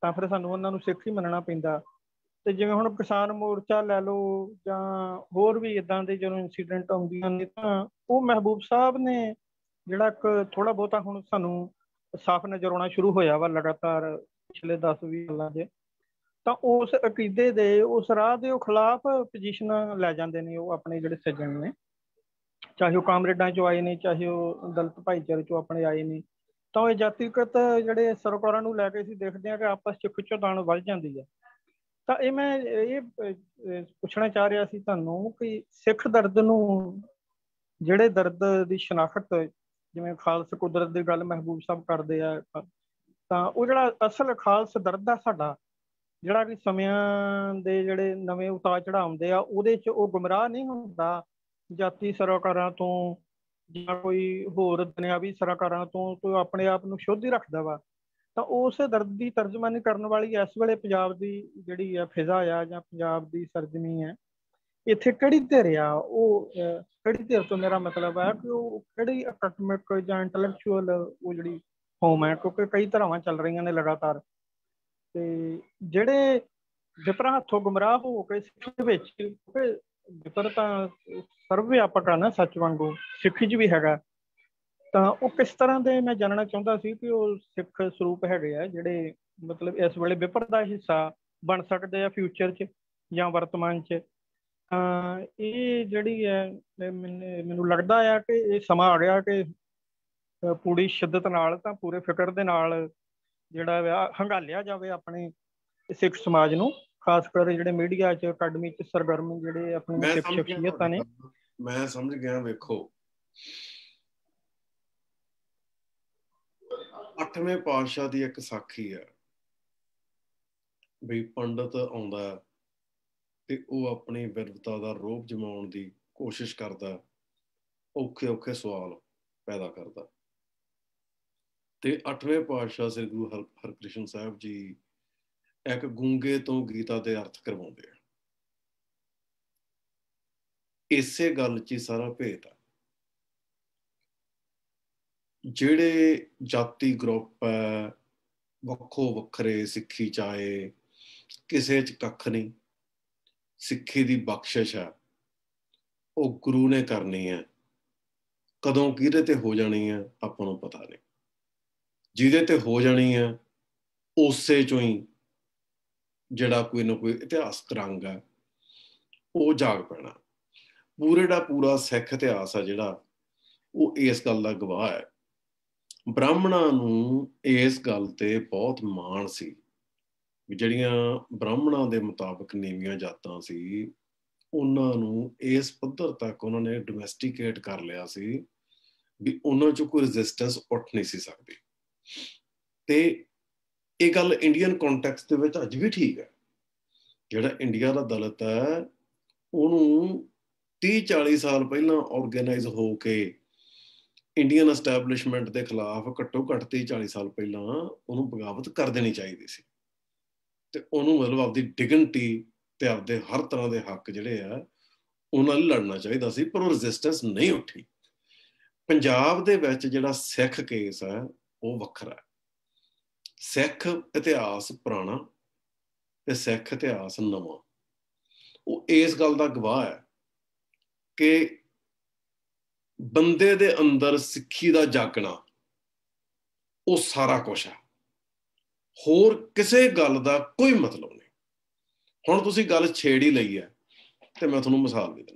ਤਾਂ ਫਿਰ ਸਾਨੂੰ ਉਹਨਾਂ ਨੂੰ ਸਿੱਖ ਹੀ ਮੰਨਣਾ ਪੈਂਦਾ। ਤੇ ਜਿਵੇਂ ਹੁਣ ਕਿਸਾਨ ਮੋਰਚਾ ਲੈ ਲਓ ਜਾਂ ਹੋਰ ਵੀ ਇਦਾਂ ਦੇ ਜਦੋਂ ਇੰਸੀਡੈਂਟ ਆਉਂਦੀਆਂ ਨੇ ਤਾਂ ਉਹ ਮਹਿਬੂਬ ਸਾਹਿਬ ਨੇ ਜਿਹੜਾ ਇੱਕ ਥੋੜਾ ਬਹੁਤਾ ਹੁਣ ਸਾਨੂੰ ਸਾਫ਼ ਨਜ਼ਰ ਆਉਣਾ ਸ਼ੁਰੂ ਹੋਇਆ ਵਾ ਲਗਾਤਾਰ ਪਿਛਲੇ ਦਸ ਵੀਹ ਸਾਲਾਂ 'ਚ, ਤਾਂ ਉਸ ਅਕੀਦੇ ਦੇ ਉਸ ਰਾਹ ਦੇ ਉਹ ਖਿਲਾਫ ਪੋਜੀਸ਼ਨਾਂ ਲੈ ਜਾਂਦੇ ਨੇ ਉਹ ਆਪਣੇ ਜਿਹੜੇ ਸੱਜਣ ਨੇ, ਚਾਹੇ ਉਹ ਕਾਮਰੇਡਾਂ ਚੋਂ ਆਏ ਨੇ ਚਾਹੇ ਉਹ ਦਲਿਤ ਭਾਈਚਾਰੇ ਚੋਂ ਆਪਣੇ ਆਏ ਨੇ। ਤਾਂ ਉਹ ਜਾਤੀਗਤ ਜਿਹੜੇ ਸਰੋਕਾਰਾਂ ਨੂੰ ਲੈ ਕੇ ਅਸੀਂ ਦੇਖਦੇ ਹਾਂ ਕਿ ਆਪਸ 'ਚ ਖਿੱਚੋਤਾਣ ਵੱਧ ਜਾਂਦੀ ਹੈ। ਤਾਂ ਇਹ ਮੈਂ ਇਹ ਪੁੱਛਣਾ ਚਾਹ ਰਿਹਾ ਸੀ ਤੁਹਾਨੂੰ ਕਿ ਸਿੱਖ ਦਰਦ ਨੂੰ, ਜਿਹੜੇ ਦਰਦ ਦੀ ਸ਼ਨਾਖਤ ਜਿਵੇਂ ਖਾਲਸ ਕੁਦਰਤ ਦੀ ਗੱਲ ਮਹਿਬੂਬ ਸਾਹਿਬ ਕਰਦੇ ਆ, ਤਾਂ ਉਹ ਜਿਹੜਾ ਅਸਲ ਖਾਲਸ ਦਰਦ ਆ ਸਾਡਾ, ਜਿਹੜਾ ਕਿ ਸਮਿਆਂ ਦੇ ਜਿਹੜੇ ਨਵੇਂ ਉਤਾਰ ਚੜ੍ਹਾਅ ਆਉਂਦੇ ਆ ਉਹਦੇ 'ਚ ਉਹ ਗੁੰਮਰਾਹ ਨਹੀਂ ਹੁੰਦਾ ਜਾਤੀ ਸਰੋਕਾਰਾਂ ਤੋਂ ਜਾਂ ਕੋਈ ਹੋਰ ਦੁਨਿਆਵੀ ਸਰੋਕਾਰਾਂ ਤੋਂ, ਕੋਈ ਆਪਣੇ ਆਪ ਨੂੰ ਸ਼ੁੱਧ ਹੀ ਰੱਖਦਾ ਵਾ। ਤਾਂ ਉਸ ਦਰਦ ਦੀ ਤਰਜਮਾਨੀ ਕਰਨ ਵਾਲੀ ਇਸ ਵੇਲੇ ਪੰਜਾਬ ਦੀ ਜਿਹੜੀ ਆ ਫਿਜ਼ਾ ਆ ਜਾਂ ਪੰਜਾਬ ਦੀ ਸਰਜਮੀ ਹੈ, ਇੱਥੇ ਕਿਹੜੀ ਧਿਰ ਆ? ਉਹ ਕਿਹੜੀ ਧਿਰ ਤੋਂ ਮੇਰਾ ਮਤਲਬ ਹੈ ਕਿ ਉਹ ਕਿਹੜੀ ਅਕੈਡਮਿਕ ਜਾਂ ਇੰਟੈਲੈਕਚੁਅਲ ਉਹ ਜਿਹੜੀ ਹੋਮ ਹੈ, ਕਿਉਂਕਿ ਕਈ ਧਰਾਵਾਂ ਚੱਲ ਰਹੀਆਂ ਨੇ ਲਗਾਤਾਰ। ਤੇ ਜਿਹੜੇ ਵਿਪਰਾਂ ਹੱਥੋਂ ਗੁੰਮਰਾਹ ਹੋ ਕੇ ਸਿੱਖ ਵਿੱਚ, ਕਿਉਂਕਿ ਵਿਪਰ ਤਾਂ ਸਰਵ ਵਿਆਪਕ ਆ ਨਾ ਸੱਚ ਵਾਂਗੂ, ਸਿੱਖੀ 'ਚ ਵੀ ਹੈਗਾ, ਤਾਂ ਉਹ ਕਿਸ ਤਰ੍ਹਾਂ ਦੇ ਮੈਂ ਜਾਣਨਾ ਚਾਹੁੰਦਾ ਸੀ ਕਿ ਉਹ ਸਿੱਖ ਸਰੂਪ ਹੈਗੇ ਆ ਜਿਹੜੇ ਮਤਲਬ ਇਸ ਵੇਲੇ ਵਿਪਰ ਦਾ ਹਿੱਸਾ ਬਣ ਸਕਦੇ ਆ ਫਿਊਚਰ 'ਚ ਜਾਂ ਵਰਤਮਾਨ 'ਚ। ਤਾਂ ਇਹ ਜਿਹੜੀ ਹੈ ਮੈਨੂੰ ਮੈਨੂੰ ਲੱਗਦਾ ਆ ਕਿ ਇਹ ਸਮਾਂ ਆ ਗਿਆ ਕਿ ਪੂਰੀ ਸ਼ਿੱਦਤ ਨਾਲ ਤਾਂ ਪੂਰੇ ਫਿਕਰ ਦੇ ਨਾਲ ਜਿਹੜਾ ਵਾ ਹੰਗਾਲਿਆ ਜਾਵੇ ਆਪਣੇ ਸਿੱਖ ਸਮਾਜ ਨੂੰ, ਖਾਸ ਕਰ ਜਿਹੜੇ ਮੀਡੀਆ 'ਚ ਅਕੈਡਮੀ 'ਚ ਸਰਗਰਮ ਜਿਹੜੇ ਆਪਣੀਆਂ ਸਿੱਖ ਸ਼ਖਸੀਅਤਾਂ ਨੇ। ਮੈਂ ਸਮਝ ਗਿਆ। ਵੇਖੋ, ਅੱਠਵੇਂ ਪਾਤਸ਼ਾਹ ਦੀ ਇੱਕ ਸਾਖੀ ਹੈ ਵੀ ਪੰਡਤ ਆਉਂਦਾ ਤੇ ਉਹ ਆਪਣੀ ਵਿਦਵਤਾ ਦਾ ਰੋਹਬ ਜਮਾਉਣ ਦੀ ਕੋਸ਼ਿਸ਼ ਕਰਦਾ, ਔਖੇ ਔਖੇ ਸਵਾਲ ਪੈਦਾ ਕਰਦਾ, ਤੇ ਅੱਠਵੇਂ ਪਾਤਸ਼ਾਹ ਸ੍ਰੀ ਗੁਰੂ ਹਰ ਹਰਕ੍ਰਿਸ਼ਨ ਸਾਹਿਬ ਜੀ ਇੱਕ ਗੂੰਗੇ ਤੋਂ ਗੀਤਾ ਦੇ ਅਰਥ ਕਰਵਾਉਂਦੇ ਆ। ਇਸੇ ਗੱਲ 'ਚ ਹੀ ਸਾਰਾ ਭੇਤ ਆ। ਜਿਹੜੇ ਜਾਤੀ ਗਰੁੱਪ ਹੈ ਵੱਖੋ ਵੱਖਰੇ ਸਿੱਖੀ 'ਚ ਆਏ, ਕਿਸੇ 'ਚ ਕੱਖ ਨਹੀਂ। ਸਿੱਖੀ ਦੀ ਬਖਸ਼ਿਸ਼ ਹੈ ਉਹ ਗੁਰੂ ਨੇ ਕਰਨੀ ਹੈ, ਕਦੋਂ ਕਿਹਦੇ ਤੇ ਹੋ ਜਾਣੀ ਹੈ ਆਪਾਂ ਨੂੰ ਪਤਾ ਨਹੀਂ। ਜਿਹਦੇ ਤੇ ਹੋ ਜਾਣੀ ਹੈ ਉਸੇ ਚੋਂ ਹੀ ਜਿਹੜਾ ਕੋਈ ਨਾ ਕੋਈ ਇਤਿਹਾਸਕ ਰੰਗ ਹੈ ਉਹ ਜਾਗ ਪੈਣਾ। ਪੂਰੇ ਦਾ ਪੂਰਾ ਸਿੱਖ ਇਤਿਹਾਸ ਆ ਜਿਹੜਾ ਉਹ ਇਸ ਗੱਲ ਦਾ ਗਵਾਹ ਹੈ। ਬ੍ਰਾਹਮਣਾਂ ਨੂੰ ਇਸ ਗੱਲ ਤੇ ਬਹੁਤ ਮਾਣ ਸੀ ਵੀ ਜਿਹੜੀਆਂ ਬ੍ਰਾਹਮਣਾਂ ਦੇ ਮੁਤਾਬਕ ਨੀਵੀਆਂ ਜਾਤਾਂ ਸੀ ਉਹਨਾਂ ਨੂੰ ਇਸ ਪੱਧਰ ਤੱਕ ਉਹਨਾਂ ਨੇ ਡੋਮੈਸਟੀਕੇਟ ਕਰ ਲਿਆ ਸੀ ਵੀ ਉਹਨਾਂ 'ਚੋਂ ਕੋਈ ਰੈਜ਼ਿਸਟੈਂਸ ਉੱਠ ਨਹੀਂ ਸੀ ਸਕਦੀ। ਤੇ ਇਹ ਗੱਲ ਇੰਡੀਅਨ ਕੰਟੈਕਸਟ ਦੇ ਵਿੱਚ ਅੱਜ ਵੀ ਠੀਕ ਹੈ। ਜਿਹੜਾ ਇੰਡੀਆ ਦਾ ਦਲਿਤ ਹੈ ਉਹਨੂੰ ਤੀਹ ਚਾਲੀ ਸਾਲ ਪਹਿਲਾਂ ਆਰਗੇਨਾਈਜ਼ ਹੋ ਕੇ ਇੰਡੀਅਨ ਐਸਟੈਬਲਿਸ਼ਮੈਂਟ ਦੇ ਖਿਲਾਫ ਘੱਟੋ ਘੱਟ ਤੀਹ ਚਾਲੀ ਸਾਲ ਪਹਿਲਾਂ ਉਹਨੂੰ ਬਗਾਵਤ ਕਰ ਦੇਣੀ ਚਾਹੀਦੀ ਸੀ ਤੇ ਉਹਨੂੰ ਮਤਲਬ ਆਪਦੀ ਡਿਗਨਿਟੀ ਤੇ ਆਪਦੇ ਹਰ ਤਰ੍ਹਾਂ ਦੇ ਹੱਕ ਜਿਹੜੇ ਆ ਉਹਨਾਂ ਲਈ ਲੜਨਾ ਚਾਹੀਦਾ ਸੀ, ਪਰ ਉਹ ਰੈਜ਼ਿਸਟੈਂਸ ਨਹੀਂ ਉੱਠੀ। ਪੰਜਾਬ ਦੇ ਵਿੱਚ ਜਿਹੜਾ ਸਿੱਖ ਕੇਸ ਹੈ ਉਹ ਵੱਖਰਾ ਹੈ। ਸਿੱਖ ਇਤਿਹਾਸ ਪੁਰਾਣਾ ਤੇ ਸਿੱਖ ਇਤਿਹਾਸ ਨਵਾਂ। ਉਹ ਇਸ ਗੱਲ ਦਾ ਗਵਾਹ ਹੈ ਕਿ ਬੰਦੇ ਦੇ ਅੰਦਰ ਸਿੱਖੀ ਦਾ ਜਾਗਣਾ ਉਹ ਸਾਰਾ ਕੁਛ ਹੈ, ਹੋਰ ਕਿਸੇ ਗੱਲ ਦਾ ਕੋਈ ਮਤਲਬ ਨਹੀਂ। ਹੁਣ ਤੁਸੀਂ ਗੱਲ ਛੇੜ ਹੀ ਲਈ ਹੈ ਤੇ ਮੈਂ ਤੁਹਾਨੂੰ ਮਿਸਾਲ ਦੇ ਦਿੰਦਾ।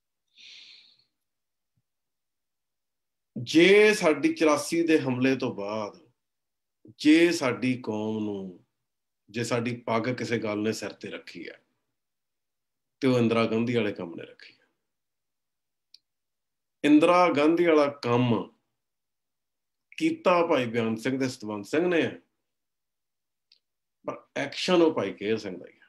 ਜੇ ਸਾਡੀ ਚੁਰਾਸੀ ਦੇ ਹਮਲੇ ਤੋਂ ਬਾਅਦ ਜੇ ਸਾਡੀ ਕੌਮ ਨੂੰ, ਜੇ ਸਾਡੀ ਪੱਗ ਕਿਸੇ ਗੱਲ ਨੇ ਸਿਰ ਤੇ ਰੱਖੀ ਹੈ ਤੇ ਉਹ ਇੰਦਰਾ ਗਾਂਧੀ ਵਾਲੇ ਕੰਮ ਨੇ ਰੱਖੀ ਹੈ। ਇੰਦਰਾ ਗਾਂਧੀ ਵਾਲਾ ਕੰਮ ਕੀਤਾ ਭਾਈ ਬੇਅੰਤ ਸਿੰਘ ਤੇ ਸਤਵੰਤ ਸਿੰਘ ਨੇ, ਪਰ ਐਕਸ਼ਨ ਉਹ ਭਾਈ ਕੇਹਰ ਸਿੰਘ ਦਾ ਹੀ ਹੈ।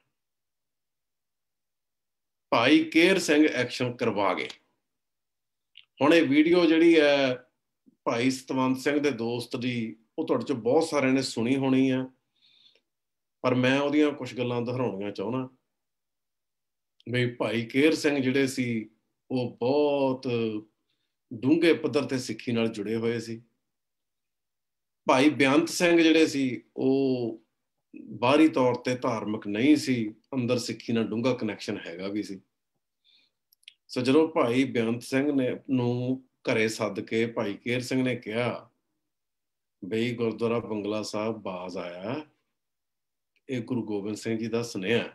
ਭਾਈ ਕੇਹਰ ਸਿੰਘ ਐਕਸ਼ਨ ਕਰਵਾ ਗਏ। ਹੁਣ ਇਹ ਵੀਡੀਓ ਜਿਹੜੀ ਹੈ ਭਾਈ ਸਤਵੰਤ ਸਿੰਘ ਦੇ ਦੋਸਤ ਦੀ, ਉਹ ਤੁਹਾਡੇ ਚੋਂ ਬਹੁਤ ਸਾਰਿਆਂ ਨੇ ਸੁਣੀ ਹੋਣੀ ਆ, ਪਰ ਮੈਂ ਉਹਦੀਆਂ ਕੁਛ ਗੱਲਾਂ ਦੁਹਰਾਉਣੀਆਂ ਚਾਹੁੰਦਾ। ਵੀ ਭਾਈ ਕੇਹਰ ਸਿੰਘ ਜਿਹੜੇ ਸੀ ਉਹ ਬਹੁਤ ਡੂੰਘੇ ਪੱਧਰ ਤੇ ਸਿੱਖੀ ਨਾਲ ਜੁੜੇ ਹੋਏ ਸੀ। ਭਾਈ ਬੇਅੰਤ ਸਿੰਘ ਜਿਹੜੇ ਸੀ ਉਹ ਬਾਹਰੀ ਤੌਰ ਤੇ ਧਾਰਮਿਕ ਨਹੀਂ ਸੀ, ਅੰਦਰ ਸਿੱਖੀ ਨਾਲ ਡੂੰਘਾ ਕਨੈਕਸ਼ਨ ਹੈਗਾ ਵੀ ਸੀ। ਸੋ ਜਦੋਂ ਭਾਈ ਬੇਅੰਤ ਸਿੰਘ ਨੇ ਨੂੰ ਘਰੇ ਸੱਦ ਕੇ ਭਾਈ ਕੇਹਰ ਸਿੰਘ ਨੇ ਕਿਹਾ ਬਈ ਗੁਰਦੁਆਰਾ ਬੰਗਲਾ ਸਾਹਿਬ ਬਾਜ਼ ਆਇਆ, ਇਹ ਗੁਰੂ ਗੋਬਿੰਦ ਸਿੰਘ ਜੀ ਦਾ ਸੁਨੇਹਾ,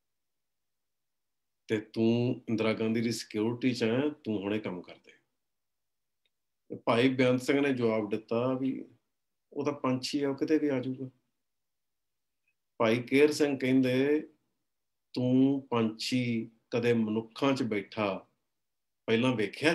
ਤੇ ਤੂੰ ਇੰਦਰਾ ਗਾਂਧੀ ਦੀ ਸਿਕਿਉਰਿਟੀ ਚ ਹੈ, ਤੂੰ ਹੁਣੇ ਕੰਮ ਕਰ ਦੇ। ਭਾਈ ਬੇਅੰਤ ਸਿੰਘ ਨੇ ਜਵਾਬ ਦਿੱਤਾ ਵੀ ਉਹ ਤਾਂ ਪੰਛੀ ਆ, ਉਹ ਕਿਤੇ ਵੀ ਆ ਜਾਊਗਾ। ਭਾਈ ਕੇਹਰ ਸਿੰਘ ਕਹਿੰਦੇ ਤੂੰ ਪੰਛੀ ਕਦੇ ਮਨੁੱਖਾਂ ਚ ਬੈਠਾ ਪਹਿਲਾਂ ਵੇਖਿਆ?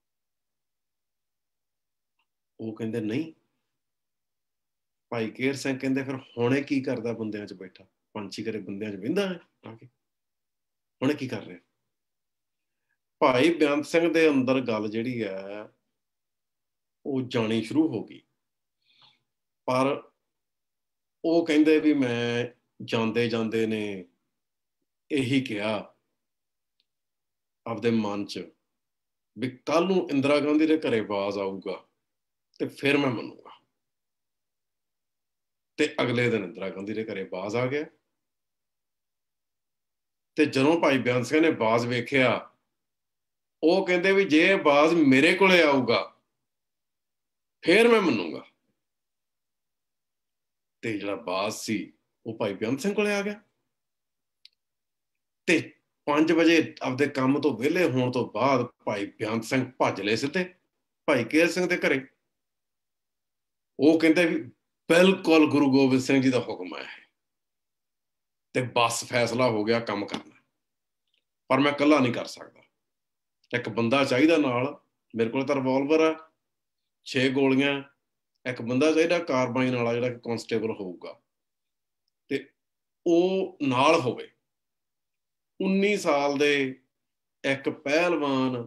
ਉਹ ਕਹਿੰਦੇ ਨਹੀਂ। ਭਾਈ ਕੇਹਰ ਸਿੰਘ ਕਹਿੰਦੇ ਫਿਰ ਹੁਣੇ ਕੀ ਕਰਦਾ ਬੰਦਿਆਂ ਚ ਬੈਠਾ? ਪੰਛੀ ਕਰੇ ਬੰਦਿਆਂ ਚ ਵਹਿੰਦਾ ਹੈ ਆ ਕੇ, ਹੁਣੇ ਕੀ ਕਰ ਰਿਹਾ? ਭਾਈ ਬੇਅੰਤ ਸਿੰਘ ਦੇ ਅੰਦਰ ਗੱਲ ਜਿਹੜੀ ਹੈ ਉਹ ਜਾਣੀ ਸ਼ੁਰੂ ਹੋ ਗਈ, ਪਰ ਉਹ ਕਹਿੰਦੇ ਵੀ ਮੈਂ ਜਾਂਦੇ ਜਾਂਦੇ ਨੇ ਇਹੀ ਕਿਹਾ ਆਪਦੇ ਮਨ ਚ ਵੀ ਕੱਲ ਨੂੰ ਇੰਦਰਾ ਗਾਂਧੀ ਦੇ ਘਰੇ ਆਵਾਜ਼ ਆਊਗਾ ਤੇ ਫਿਰ ਮੈਂ ਮੰਨੂਗਾ। ਤੇ ਅਗਲੇ ਦਿਨ ਇੰਦਰਾ ਗਾਂਧੀ ਦੇ ਘਰੇ ਆਵਾਜ਼ ਆ ਗਿਆ, ਤੇ ਜਦੋਂ ਭਾਈ ਬੇਅੰਤ ਸਿੰਘ ਨੇ ਬਾਜ਼ ਵੇਖਿਆ, ਉਹ ਕਹਿੰਦੇ ਵੀ ਜੇ ਬਾਜ਼ ਮੇਰੇ ਕੋਲੇ ਆਊਗਾ ਫੇਰ ਮੈਂ ਮੰਨੂਗਾ। ਤੇ ਜਿਹੜਾ ਬਾਜ਼ ਸੀ ਉਹ ਭਾਈ ਬੇਅੰਤ ਸਿੰਘ ਕੋਲੇ ਆ ਗਿਆ, ਤੇ ਪੰਜ ਵਜੇ ਆਪਦੇ ਕੰਮ ਤੋਂ ਵਿਹਲੇ ਹੋਣ ਤੋਂ ਬਾਅਦ ਭਾਈ ਬੇਅੰਤ ਸਿੰਘ ਭੱਜ ਲਏ ਸਿੱਧੇ ਭਾਈ ਕੇਹਰ ਸਿੰਘ ਦੇ ਘਰੇ। ਉਹ ਕਹਿੰਦੇ ਵੀ ਬਿਲਕੁਲ ਗੁਰੂ ਗੋਬਿੰਦ ਸਿੰਘ ਜੀ ਦਾ ਹੁਕਮ ਹੈ ਤੇ ਬਸ ਫੈਸਲਾ ਹੋ ਗਿਆ ਕੰਮ ਕਰਨਾ, ਪਰ ਮੈਂ ਇਕੱਲਾ ਨਹੀਂ ਕਰ ਸਕਦਾ, ਇੱਕ ਬੰਦਾ ਚਾਹੀਦਾ ਨਾਲ। ਮੇਰੇ ਕੋਲ ਤਾਂ ਰਿਵਾਲਵਰ ਆ, ਛੇ ਗੋਲੀਆਂ, ਇੱਕ ਬੰਦਾ ਚਾਹੀਦਾ ਕਾਰਬਾਈਨ ਵਾਲਾ ਜਿਹੜਾ ਕਾਂਸਟੇਬਲ ਹੋਊਗਾ ਤੇ ਉਹ ਨਾਲ ਹੋਵੇ। ਉੱਨੀ ਸਾਲ ਦੇ ਇੱਕ ਪਹਿਲਵਾਨ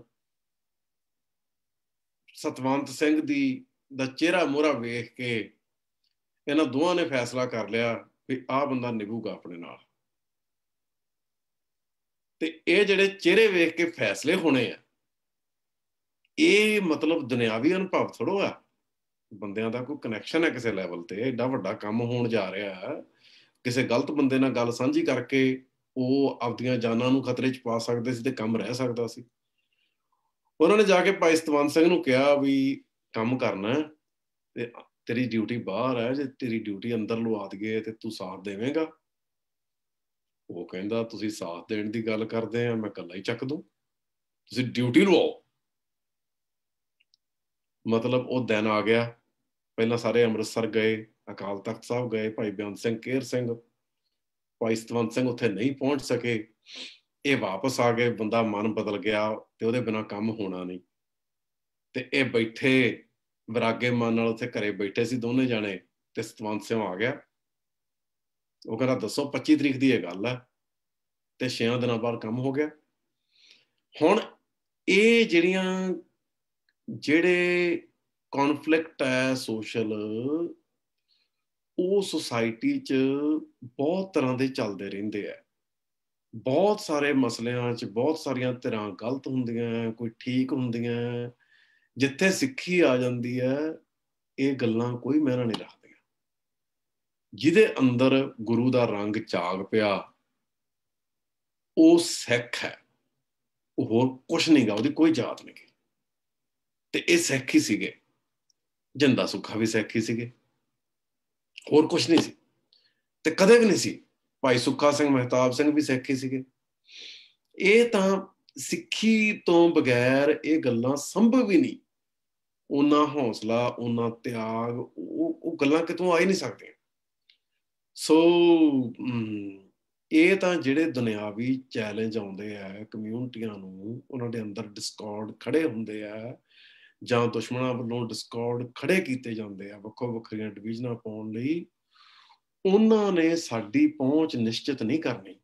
ਸਤਵੰਤ ਸਿੰਘ ਦੀ ਦਾ ਚਿਹਰਾ ਮੋਹਰਾ ਵੇਖ ਕੇ ਇਹਨਾਂ ਦੋਵਾਂ ਨੇ ਫੈਸਲਾ ਕਰ ਲਿਆ ਵੀ ਆਹ ਬੰਦਾ ਨਿਭੂਗਾ ਆਪਣੇ ਨਾਲ। ਤੇ ਇਹ ਜਿਹੜੇ ਚਿਹਰੇ ਵੇਖ ਕੇ ਫੈਸਲੇ ਹੋਣੇ ਆ, ਇਹ ਮਤਲਬ ਦੁਨਿਆਵੀ ਅਨੁਭਵ ਥੋੜ੍ਹਾ ਆ, ਬੰਦਿਆਂ ਦਾ ਕੋਈ ਕਨੈਕਸ਼ਨ ਹੈ ਕਿਸੇ ਲੈਵਲ ਤੇ। ਏਡਾ ਵੱਡਾ ਕੰਮ ਹੋਣ ਜਾ ਰਿਹਾ, ਕਿਸੇ ਗਲਤ ਬੰਦੇ ਨਾਲ ਗੱਲ ਸਾਂਝੀ ਕਰਕੇ ਉਹ ਆਪਦੀਆਂ ਜਾਨਾਂ ਨੂੰ ਖਤਰੇ ਚ ਪਾ ਸਕਦੇ ਸੀ ਤੇ ਕੰਮ ਰਹਿ ਸਕਦਾ ਸੀ। ਉਹਨਾਂ ਨੇ ਜਾ ਕੇ ਭਾਈ ਸਤਵੰਤ ਸਿੰਘ ਨੂੰ ਕਿਹਾ ਵੀ ਕੰਮ ਕਰਨਾ ਤੇ ਤੇਰੀ ਡਿਊਟੀ ਬਾਹਰ ਹੈ, ਜੇ ਤੇਰੀ ਡਿਊਟੀ ਅੰਦਰ ਲਵਾ ਦਈਏ ਤੇ ਤੂੰ ਸਾਥ ਦੇਵੇਂਗਾ? ਉਹ ਕਹਿੰਦਾ ਤੁਸੀਂ ਸਾਥ ਦੇਣ ਦੀ ਗੱਲ ਕਰਦੇ ਆ, ਮੈਂ ਇਕੱਲਾ ਹੀ ਚੱਕ ਦੂੰ, ਤੁਸੀਂ ਡਿਊਟੀ ਲਵਾਓ। ਮਤਲਬ ਉਹ ਦਿਨ ਆ ਗਿਆ। ਪਹਿਲਾਂ ਸਾਰੇ ਅੰਮ੍ਰਿਤਸਰ ਗਏ, ਅਕਾਲ ਤਖਤ ਸਾਹਿਬ ਗਏ, ਭਾਈ ਬੇਅੰਤ ਸਿੰਘ, ਕੇਹਰ ਸਿੰਘ, ਭਾਈ ਸਤਵੰਤ ਸਿੰਘ ਉੱਥੇ ਨਹੀਂ ਪਹੁੰਚ ਸਕੇ, ਇਹ ਵਾਪਸ ਆ ਗਏ। ਬੰਦਾ ਮਨ ਬਦਲ ਗਿਆ ਤੇ ਉਹਦੇ ਬਿਨਾਂ ਕੰਮ ਹੋਣਾ ਨਹੀਂ। ਤੇ ਇਹ ਬੈਠੇ ਵਿਰਾਗੇ ਮਨ ਨਾਲ ਉੱਥੇ ਘਰੇ ਬੈਠੇ ਸੀ ਦੋਨੇ ਜਾਣੇ, ਤੇ ਸਤਵੰਤ ਸਿੰਘ ਆ ਗਿਆ। ਉਹ ਕਹਿੰਦਾ ਦੱਸੋ ਪੱਚੀ ਤਰੀਕ ਦੀ ਇਹ ਗੱਲ ਹੈ ਤੇ ਛੇਆਂ ਦਿਨਾਂ ਬਾਅਦ ਕੰਮ ਹੋ ਗਿਆ। ਹੁਣ ਇਹ ਜਿਹੜੀਆਂ ਜਿਹੜੇ ਕੌਨਫਲਿਕਟ ਹੈ ਸੋਸ਼ਲ, ਉਹ ਸੁਸਾਇਟੀ 'ਚ ਬਹੁਤ ਤਰ੍ਹਾਂ ਦੇ ਚੱਲਦੇ ਰਹਿੰਦੇ ਆ। ਬਹੁਤ ਸਾਰੇ ਮਸਲਿਆਂ 'ਚ ਬਹੁਤ ਸਾਰੀਆਂ ਧਿਰਾਂ ਗਲਤ ਹੁੰਦੀਆਂ, ਕੋਈ ਠੀਕ ਹੁੰਦੀਆਂ। ਜਿੱਥੇ ਸਿੱਖੀ ਆ ਜਾਂਦੀ ਹੈ, ਇਹ ਗੱਲਾਂ ਕੋਈ ਮਾਇਨਾ ਨਹੀਂ ਰੱਖਦੀਆਂ। ਜਿਹਦੇ ਅੰਦਰ ਗੁਰੂ ਦਾ ਰੰਗ ਝਾਗ ਪਿਆ, ਉਹ ਸਿੱਖ ਹੈ, ਉਹ ਹੋਰ ਕੁਛ ਨਹੀਂ ਗਾ, ਉਹਦੀ ਕੋਈ ਜਾਤ ਨਹੀਂ ਗੀ। ਤੇ ਇਹ ਸਿੱਖ ਹੀ ਸੀਗੇ, ਜਿੰਦਾ ਸੁੱਖਾ ਵੀ ਸਿੱਖ ਹੀ ਸੀਗੇ, ਹੋਰ ਕੁਛ ਨਹੀਂ ਸੀ ਤੇ ਕਦੇ ਵੀ ਨਹੀਂ ਸੀ। ਭਾਈ ਸੁੱਖਾ ਸਿੰਘ, ਮਹਿਤਾਬ ਸਿੰਘ ਵੀ ਸਿੱਖ ਹੀ ਸੀਗੇ। ਇਹ ਤਾਂ ਸਿੱਖੀ ਤੋਂ ਬਗੈਰ ਇਹ ਗੱਲਾਂ ਸੰਭਵ ਹੀ ਨਹੀਂ। ਉਹਨਾਂ ਹੌਸਲਾ, ਉਹਨਾਂ ਤਿਆਗ, ਉਹ ਉਹ ਗੱਲਾਂ ਕਿਤੋਂ ਆ ਹੀ ਨਹੀਂ ਸਕਦੀਆਂ। ਸੋ ਇਹ ਤਾਂ ਜਿਹੜੇ ਦੁਨਿਆਵੀ ਚੈਲੰਜ ਆਉਂਦੇ ਆ ਕਮਿਊਨਿਟੀਆਂ ਨੂੰ, ਉਹਨਾਂ ਦੇ ਅੰਦਰ ਡਿਸਕੌਰਡ ਖੜੇ ਹੁੰਦੇ ਆ, ਜਾਂ ਦੁਸ਼ਮਣਾਂ ਵੱਲੋਂ ਡਿਸਕੌਰਡ ਖੜੇ ਕੀਤੇ ਜਾਂਦੇ ਆ ਵੱਖੋ ਵੱਖਰੀਆਂ ਡਿਵੀਜ਼ਨਾਂ ਪਾਉਣ ਲਈ, ਉਹਨਾਂ ਨੇ ਸਾਡੀ ਪਹੁੰਚ ਨਿਸ਼ਚਿਤ ਨਹੀਂ ਕਰਨੀ।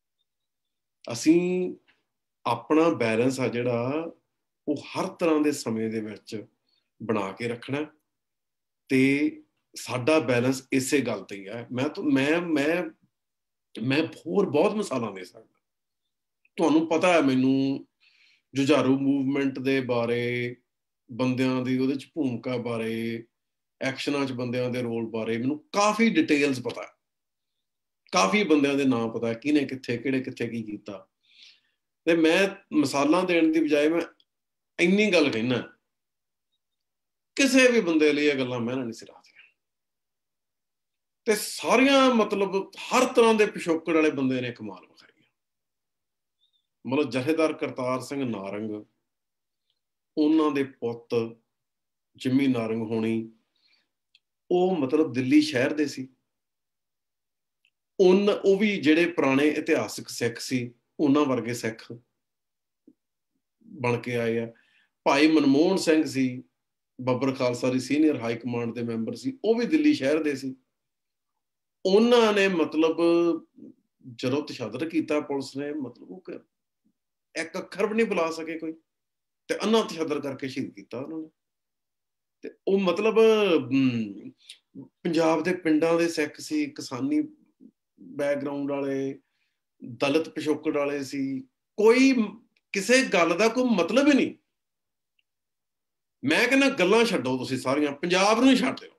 ਅਸੀਂ ਆਪਣਾ ਬੈਲੈਂਸ ਆ ਜਿਹੜਾ, ਉਹ ਹਰ ਤਰ੍ਹਾਂ ਦੇ ਸਮੇਂ ਦੇ ਵਿੱਚ ਬਣਾ ਕੇ ਰੱਖਣਾ। ਤੇ ਸਾਡਾ ਬੈਲੈਂਸ ਇਸੇ ਗੱਲ ਤੇ ਹੀ ਹੈ। ਮੈਂ ਮੈਂ ਮੈਂ ਮੈਂ ਹੋਰ ਬਹੁਤ ਮਿਸਾਲਾਂ ਦੇ ਸਕਦਾ। ਤੁਹਾਨੂੰ ਪਤਾ ਹੈ ਮੈਨੂੰ ਜੁਝਾਰੂ ਮੂਵਮੈਂਟ ਦੇ ਬਾਰੇ, ਬੰਦਿਆਂ ਦੀ ਉਹਦੇ 'ਚ ਭੂਮਿਕਾ ਬਾਰੇ, ਐਕਸ਼ਨਾਂ 'ਚ ਬੰਦਿਆਂ ਦੇ ਰੋਲ ਬਾਰੇ ਮੈਨੂੰ ਕਾਫੀ ਡਿਟੇਲਸ ਪਤਾ। ਕਾਫੀ ਬੰਦਿਆਂ ਦੇ ਨਾਂ ਪਤਾ ਕਿਹਨੇ ਕਿੱਥੇ ਕਿਹੜੇ ਕਿੱਥੇ ਕੀ ਕੀਤਾ। ਤੇ ਮੈਂ ਮਿਸਾਲਾਂ ਦੇਣ ਦੀ ਬਜਾਏ ਮੈਂ ਇੰਨੀ ਗੱਲ ਕਹਿਣਾ, ਕਿਸੇ ਵੀ ਬੰਦੇ ਲਈ ਇਹ ਗੱਲਾਂ ਮੈਂ ਨਹੀਂ ਸਿਰਾ ਤੇ ਸਾਰੀਆਂ ਮਤਲਬ ਹਰ ਤਰ੍ਹਾਂ ਦੇ ਪਿਛੋਕੜ ਵਾਲੇ ਬੰਦੇ ਨੇ ਕਮਾਲ ਵਿਖਾਈ। ਮਤਲਬ ਜਥੇਦਾਰ ਕਰਤਾਰ ਸਿੰਘ ਨਾਰੰਗ, ਉਹਨਾਂ ਦੇ ਪੁੱਤ ਜਿੰਮੀ ਨਾਰੰਗ ਹੋਣੀ, ਉਹ ਮਤਲਬ ਦਿੱਲੀ ਸ਼ਹਿਰ ਦੇ ਸੀ। ਉਨ ਉਹ ਵੀ ਜਿਹੜੇ ਪੁਰਾਣੇ ਇਤਿਹਾਸਕ ਸਿੱਖ ਸੀ, ਉਹਨਾਂ ਵਰਗੇ ਸਿੱਖ ਬਣ ਕੇ ਆਏ ਆ। ਭਾਈ ਮਨਮੋਹਨ ਸਿੰਘ ਸੀ, ਬੱਬਰ ਖਾਲਸਾ ਦੀ ਸੀਨੀਅਰ ਹਾਈ ਕਮਾਂਡ ਦੇ ਮੈਂਬਰ ਸੀ, ਉਹ ਵੀ ਦਿੱਲੀ ਸ਼ਹਿਰ ਦੇ ਸੀ। ਉਹਨਾਂ ਨੇ ਮਤਲਬ ਜਦੋਂ ਤਸ਼ੱਦਦ ਕੀਤਾ ਪੁਲਿਸ ਨੇ, ਮਤਲਬ ਉਹ ਇੱਕ ਅੱਖਰ ਵੀ ਨਹੀਂ ਬੁਲਾ ਸਕੇ ਕੋਈ, ਤੇ ਅੰਨਾ ਤਸ਼ੱਦਦ ਕਰਕੇ ਸ਼ਹੀਦ ਕੀਤਾ ਉਹਨਾਂ ਨੇ। ਤੇ ਉਹ ਮਤਲਬ ਪੰਜਾਬ ਦੇ ਪਿੰਡਾਂ ਦੇ ਸਿੱਖ ਸੀ, ਕਿਸਾਨੀ ਬੈਕਗਰਾਊਂਡ ਵਾਲੇ, ਦਲਿਤ ਪਿਛੋਕੜ ਵਾਲੇ ਸੀ, ਕੋਈ ਕਿਸੇ ਗੱਲ ਦਾ ਕੋਈ ਮਤਲਬ ਹੀ ਨਹੀਂ। ਮੈਂ ਕਹਿੰਦਾ ਗੱਲਾਂ ਛੱਡੋ ਤੁਸੀਂ ਸਾਰੀਆਂ, ਪੰਜਾਬ ਨੂੰ ਹੀ ਛੱਡ ਦਿਓ।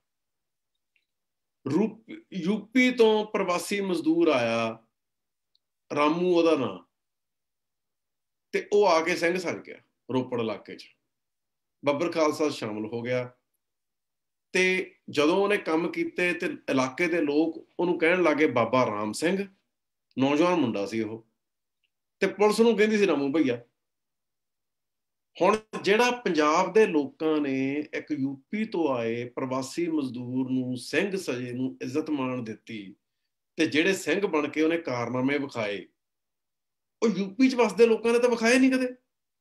ਰੂਪ ਯੂਪੀ ਤੋਂ ਪ੍ਰਵਾਸੀ ਮਜ਼ਦੂਰ ਆਇਆ, ਰਾਮੂ ਉਹਦਾ ਨਾਂ, ਤੇ ਉਹ ਆ ਕੇ ਸਿੰਘ ਸੱਜ ਗਿਆ ਰੋਪੜ ਇਲਾਕੇ 'ਚ, ਬੱਬਰ ਖਾਲਸਾ ਸ਼ਾਮਲ ਹੋ ਗਿਆ। ਤੇ ਜਦੋਂ ਉਹਨੇ ਕੰਮ ਕੀਤੇ ਤੇ ਇਲਾਕੇ ਦੇ ਲੋਕ ਉਹਨੂੰ ਕਹਿਣ ਲੱਗੇ ਬਾਬਾ ਰਾਮ ਸਿੰਘ, ਨੌਜਵਾਨ ਮੁੰਡਾ ਸੀ ਉਹ, ਤੇ ਪੁਲਿਸ ਨੂੰ ਕਹਿੰਦੀ ਸੀ ਰਾਮੂ ਭਈਆ। ਹੁਣ ਜਿਹੜਾ ਪੰਜਾਬ ਦੇ ਲੋਕਾਂ ਨੇ ਇੱਕ ਯੂਪੀ ਤੋਂ ਆਏ ਪ੍ਰਵਾਸੀ ਮਜ਼ਦੂਰ ਨੂੰ, ਸਿੰਘ ਸਜੇ ਨੂੰ ਇੱਜ਼ਤ ਮਾਣ ਦਿੱਤੀ, ਤੇ ਜਿਹੜੇ ਸਿੰਘ ਬਣ ਕੇ ਉਹਨੇ ਕਾਰਨਾਮੇ ਵਿਖਾਏ, ਉਹ ਯੂਪੀ 'ਚ ਵਸਦੇ ਲੋਕਾਂ ਨੇ ਤਾਂ ਵਿਖਾਏ ਨਹੀਂ ਕਦੇ।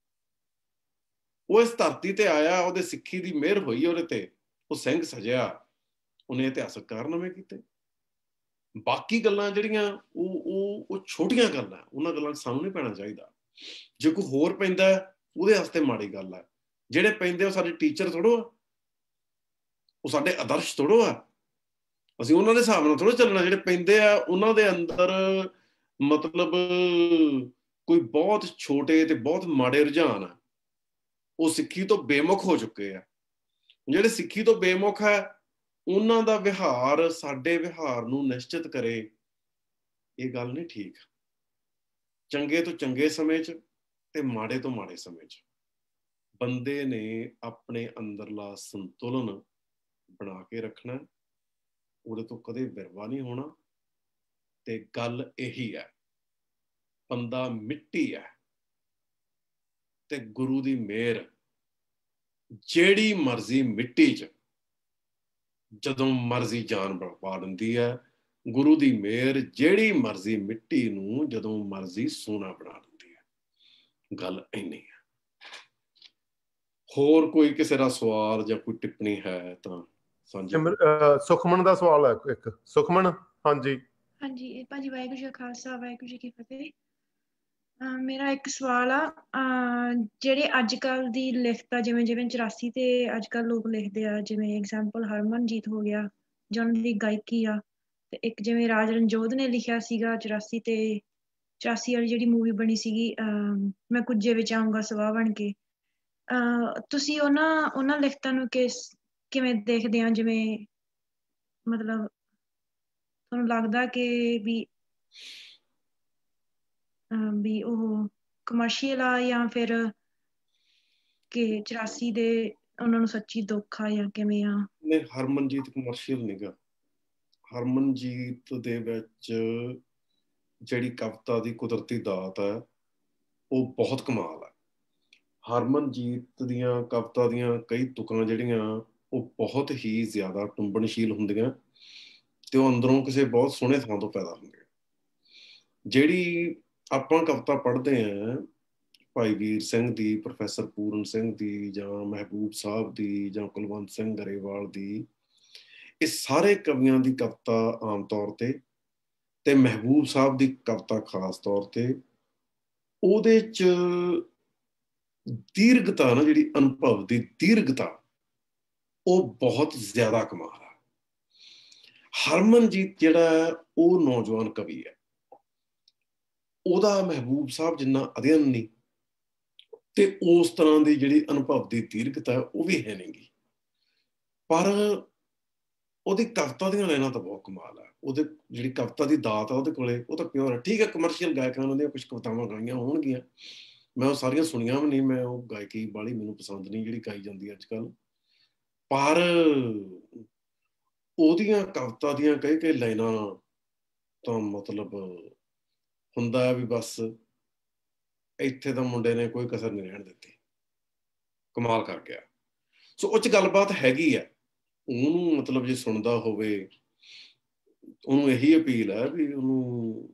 ਉਹ ਇਸ ਧਰਤੀ ਤੇ ਆਇਆ, ਉਹਦੇ ਸਿੱਖੀ ਦੀ ਮਿਹਰ ਹੋਈ ਉਹਦੇ ਤੇ, ਉਹ ਸਿੰਘ ਸਜਿਆ, ਉਹਨੇ ਇਤਿਹਾਸਕ ਕਾਰਨਾਮੇ ਕੀਤੇ। ਬਾਕੀ ਗੱਲਾਂ ਜਿਹੜੀਆਂ ਉਹ ਉਹ ਉਹ ਛੋਟੀਆਂ ਗੱਲਾਂ, ਉਹਨਾਂ ਗੱਲਾਂ 'ਚ ਸਾਨੂੰ ਨਹੀਂ ਪੈਣਾ ਚਾਹੀਦਾ। ਜੇ ਕੋਈ ਹੋਰ ਪੈਂਦਾ ਉਹਦੇ ਵਾਸਤੇ ਮਾੜੀ ਗੱਲ ਹੈ। ਜਿਹੜੇ ਪੈਂਦੇ ਉਹ ਸਾਡੇ ਟੀਚਰ ਥੋੜ੍ਹੋ ਆ, ਉਹ ਸਾਡੇ ਆਦਰਸ਼ ਥੋੜ੍ਹੋ ਆ। ਅਸੀਂ ਉਹਨਾਂ ਦੇ ਹਿਸਾਬ ਨਾਲ ਥੋੜ੍ਹਾ ਚੱਲਣਾ। ਜਿਹੜੇ ਪੈਂਦੇ ਆ ਉਹਨਾਂ ਦੇ ਅੰਦਰ ਮਤਲਬ ਕੋਈ ਬਹੁਤ ਛੋਟੇ ਤੇ ਬਹੁਤ ਮਾੜੇ ਰੁਝਾਨ ਆ, ਉਹ ਸਿੱਖੀ ਤੋਂ ਬੇਮੁਖ ਹੋ ਚੁੱਕੇ ਆ। ਜਿਹੜੇ ਸਿੱਖੀ ਤੋਂ ਬੇਮੁਖ ਹੈ, ਉਹਨਾਂ ਦਾ ਵਿਹਾਰ ਸਾਡੇ ਵਿਹਾਰ ਨੂੰ ਨਿਸ਼ਚਿਤ ਕਰੇ, ਇਹ ਗੱਲ ਨਹੀਂ ਠੀਕ। ਚੰਗੇ ਤੋਂ ਚੰਗੇ ਸਮੇਂ 'ਚ ਤੇ ਮਾੜੇ ਤੋਂ ਮਾੜੇ ਸਮੇਂ 'ਚ ਬੰਦੇ ਨੇ ਆਪਣੇ ਅੰਦਰਲਾ ਸੰਤੁਲਨ ਬਣਾ ਕੇ ਰੱਖਣਾ, ਉਹਦੇ ਤੋਂ ਕਦੇ ਵਿਰਵਾ ਨਹੀਂ ਹੋਣਾ। ਤੇ ਗੱਲ ਇਹੀ ਹੈ, ਬੰਦਾ ਮਿੱਟੀ ਹੈ ਤੇ ਗੁਰੂ ਦੀ ਮਿਹਰ ਜਿਹੜੀ ਮਰਜ਼ੀ ਮਿੱਟੀ 'ਚ ਜਦੋਂ ਮਰਜ਼ੀ ਜਾਨ ਪਾ ਦਿੰਦੀ ਹੈ। ਗੁਰੂ ਦੀ ਮਿਹਰ ਜਿਹੜੀ ਮਰਜ਼ੀ ਮਿੱਟੀ ਨੂੰ ਜਦੋਂ ਮਰਜ਼ੀ ਸੋਨਾ ਬਣਾ ਦਿੰਦੀ ਹੈ। ਗੱਲ ਇੰਨੀ ਹੈ। ਹੋਰ ਕੋਈ ਕਿਸੇ ਦਾ ਸਵਾਲ ਜਾਂ ਕੋਈ ਟਿੱਪਣੀ ਹੈ ਤਾਂ ਸਾਂਝੀ। ਸੁਖਮਨ ਦਾ ਸਵਾਲ ਹੈ ਇੱਕ। ਸੁਖਮਨ, ਹਾਂਜੀ ਹਾਂਜੀ ਭਾਜੀ, ਵਾਹਿਗੁਰੂ ਜੀ ਕਾ ਖਾਲਸਾ ਵਾਹਿਗੁਰੂ ਜੀ ਕੀ ਫਤਿਹ। ਮੇਰਾ ਇੱਕ ਸਵਾਲ ਆ, ਜਿਹੜੇ ਅੱਜ ਕੱਲ੍ਹ ਦੀ ਲਿਖਤ ਆ, ਜਿਵੇਂ ਜਿਵੇਂ ਚੁਰਾਸੀ ਤੇ ਅੱਜ ਕੱਲ੍ਹ ਲੋਕ ਲਿਖਦੇ ਆ, ਜਿਵੇਂ ਐਗਜ਼ਾਮਪਲ ਹਰਮਨਜੀਤ ਹੋ ਗਿਆ, ਜਾਂ ਉਹਨਾਂ ਦੀ ਗਾਇਕੀ ਆ, ਤੇ ਇੱਕ ਜਿਵੇਂ ਰਾਜ ਰਣਜੋਧ ਨੇ ਲਿਖਿਆ ਸੀਗਾ ਚੁਰਾਸੀ ਤੇ ਚੁਰਾਸੀ ਵਾਲੀ ਜਿਹੜੀ ਮੂਵੀ ਬਣੀ ਸੀਗੀ, ਅਹ ਮੈਂ ਕੁੱਜੇ ਵਿੱਚ ਆਊਂਗਾ ਸਵਾਹ ਬਣ ਕੇ। ਅਹ ਤੁਸੀਂ ਉਹਨਾਂ ਉਹਨਾਂ ਲਿਖਤਾਂ ਨੂੰ ਕਿਸ ਕਿਵੇਂ ਦੇਖਦੇ ਆ? ਜਿਵੇਂ ਮਤਲਬ ਤੁਹਾਨੂੰ ਲੱਗਦਾ ਕਿ ਵੀ ਵੀ ਉਹ ਕਮਰਸ਼ੀਅਲ ਆ, ਜਾਂ ਫਿਰ ਕਿ ਚੁਰਾਸੀ ਦੇ ਉਹਨਾਂ ਨੂੰ ਸੱਚੀ ਦੁੱਖ ਆ, ਜਾਂ ਕਿਵੇਂ ਆ? ਨਹੀਂ, ਹਰਮਨਜੀਤ ਕਮਰਸ਼ੀਅਲ ਨੀਗਾ। ਹਰਮਨਜੀਤ ਦੇ ਵਿੱਚ ਜਿਹੜੀ ਕਵਿਤਾ ਦੀ ਕੁਦਰਤੀ ਦਾਤ ਹੈ, ਉਹ ਬਹੁਤ ਕਮਾਲ ਹੈ। ਹਰਮਨਜੀਤ ਦੀਆਂ ਕਵਿਤਾ ਦੀਆਂ ਕਈ ਤੁਕਾਂ ਜਿਹੜੀਆਂ ਉਹ ਬਹੁਤ ਹੀ ਜ਼ਿਆਦਾ ਟੁੰਬਣਸ਼ੀਲ ਹੁੰਦੀਆਂ, ਤੇ ਉਹ ਅੰਦਰੋਂ ਕਿਸੇ ਬਹੁਤ ਸੋਹਣੇ ਥਾਂ ਤੋਂ ਪੈਦਾ ਹੁੰਦੀਆਂ। ਜਿਹੜੀ ਆਪਾਂ ਕਵਿਤਾ ਪੜ੍ਹਦੇ ਹਾਂ ਭਾਈ ਵੀਰ ਸਿੰਘ ਦੀ, ਪ੍ਰੋਫੈਸਰ ਪੂਰਨ ਸਿੰਘ ਦੀ, ਜਾਂ ਮਹਿਬੂਬ ਸਾਹਿਬ ਦੀ, ਜਾਂ ਕੁਲਵੰਤ ਸਿੰਘ ਗਰੇਵਾਲ ਦੀ, ਇਹ ਸਾਰੇ ਕਵੀਆਂ ਦੀ ਕਵਿਤਾ ਆਮ ਤੌਰ ਤੇ, ਤੇ ਮਹਿਬੂਬ ਸਾਹਿਬ ਦੀ ਕਵਿਤਾ ਖਾਸ ਤੌਰ ਤੇ, ਉਹਦੇ 'ਚ ਦੀਰਘਤਾ ਨਾ, ਜਿਹੜੀ ਅਨੁਭਵ ਦੀ ਦੀਰਘਤਾ, ਉਹ ਬਹੁਤ ਜ਼ਿਆਦਾ ਕਮਾਲ ਹੈ। ਹਰਮਨਜੀਤ ਜਿਹੜਾ ਉਹ ਨੌਜਵਾਨ ਕਵੀ ਹੈ, ਉਹਦਾ ਮਹਿਬੂਬ ਸਾਹਿਬ ਜਿੰਨਾ ਅਧਿਐਨ ਨਹੀਂ, ਤੇ ਉਸ ਤਰ੍ਹਾਂ ਦੀ ਜਿਹੜੀ ਅਨੁਭਵ ਦੀ ਦੀਰਘਤਾ ਉਹ ਵੀ ਹੈ ਨਹੀਂ ਗੀ। ਪਰ ਉਹਦੀ ਕਵਿਤਾ ਦੀਆਂ ਲਾਈਨਾਂ ਤਾਂ ਬਹੁਤ ਕਮਾਲ ਹੈ। ਉਹਦੇ ਜਿਹੜੀ ਕਵਿਤਾ ਦੀ ਦਾਤ ਆ ਉਹਦੇ ਕੋਲੇ, ਉਹ ਤਾਂ ਪਿਓਰ ਹੈ। ਠੀਕ ਹੈ, ਕਮਰਸ਼ੀਅਲ ਗਾਇਕਾਂ ਉਹਨਾਂ ਦੀਆਂ ਕੁਛ ਕਵਿਤਾਵਾਂ ਗਾਈਆਂ ਹੋਣਗੀਆਂ, ਮੈਂ ਉਹ ਸਾਰੀਆਂ ਸੁਣੀਆਂ ਵੀ ਨਹੀਂ, ਮੈਂ ਉਹ ਗਾਇਕੀ ਬਾਹਲੀ ਮੈਨੂੰ ਪਸੰਦ ਨਹੀਂ ਜਿਹੜੀ ਗਾਈ ਜਾਂਦੀ ਅੱਜ ਕੱਲ੍ਹ। ਪਰ ਉਹਦੀਆਂ ਕਵਿਤਾ ਦੀਆਂ ਕਈ ਕਈ ਲਾਈਨਾਂ ਤਾਂ ਮਤਲਬ ਹੁੰਦਾ ਵੀ ਬਸ ਇੱਥੇ ਤਾਂ ਮੁੰਡੇ ਨੇ ਕੋਈ ਕਸਰ ਨਹੀਂ ਰਹਿਣ ਦਿੱਤੀ, ਕਮਾਲ ਕਰ ਗਿਆ। ਸੋ ਉਹ 'ਚ ਗੱਲਬਾਤ ਹੈਗੀ ਹੈ। ਉਹਨੂੰ ਮਤਲਬ ਜੇ ਸੁਣਦਾ ਹੋਵੇ, ਉਹਨੂੰ ਇਹੀ ਅਪੀਲ ਹੈ ਵੀ ਉਹਨੂੰ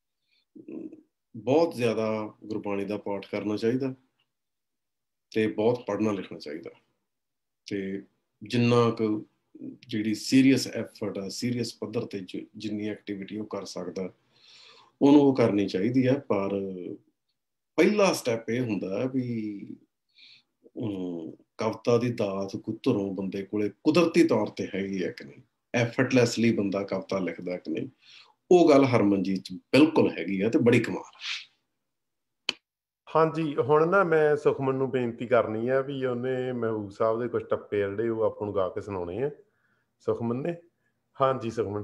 ਬਹੁਤ ਜ਼ਿਆਦਾ ਗੁਰਬਾਣੀ ਦਾ ਪਾਠ ਕਰਨਾ ਚਾਹੀਦਾ ਤੇ ਬਹੁਤ ਪੜ੍ਹਨਾ ਲਿਖਣਾ ਚਾਹੀਦਾ, ਤੇ ਜਿੰਨਾ ਕੁ ਜਿਹੜੀ ਸੀਰੀਅਸ ਐਫਰਟ ਆ, ਸੀਰੀਅਸ ਪੱਧਰ ਤੇ ਜਿੰਨੀ ਐਕਟੀਵਿਟੀ ਉਹ ਕਰ ਸਕਦਾ ਉਹਨੂੰ ਉਹ ਕਰਨੀ ਚਾਹੀਦੀ ਹੈ। ਪਰ ਪਹਿਲਾ ਸਟੈਪ ਇਹ ਹੁੰਦਾ ਵੀ ਕਵਿਤਾ ਦੀ ਦਾਤ ਧੁਰੋਂ ਬੰਦੇ ਕੋਲੇ ਕੁਦਰਤੀ ਤੌਰ ਤੇ ਹੈਗੀ ਹੈ ਕਿ ਨਹੀਂ, ਐਫਰਟਲੈਸਲੀ ਬੰਦਾ ਕਵਿਤਾ ਲਿਖਦਾ ਕਿ ਨਹੀਂ, ਉਹ ਗੱਲ ਹਰਮਨਜੀਤ 'ਚ ਬਿਲਕੁਲ ਹੈਗੀ ਹੈ ਤੇ ਬੜੀ ਕਮਾਲ ਹੈ। ਹਾਂਜੀ, ਹੁਣ ਨਾ ਮੈਂ ਸੁਖਮਨ ਨੂੰ ਬੇਨਤੀ ਕਰਨੀ ਆ ਵੀ ਉਹਨੇ ਮਹਿਬੂਬ ਸਾਹਿਬ ਦੇ ਕੁਝ ਟੱਪੇ ਜਿਹੜੇ ਉਹ ਆਪਾਂ ਨੂੰ ਗਾ ਕੇ ਸੁਣਾਉਣੇ ਆ, ਸੁਖਮਨ ਨੇ। ਹਾਂਜੀ ਸੁਖਮਨ।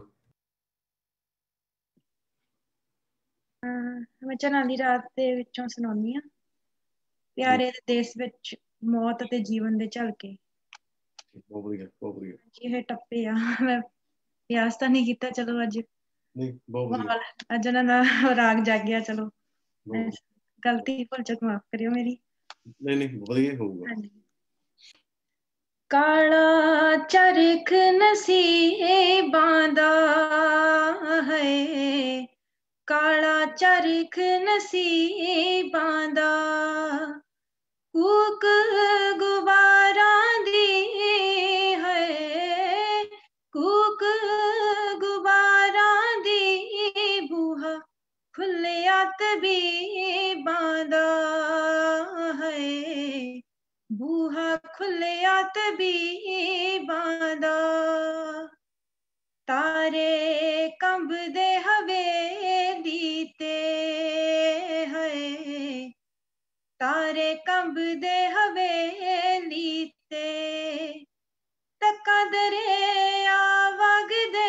ਮੈਂ ਝਨਾਂ ਦੀ ਰਾਤ ਦੇ ਵਿੱਚੋਂ ਸੁਣਾਉਂਦੀ ਹਾਂ। ਪਿਆਰੇ ਦੇ ਦੇਸ਼ ਵਿੱਚ ਮੌਤ ਅਤੇ ਜੀਵਨ ਦੇ ਝਲਕੇ। ਬਹੁਤ ਵਧੀਆ, ਬਹੁਤ ਵਧੀਆ। ਇਹ ਟੱਪੇ ਆ, ਮੈਂ ਰਿਆਜ਼ ਤਾਂ ਨਹੀਂ ਕੀਤਾ, ਚਲੋ ਅੱਜ ਨਹੀਂ ਬਹੁਤ ਵਧੀਆ, ਅੱਜ ਉਹਨਾਂ ਦਾ ਰਾਗ ਜਾਗਿਆ, ਚਲੋ ਗਲਤੀ ਭੁੱਲ ਚੁੱਕ ਮਾਫ ਕਰਿਓ ਮੇਰੀ। ਨਹੀਂ ਨਹੀਂ ਵਧੀਆ ਹੋਊਗਾ। ਕਾਲਾ ਚਰਖ ਨਸੀਬਾਂ ਦਾ ਹੈ, ਕਾਲਾ ਚਰਖ ਨਸੀਬਾਂ ਦਾ, ਕੂਕ ਗੁਬਾਰਾਂ ਦੀ ਹੈ, ਕੂਕ ਗੁਬਾਰਾਂ ਦੀ, ਬੂਹਾ ਖੁੱਲਿਆ ਤਬੀਬਾਂ ਦਾ ਹੈ, ਬੂਹਾ ਖੁੱਲਿਆ ਤਬੀਬਾਂ ਦਾ। ਤਾਰੇ ਕੰਬਦੇ ਹਵੇਲੀ ਤੇ ਹੈ, ਤਾਰੇ ਕੰਬਦੇ ਹਵੇਲੀ ਤੇ, ਤੱਕਾ ਦਰਿਆ ਵਗਦੇ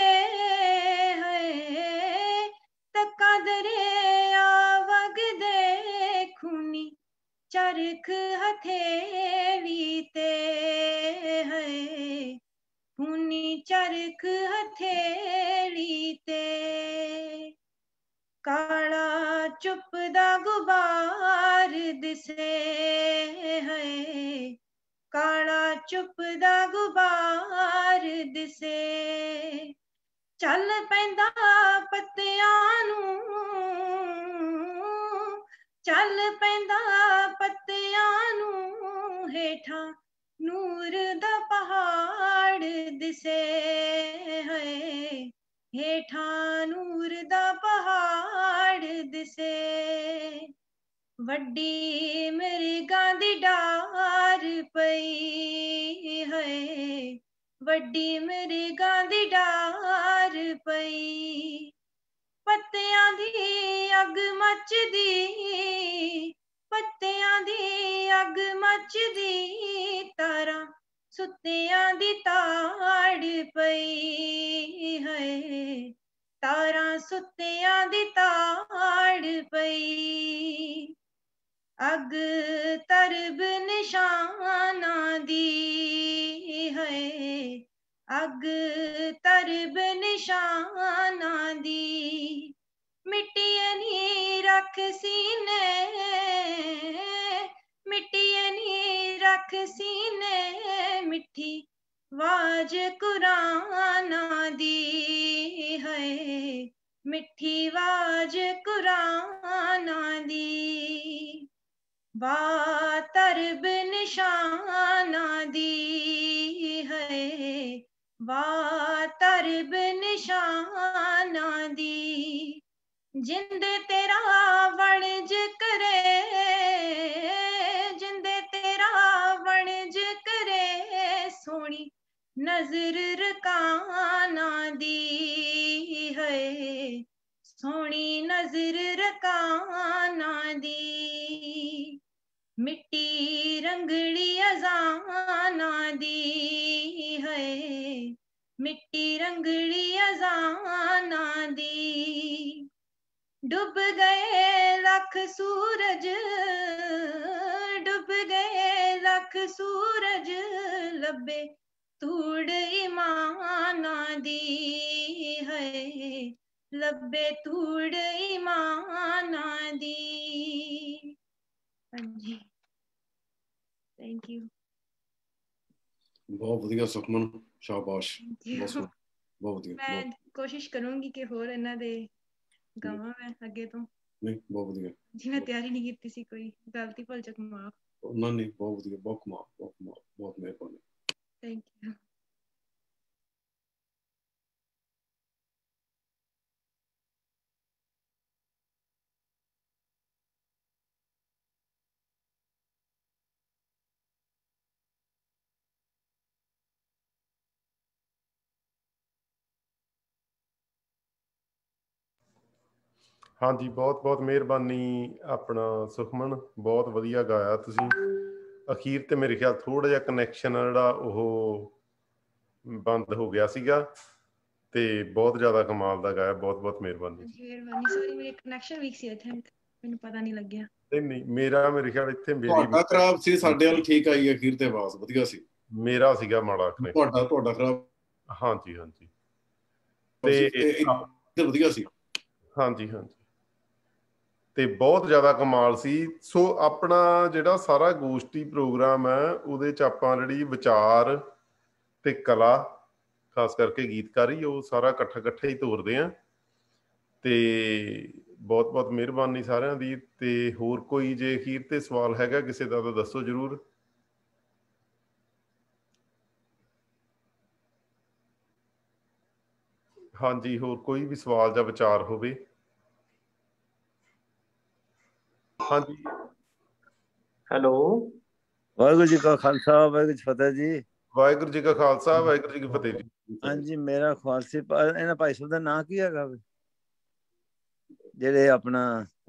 ਹੈ, ਤੱਕਾ ਦਰਿਆ ਵਗਦੇ, ਖੂਨੀ ਚਰਖ ਹਥੇਲੀ ਤੇ ਹੈ, ਖੂਨੀ ਚਰਖ ਹਥੇਲੀ ਤੇ। ਕਾਲਾ ਚੁੱਪ ਦਾ ਗੁਬਾਰ ਦਿਸੇ ਹੈ, ਕਾਲਾ ਚੁੱਪ ਦਾ ਗੁਬਾਰ ਦਿਸੇ, ਚੱਲ ਪੈਂਦਾ ਪੱਤਿਆਂ ਨੂੰ, ਚੱਲ ਪੈਂਦਾ ਪੱਤਿਆਂ ਨੂੰ, ਹੇਠਾਂ ਨੂਰ ਦਾ ਪਹਾੜ ਦਿਸੇ ਹੈ, ਹੇਠਾਂ ਨੂਰ ਦਾ ਪਹਾੜ ਦਿਸੇ। ਵੱਡੀ ਮਿਰਗਾਂ ਦੀ ਡਾਰ ਪਈ ਹੈ, ਵੱਡੀ ਮਿਰਗਾਂ ਦੀ ਡਾਰ ਪਈ, ਪੱਤਿਆਂ ਦੀ ਅੱਗ ਮੱਚਦੀ, ਪੱਤਿਆਂ ਦੀ ਅੱਗ ਮੱਚਦੀ, ਤਾਰਾਂ ਸੁੱਤਿਆਂ ਦੀ ਤਾੜ ਪਈ ਹੈ, ਤਾਰਾਂ ਸੁੱਤਿਆਂ ਦੀ ਤਾੜ ਪਈ। ਅੱਗ ਤਰਬ ਨਿਸ਼ਾਨਾਂ ਦੀ ਹੈ, ਅੱਗ ਤਰਬ ਨਿਸ਼ਾਨਾਂ ਦੀ, ਮਿੱਟੀਏ ਨੀ ਰੱਖ ਸੀਨੇ, ਮਿੱਟੀਏ ਨੀ ਰੱਖ ਸੀਨੇ, ਮਿੱਠੀ ਵਾਜ ਕੁਰਾਨਾਂ ਦੀ ਹੈ, ਮਿੱਠੀ ਵਾਜ ਕੁਰਾਨਾਂ ਦੀ। ਵਾ ਤਰਬ ਨਿਸ਼ਾਨਾਂ ਦੀ ਹੈ, ਵਾ ਤਰਬ ਨਿਸ਼ਾਨਾਂ ਦੀ, ਜਿੰਦੇ ਤੇਰਾ ਵਣਜ ਕਰੇ, ਜਿੰਦੇ ਤੇਰਾ ਵਣਜ ਕਰੇ, ਸੋਹਣੀ ਨਜ਼ਰ ਰਕਾਨਾਂ ਦੀ ਹੈ, ਸੋਹਣੀ ਨਜ਼ਰ ਰਕਾਨਾਂ ਦੀ। ਮਿੱਟੀ ਰੰਗੜੀ ਅਜ਼ਾਨਾਂ ਦੀ ਹੈ, ਮਿੱਟੀ रंगड़ी अजाना दी डुब गए लख सूरज डुब गए लख सूरज लबे तूड़ ईमाना दी है लबे तूड़ ईमाना दी। हाँ जी, थैंक यू। बहुत ਵਧੀਆ ਸੁਖਮਨ, ਸ਼ਾਬਾਸ਼, ਬਹੁਤ ਬਹੁਤ ਵਧੀਆ। ਮੈਂ ਕੋਸ਼ਿਸ਼ ਕਰੂੰਗੀ ਕਿ ਹੋਰ ਇਹਨਾਂ ਦੇ ਗਾਵਾਂ ਮੈਂ ਅੱਗੇ ਤੋਂ। ਨਹੀਂ ਬਹੁਤ ਵਧੀਆ ਜੀ, ਮੈਂ ਤਿਆਰੀ ਨਹੀਂ ਕੀਤੀ ਸੀ, ਕੋਈ ਗਲਤੀ ਭੁੱਲ ਚੁੱਕ ਮਾਫ। ਨਾ ਨਹੀਂ ਬਹੁਤ ਵਧੀਆ, ਬਹੁਤ ਕਮਾਲ, ਬਹੁਤ ਕਮਾਲ, ਬਹੁਤ ਮਿਹਰਬਾਨੀ। Thank you. ਹਾਂਜੀ, ਬਹੁਤ ਬਹੁਤ ਮਿਹਰਬਾਨੀ ਆਪਣਾ ਸੁਖਮਨ, ਬਹੁਤ ਵਧੀਆ ਗਾਇਆ ਤੁਸੀਂ। ਅਖੀਰ ਤੇ ਮੇਰੇ ਖਿਆਲ ਥੋੜਾ ਜਿਹਾ ਕਨੈਕਸ਼ਨ ਆ ਜਿਹੜਾ ਉਹ ਬੰਦ ਹੋ ਗਿਆ ਸੀਗਾ, ਤੇ ਬਹੁਤ ਜ਼ਿਆਦਾ ਕਮਾਲ ਦਾ ਗਾਇਆ। ਬਹੁਤ ਬਹੁਤ ਮਿਹਰਬਾਨੀ। ਮਿਹਰਬਾਨੀ। ਸੌਰੀ, ਮੇਰੇ ਕਨੈਕਸ਼ਨ ਵੀਕ ਸੀ, ਆਈ ਥਿੰਕ, ਮੈਨੂੰ ਪਤਾ ਨਹੀਂ ਲੱਗਿਆ। ਨਹੀਂ ਨਹੀਂ, ਮੇਰਾ ਮੇਰੇ ਖਿਆਲ ਇੱਥੇ ਮੇਰੀ ਤੁਹਾਡਾ ਖਰਾਬ ਸੀ, ਸਾਡੇ ਵੱਲ ਠੀਕ ਆਈ ਅਖੀਰ ਤੇ ਆਵਾਜ਼ ਵਧੀਆ ਸੀ। ਮੇਰਾ ਸੀਗਾ ਮਾੜਾ ਕਨੈਕਸ਼ਨ। ਤੁਹਾਡਾ ਤੁਹਾਡਾ ਖਰਾਬ। ਹਾਂਜੀ ਹਾਂਜੀ, ਤੇ ਵਧੀਆ ਸੀ। ਹਾਂਜੀ ਹਾਂਜੀ, ਤੇ ਬਹੁਤ ਜ਼ਿਆਦਾ ਕਮਾਲ ਸੀ। ਸੋ ਆਪਣਾ ਜਿਹੜਾ ਸਾਰਾ ਗੋਸ਼ਟੀ ਪ੍ਰੋਗਰਾਮ ਹੈ ਉਹਦੇ 'ਚ ਆਪਾਂ ਜਿਹੜੀ ਵਿਚਾਰ ਤੇ ਕਲਾ, ਖਾਸ ਕਰਕੇ ਗੀਤਕਾਰੀ, ਉਹ ਸਾਰਾ ਇਕੱਠਾ ਇਕੱਠਾ ਹੀ ਤੋਰਦੇ ਹਾਂ। ਤੇ ਬਹੁਤ ਬਹੁਤ ਮਿਹਰਬਾਨੀ ਸਾਰਿਆਂ ਦੀ। ਤੇ ਹੋਰ ਕੋਈ ਜੇ ਅਖੀਰ ਤੇ ਸਵਾਲ ਹੈਗਾ ਕਿਸੇ ਦਾ ਤਾਂ ਦੱਸੋ ਜ਼ਰੂਰ। ਹਾਂਜੀ, ਹੋਰ ਕੋਈ ਵੀ ਸਵਾਲ ਜਾਂ ਵਿਚਾਰ ਹੋਵੇ। ਹਾਂਜੀ, ਹੈਲੋ, ਵਾਹਿਗੁਰੂ ਜੀ ਕਾ ਖਾਲਸਾ, ਵਾਹਿਗੁਰੂ ਜੀ ਫਤਿਹ ਜੀ। ਵਾਹਿਗੁਰੂ ਜੀ ਕਾ ਖਾਲਸਾ, ਵਾਹਿਗੁਰੂ ਜੀ ਕੀ ਫਤਿਹ ਜੀ। ਹਾਂਜੀ, ਮੇਰਾ ਖਿਆਲ ਸੀ ਇਹਨਾਂ ਭਾਈ ਸਾਹਿਬ ਦਾ ਨਾਂ ਕੀ ਹੈਗਾ ਜਿਹੜੇ ਆਪਣਾ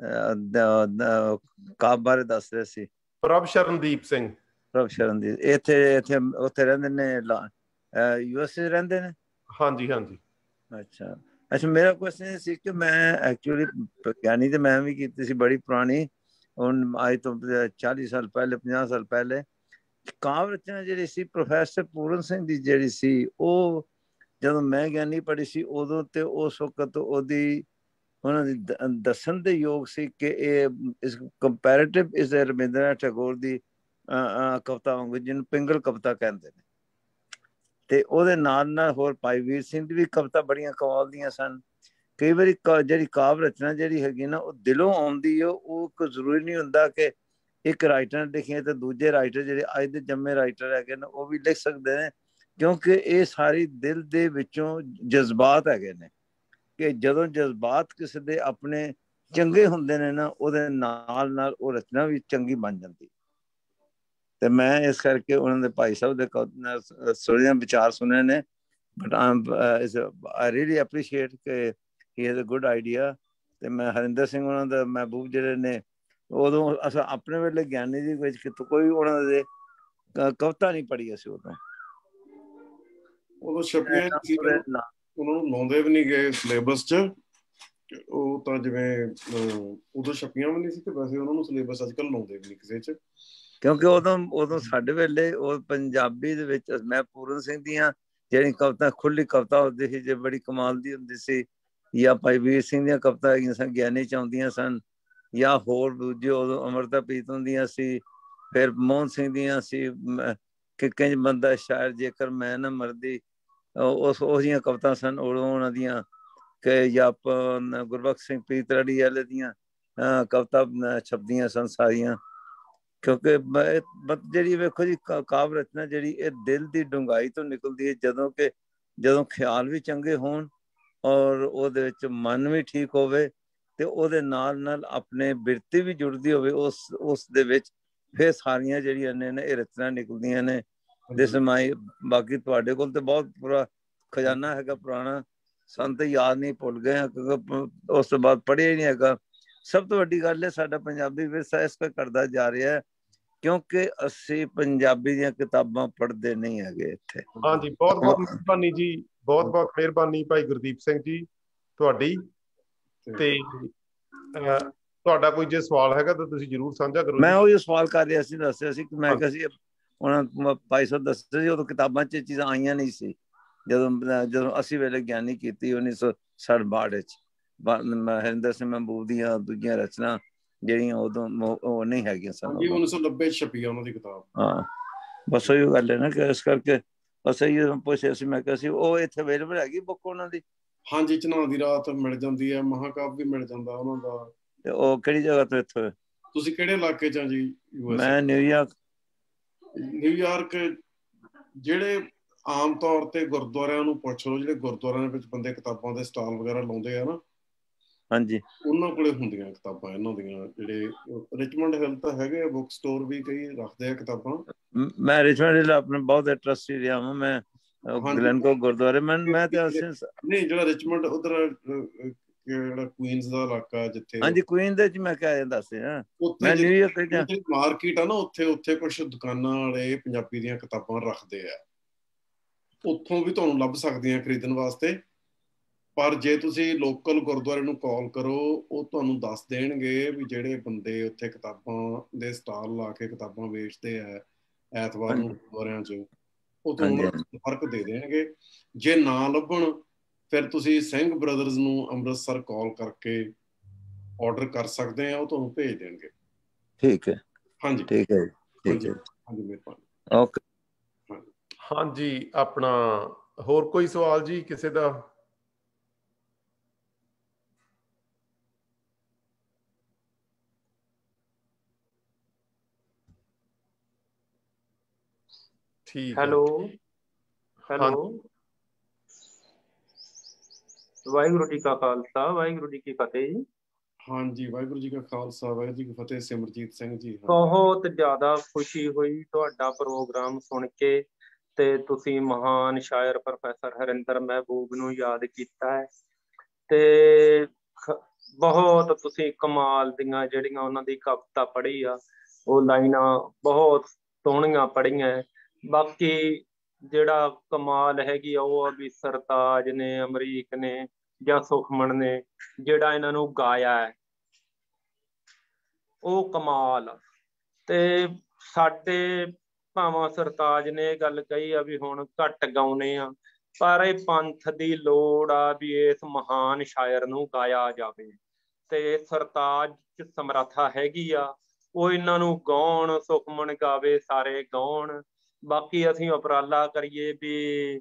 ਕਾਬ ਬਾਰੇ ਦੱਸ ਰਹੇ ਸੀ? ਪ੍ਰਭ ਸ਼ਰਨਦੀਪ ਸਿੰਘ। ਪ੍ਰਭ ਸ਼ਰਨਦੀਪ। ਇੱਥੇ ਇੱਥੇ ਉੱਥੇ ਰਹਿੰਦੇ ਨੇ, ਯੂ ਐਸ ਏ ਰਹਿੰਦੇ ਨੇ? ਹਾਂਜੀ ਹਾਂਜੀ। ਅੱਛਾ ਅੱਛਾ, ਮੇਰਾ ਕੁਐਸਚਨ ਇਹ ਸੀ ਕਿ ਮੈਂ ਐਕਚੁਅਲੀ ਗਿਆਨੀ ਤੇ ਮੈਂ ਵੀ ਕੀਤੀ ਸੀ ਬੜੀ ਪੁਰਾਣੀ, ਹੁਣ ਅੱਜ ਤੋਂ ਚਾਲੀ ਸਾਲ ਪਹਿਲੇ, ਪੰਜਾਹ ਸਾਲ ਪਹਿਲੇ। ਕਾਵਿ ਰਚਨਾ ਜਿਹੜੀ ਸੀ ਪ੍ਰੋਫੈਸਰ ਪੂਰਨ ਸਿੰਘ ਦੀ ਜਿਹੜੀ ਸੀ, ਉਹ ਜਦੋਂ ਮੈਂ ਗਿਆਨੀ ਪੜ੍ਹੀ ਸੀ ਉਦੋਂ, ਤੇ ਉਸ ਵਕਤ ਉਹਦੀ ਉਹਨਾਂ ਦੀ ਦੱਸਣ ਦੇ ਯੋਗ ਸੀ ਕਿ ਇਹ ਇਸ ਕੰਪੈਰੇਟਿਵ ਇਸ ਰਵਿੰਦਰਨਾਥ ਟੈਗੋਰ ਦੀ ਕਵਿਤਾ ਵਾਂਗੂ, ਜਿਹਨੂੰ ਪਿੰਗਲ ਕਵਿਤਾ ਕਹਿੰਦੇ ਨੇ। ਤੇ ਉਹਦੇ ਨਾਲ ਨਾਲ ਹੋਰ ਭਾਈ ਵੀਰ ਸਿੰਘ ਦੀ ਵੀ ਕਵਿਤਾ ਬੜੀਆਂ ਕਮਾਲ ਦੀਆਂ ਸਨ। ਕਈ ਵਾਰੀ ਜਿਹੜੀ ਕਾਵਿ ਰਚਨਾ ਜਿਹੜੀ ਹੈਗੀ ਨਾ, ਉਹ ਦਿਲੋਂ ਆਉਂਦੀ ਹੈ। ਉਹ ਕੋਈ ਜ਼ਰੂਰੀ ਨਹੀਂ ਹੁੰਦਾ ਕਿ ਇੱਕ ਰਾਈਟਰ ਨੇ ਲਿਖੀਆਂ ਤੇ ਦੂਜੇ ਰਾਈਟਰ ਜਿਹੜੇ ਅੱਜ ਦੇ ਜੰਮੇ ਰਾਈਟਰ ਹੈਗੇ ਨੇ ਉਹ ਵੀ ਲਿਖ ਸਕਦੇ ਨੇ, ਕਿਉਂਕਿ ਇਹ ਸਾਰੀ ਦਿਲ ਦੇ ਵਿੱਚੋਂ ਜਜ਼ਬਾਤ ਹੈਗੇ ਨੇ, ਕਿ ਜਦੋਂ ਜਜ਼ਬਾਤ ਕਿਸੇ ਦੇ ਆਪਣੇ ਚੰਗੇ ਹੁੰਦੇ ਨੇ ਨਾ, ਉਹਦੇ ਨਾਲ ਨਾਲ ਉਹ ਰਚਨਾ ਵੀ ਚੰਗੀ ਬਣ ਜਾਂਦੀ। ਤੇ ਮੈਂ ਇਸ ਕਰਕੇ ਉਹਨਾਂ ਦੇ ਭਾਈ ਸਾਹਿਬ ਦੇ ਸੁਣੇ ਵਿਚਾਰ ਸੁਣੇ ਨੇ, ਬਟ ਆਈ ਰੀਅਲੀ ਐਪਰੀਸ਼ੀਏਟ ਕਿ he has a good idea. ਤੇ ਮੈਂ ਹਰਿੰਦਰ ਸਿੰਘ ਉਹਨਾਂ ਦਾ ਮਹਿਬੂਬ ਜਿਹੜੇ ਨੇ, ਉਦੋਂ ਅਸਾਂ ਆਪਣੇ ਵੇਲੇ ਗਿਆਨੀ ਜੀ ਵਿੱਚ ਕਿਤੋਂ ਕੋਈ ਉਹਨਾਂ ਦੇ ਕਵਿਤਾ ਨਹੀਂ ਪੜ੍ਹੀ ਅਸੀਂ ਉਦੋਂ। ਉਦੋਂ ਛਪੀਆਂ ਉਹਨਾਂ ਨੂੰ ਲਾਉਂਦੇ ਵੀ ਨਹੀਂ ਗਏ ਸਿਲੇਬਸ 'ਚ। ਉਹ ਤਾਂ ਜਿਵੇਂ ਉਦੋਂ ਛਪੀਆਂ ਵੀ ਨਹੀਂ ਸੀ, ਤੇ ਵੈਸੇ ਉਹਨਾਂ ਨੂੰ ਸਿਲੇਬਸ ਅੱਜ ਕੱਲ੍ਹ ਲਾਉਂਦੇ ਵੀ ਨਹੀਂ ਕਿਸੇ 'ਚ। ਕਿਉਂਕਿ ਉਦੋਂ ਉਦੋਂ ਸਾਡੇ ਵੇਲੇ ਉਹ ਪੰਜਾਬੀ ਦੇ ਵਿੱਚ ਮੈਂ ਪੂਰਨ ਸਿੰਘ ਦੀਆਂ ਜਿਹੜੀ ਕਵਿਤਾ, ਖੁੱਲੀ ਕਵਿਤਾ ਹੁੰਦੀ ਸੀ, ਜੇ ਬੜੀ ਕਮਾਲ ਦੀ ਹੁੰਦੀ ਸੀ, ਜਾਂ ਭਾਈ ਵੀਰ ਸਿੰਘ ਦੀਆਂ ਕਵਿਤਾ ਹੈਗੀਆਂ ਸਨ, ਗਿਆਨੀ ਚ ਆਉਂਦੀਆਂ ਸਨ, ਜਾਂ ਹੋਰ ਦੂਜੇ ਉਦੋਂ ਅੰਮ੍ਰਿਤਾ ਪ੍ਰੀਤਮ ਹੁੰਦੀਆਂ ਸੀ, ਫਿਰ ਮੋਹਨ ਸਿੰਘ ਦੀਆਂ ਸੀ ਕਿ ਕਿੰਜ ਬੰਦਾ ਸ਼ਾਇਰ ਜੇਕਰ ਮੈਂ ਨਾ ਮਰਦੀ, ਉਸ ਉਹ ਜਿਹੀਆਂ ਕਵਿਤਾ ਸਨ ਉਦੋਂ ਉਹਨਾਂ ਦੀਆਂ। ਕਿ ਜਾਂ ਗੁਰਬਖਸ਼ ਸਿੰਘ ਪ੍ਰੀਤਲੜੀ ਵਾਲੇ ਦੀਆਂ ਕਵਿਤਾ ਛਪਦੀਆਂ ਸਨ ਸਾਰੀਆਂ। ਕਿਉਂਕਿ ਜਿਹੜੀ ਵੇਖੋ ਜੀ ਕਾਵਿ ਰਚਨਾ ਜਿਹੜੀ ਇਹ ਦਿਲ ਦੀ ਡੂੰਘਾਈ ਤੋਂ ਨਿਕਲਦੀ ਹੈ, ਜਦੋਂ ਕਿ ਜਦੋਂ ਖਿਆਲ ਵੀ ਚੰਗੇ ਹੋਣ ਔਰ ਉਹਦੇ ਵਿੱਚ ਮਨ ਵੀ ਠੀਕ ਹੋਵੇ, ਤੇ ਉਹਦੇ ਨਾਲ ਨਾਲ ਆਪਣੇ ਬਿਰਤੀ ਵੀ ਜੁੜਦੀ ਹੋਵੇ ਉਸ ਉਸ ਦੇ ਵਿੱਚ, ਫਿਰ ਸਾਰੀਆਂ ਜਿਹੜੀਆਂ ਨੇ ਇਹ ਰਚਨਾ ਨਿਕਲਦੀਆਂ ਨੇ। ਦਿਸ ਮਾਈ ਬਾਕੀ ਤੁਹਾਡੇ ਕੋਲ ਤੇ ਬਹੁਤ ਪੂਰਾ ਖਜ਼ਾਨਾ ਹੈਗਾ ਪੁਰਾਣਾ, ਸਾਨੂੰ ਤਾਂ ਯਾਦ ਨਹੀਂ, ਭੁੱਲ ਗਏ ਕਿਉਂਕਿ ਉਸ ਤੋਂ ਬਾਅਦ ਪੜ੍ਹਿਆ ਹੀ ਨਹੀਂ ਹੈਗਾ। ਸਭ ਤੋਂ ਵੱਡੀ ਗੱਲ ਹੈ ਸਾਡਾ ਪੰਜਾਬੀ ਵਿਰਸਾ ਇਸ ਕਰਕੇ ਕਰਦਾ ਜਾ ਰਿਹਾ ਹੈ ਕਿਉਂਕਿ ਅਸੀਂ ਪੰਜਾਬੀ ਦੀਆਂ ਕਿਤਾਬਾਂ ਪੜ੍ਹਦੇ ਨਹੀਂ ਹੈਗੇ ਇੱਥੇ। ਹਾਂਜੀ, ਬਹੁਤ ਬਹੁਤ ਮਿਹਰਬਾਨੀ ਜੀ, ਬਹੁਤ ਬਹੁਤ ਮਿਹਰਬਾਨੀ ਭਾਈ ਗੁਰਦੀਪ ਸਿੰਘ ਜੀ ਤੁਹਾਡੀ। ਤੇ ਤੁਹਾਡਾ ਕੋਈ ਜੇ ਸਵਾਲ ਹੈਗਾ ਤਾਂ ਤੁਸੀਂ ਜ਼ਰੂਰ ਸਾਂਝਾ ਕਰੋ। ਮੈਂ ਉਹ ਸਵਾਲ ਕਰ ਰਿਹਾ ਸੀ, ਦੱਸਿਆ ਸੀ ਕਿ ਮੈਂ ਕਿਹਾ ਸੀ ਉਹਨਾਂ ਭਾਈ ਸਾਹਿਬ ਦੱਸਿਆ ਸੀ ਉਦੋਂ ਕਿਤਾਬਾਂ 'ਚ ਚੀਜ਼ਾਂ ਆਈਆਂ ਨਹੀਂ ਸੀ ਜਦੋਂ ਜਦੋਂ ਅਸੀਂ ਵੇਲੇ ਗਿਆਨੀ ਕੀਤੀ ਉੱਨੀ ਸੌ ਸੱਠ ਬਾਹਠ ਵਿੱਚ ਹਰਿੰਦਰ ਸਿੰਘ ਮਹਿਬੂਬ ਦੀਆਂ ਦੂਜੀਆਂ ਰਚਨਾ ਜਿਹੜੀਆਂ ਉਦੋਂ ਉਹ ਨਹੀਂ ਹੈਗੀਆਂ ਸਨ। ਉੱਨੀ ਸੌ ਨੱਬੇ ਛਪੀ ਆ ਉਹਨਾਂ ਦੀ ਕਿਤਾਬ। ਹਾਂ, ਬਸ ਉਹੀ ਗੱਲ ਹੈ ਨਾ ਕਿ ਇਸ ਕਰਕੇ ਬਸ ਇਹੀ ਪੁੱਛਿਆ ਸੀ। ਮੈਂ ਕਿਹਾ ਸੀ ਉਹ ਇੱਥੇ ਅਵੇਲੇਬਲ ਹੈਗੀ ਬੁੱਕ ਉਹਨਾਂ ਦੀ? ਹਾਂਜੀ, ਚਨਾਹ ਦੀ ਰਾਤ ਮਿਲ ਜਾਂਦੀ ਹੈ, ਮਹਾਕਾਵ ਵੀ ਮਿਲ ਜਾਂਦਾ ਉਹਨਾਂ ਦਾ। ਤੇ ਉਹ ਕਿਹੜੀ ਜਗ੍ਹਾ ਤੋਂ ਇੱਥੇ? ਤੁਸੀਂ ਕਿਹੜੇ ਇਲਾਕੇ 'ਚ ਆ ਜੀ? ਮੈਂ ਨਿਊਯਾਰਕ। ਨਿਊਯਾਰਕ ਜਿਹੜੇ ਆਮ ਤੌਰ ਤੇ ਗੁਰਦੁਆਰਿਆਂ ਨੂੰ ਪੁੱਛ ਲਓ, ਜਿਹੜੇ ਗੁਰਦੁਆਰਿਆਂ ਦੇ ਵਿੱਚ ਬੰਦੇ ਕਿਤਾਬਾਂ ਦੇ ਸਟਾਲ ਵਗੈਰਾ ਲਾਉਂਦੇ ਆ ਨਾ, ਹਾਂਜੀ, ਉਹਨਾਂ ਕੋਲੇ ਹੁੰਦੀਆਂ ਕਿਤਾਬਾਂ ਇਹਨਾਂ ਦੀਆਂ। ਜਿਹੜੇ ਰਿਚਮੰਡ ਹਿੱਲ ਤਾਂ ਹੈਗੇ ਆ ਬੁੱਕ ਸਟੋਰ ਵੀ, ਕਈ ਰੱਖਦੇ ਆ ਕਿਤਾਬਾਂ। ਮੈਂ ਰਿਚਮੰਡ ਹਿੱਲ ਆਪਣੇ ਬਹੁਤ ਇੰਟਰਸਟ ਰਿਹਾ ਹਾਂ ਮੈਂ ਗਲੈਨਕੋ ਗੁਰਦੁਆਰੇ। ਮੈਂ ਮੈਂ ਤੇ ਨਹੀਂ, ਜਿਹੜਾ ਰਿਚਮੰਡ ਉਧਰ ਜਿਹੜਾ ਕੁਈਨਸ ਦਾ ਇਲਾਕਾ ਜਿੱਥੇ। ਹਾਂਜੀ, ਕੁਈਨ ਦੇ ਚ ਮੈਂ ਕਿਹਾ ਦੱਸ ਰਿਹਾ ਮੈਂ ਨਿਊਯਾਰਕ ਮਾਰਕੀਟ ਆ ਨਾ, ਉੱਥੇ ਉੱਥੇ ਕੁਝ ਦੁਕਾਨਾਂ ਵਾਲੇ ਪੰਜਾਬੀ ਦੀਆਂ ਕਿਤਾਬਾਂ ਰੱਖਦੇ ਆ, ਉੱਥੋਂ ਵੀ ਤੁਹਾਨੂੰ ਲੱਭ ਸਕਦੀਆਂ ਖਰੀਦਣ ਵਾਸਤੇ। ਪਰ ਜੇ ਤੁਸੀਂ ਲੋਕਲ ਗੁਰਦੁਆਰੇ ਨੂੰ ਕਾਲ ਕਰੋ, ਉਹ ਤੁਹਾਨੂੰ ਦੱਸ ਦੇਣਗੇ ਵੀ ਜਿਹੜੇ ਬੰਦੇ ਉੱਥੇ ਕਿਤਾਬਾਂ ਦੇ ਸਟਾਲ ਲਾ ਕੇ ਕਿਤਾਬਾਂ ਵੇਚਦੇ ਆ ਐਤਵਾਰ ਨੂੰ ਗੁਰਦੁਆਰਿਆਂ 'ਚ, ਉਹ ਤੁਹਾਨੂੰ ਫਰਕ ਦੇ ਦੇਣਗੇ। ਜੇ ਨਾ ਲੱਭਣ ਫਿਰ ਤੁਸੀਂ ਸਿੰਘ ਬ੍ਰਦਰਜ਼ ਨੂੰ ਅੰਮ੍ਰਿਤਸਰ ਕਾਲ ਕਰਕੇ ਆਰਡਰ ਕਰ ਸਕਦੇ ਆ, ਉਹ ਤੁਹਾਨੂੰ ਭੇਜ ਦੇਣਗੇ। ਠੀਕ ਹੈ, ਹਾਂਜੀ ਠੀਕ ਹੈ, ਠੀਕ ਹੈ, ਹਾਂਜੀ, ਮਿਹਰਬਾਨੀ। ਓਕੇ। ਹਾਂਜੀ, ਆਪਣਾ ਹੋਰ ਕੋਈ ਸਵਾਲ ਜੀ ਕਿਸੇ ਦਾ? ਠੀਕ ਹੈ। ਹੈਲੋ ਹੈਲੋ, ਵਾਹਿਗੁਰੂ ਜੀ ਕਾ ਖਾਲਸਾ, ਵਾਹਿਗੁਰੂ ਜੀ ਕੀ ਫਤਿਹ ਜੀ। ਹਾਂਜੀ, ਵਾਹਿਗੁਰੂ ਜੀ ਕਾ ਖਾਲਸਾ, ਵਾਹਿਗੁਰੂ ਜੀ ਕੀ ਫਤਿਹ। ਸਿਮਰਜੀਤ ਸਿੰਘ ਜੀ, ਬਹੁਤ ਜ਼ਿਆਦਾ ਖੁਸ਼ੀ ਹੋਈ ਤੁਹਾਡਾ ਪ੍ਰੋਗਰਾਮ ਸੁਣ ਕੇ, ਤੇ ਤੁਸੀਂ ਮਹਾਨ ਸ਼ਾਇਰ ਪ੍ਰੋਫੈਸਰ ਹਰਿੰਦਰ ਮਹਿਬੂਬ ਨੂੰ ਯਾਦ ਕੀਤਾ ਹੈ। ਤੇ ਬਹੁਤ ਤੁਸੀਂ ਕਮਾਲ ਦੀਆਂ ਜਿਹੜੀਆਂ ਉਹਨਾਂ ਦੀ ਕਵਿਤਾ ਪੜ੍ਹੀ ਆ, ਉਹ ਲਾਈਨਾਂ ਬਹੁਤ ਸੋਹਣੀਆਂ ਪੜ੍ਹੀਆਂ। ਬਾਕੀ ਜਿਹੜਾ ਕਮਾਲ ਹੈਗੀ ਆ ਉਹ ਆ ਵੀ ਸਰਤਾਜ ਨੇ, ਅਮਰੀਕ ਨੇ ਜਾਂ ਸੁਖਮਨ ਨੇ ਜਿਹੜਾ ਇਹਨਾਂ ਨੂੰ ਗਾਇਆ ਹੈ, ਉਹ ਕਮਾਲ। ਤੇ ਸਾਡੇ ਭਾਵਾਂ ਸਰਤਾਜ ਨੇ ਇਹ ਗੱਲ ਕਹੀ ਆ ਵੀ ਹੁਣ ਘੱਟ ਗਾਉਣੇ ਆ, ਪਰ ਇਹ ਪੰਥ ਦੀ ਲੋੜ ਆ ਵੀ ਇਸ ਮਹਾਨ ਸ਼ਾਇਰ ਨੂੰ ਗਾਇਆ ਜਾਵੇ। ਤੇ ਸਰਤਾਜ 'ਚ ਸਮਰੱਥਾ ਹੈਗੀ ਆ, ਉਹ ਇਹਨਾਂ ਨੂੰ ਗਾਉਣ, ਸੁਖਮਨ ਗਾਵੇ, ਸਾਰੇ ਗਾਉਣ। ਬਾਕੀ ਅਸੀਂ ਉਪਰਾਲਾ ਕਰੀਏ ਵੀ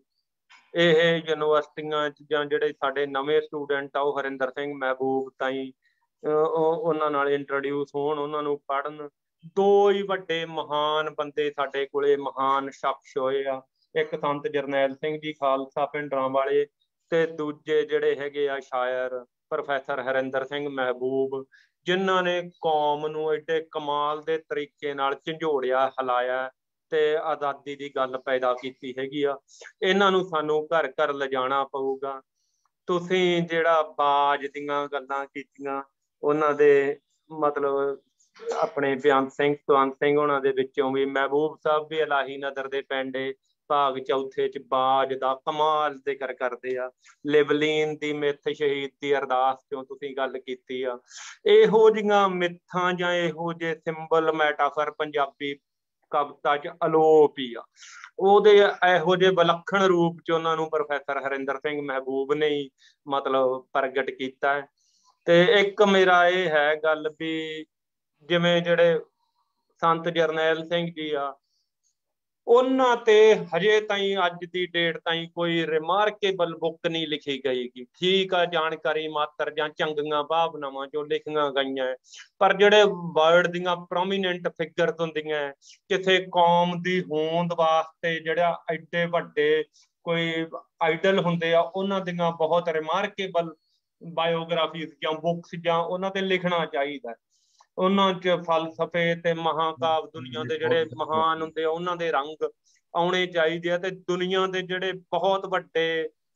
ਇਹ ਯੂਨੀਵਰਸਿਟੀਆਂ 'ਚ ਜਾਂ ਜਿਹੜੇ ਸਾਡੇ ਨਵੇਂ ਸਟੂਡੈਂਟ ਆ ਉਹ ਹਰਿੰਦਰ ਸਿੰਘ ਮਹਿਬੂਬ ਤਾਈਂ ਉਹਨਾਂ ਨਾਲ ਇੰਟਰੋਡਿਊਸ ਹੋਣ, ਉਹਨਾਂ ਨੂੰ ਪੜ੍ਹਨ। ਦੋ ਹੀ ਵੱਡੇ ਮਹਾਨ ਬੰਦੇ ਸਾਡੇ ਕੋਲੇ ਮਹਾਨ ਸ਼ਖਸ ਹੋਏ ਆ, ਇੱਕ ਸੰਤ ਜਰਨੈਲ ਸਿੰਘ ਜੀ ਖਾਲਸਾ ਪਿੰਡਰਾਂ ਵਾਲੇ, ਤੇ ਦੂਜੇ ਜਿਹੜੇ ਹੈਗੇ ਆ ਸ਼ਾਇਰ ਪ੍ਰੋਫੈਸਰ ਹਰਿੰਦਰ ਸਿੰਘ ਮਹਿਬੂਬ, ਜਿਨ੍ਹਾਂ ਨੇ ਕੌਮ ਨੂੰ ਐਡੇ ਕਮਾਲ ਦੇ ਤਰੀਕੇ ਨਾਲ ਝੰਜੋੜਿਆ, ਹਿਲਾਇਆ ਤੇ ਆਜ਼ਾਦੀ ਦੀ ਗੱਲ ਪੈਦਾ ਕੀਤੀ ਹੈਗੀ ਆ। ਇਹਨਾਂ ਨੂੰ ਸਾਨੂੰ ਘਰ ਘਰ ਲਿਜਾਣਾ ਪਊਗਾ। ਤੁਸੀਂ ਜਿਹੜਾ ਬਾਜ ਦੀਆਂ ਗੱਲਾਂ ਕੀਤੀਆਂ, ਉਹਨਾਂ ਦੇ ਮਤਲਬ ਆਪਣੇ ਬੇਅੰਤ ਸਿੰਘ ਕੁਲਵੰਤ ਸਿੰਘ ਉਹਨਾਂ ਦੇ ਵਿੱਚੋਂ ਵੀ, ਮਹਿਬੂਬ ਸਾਹਿਬ ਵੀ ਇਲਾਹੀ ਨਦਰ ਦੇ ਪਿੰਡੇ ਭਾਗ ਚੌਥੇ 'ਚ ਬਾਜ ਦਾ ਕਮਾਲ ਜ਼ਿਕਰ ਕਰਦੇ ਆ। ਲਿਵਲੀਨ ਦੀ ਮਿੱਥ ਸ਼ਹੀਦ ਦੀ ਅਰਦਾਸ ਚੋਂ ਤੁਸੀਂ ਗੱਲ ਕੀਤੀ ਆ। ਇਹੋ ਜਿਹੀਆਂ ਮਿੱਥਾਂ ਜਾਂ ਇਹੋ ਜਿਹੇ ਸਿੰਬਲ ਮੈਟਾਫਰ ਪੰਜਾਬੀ ਕਵਿਤਾ 'ਚ ਅਲੋਪ ਹੀ ਆ। ਉਹਦੇ ਇਹੋ ਜਿਹੇ ਵਿਲੱਖਣ ਰੂਪ 'ਚ ਉਹਨਾਂ ਨੂੰ ਪ੍ਰੋਫੈਸਰ ਹਰਿੰਦਰ ਸਿੰਘ ਮਹਿਬੂਬ ਨੇ ਹੀ ਮਤਲਬ ਪ੍ਰਗਟ ਕੀਤਾ ਹੈ। ਤੇ ਇੱਕ ਮੇਰਾ ਇਹ ਹੈ ਗੱਲ ਵੀ ਜਿਵੇਂ ਜਿਹੜੇ ਸੰਤ ਜਰਨੈਲ ਸਿੰਘ ਜੀ ਆ, ਉਹਨਾਂ ਤੇ ਹਜੇ ਤਾਈਂ ਅੱਜ ਦੀ ਡੇਟ ਤਾਈਂ ਕੋਈ ਰਿਮਾਰਕੇਬਲ ਬੁੱਕ ਨਹੀਂ ਲਿਖੀ ਗਈ। ਠੀਕ ਆ, ਜਾਣਕਾਰੀ ਮਾਤਰ ਜਾਂ ਚੰਗੀਆਂ ਭਾਵਨਾਵਾਂ ਜੋ ਲਿਖੀਆਂ ਗਈਆਂ, ਪਰ ਜਿਹੜੇ ਵਰਲਡ ਦੀਆਂ ਪ੍ਰੋਮੀਨੈਂਟ ਫਿਗਰਸ ਹੁੰਦੀਆਂ ਕਿਸੇ ਕੌਮ ਦੀ ਹੋਂਦ ਵਾਸਤੇ, ਜਿਹੜਾ ਐਡੇ ਵੱਡੇ ਕੋਈ ਆਈਡਲ ਹੁੰਦੇ ਆ, ਉਹਨਾਂ ਦੀਆਂ ਬਹੁਤ ਰਿਮਾਰਕੇਬਲ ਬਾਇਓਗ੍ਰਾਫੀਜ਼ ਜਾਂ ਬੁੱਕਸ ਜਾਂ ਉਹਨਾਂ ਤੇ ਲਿਖਣਾ ਚਾਹੀਦਾ। ਉਹਨਾਂ 'ਚ ਫਲਸਫੇ ਤੇ ਮਹਾਕਾਵ ਦੁਨੀਆ ਦੇ ਜਿਹੜੇ ਮਹਾਨ ਹੁੰਦੇ ਆ ਉਹਨਾਂ ਦੇ ਰੰਗ ਆਉਣੇ ਚਾਹੀਦੇ ਆ। ਤੇ ਦੁਨੀਆ ਦੇ ਜਿਹੜੇ ਬਹੁਤ ਵੱਡੇ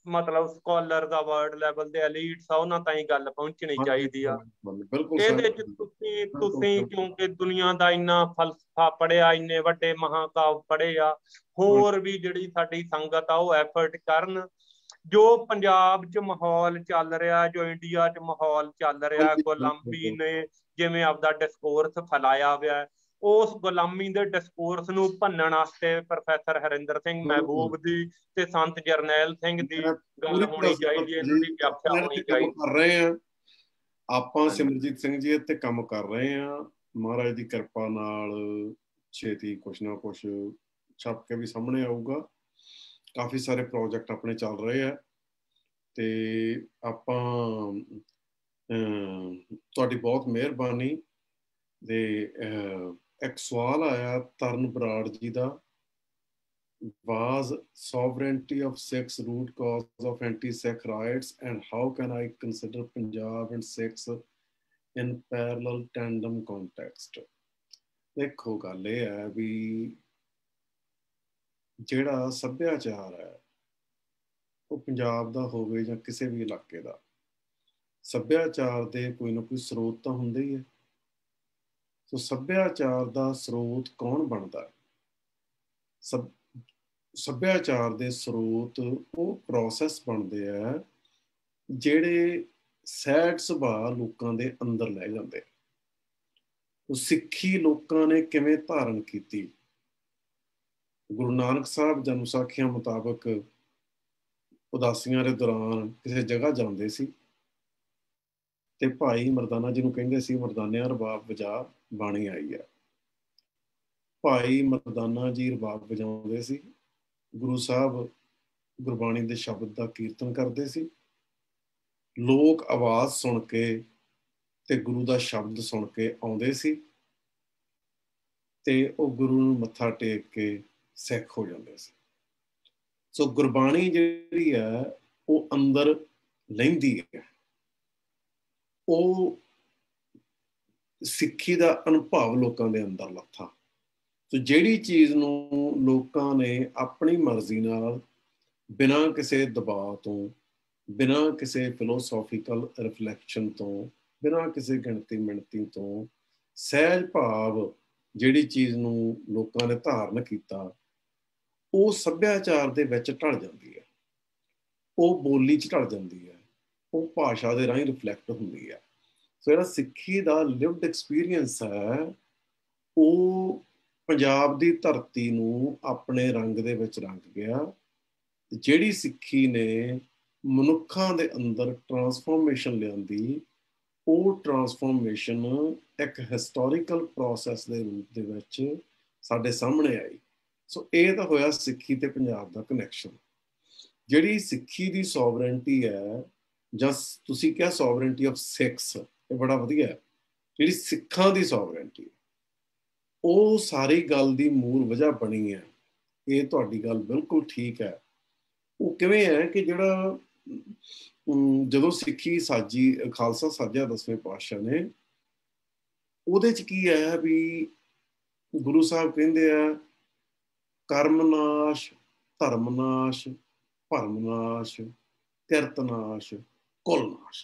ਮਤਲਬ ਸਕਾਲਰ ਦਾ ਵਰਲਡ ਲੈਵਲ ਦੇ ਐਲੀਟਸ ਆ ਉਹਨਾਂ ਤਾਈਂ ਗੱਲ ਪਹੁੰਚਣੀ ਚਾਹੀਦੀ ਆ। ਇਹਦੇ ਚ ਤੁਸੀਂ ਤੁਸੀਂ ਕਿਉਂਕਿ ਦੁਨੀਆ ਦਾ ਇੰਨਾ ਫਲਸਫਾ ਪੜ੍ਹਿਆ, ਇੰਨੇ ਵੱਡੇ ਮਹਾਕਾਵ ਪੜ੍ਹੇ ਆ, ਹੋਰ ਵੀ ਜਿਹੜੀ ਸਾਡੀ ਸੰਗਤ ਆ ਉਹ ਐਫਰਟ ਕਰਨ। ਜੋ ਪੰਜਾਬ 'ਚ ਮਾਹੌਲ ਚੱਲ ਰਿਹਾ, ਜੋ ਇੰਡੀਆ 'ਚ ਮਾਹੌਲ ਚੱਲ ਰਿਹਾ, ਗੁਲਾਮੀ ਨੇ ਜਿਵੇਂ ਆਪਦਾ ਡਿਸਕੋਰਸ ਫੈਲਾਇਆ ਹੋਇਆ, ਉਸ ਗੁਲਾਮੀ ਦੇ ਡਿਸਕੋਰਸ ਨੂੰ ਭੰਨਣ ਵਾਸਤੇ ਪ੍ਰੋਫੈਸਰ ਹਰਿੰਦਰ ਸਿੰਘ ਮਹਿਬੂਬ ਦੀ ਤੇ ਸੰਤ ਜਰਨੈਲ ਸਿੰਘ ਦੀ ਗੱਲ ਹੋਣੀ ਚਾਹੀਦੀ ਹੈ, ਇਹਨਾਂ ਦੀ ਵਿਆਖਿਆ ਹੋਣੀ ਚਾਹੀਦੀ ਕਰ ਰਹੇ ਆ ਆਪਾਂ। ਸਿਮਰਜੀਤ ਸਿੰਘ ਜੀ ਇੱਥੇ ਕੰਮ ਕਰ ਰਹੇ ਆ, ਮਹਾਰਾਜ ਦੀ ਕਿਰਪਾ ਨਾਲ ਛੇਤੀ ਕੁਛ ਨਾ ਕੁਛ ਛਪ ਕੇ ਵੀ ਸਾਹਮਣੇ ਆਊਗਾ। ਕਾਫੀ ਸਾਰੇ ਪ੍ਰੋਜੈਕਟ ਆਪਣੇ ਚੱਲ ਰਹੇ ਆ ਤੇ ਆਪਾਂ ਤੁਹਾਡੀ ਬਹੁਤ ਮਿਹਰਬਾਨੀ। ਤੇ ਇੱਕ ਸਵਾਲ ਆਇਆ ਤਰਨ ਬਰਾੜ ਜੀ ਦਾ, was sovereignty of Sikhs root cause of anti-Sikh riots and how can I consider Punjab and Sikhs in parallel tandem context? ਦੇਖੋ ਗੱਲ ਇਹ ਹੈ ਵੀ ਜਿਹੜਾ ਸੱਭਿਆਚਾਰ ਹੈ ਉਹ ਪੰਜਾਬ ਦਾ ਹੋਵੇ ਜਾਂ ਕਿਸੇ ਵੀ ਇਲਾਕੇ ਦਾ, ਸੱਭਿਆਚਾਰ ਦੇ ਕੋਈ ਨਾ ਕੋਈ ਸਰੋਤ ਤਾਂ ਹੁੰਦੇ ਹੀ ਹੈ। ਸੋ ਸੱਭਿਆਚਾਰ ਦਾ ਸਰੋਤ ਕੌਣ ਬਣਦਾ ਹੈ? ਸਭ ਸੱਭਿਆਚਾਰ ਦੇ ਸਰੋਤ ਉਹ ਪ੍ਰੋਸੈਸ ਬਣਦੇ ਆ ਜਿਹੜੇ ਸਹਿਜ ਸੁਭਾਅ ਲੋਕਾਂ ਦੇ ਅੰਦਰ ਲੈ ਜਾਂਦੇ। ਉਹ ਸਿੱਖੀ ਲੋਕਾਂ ਨੇ ਕਿਵੇਂ ਧਾਰਨ ਕੀਤੀ? ਗੁਰੂ ਨਾਨਕ ਸਾਹਿਬ ਜਨਮ ਸਾਖੀਆਂ ਮੁਤਾਬਕ ਉਦਾਸੀਆਂ ਦੇ ਦੌਰਾਨ ਕਿਸੇ ਜਗ੍ਹਾ ਜਾਂਦੇ ਸੀ ਤੇ ਭਾਈ ਮਰਦਾਨਾ ਜੀ ਨੂੰ ਕਹਿੰਦੇ ਸੀ ਮਰਦਾਨਿਆਂ ਰਬਾਬ ਵਜਾ ਬਾਣੀ ਆਈ ਆ। ਭਾਈ ਮਰਦਾਨਾ ਜੀ ਰਬਾਬ ਵਜਾਉਂਦੇ ਸੀ, ਗੁਰੂ ਸਾਹਿਬ ਗੁਰਬਾਣੀ ਦੇ ਸ਼ਬਦ ਦਾ ਕੀਰਤਨ ਕਰਦੇ ਸੀ, ਲੋਕ ਆਵਾਜ਼ ਸੁਣ ਕੇ ਤੇ ਗੁਰੂ ਦਾ ਸ਼ਬਦ ਸੁਣ ਕੇ ਆਉਂਦੇ ਸੀ ਤੇ ਉਹ ਗੁਰੂ ਨੂੰ ਮੱਥਾ ਟੇਕ ਕੇ ਸਿੱਖ ਹੋ ਜਾਂਦੇ ਸੀ। ਸੋ ਗੁਰਬਾਣੀ ਜਿਹੜੀ ਹੈ ਉਹ ਅੰਦਰ ਲੈਂਦੀ ਹੈ, ਉਹ ਸਿੱਖੀ ਦਾ ਅਨੁਭਵ ਲੋਕਾਂ ਦੇ ਅੰਦਰ ਲੱਥਾ। ਸੋ ਜਿਹੜੀ ਚੀਜ਼ ਨੂੰ ਲੋਕਾਂ ਨੇ ਆਪਣੀ ਮਰਜ਼ੀ ਨਾਲ ਬਿਨਾਂ ਕਿਸੇ ਦਬਾਅ ਤੋਂ, ਬਿਨਾਂ ਕਿਸੇ ਫਿਲੋਸੋਫੀਕਲ ਰਿਫਲੈਕਸ਼ਨ ਤੋਂ, ਬਿਨਾਂ ਕਿਸੇ ਗਿਣਤੀ ਮਿਣਤੀ ਤੋਂ ਸਹਿਜ ਭਾਵ ਜਿਹੜੀ ਚੀਜ਼ ਨੂੰ ਲੋਕਾਂ ਨੇ ਧਾਰਨ ਕੀਤਾ ਉਹ ਸੱਭਿਆਚਾਰ ਦੇ ਵਿੱਚ ਢਲ ਜਾਂਦੀ ਹੈ, ਉਹ ਬੋਲੀ 'ਚ ਢਲ ਜਾਂਦੀ ਹੈ, ਉਹ ਭਾਸ਼ਾ ਦੇ ਰਾਹੀਂ ਰਿਫਲੈਕਟ ਹੁੰਦੀ ਹੈ। ਸੋ ਜਿਹੜਾ ਸਿੱਖੀ ਦਾ ਲਿਵਡ ਐਕਸਪੀਰੀਅੰਸ ਹੈ ਉਹ ਪੰਜਾਬ ਦੀ ਧਰਤੀ ਨੂੰ ਆਪਣੇ ਰੰਗ ਦੇ ਵਿੱਚ ਰੰਗ ਗਿਆ। ਜਿਹੜੀ ਸਿੱਖੀ ਨੇ ਮਨੁੱਖਾਂ ਦੇ ਅੰਦਰ ਟਰਾਂਸਫੋਰਮੇਸ਼ਨ ਲਿਆਂਦੀ, ਉਹ ਟਰਾਂਸਫੋਰਮੇਸ਼ਨ ਇੱਕ ਹਿਸਟੋਰੀਕਲ ਪ੍ਰੋਸੈਸ ਦੇ ਰੂਪ ਦੇ ਵਿੱਚ ਸਾਡੇ ਸਾਹਮਣੇ ਆਈ। ਸੋ ਇਹ ਤਾਂ ਹੋਇਆ ਸਿੱਖੀ ਤੇ ਪੰਜਾਬ ਦਾ ਕਨੈਕਸ਼ਨ। ਜਿਹੜੀ ਸਿੱਖੀ ਦੀ ਸੋਵਰੇਨਟੀ ਹੈ, ਜਾਂ ਤੁਸੀਂ ਕਿਹਾ ਸੋਵਰੇਨਟੀ ਆਫ ਸਿੱਖਸ, ਇਹ ਬੜਾ ਵਧੀਆ ਹੈ। ਜਿਹੜੀ ਸਿੱਖਾਂ ਦੀ ਸੋਵਰੇਨਟੀ ਉਹ ਸਾਰੀ ਗੱਲ ਦੀ ਮੂਲ ਵਜ੍ਹਾ ਬਣੀ ਹੈ। ਇਹ ਤੁਹਾਡੀ ਗੱਲ ਬਿਲਕੁਲ ਠੀਕ ਹੈ। ਉਹ ਕਿਵੇਂ ਹੈ ਕਿ ਜਿਹੜਾ ਜਦੋਂ ਸਿੱਖੀ ਸਾਜੀ, ਖਾਲਸਾ ਸਾਜਿਆ ਦਸਵੇਂ ਪਾਤਸ਼ਾਹ ਨੇ, ਉਹਦੇ 'ਚ ਕੀ ਹੈ ਵੀ ਗੁਰੂ ਸਾਹਿਬ ਕਹਿੰਦੇ ਆ ਕਰਮ ਨਾਸ਼, ਧਰਮ ਨਾਸ਼, ਭਰਮ ਨਾਸ਼, ਕਿਰਤ ਨਾਸ਼, ਕੁਲ ਨਾਸ਼।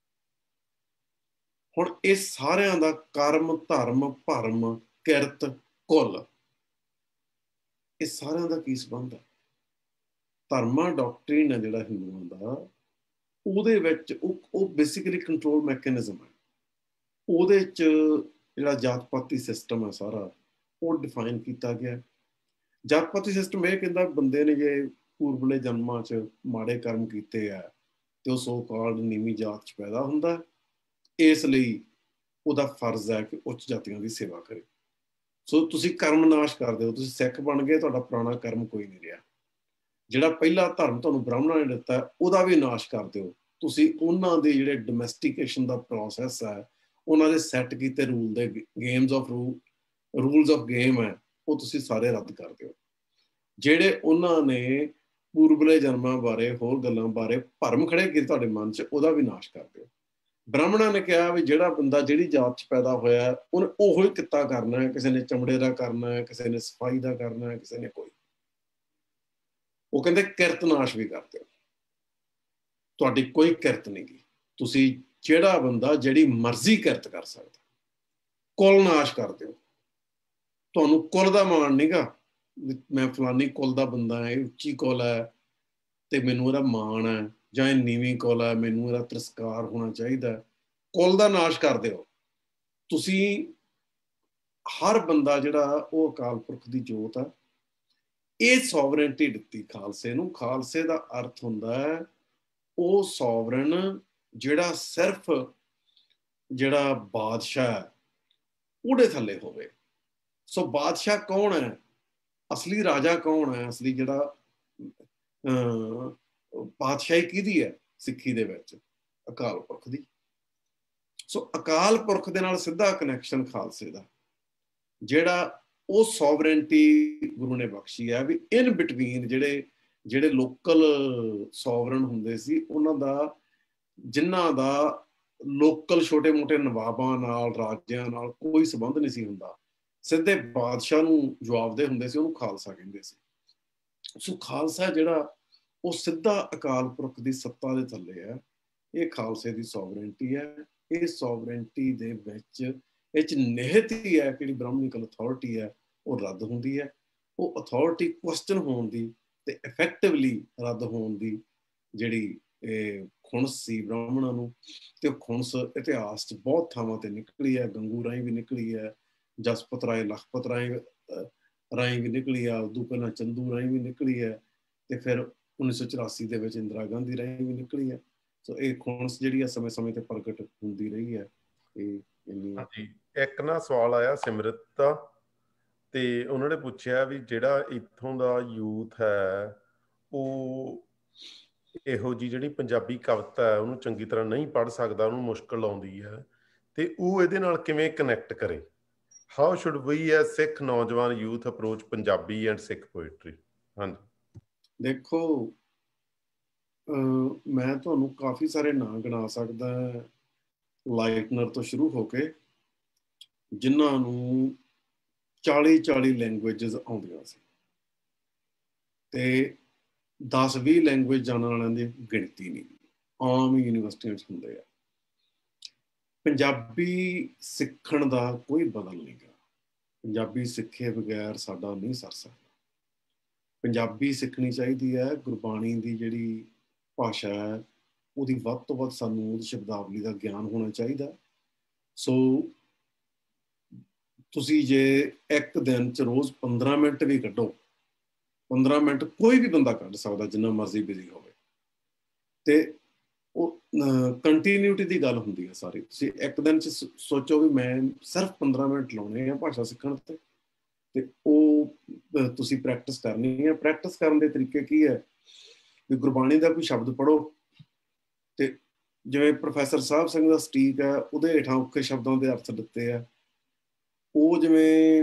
ਹੁਣ ਇਹ ਸਾਰਿਆਂ ਦਾ ਕਰਮ, ਧਰਮ, ਭਰਮ, ਕਿਰਤ, ਕੁਲ, ਇਹ ਸਾਰਿਆਂ ਦਾ ਕੀ ਸੰਬੰਧ ਹੈ? ਧਰਮਾ ਡਾਕਟਰੀਨ ਹੈ ਜਿਹੜਾ ਹਿੰਦੂਆਂ ਦਾ, ਉਹਦੇ ਵਿੱਚ ਉਹ ਉਹ ਬੇਸਿਕਲੀ ਕੰਟਰੋਲ ਮੈਕੈਨਿਜ਼ਮ ਹੈ। ਉਹਦੇ 'ਚ ਜਿਹੜਾ ਜਾਤ ਪਾਤੀ ਸਿਸਟਮ ਹੈ ਸਾਰਾ ਉਹ ਡਿਫਾਈਨ ਕੀਤਾ ਗਿਆ। ਜਾਤ ਪਾਤੀ ਸਿਸਟਮ ਇਹ ਕਹਿੰਦਾ ਬੰਦੇ ਨੇ ਜੇ ਪੂਰਬਲੇ ਜਨਮਾਂ 'ਚ ਮਾੜੇ ਕਰਮ ਕੀਤੇ ਆ ਤੇ ਉਹ ਸੋ ਕਾਲਡ ਨੀਵੀਂ ਜਾਤ 'ਚ ਪੈਦਾ ਹੁੰਦਾ, ਇਸ ਲਈ ਉਹਦਾ ਫਰਜ਼ ਹੈ ਕਿ ਉੱਚ ਜਾਤੀਆਂ ਦੀ ਸੇਵਾ ਕਰੇ। ਸੋ ਤੁਸੀਂ ਕਰਮ ਨਾਸ਼ ਕਰਦੇ ਹੋ, ਤੁਸੀਂ ਸਿੱਖ ਬਣ ਗਏ, ਤੁਹਾਡਾ ਪੁਰਾਣਾ ਕਰਮ ਕੋਈ ਨਹੀਂ ਰਿਹਾ। ਜਿਹੜਾ ਪਹਿਲਾ ਧਰਮ ਤੁਹਾਨੂੰ ਬ੍ਰਾਹਮਣਾਂ ਨੇ ਦਿੱਤਾ ਉਹਦਾ ਵੀ ਨਾਸ਼ ਕਰ ਦਿਓ। ਤੁਸੀਂ ਉਹਨਾਂ ਦੇ ਜਿਹੜੇ ਡੋਮੈਸਟੀਕੇਸ਼ਨ ਦਾ ਪ੍ਰੋਸੈਸ ਹੈ, ਉਹਨਾਂ ਦੇ ਸੈੱਟ ਕੀਤੇ ਰੂਲ ਦੇ games of ru rules of game ਹੈ, ਉਹ ਤੁਸੀਂ ਸਾਰੇ ਰੱਦ ਕਰ ਦਿਓ। ਜਿਹੜੇ ਉਹਨਾਂ ਨੇ ਪੂਰਬਲੇ ਜਨਮਾਂ ਬਾਰੇ, ਹੋਰ ਗੱਲਾਂ ਬਾਰੇ ਭਰਮ ਖੜੇ ਕੀਤੇ ਤੁਹਾਡੇ ਮਨ 'ਚ, ਉਹਦਾ ਵੀ ਨਾਸ਼ ਕਰ ਦਿਓ। ਬ੍ਰਾਹਮਣਾਂ ਨੇ ਕਿਹਾ ਵੀ ਜਿਹੜਾ ਬੰਦਾ ਜਿਹੜੀ ਜਾਤ 'ਚ ਪੈਦਾ ਹੋਇਆ ਉਹਨੇ ਉਹੋ ਹੀ ਕਿੱਤਾ ਕਰਨਾ ਹੈ, ਕਿਸੇ ਨੇ ਚਮੜੇ ਦਾ ਕਰਨਾ ਹੈ, ਕਿਸੇ ਨੇ ਸਫਾਈ ਦਾ ਕਰਨਾ ਹੈ, ਕਿਸੇ ਨੇ ਕੋਈ। ਉਹ ਕਹਿੰਦੇ ਕਿਰਤ ਨਾਸ਼ ਵੀ ਕਰ ਦਿਓ। ਤੁਹਾਡੀ ਕੋਈ ਕਿਰਤ ਨਹੀਂ ਗੀ। ਤੁਸੀਂ ਜਿਹੜਾ ਬੰਦਾ ਜਿਹੜੀ ਮਰਜ਼ੀ ਕਿਰਤ ਕਰ ਸਕਦਾ, ਕੁਲ ਨਾਸ਼ ਕਰ ਦਿਓ। ਤੁਹਾਨੂੰ ਕੁਲ ਦਾ ਮਾਣ ਨਹੀਂਗਾ, ਮੈਂ ਫਲਾਨੀ ਕੁਲ ਦਾ ਬੰਦਾ ਹੈ, ਉੱਚੀ ਕੁਲ ਹੈ ਤੇ ਮੈਨੂੰ ਇਹਦਾ ਮਾਣ ਹੈ, ਜਾਂ ਇਹ ਨੀਵੀਂ ਕੁਲ ਹੈ ਮੈਨੂੰ ਇਹਦਾ ਤਿਰਸਕਾਰ ਹੋਣਾ ਚਾਹੀਦਾ। ਕੁਲ ਦਾ ਨਾਸ਼ ਕਰ ਦਿਓ। ਤੁਸੀਂ ਹਰ ਬੰਦਾ ਜਿਹੜਾ ਉਹ ਅਕਾਲ ਪੁਰਖ ਦੀ ਜੋਤ ਹੈ। ਇਹ ਸੋਵਰਨਟੀ ਦਿੱਤੀ ਖਾਲਸੇ ਨੂੰ। ਖਾਲਸੇ ਦਾ ਅਰਥ ਹੁੰਦਾ ਹੈ ਉਹ ਸੋਵਰਨ ਜਿਹੜਾ ਸਿਰਫ ਜਿਹੜਾ ਬਾਦਸ਼ਾਹ ਹੈ ਉਹਦੇ ਥੱਲੇ ਹੋਵੇ। ਸੋ ਬਾਦਸ਼ਾਹ ਕੌਣ ਹੈ? ਅਸਲੀ ਰਾਜਾ ਕੌਣ ਹੈ? ਅਸਲੀ ਜਿਹੜਾ ਅਹ ਬਾਦਸ਼ਾਹੀ ਕਿਹਦੀ ਹੈ ਸਿੱਖੀ ਦੇ ਵਿੱਚ? ਅਕਾਲ ਪੁਰਖ ਦੀ। ਸੋ ਅਕਾਲ ਪੁਰਖ ਦੇ ਨਾਲ ਸਿੱਧਾ ਕਨੈਕਸ਼ਨ ਖਾਲਸੇ ਦਾ, ਜਿਹੜਾ ਉਹ ਸੋਵਰਨਟੀ ਗੁਰੂ ਨੇ ਬਖਸ਼ੀ ਹੈ ਵੀ ਇਨ ਬਿਟਵੀਨ ਜਿਹੜੇ ਜਿਹੜੇ ਲੋਕਲ ਸੋਵਰਨ ਹੁੰਦੇ ਸੀ ਉਹਨਾਂ ਦਾ, ਜਿਨ੍ਹਾਂ ਦਾ ਲੋਕਲ ਛੋਟੇ ਮੋਟੇ ਨਵਾਬਾਂ ਨਾਲ ਰਾਜਿਆਂ ਨਾਲ ਕੋਈ ਸੰਬੰਧ ਨਹੀਂ ਸੀ ਹੁੰਦਾ, ਸਿੱਧੇ ਬਾਦਸ਼ਾਹ ਨੂੰ ਜਵਾਬਦੇ ਹੁੰਦੇ ਸੀ, ਉਹਨੂੰ ਖਾਲਸਾ ਕਹਿੰਦੇ ਸੀ। ਸੋ ਖਾਲਸਾ ਜਿਹੜਾ ਉਹ ਸਿੱਧਾ ਅਕਾਲ ਪੁਰਖ ਦੀ ਸੱਤਾ ਦੇ ਥੱਲੇ ਹੈ। ਇਹ ਖਾਲਸੇ ਦੀ ਸੋਵਰਨਟੀ ਹੈ। ਇਹ ਸੋਵਰਨਟੀ ਦੇ ਵਿੱਚ ਇਹ 'ਚ ਨਿਹਿਤ ਹੀ ਹੈ ਕਿ ਜਿਹੜੀ ਬ੍ਰਾਹਮਣਿਕਲ ਅਥਾਰਟੀ ਹੈ ਉਹ ਰੱਦ ਹੁੰਦੀ ਹੈ। ਉਹ ਅਥਾਰਟੀ ਕੁਐਸਚਨ ਹੋਣ ਦੀ ਤੇ ਇਫੈਕਟਿਵਲੀ ਰੱਦ ਹੋਣ ਦੀ ਜਿਹੜੀ ਇਹ ਖੁਣਸ ਸੀ ਬ੍ਰਾਹਮਣਾਂ ਨੂੰ, ਤੇ ਉਹ ਖੁਣਸ ਇਤਿਹਾਸ 'ਚ ਬਹੁਤ ਥਾਵਾਂ ਤੇ ਨਿਕਲੀ ਹੈ। ਗੰਗੂ ਰਾਹੀਂ ਵੀ ਨਿਕਲੀ ਹੈ, ਜਸਪਤ ਰਾਏ ਲਖਪਤ ਰਾਹੀਂ ਰਾਹੀਂ ਵੀ ਨਿਕਲੀ ਹੈ, ਉਦੋਂ ਪਹਿਲਾਂ ਚੰਦੂ ਰਾਹੀਂ ਵੀ ਨਿਕਲੀ ਹੈ, ਤੇ ਫਿਰ ਉੱਨੀ ਸੌ ਚੁਰਾਸੀ ਦੇ ਵਿੱਚ ਇੰਦਰਾ ਗਾਂਧੀ ਰਾਹੀਂ ਵੀ ਨਿਕਲੀ ਹੈ। ਸੋ ਇਹ ਖੁਣਸ ਜਿਹੜੀ ਹੈ ਸਮੇਂ ਸਮੇਂ ਤੇ ਪ੍ਰਗਟ ਹੁੰਦੀ ਰਹੀ ਹੈ। ਇਹ ਹਾਂਜੀ, ਇੱਕ ਨਾ ਸਵਾਲ ਆਇਆ ਸਿਮਰਤ ਦਾ, ਤੇ ਉਹਨਾਂ ਨੇ ਪੁੱਛਿਆ ਵੀ ਜਿਹੜਾ ਇੱਥੋਂ ਦਾ ਯੂਥ ਹੈ ਉਹ ਇਹੋ ਜਿਹੀ ਜਿਹੜੀ ਪੰਜਾਬੀ ਕਵਿਤਾ ਹੈ ਉਹਨੂੰ ਚੰਗੀ ਤਰ੍ਹਾਂ ਨਹੀਂ ਪੜ੍ਹ ਸਕਦਾ, ਉਹਨੂੰ ਮੁਸ਼ਕਿਲ ਆਉਂਦੀ ਹੈ, ਤੇ ਉਹ ਇਹਦੇ ਨਾਲ ਕਿਵੇਂ ਕਨੈਕਟ ਕਰੇ? How should we as Sikh ਨੌਜਵਾਨ youth approach Punjabi and Sikh poetry? ਹਾਂਜੀ, ਦੇਖੋ ਮੈਂ ਤੁਹਾਨੂੰ ਕਾਫੀ ਸਾਰੇ ਨਾਂ ਗਿਣਾ ਸਕਦਾ ਲਾਈਟਨਰ ਤੋਂ ਸ਼ੁਰੂ ਹੋ ਕੇ, ਜਿਨ੍ਹਾਂ ਨੂੰ ਚਾਲੀ ਚਾਲੀ ਲੈਂਗੁਏਜਸ ਆਉਂਦੀਆਂ ਸੀ ਤੇ ਦਸ ਵੀਹ ਲੈਂਗੁਏਜ ਜਾਣਨ ਵਾਲਿਆਂ ਦੀ ਗਿਣਤੀ ਨਹੀਂ, ਆਮ ਯੂਨੀਵਰਸਿਟੀਆਂ 'ਚ ਹੁੰਦੇ ਆ। ਪੰਜਾਬੀ ਸਿੱਖਣ ਦਾ ਕੋਈ ਬਦਲ ਨਹੀਂ ਗਾ। ਪੰਜਾਬੀ ਸਿੱਖੇ ਬਗੈਰ ਸਾਡਾ ਨਹੀਂ ਸਰ ਸਕਦਾ। ਪੰਜਾਬੀ ਸਿੱਖਣੀ ਚਾਹੀਦੀ ਹੈ। ਗੁਰਬਾਣੀ ਦੀ ਜਿਹੜੀ ਭਾਸ਼ਾ ਹੈ ਉਹਦੀ ਵੱਧ ਤੋਂ ਵੱਧ ਸਾਨੂੰ ਉਹਦੀ ਸ਼ਬਦਾਵਲੀ ਦਾ ਗਿਆਨ ਹੋਣਾ ਚਾਹੀਦਾ। ਸੋ ਤੁਸੀਂ ਜੇ ਇੱਕ ਦਿਨ 'ਚ ਰੋਜ਼ ਪੰਦਰਾਂ ਮਿੰਟ ਵੀ ਕੱਢੋ, ਪੰਦਰਾਂ ਮਿੰਟ ਕੋਈ ਵੀ ਬੰਦਾ ਕੱਢ ਸਕਦਾ ਜਿੰਨਾ ਮਰਜ਼ੀ ਬਿਜ਼ੀ ਹੋਵੇ, ਤੇ ਉਹ ਕੰਟੀਨਿਊਟੀ ਦੀ ਗੱਲ ਹੁੰਦੀ ਹੈ ਸਾਰੀ। ਤੁਸੀਂ ਇੱਕ ਦਿਨ 'ਚ ਸੋਚੋ ਵੀ ਮੈਂ ਸਿਰਫ ਪੰਦਰਾਂ ਮਿੰਟ ਲਾਉਣੇ ਆ ਭਾਸ਼ਾ ਸਿੱਖਣ ਤੇ, ਤੇ ਉਹ ਤੁਸੀਂ ਪ੍ਰੈਕਟਿਸ ਕਰਨੀ ਹੈ। ਪ੍ਰੈਕਟਿਸ ਕਰਨ ਦੇ ਤਰੀਕੇ ਕੀ ਹੈ ਵੀ ਗੁਰਬਾਣੀ ਦਾ ਕੋਈ ਸ਼ਬਦ ਪੜ੍ਹੋ, ਤੇ ਜਿਵੇਂ ਪ੍ਰੋਫੈਸਰ ਸਾਹਿਬ ਸਿੰਘ ਦਾ ਸਟੀਕ ਹੈ ਉਹਦੇ ਹੇਠਾਂ ਔਖੇ ਸ਼ਬਦਾਂ ਦੇ ਅਰਥ ਦਿੱਤੇ ਆ। ਉਹ ਜਿਵੇਂ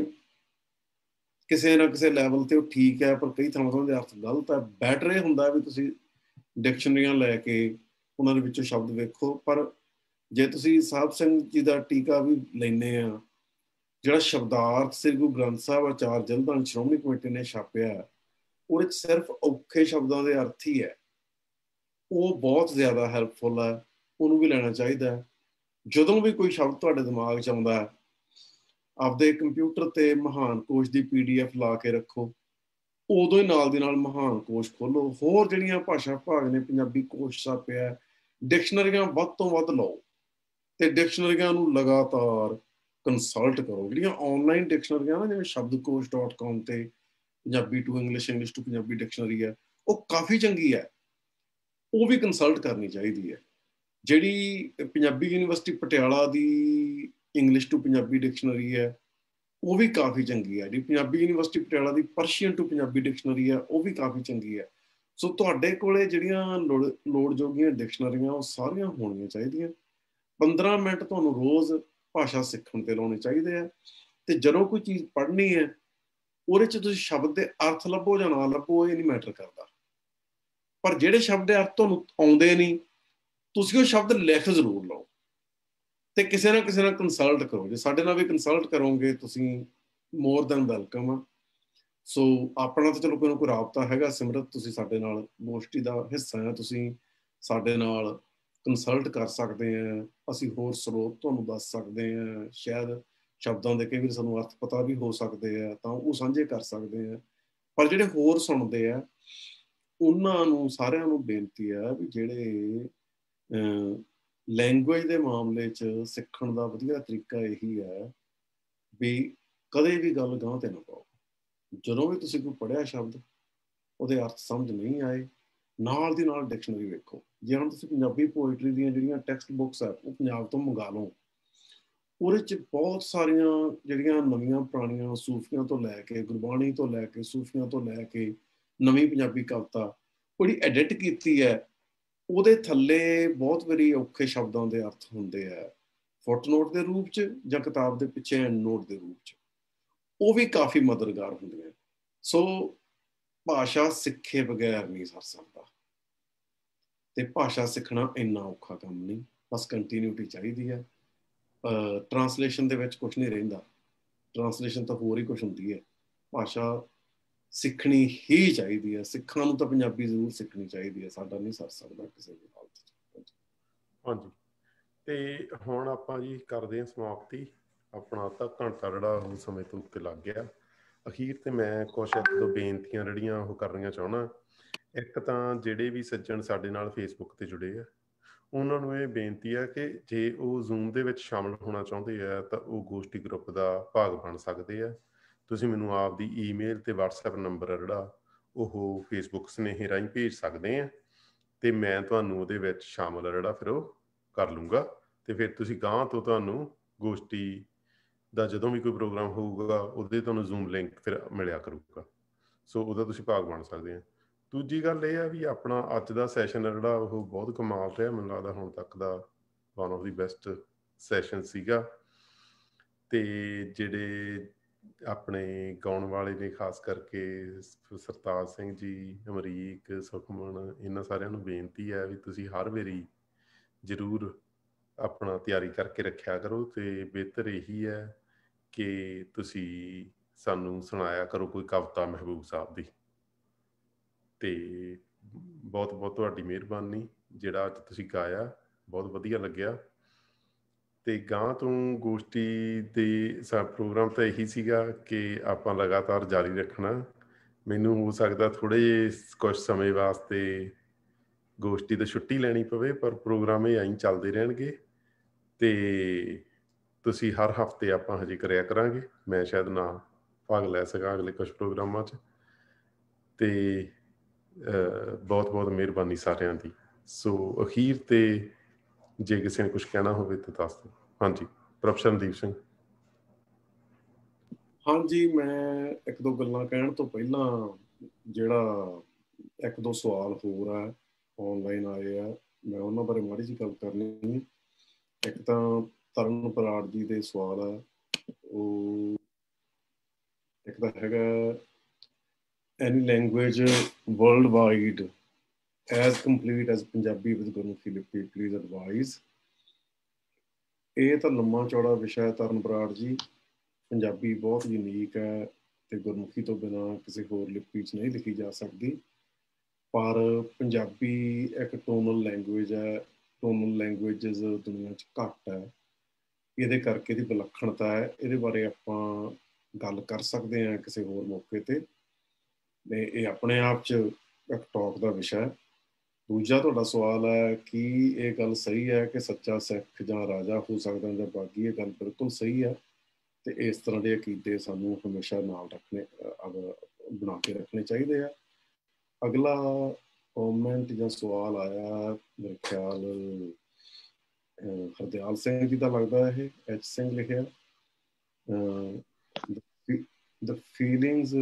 ਕਿਸੇ ਨਾ ਕਿਸੇ ਲੈਵਲ ਤੇ ਉਹ ਠੀਕ ਹੈ, ਪਰ ਕਈ ਥਾਵਾਂ ਤੋਂ ਦੇ ਅਰਥ ਗਲਤ ਹੈ। ਬੈਟਰ ਇਹ ਹੁੰਦਾ ਵੀ ਤੁਸੀਂ ਡਿਕਸ਼ਨਰੀਆਂ ਲੈ ਕੇ ਉਹਨਾਂ ਦੇ ਵਿੱਚੋਂ ਸ਼ਬਦ ਵੇਖੋ। ਪਰ ਜੇ ਤੁਸੀਂ ਸਾਹਿਬ ਸਿੰਘ ਜੀ ਦਾ ਟੀਕਾ ਵੀ ਲੈਂਦੇ ਆ, ਜਿਹੜਾ ਸ਼ਬਦਾਰਥ ਸ੍ਰੀ ਗੁਰੂ ਗ੍ਰੰਥ ਸਾਹਿਬ ਆਚਾਰ ਜਲਦਾਂ ਸ਼੍ਰੋਮਣੀ ਕਮੇਟੀ ਨੇ ਛਾਪਿਆ, ਉਹਦੇ 'ਚ ਸਿਰਫ ਔਖੇ ਸ਼ਬਦਾਂ ਦੇ ਅਰਥ ਹੀ ਹੈ। ਉਹ ਬਹੁਤ ਜ਼ਿਆਦਾ ਹੈਲਪਫੁਲ ਹੈ, ਉਹਨੂੰ ਵੀ ਲੈਣਾ ਚਾਹੀਦਾ। ਜਦੋਂ ਵੀ ਕੋਈ ਸ਼ਬਦ ਤੁਹਾਡੇ ਦਿਮਾਗ 'ਚ ਆਉਂਦਾ ਹੈ, ਆਪਦੇ ਕੰਪਿਊਟਰ ਤੇ ਮਹਾਨ ਕੋਸ਼ ਦੀ ਪੀ ਡੀ ਐਫ ਲਾ ਕੇ ਰੱਖੋ, ਉਦੋਂ ਹੀ ਨਾਲ ਦੀ ਨਾਲ ਮਹਾਨ ਕੋਸ਼ ਖੋਲੋ। ਹੋਰ ਜਿਹੜੀਆਂ ਭਾਸ਼ਾ ਵਿਭਾਗ ਨੇ ਪੰਜਾਬੀ ਕੋਸ਼ ਛਾਪਿਆ, ਡਿਕਸ਼ਨਰੀਆਂ ਵੱਧ ਤੋਂ ਵੱਧ ਲਓ, ਤੇ ਡਿਕਸ਼ਨਰੀਆਂ ਨੂੰ ਲਗਾਤਾਰ ਕੰਸਲਟ ਕਰੋ। ਜਿਹੜੀਆਂ ਆਨਲਾਈਨ ਡਿਕਸ਼ਨਰੀਆਂ ਨਾ, ਜਿਵੇਂ ਸ਼ਬਦਕੋਸ਼ ਡਾਟ ਕਾਮ ਤੇ Punjabi to English, English to Punjabi dictionary ਹੈ, ਉਹ ਕਾਫੀ ਚੰਗੀ ਹੈ, ਉਹ ਵੀ ਕੰਸਲਟ ਕਰਨੀ ਚਾਹੀਦੀ ਹੈ। ਜਿਹੜੀ ਪੰਜਾਬੀ ਯੂਨੀਵਰਸਿਟੀ ਪਟਿਆਲਾ ਦੀ ਇੰਗਲਿਸ਼ ਟੂ ਪੰਜਾਬੀ ਡਿਕਸ਼ਨਰੀ ਹੈ, ਉਹ ਵੀ ਕਾਫੀ ਚੰਗੀ ਹੈ। ਜਿਹੜੀ ਪੰਜਾਬੀ ਯੂਨੀਵਰਸਿਟੀ ਪਟਿਆਲਾ ਦੀ ਪਰਸ਼ੀਅਨ ਟੂ ਪੰਜਾਬੀ ਡਿਕਸ਼ਨਰੀ ਹੈ, ਉਹ ਵੀ ਕਾਫੀ ਚੰਗੀ ਹੈ। ਸੋ ਤੁਹਾਡੇ ਕੋਲੇ ਜਿਹੜੀਆਂ ਲੋੜ ਲੋੜਯੋਗੀਆਂ ਡਿਕਸ਼ਨਰੀਆਂ ਉਹ ਸਾਰੀਆਂ ਹੋਣੀਆਂ ਚਾਹੀਦੀਆਂ। ਪੰਦਰਾਂ ਮਿੰਟ ਤੁਹਾਨੂੰ ਰੋਜ਼ ਭਾਸ਼ਾ ਸਿੱਖਣ ਤੇ ਲਾਉਣੇ ਚਾਹੀਦੇ ਆ। ਤੇ ਜਦੋਂ ਕੋਈ ਚੀਜ਼ ਪੜ੍ਹਨੀ ਹੈ, ਉਹਦੇ 'ਚ ਤੁਸੀਂ ਸ਼ਬਦ ਦੇ ਅਰਥ ਲੱਭੋ ਜਾਂ ਨਾ ਲੱਭੋ, ਇਹ ਨਹੀਂ ਮੈਟਰ ਕਰਦਾ। ਪਰ ਜਿਹੜੇ ਸ਼ਬਦ ਦੇ ਅਰਥ ਤੁਹਾਨੂੰ ਆਉਂਦੇ ਨਹੀਂ, ਤੁਸੀਂ ਉਹ ਸ਼ਬਦ ਲਿਖ ਜ਼ਰੂਰ ਲਓ, ਤੇ ਕਿਸੇ ਨਾ ਕਿਸੇ ਨਾਲ ਕੰਸਲਟ ਕਰੋ। ਜੇ ਸਾਡੇ ਨਾਲ ਵੀ ਕੰਸਲਟ ਕਰੋਗੇ ਤੁਸੀਂ ਮੋਰ ਦੈਨ ਵੈਲਕਮ ਆ। ਸੋ ਆਪਣਾ ਤਾਂ ਚਲੋ ਕੋਈ ਨਾ ਕੋਈ ਰਾਬਤਾ ਹੈਗਾ। ਸਿਮਰਤ, ਤੁਸੀਂ ਸਾਡੇ ਨਾਲ ਗੋਸ਼ਟੀ ਦਾ ਹਿੱਸਾ ਹੈ, ਤੁਸੀਂ ਸਾਡੇ ਨਾਲ ਕੰਸਲਟ ਕਰ ਸਕਦੇ ਆ, ਅਸੀਂ ਹੋਰ ਸਰੋਤ ਤੁਹਾਨੂੰ ਦੱਸ ਸਕਦੇ ਆ, ਸ਼ਾਇਦ ਸ਼ਬਦਾਂ ਦੇ ਕਈ ਵਾਰ ਸਾਨੂੰ ਅਰਥ ਪਤਾ ਵੀ ਹੋ ਸਕਦੇ ਆ, ਤਾਂ ਉਹ ਸਾਂਝੇ ਕਰ ਸਕਦੇ ਆ। ਪਰ ਜਿਹੜੇ ਹੋਰ ਸੁਣਦੇ ਆ ਉਹਨਾਂ ਨੂੰ ਸਾਰਿਆਂ ਨੂੰ ਬੇਨਤੀ ਆ ਵੀ ਜਿਹੜੇ ਲੈਂਗੁਏਜ ਦੇ ਮਾਮਲੇ 'ਚ ਸਿੱਖਣ ਦਾ ਵਧੀਆ ਤਰੀਕਾ ਇਹੀ ਹੈ ਵੀ ਕਦੇ ਵੀ ਗੱਲ ਗਾਂਹ ਤੇ ਨਾ ਪਾਓ। ਜਦੋਂ ਵੀ ਤੁਸੀਂ ਕੋਈ ਪੜ੍ਹਿਆ ਸ਼ਬਦ ਉਹਦੇ ਅਰਥ ਸਮਝ ਨਹੀਂ ਆਏ, ਨਾਲ ਦੀ ਨਾਲ ਡਿਕਸ਼ਨਰੀ ਵੇਖੋ। ਜੇ ਹੁਣ ਤੁਸੀਂ ਪੰਜਾਬੀ ਪੋਇਟਰੀ ਦੀਆਂ ਜਿਹੜੀਆਂ ਟੈਕਸਟ ਬੁੱਕਸ ਆ ਉਹ ਪੰਜਾਬ ਤੋਂ ਮੰਗਾ ਲਓ, ਉਹਦੇ 'ਚ ਬਹੁਤ ਸਾਰੀਆਂ ਜਿਹੜੀਆਂ ਨਵੀਆਂ ਪੁਰਾਣੀਆਂ ਸੂਫੀਆਂ ਤੋਂ ਲੈ ਕੇ, ਗੁਰਬਾਣੀ ਤੋਂ ਲੈ ਕੇ, ਸੂਫੀਆਂ ਤੋਂ ਲੈ ਕੇ ਨਵੀਂ ਪੰਜਾਬੀ ਕਵਿਤਾ ਜਿਹੜੀ ਐਡਿਟ ਕੀਤੀ ਹੈ, ਉਹਦੇ ਥੱਲੇ ਬਹੁਤ ਵਾਰੀ ਔਖੇ ਸ਼ਬਦਾਂ ਦੇ ਅਰਥ ਹੁੰਦੇ ਆ ਫੁੱਟਨੋਟ ਦੇ ਰੂਪ 'ਚ ਜਾਂ ਕਿਤਾਬ ਦੇ ਪਿੱਛੇ ਐਂਡ ਨੋਟ ਦੇ ਰੂਪ 'ਚ, ਉਹ ਵੀ ਕਾਫੀ ਮਦਦਗਾਰ ਹੁੰਦੀਆਂ। ਸੋ ਭਾਸ਼ਾ ਸਿੱਖੇ ਬਗੈਰ ਨਹੀਂ ਸਰ ਸਕਦਾ, ਤੇ ਭਾਸ਼ਾ ਸਿੱਖਣਾ ਇੰਨਾ ਔਖਾ ਕੰਮ ਨਹੀਂ, ਬਸ ਕੰਟੀਨਿਊਟੀ ਚਾਹੀਦੀ ਹੈ। ਟਰਾਂਸਲੇਸ਼ਨ ਦੇ ਵਿੱਚ ਕੁਛ ਨਹੀਂ ਰਹਿੰਦਾ, ਟਰਾਂਸਲੇਸ਼ਨ ਤਾਂ ਹੋਰ ਹੀ ਕੁਛ ਹੁੰਦੀ ਹੈ। ਭਾਸ਼ਾ ਸਿੱਖਣੀ ਹੀ ਚਾਹੀਦੀ ਹੈ, ਸਿੱਖਾਂ ਨੂੰ ਤਾਂ ਪੰਜਾਬੀ ਜ਼ਰੂਰ ਸਿੱਖਣੀ ਚਾਹੀਦੀ ਹੈ, ਸਾਡਾ ਨਹੀਂ ਸਰ ਸਕਦਾ ਕਿਸੇ ਵੀ ਹਾਲਤ 'ਚ। ਹਾਂਜੀ, ਤੇ ਹੁਣ ਆਪਾਂ ਜੀ ਕਰਦੇ ਹਾਂ ਸਮਾਪਤੀ। ਆਪਣਾ ਅੱਧਾ ਘੰਟਾ ਜਿਹੜਾ ਉਹ ਸਮੇਂ ਤੋਂ ਉੱਤੇ ਲੱਗ ਗਿਆ। ਅਖੀਰ ਤੇ ਮੈਂ ਕੁਛ ਇੱਕ ਦੋ ਬੇਨਤੀਆਂ ਜਿਹੜੀਆਂ ਉਹ ਕਰਨੀਆਂ ਚਾਹੁੰਦਾ। ਇੱਕ ਤਾਂ ਜਿਹੜੇ ਵੀ ਸੱਜਣ ਸਾਡੇ ਨਾਲ ਫੇਸਬੁੱਕ ਤੇ ਜੁੜੇ ਆ ਉਹਨਾਂ ਨੂੰ ਇਹ ਬੇਨਤੀ ਹੈ ਕਿ ਜੇ ਉਹ ਜ਼ੂਮ ਦੇ ਵਿੱਚ ਸ਼ਾਮਲ ਹੋਣਾ ਚਾਹੁੰਦੇ ਆ ਤਾਂ ਉਹ ਗੋਸ਼ਟੀ ਗਰੁੱਪ ਦਾ ਭਾਗ ਬਣ ਸਕਦੇ ਆ। ਤੁਸੀਂ ਮੈਨੂੰ ਆਪਦੀ ਈਮੇਲ ਤੇ ਵਟਸਐਪ ਨੰਬਰ ਆ ਜਿਹੜਾ ਉਹ ਫੇਸਬੁੱਕ ਸੁਨੇਹੇ ਰਾਹੀਂ ਭੇਜ ਸਕਦੇ ਆ, ਤੇ ਮੈਂ ਤੁਹਾਨੂੰ ਉਹਦੇ ਵਿੱਚ ਸ਼ਾਮਲ ਆ ਜਿਹੜਾ ਫਿਰ ਉਹ ਕਰ ਲੂੰਗਾ। ਤੇ ਫਿਰ ਤੁਸੀਂ ਗਾਂਹ ਤੋਂ ਤੁਹਾਨੂੰ ਗੋਸ਼ਟੀ ਦਾ ਜਦੋਂ ਵੀ ਕੋਈ ਪ੍ਰੋਗਰਾਮ ਹੋਊਗਾ ਉਹਦੇ ਤੁਹਾਨੂੰ ਜ਼ੂਮ ਲਿੰਕ ਫਿਰ ਮਿਲਿਆ ਕਰੂਗਾ, ਸੋ ਉਹਦਾ ਤੁਸੀਂ ਭਾਗ ਬਣ ਸਕਦੇ ਆ। ਦੂਜੀ ਗੱਲ ਇਹ ਆ ਵੀ ਆਪਣਾ ਅੱਜ ਦਾ ਸੈਸ਼ਨ ਆ ਜਿਹੜਾ ਉਹ ਬਹੁਤ ਕਮਾਲ ਰਿਹਾ, ਮੈਨੂੰ ਲੱਗਦਾ ਹੁਣ ਤੱਕ ਦਾ one of the best session ਸੀਗਾ। ਤੇ ਜਿਹੜੇ ਆਪਣੇ ਗਾਉਣ ਵਾਲੇ ਨੇ ਖਾਸ ਕਰਕੇ ਸਰਤਾਜ ਸਿੰਘ ਜੀ, ਅਮਰੀਕ, ਸੁਖਮਨ, ਇਹਨਾਂ ਸਾਰਿਆਂ ਨੂੰ ਬੇਨਤੀ ਹੈ ਵੀ ਤੁਸੀਂ ਹਰ ਵਾਰੀ ਜ਼ਰੂਰ ਆਪਣਾ ਤਿਆਰੀ ਕਰਕੇ ਰੱਖਿਆ ਕਰੋ, ਤੇ ਬਿਹਤਰ ਇਹੀ ਹੈ ਕਿ ਤੁਸੀਂ ਸਾਨੂੰ ਸੁਣਾਇਆ ਕਰੋ ਕੋਈ ਕਵਿਤਾ ਮਹਿਬੂਬ ਸਾਹਿਬ ਦੀ। ਤੇ ਬਹੁਤ ਬਹੁਤ ਤੁਹਾਡੀ ਮਿਹਰਬਾਨੀ, ਜਿਹੜਾ ਅੱਜ ਤੁਸੀਂ ਗਾਇਆ ਬਹੁਤ ਵਧੀਆ ਲੱਗਿਆ। ਤੇ ਗਾਂ ਤੋਂ ਗੋਸ਼ਟੀ ਦੇ ਸਾ ਪ੍ਰੋਗਰਾਮ ਤਾਂ ਇਹੀ ਸੀਗਾ ਕਿ ਆਪਾਂ ਲਗਾਤਾਰ ਜਾਰੀ ਰੱਖਣਾ। ਮੈਨੂੰ ਹੋ ਸਕਦਾ ਥੋੜ੍ਹੇ ਜਿਹੇ ਕੁਛ ਸਮੇਂ ਵਾਸਤੇ ਗੋਸ਼ਟੀ ਤੋਂ ਛੁੱਟੀ ਲੈਣੀ ਪਵੇ, ਪਰ ਪ੍ਰੋਗਰਾਮ ਇਹ ਆਈ ਚੱਲਦੇ ਰਹਿਣਗੇ। ਤੇ ਤੁਸੀਂ ਹਰ ਹਫਤੇ ਆਪਾਂ ਹਜੇ ਕਰਿਆ ਕਰਾਂਗੇ। ਮੈਂ ਸ਼ਾਇਦ ਨਾ ਭਾਗ ਲੈ ਸਕਾਂ ਅਗਲੇ ਕੁਛ ਪ੍ਰੋਗਰਾਮਾਂ 'ਚ। ਤੇ ਬਹੁਤ ਬਹੁਤ ਮਿਹਰਬਾਨੀ ਸਾਰਿਆਂ ਦੀ। ਸੋ ਅਖੀਰ ਤੇ ਜੇ ਕਿਸੇ ਨੇ ਕੁਛ ਕਹਿਣਾ ਹੋਵੇ ਤਾਂ ਦੱਸ ਦਿਓ। ਹਾਂਜੀ, ਪ੍ਰਭਸ਼ਨਦੀਪ ਸਿੰਘ। ਹਾਂਜੀ, ਮੈਂ ਇੱਕ ਦੋ ਗੱਲਾਂ ਕਹਿਣ ਤੋਂ ਪਹਿਲਾਂ ਜਿਹੜਾ ਇੱਕ ਦੋ ਸਵਾਲ ਹੋਰ ਆ ਆਨਲਾਈਨ ਆਏ ਆ, ਮੈਂ ਉਹਨਾਂ ਬਾਰੇ ਮਾੜੀ ਜਿਹੀ ਗੱਲ ਕਰਨੀ। ਇੱਕ ਤਾਂ ਤਰਨ ਬਰਾੜ ਜੀ ਦੇ ਸਵਾਲ ਆ, ਉਹ ਇੱਕ ਤਾਂ ਹੈਗਾ any language world wide as complete as Punjabi with Gurmukhi ਲਿਪੀ, please advise। ਇਹ ਤਾਂ ਲੰਮਾ ਚੌੜਾ ਵਿਸ਼ਾ ਹੈ ਤਰਨ ਬਰਾੜ ਜੀ। ਪੰਜਾਬੀ ਬਹੁਤ ਯੂਨੀਕ ਹੈ ਤੇ ਗੁਰਮੁਖੀ ਤੋਂ ਬਿਨਾਂ ਕਿਸੇ ਹੋਰ ਲਿਪੀ 'ਚ ਨਹੀਂ ਲਿਖੀ ਜਾ ਸਕਦੀ। ਪਰ ਪੰਜਾਬੀ ਇੱਕ ਟੋਨਲ ਲੈਂਗੁਏਜ ਹੈ, ਟੋਨਲ ਲੈਂਗੁਏਜਸ ਦੁਨੀਆ 'ਚ ਘੱਟ ਹੈ, ਇਹਦੇ ਕਰਕੇ ਇਹਦੀ ਵਿਲੱਖਣਤਾ ਹੈ। ਇਹਦੇ ਬਾਰੇ ਆਪਾਂ ਗੱਲ ਕਰ ਸਕਦੇ ਹਾਂ ਕਿਸੇ ਹੋਰ ਮੌਕੇ 'ਤੇ। ਤੇ ਇਹ ਆਪਣੇ ਆਪ 'ਚ ਇੱਕ ਟਾਕ ਦਾ ਵਿਸ਼ਾ ਹੈ। ਦੂਜਾ ਤੁਹਾਡਾ ਸਵਾਲ ਹੈ ਕਿ ਇਹ ਗੱਲ ਸਹੀ ਹੈ ਕਿ ਸੱਚਾ ਸਿੱਖ ਜਾਂ ਰਾਜਾ ਹੋ ਸਕਦਾ ਜਾਂ ਬਾਗੀ। ਇਹ ਗੱਲ ਬਿਲਕੁਲ ਸਹੀ ਹੈ, ਤੇ ਇਸ ਤਰ੍ਹਾਂ ਦੇ ਅਕੀਦੇ ਸਾਨੂੰ ਹਮੇਸ਼ਾ ਨਾਲ ਰੱਖਣੇ, ਬਣਾ ਕੇ ਰੱਖਣੇ ਚਾਹੀਦੇ ਆ। ਅਗਲਾ ਕੌਮੈਂਟ ਜਾਂ ਸਵਾਲ ਆਇਆ ਮੇਰੇ ਖਿਆਲ ਹਰਦਿਆਲ ਸਿੰਘ ਜੀ ਦਾ ਲੱਗਦਾ, ਇਹ ਐਚ ਸਿੰਘ ਲਿਖਿਆ। The feelings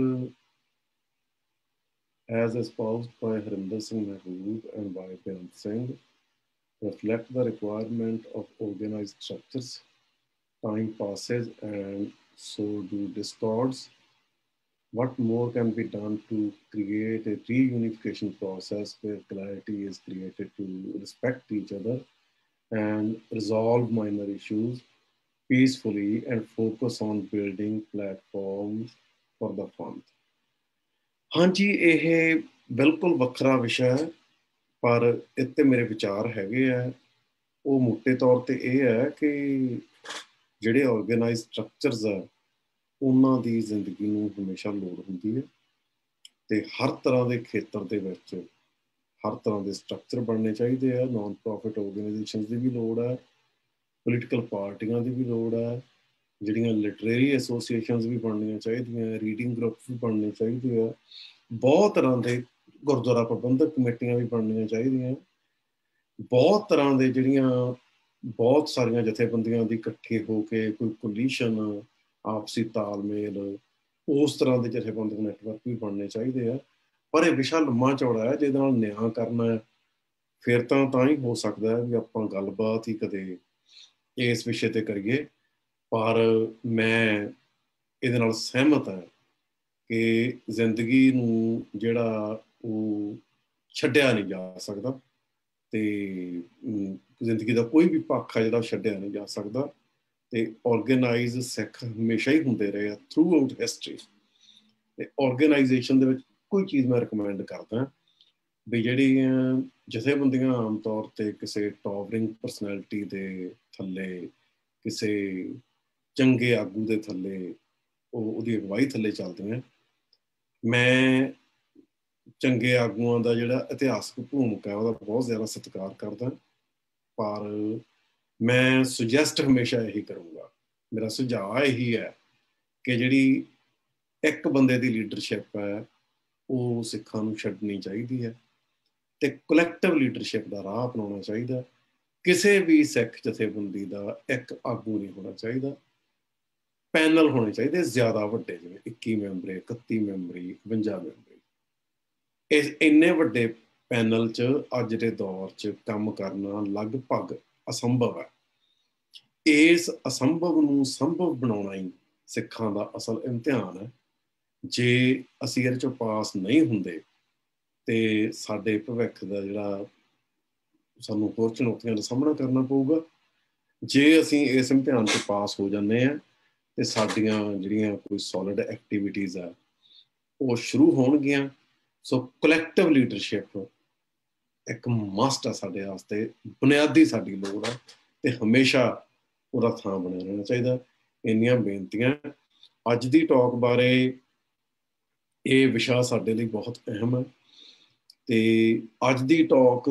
as espoused by Harinder Singh Mehboob and by Beyant Singh reflect the requirement of organized structures. Time passes and so do discords. What more can be done to create a reunification process where clarity is created to respect each other and resolve minor issues peacefully and focus on building platforms for the fund? ਹਾਂਜੀ, ਇਹ ਬਿਲਕੁਲ ਵੱਖਰਾ ਵਿਸ਼ਾ ਹੈ ਪਰ ਇੱਥੇ ਮੇਰੇ ਵਿਚਾਰ ਹੈਗੇ ਆ, ਉਹ ਮੋਟੇ ਤੌਰ ਤੇ ਇਹ ਹੈ ਕਿ ਜਿਹੜੇ ਆਰਗੇਨਾਈਜ਼ ਸਟਰਕਚਰਸ ਆ ਉਹਨਾਂ ਦੀ ਜ਼ਿੰਦਗੀ ਨੂੰ ਹਮੇਸ਼ਾ ਲੋੜ ਹੁੰਦੀ ਹੈ, ਤੇ ਹਰ ਤਰ੍ਹਾਂ ਦੇ ਖੇਤਰ ਦੇ ਵਿੱਚ ਹਰ ਤਰ੍ਹਾਂ ਦੇ ਸਟਰਕਚਰ ਬਣਨੇ ਚਾਹੀਦੇ ਆ। ਨਾਨ ਪ੍ਰੋਫਿਟ ਆਰਗੇਨਾਈਜੇਸ਼ਨਸ ਦੀ ਵੀ ਲੋੜ ਹੈ, ਪੋਲੀਟੀਕਲ ਪਾਰਟੀਆਂ ਦੀ ਵੀ ਲੋੜ ਹੈ, ਜਿਹੜੀਆਂ ਲਿਟਰੇਰੀ ਐਸੋਸੀਏਸ਼ਨਸ ਵੀ ਬਣਨੀਆਂ ਚਾਹੀਦੀਆਂ, ਰੀਡਿੰਗ ਗਰੁੱਪਸ ਵੀ ਬਣਨੇ ਚਾਹੀਦੇ ਆ, ਬਹੁਤ ਤਰ੍ਹਾਂ ਦੇ ਗੁਰਦੁਆਰਾ ਪ੍ਰਬੰਧਕ ਕਮੇਟੀਆਂ ਵੀ ਬਣਨੀਆਂ ਚਾਹੀਦੀਆਂ, ਬਹੁਤ ਤਰ੍ਹਾਂ ਦੇ ਜਿਹੜੀਆਂ ਬਹੁਤ ਸਾਰੀਆਂ ਜਥੇਬੰਦੀਆਂ ਦੀ ਇਕੱਠੇ ਹੋ ਕੇ ਕੋਈ ਕੋਲੀਸ਼ਨ, ਆਪਸੀ ਤਾਲਮੇਲ, ਉਸ ਤਰ੍ਹਾਂ ਦੇ ਜਥੇਬੰਦਕ ਨੈਟਵਰਕ ਵੀ ਬਣਨੇ ਚਾਹੀਦੇ ਆ। ਪਰ ਇਹ ਵਿਸ਼ਾ ਲੰਮਾ ਚੌੜਾ ਹੈ, ਜਿਹਦੇ ਨਾਲ ਨਿਆਂ ਕਰਨਾ ਹੈ ਫਿਰ ਤਾਂ ਤਾਂ ਹੀ ਹੋ ਸਕਦਾ ਹੈ ਵੀ ਆਪਾਂ ਗੱਲਬਾਤ ਹੀ ਕਦੇ ਇਸ ਵਿਸ਼ੇ ਤੇ ਕਰੀਏ। ਪਰ ਮੈਂ ਇਹਦੇ ਨਾਲ ਸਹਿਮਤ ਹਾਂ ਕਿ ਜ਼ਿੰਦਗੀ ਨੂੰ ਜਿਹੜਾ ਉਹ ਛੱਡਿਆ ਨਹੀਂ ਜਾ ਸਕਦਾ, ਤੇ ਜ਼ਿੰਦਗੀ ਦਾ ਕੋਈ ਵੀ ਪੱਖ ਹੈ ਜਿਹੜਾ ਛੱਡਿਆ ਨਹੀਂ ਜਾ ਸਕਦਾ, ਤੇ ਆਰਗੇਨਾਈਜ਼ ਸਿੱਖ ਹਮੇਸ਼ਾ ਹੀ ਹੁੰਦੇ ਰਹੇ ਆ ਥਰੂ ਆਊਟ ਹਿਸਟਰੀ। ਤੇ ਆਰਗੇਨਾਈਜੇਸ਼ਨ ਦੇ ਵਿੱਚ ਕੋਈ ਚੀਜ਼ ਮੈਂ ਰਿਕਮੈਂਡ ਕਰਦਾ ਵੀ ਜਿਹੜੀਆਂ ਜਥੇਬੰਦੀਆਂ ਆਮ ਤੌਰ ਤੇ ਕਿਸੇ ਟੋਵਰਿੰਗ ਪਰਸਨੈਲਿਟੀ ਦੇ ਥੱਲੇ, ਕਿਸੇ ਚੰਗੇ ਆਗੂ ਦੇ ਥੱਲੇ, ਉਹ ਉਹਦੀ ਅਗਵਾਈ ਥੱਲੇ ਚੱਲਦੀਆਂ। ਮੈਂ ਚੰਗੇ ਆਗੂਆਂ ਦਾ ਜਿਹੜਾ ਇਤਿਹਾਸਕ ਭੂਮਿਕਾ ਉਹਦਾ ਬਹੁਤ ਜ਼ਿਆਦਾ ਸਤਿਕਾਰ ਕਰਦਾ, ਪਰ ਮੈਂ ਸੁਜੈਸਟ ਹਮੇਸ਼ਾ ਇਹੀ ਕਰੂੰਗਾ, ਮੇਰਾ ਸੁਝਾਅ ਇਹੀ ਹੈ ਕਿ ਜਿਹੜੀ ਇੱਕ ਬੰਦੇ ਦੀ ਲੀਡਰਸ਼ਿਪ ਹੈ ਉਹ ਸਿੱਖਾਂ ਨੂੰ ਛੱਡਣੀ ਚਾਹੀਦੀ ਹੈ, ਤੇ ਕਲੈਕਟਿਵ ਲੀਡਰਸ਼ਿਪ ਦਾ ਰਾਹ ਅਪਣਾਉਣਾ ਚਾਹੀਦਾ। ਕਿਸੇ ਵੀ ਸਿੱਖ ਜਥੇਬੰਦੀ ਦਾ ਇੱਕ ਆਗੂ ਨਹੀਂ ਹੋਣਾ ਚਾਹੀਦਾ, ਪੈਨਲ ਹੋਣੇ ਚਾਹੀਦੇ ਜ਼ਿਆਦਾ ਵੱਡੇ, ਜਿਵੇਂ ਇੱਕੀ ਮੈਂਬਰੀ, ਇਕੱਤੀ ਮੈਂਬਰੀ, ਬਵੰਜਾ ਮੈਂਬਰੀ। ਇਸ ਇੰਨੇ ਵੱਡੇ ਪੈਨਲ 'ਚ ਅੱਜ ਦੇ ਦੌਰ 'ਚ ਕੰਮ ਕਰਨਾ ਲਗਭਗ ਅਸੰਭਵ ਹੈ। ਇਸ ਅਸੰਭਵ ਨੂੰ ਸੰਭਵ ਬਣਾਉਣਾ ਹੀ ਸਿੱਖਾਂ ਦਾ ਅਸਲ ਇਮਤਿਹਾਨ ਹੈ। ਜੇ ਅਸੀਂ ਇਹਦੇ 'ਚੋਂ ਪਾਸ ਨਹੀਂ ਹੁੰਦੇ ਤੇ ਸਾਡੇ ਭਵਿੱਖ ਦਾ ਜਿਹੜਾ ਸਾਨੂੰ ਹੋਰ ਚੁਣੌਤੀਆਂ ਦਾ ਸਾਹਮਣਾ ਕਰਨਾ ਪਊਗਾ। ਜੇ ਅਸੀਂ ਇਸ ਇਮਤਿਹਾਨ 'ਚ ਪਾਸ ਹੋ ਜਾਂਦੇ ਹਾਂ ਤੇ ਸਾਡੀਆਂ ਜਿਹੜੀਆਂ ਕੋਈ ਸੋਲਿਡ ਐਕਟੀਵਿਟੀਜ਼ ਆ ਉਹ ਸ਼ੁਰੂ ਹੋਣਗੀਆਂ। ਸੋ ਕਲੈਕਟਿਵ ਲੀਡਰਸ਼ਿਪ ਇੱਕ ਮਸਟ ਆ ਸਾਡੇ ਵਾਸਤੇ, ਬੁਨਿਆਦੀ ਸਾਡੀ ਲੋੜ ਆ, ਤੇ ਹਮੇਸ਼ਾ ਉਹਦਾ ਥਾਂ ਬਣਿਆ ਰਹਿਣਾ ਚਾਹੀਦਾ। ਇੰਨੀਆਂ ਬੇਨਤੀਆਂ। ਅੱਜ ਦੀ ਟਾਕ ਬਾਰੇ ਇਹ ਵਿਸ਼ਾ ਸਾਡੇ ਲਈ ਬਹੁਤ ਅਹਿਮ ਹੈ, ਤੇ ਅੱਜ ਦੀ ਟਾਕ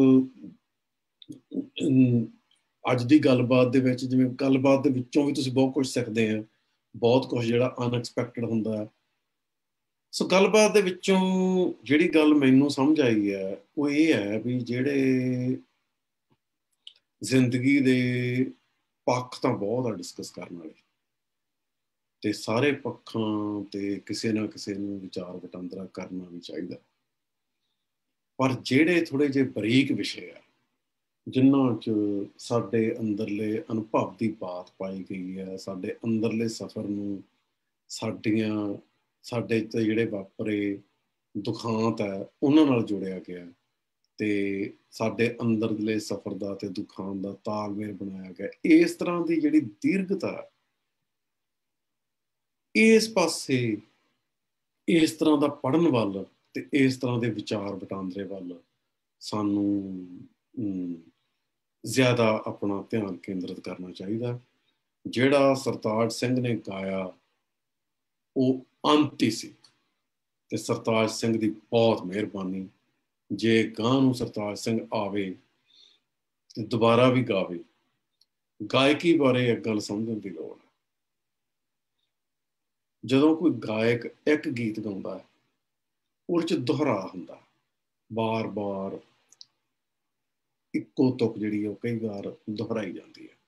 ਅੱਜ ਦੀ ਗੱਲਬਾਤ ਦੇ ਵਿੱਚ, ਜਿਵੇਂ ਗੱਲਬਾਤ ਦੇ ਵਿੱਚੋਂ ਵੀ ਤੁਸੀਂ ਬਹੁਤ ਕੁਝ ਸਿੱਖਦੇ ਆ, ਬਹੁਤ ਕੁਝ ਜਿਹੜਾ ਅਨਐਕਸਪੈਕਟਡ ਹੁੰਦਾ ਹੈ। ਸੋ ਗੱਲਬਾਤ ਦੇ ਵਿੱਚੋਂ ਜਿਹੜੀ ਗੱਲ ਮੈਨੂੰ ਸਮਝ ਆਈ ਹੈ ਉਹ ਇਹ ਹੈ ਵੀ ਜਿਹੜੇ ਜ਼ਿੰਦਗੀ ਦੇ ਪੱਖ ਤਾਂ ਬਹੁਤ ਆ ਡਿਸਕਸ ਕਰਨ ਵਾਲੇ, ਤੇ ਸਾਰੇ ਪੱਖਾਂ ਤੇ ਕਿਸੇ ਨਾ ਕਿਸੇ ਨੂੰ ਵਿਚਾਰ ਵਟਾਂਦਰਾ ਕਰਨਾ ਵੀ ਚਾਹੀਦਾ, ਪਰ ਜਿਹੜੇ ਥੋੜੇ ਜਿਹੇ ਬਰੀਕ ਵਿਸ਼ੇ ਆ ਜਿਨ੍ਹਾਂ 'ਚ ਸਾਡੇ ਅੰਦਰਲੇ ਅਨੁਭਵ ਦੀ ਬਾਤ ਪਾਈ ਗਈ ਹੈ, ਸਾਡੇ ਅੰਦਰਲੇ ਸਫ਼ਰ ਨੂੰ, ਸਾਡੀਆਂ ਸਾਡੇ ਤੇ ਜਿਹੜੇ ਵਾਪਰੇ ਦੁਖਾਂਤ ਹੈ ਉਹਨਾਂ ਨਾਲ ਜੋੜਿਆ ਗਿਆ, ਤੇ ਸਾਡੇ ਅੰਦਰਲੇ ਸਫ਼ਰ ਦਾ ਤੇ ਦੁਖਾਂਤ ਦਾ ਤਾਲਮੇਲ ਬਣਾਇਆ ਗਿਆ। ਇਸ ਤਰ੍ਹਾਂ ਦੀ ਜਿਹੜੀ ਦੀਰਘਤਾ, ਇਸ ਪਾਸੇ ਇਸ ਤਰ੍ਹਾਂ ਦਾ ਪੜ੍ਹਨ ਵੱਲ ਤੇ ਇਸ ਤਰ੍ਹਾਂ ਦੇ ਵਿਚਾਰ ਵਟਾਂਦਰੇ ਵੱਲ ਸਾਨੂੰ ਜ਼ਿਆਦਾ ਆਪਣਾ ਧਿਆਨ ਕੇਂਦਰਿਤ ਕਰਨਾ ਚਾਹੀਦਾ। ਜਿਹੜਾ ਸਰਤਾਜ ਸਿੰਘ ਨੇ ਗਾਇਆ ਉਹ ਅੰਤ ਹੀ ਸੀ, ਤੇ ਸਰਤਾਜ ਸਿੰਘ ਦੀ ਬਹੁਤ ਮਿਹਰਬਾਨੀ। ਜੇ ਗਾਂ ਨੂੰ ਸਰਤਾਜ ਸਿੰਘ ਆਵੇ ਤੇ ਦੁਬਾਰਾ ਵੀ ਗਾਵੇ। ਗਾਇਕੀ ਬਾਰੇ ਇੱਕ ਗੱਲ ਸਮਝਣ ਦੀ ਲੋੜ ਹੈ। ਜਦੋਂ ਕੋਈ ਗਾਇਕ ਇੱਕ ਗੀਤ ਗਾਉਂਦਾ ਹੈ ਉਹਦੇ 'ਚ ਦੁਹਰਾ ਹੁੰਦਾ, ਬਾਰ ਬਾਰ ਇੱਕੋ ਤੁਕ ਜਿਹੜੀ ਉਹ ਕਈ ਵਾਰ ਦੁਹਰਾਈ ਜਾਂਦੀ ਹੈ।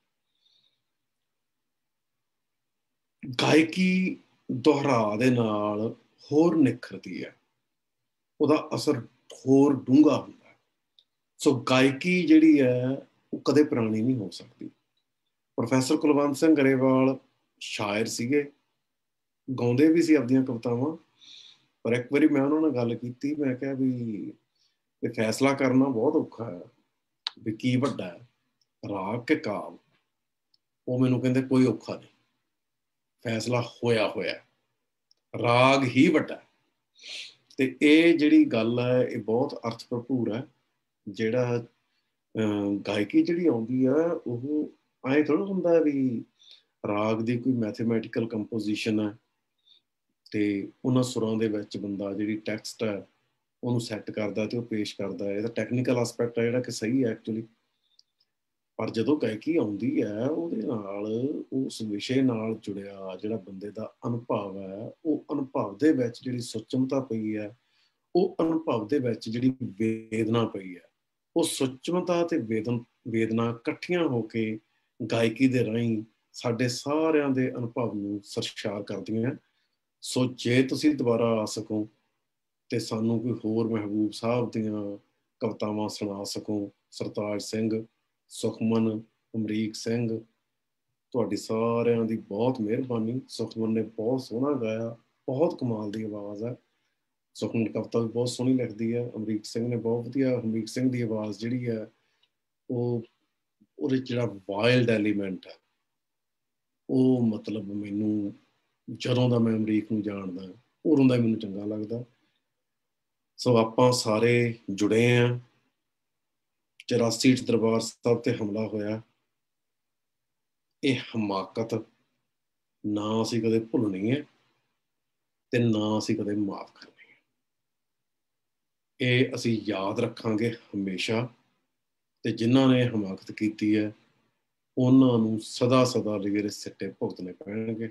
ਗਾਇਕੀ ਦੁਹਰਾ ਦੇ ਨਾਲ ਹੋਰ ਨਿਖਰਦੀ ਹੈ, ਉਹਦਾ ਅਸਰ ਹੋਰ ਡੂੰਘਾ ਹੁੰਦਾ ਹੈ। ਸੋ ਗਾਇਕੀ ਜਿਹੜੀ ਹੈ ਉਹ ਕਦੇ ਪੁਰਾਣੀ ਨਹੀਂ ਹੋ ਸਕਦੀ। ਪ੍ਰੋਫੈਸਰ ਕੁਲਵੰਤ ਸਿੰਘ ਗਰੇਵਾਲ ਸ਼ਾਇਰ ਸੀਗੇ, ਗਾਉਂਦੇ ਵੀ ਸੀ ਆਪਦੀਆਂ ਕਵਿਤਾਵਾਂ, ਪਰ ਇੱਕ ਵਾਰੀ ਮੈਂ ਉਹਨਾਂ ਨਾਲ ਗੱਲ ਕੀਤੀ, ਮੈਂ ਕਿਹਾ ਵੀ ਇਹ ਫੈਸਲਾ ਕਰਨਾ ਬਹੁਤ ਔਖਾ ਹੈ ਵੀ ਕੀ ਵੱਡਾ ਹੈ, ਰਾਗ ਕਿ ਕਾਵਿ। ਉਹ ਮੈਨੂੰ ਕਹਿੰਦੇ ਕੋਈ ਔਖਾ ਨਹੀਂ, ਫੈਸਲਾ ਹੋਇਆ ਹੋਇਆ, ਰਾਗ ਹੀ ਵੱਡਾ। ਤੇ ਇਹ ਜਿਹੜੀ ਗੱਲ ਹੈ ਇਹ ਬਹੁਤ ਅਰਥ ਭਰਪੂਰ ਹੈ, ਜਿਹੜਾ ਗਾਇਕੀ ਜਿਹੜੀ ਆਉਂਦੀ ਆ ਉਹ ਐਂ ਥੋੜ੍ਹਾ ਹੁੰਦਾ ਵੀ ਰਾਗ ਦੀ ਕੋਈ ਮੈਥਮੈਟੀਕਲ ਕੰਪੋਜੀਸ਼ਨ ਹੈ ਤੇ ਉਹਨਾਂ ਸੁਰਾਂ ਦੇ ਵਿੱਚ ਬੰਦਾ ਜਿਹੜੀ ਟੈਕਸਟ ਹੈ ਉਹਨੂੰ ਸੈੱਟ ਕਰਦਾ ਤੇ ਉਹ ਪੇਸ਼ ਕਰਦਾ ਹੈ। ਇਹਦਾ ਟੈਕਨੀਕਲ ਐਸਪੈਕਟ ਹੈ ਜਿਹੜਾ ਕਿ ਸਹੀ ਹੈ ਐਕਚੁਅਲੀ, ਪਰ ਜਦੋਂ ਗਾਇਕੀ ਆਉਂਦੀ ਹੈ ਉਹਦੇ ਨਾਲ ਉਸ ਵਿਸ਼ੇ ਨਾਲ ਜੁੜਿਆ ਜਿਹੜਾ ਬੰਦੇ ਦਾ ਅਨੁਭਵ ਹੈ, ਉਹ ਅਨੁਭਵ ਦੇ ਵਿੱਚ ਜਿਹੜੀ ਸੁਚਮਤਾ ਪਈ ਹੈ, ਉਹ ਅਨੁਭਵ ਦੇ ਵਿੱਚ ਜਿਹੜੀ ਵੇਦਨਾ ਪਈ ਹੈ, ਉਹ ਸੁਚਮਤਾ ਤੇ ਵੇਦਨ ਵੇਦਨਾ ਇਕੱਠੀਆਂ ਹੋ ਕੇ ਗਾਇਕੀ ਦੇ ਰਾਹੀਂ ਸਾਡੇ ਸਾਰਿਆਂ ਦੇ ਅਨੁਭਵ ਨੂੰ ਸਰਸ਼ਾਰ ਕਰਦੀਆਂ। ਸੋ ਜੇ ਤੁਸੀਂ ਦੁਬਾਰਾ ਆ ਸਕੋ ਤੇ ਸਾਨੂੰ ਕੋਈ ਹੋਰ ਮਹਿਬੂਬ ਸਾਹਿਬ ਦੀਆਂ ਕਵਿਤਾਵਾਂ ਸੁਣਾ ਸਕੋ, ਸਰਤਾਜ ਸਿੰਘ, ਸੁਖਮਨ, ਅਮਰੀਕ ਸਿੰਘ, ਤੁਹਾਡੀ ਸਾਰਿਆਂ ਦੀ ਬਹੁਤ ਮਿਹਰਬਾਨੀ। ਸੁਖਮਨ ਨੇ ਬਹੁਤ ਸੋਹਣਾ ਗਾਇਆ, ਬਹੁਤ ਕਮਾਲ ਦੀ ਆਵਾਜ਼ ਹੈ। ਸੁਖਮਨ ਕਵਿਤਾ ਵੀ ਬਹੁਤ ਸੋਹਣੀ ਲਿਖਦੀ ਹੈ। ਅਮਰੀਕ ਸਿੰਘ ਨੇ ਬਹੁਤ ਵਧੀਆ, ਅਮਰੀਕ ਸਿੰਘ ਦੀ ਆਵਾਜ਼ ਜਿਹੜੀ ਹੈ ਉਹ ਉਹਦੇ ਜਿਹੜਾ ਵਾਈਲਡ ਐਲੀਮੈਂਟ ਹੈ ਉਹ ਮਤਲਬ ਮੈਨੂੰ ਜਦੋਂ ਦਾ ਮੈਂ ਅਮਰੀਕ ਨੂੰ ਜਾਣਦਾ ਉਦੋਂ ਦਾ ਮੈਨੂੰ ਚੰਗਾ ਲੱਗਦਾ। ਸੋ ਆਪਾਂ ਸਾਰੇ ਜੁੜੇ ਹਾਂ। ਚੁਰਾਸੀ 'ਚ ਦਰਬਾਰ ਸਾਹਿਬ ਤੇ ਹਮਲਾ ਹੋਇਆ, ਇਹ ਹਮਾਕਤ ਨਾ ਅਸੀਂ ਕਦੇ ਭੁੱਲਣੀ ਹੈ ਤੇ ਨਾ ਅਸੀਂ ਕਦੇ ਮਾਫ਼ ਕਰਨੀ ਹੈ। ਇਹ ਅਸੀਂ ਯਾਦ ਰੱਖਾਂਗੇ ਹਮੇਸ਼ਾ, ਤੇ ਜਿਨ੍ਹਾਂ ਨੇ ਹਮਾਕਤ ਕੀਤੀ ਹੈ ਉਹਨਾਂ ਨੂੰ ਸਦਾ ਸਦਾ ਲਈ ਇਹਦੇ ਸਿੱਟੇ ਭੁਗਤਣੇ ਪੈਣਗੇ।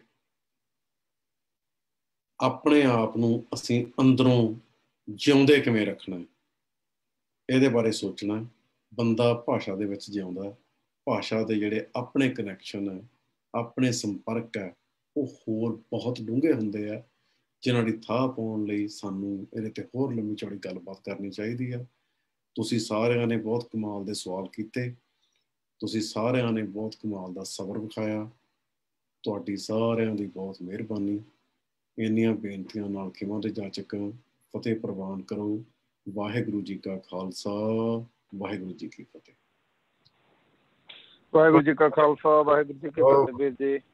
ਆਪਣੇ ਆਪ ਨੂੰ ਅਸੀਂ ਅੰਦਰੋਂ ਜਿਉਂਦੇ ਕਿਵੇਂ ਰੱਖਣਾ ਇਹਦੇ ਬਾਰੇ ਸੋਚਣਾ। ਬੰਦਾ ਭਾਸ਼ਾ ਦੇ ਵਿੱਚ ਜਿਉਂਦਾ, ਭਾਸ਼ਾ ਦੇ ਜਿਹੜੇ ਆਪਣੇ ਕਨੈਕਸ਼ਨ ਹੈ, ਆਪਣੇ ਸੰਪਰਕ ਹੈ, ਉਹ ਹੋਰ ਬਹੁਤ ਡੂੰਘੇ ਹੁੰਦੇ ਆ, ਜਿਨ੍ਹਾਂ ਦੀ ਥਾਹ ਪਾਉਣ ਲਈ ਸਾਨੂੰ ਇਹਦੇ ਤੇ ਹੋਰ ਲੰਮੀ ਚੌੜੀ ਗੱਲਬਾਤ ਕਰਨੀ ਚਾਹੀਦੀ ਹੈ। ਤੁਸੀਂ ਸਾਰਿਆਂ ਨੇ ਬਹੁਤ ਕਮਾਲ ਦੇ ਸਵਾਲ ਕੀਤੇ, ਤੁਸੀਂ ਸਾਰਿਆਂ ਨੇ ਬਹੁਤ ਕਮਾਲ ਦਾ ਸਬਰ ਵਿਖਾਇਆ। ਤੁਹਾਡੀ ਸਾਰਿਆਂ ਦੀ ਬਹੁਤ ਮਿਹਰਬਾਨੀ। ਇੰਨੀਆਂ ਬੇਨਤੀਆਂ ਨਾਲ ਖਿਮਾ ਤੇ ਜਾਚਕ ਫਤਿਹ ਪ੍ਰਵਾਨ ਕਰੋ। ਵਾਹਿਗੁਰੂ ਜੀ ਕਾ ਖਾਲਸਾ, ਵਾਹਿਗੁਰੂ ਜੀ ਕੀ ਫਤਿਹ। ਵਾਹਿਗੁਰੂ ਜੀ ਕਾ ਖਾਲਸਾ, ਵਾਹਿਗੁਰੂ ਜੀ ਕੀ ਫਤਿਹ ਵੀਰ ਜੀ।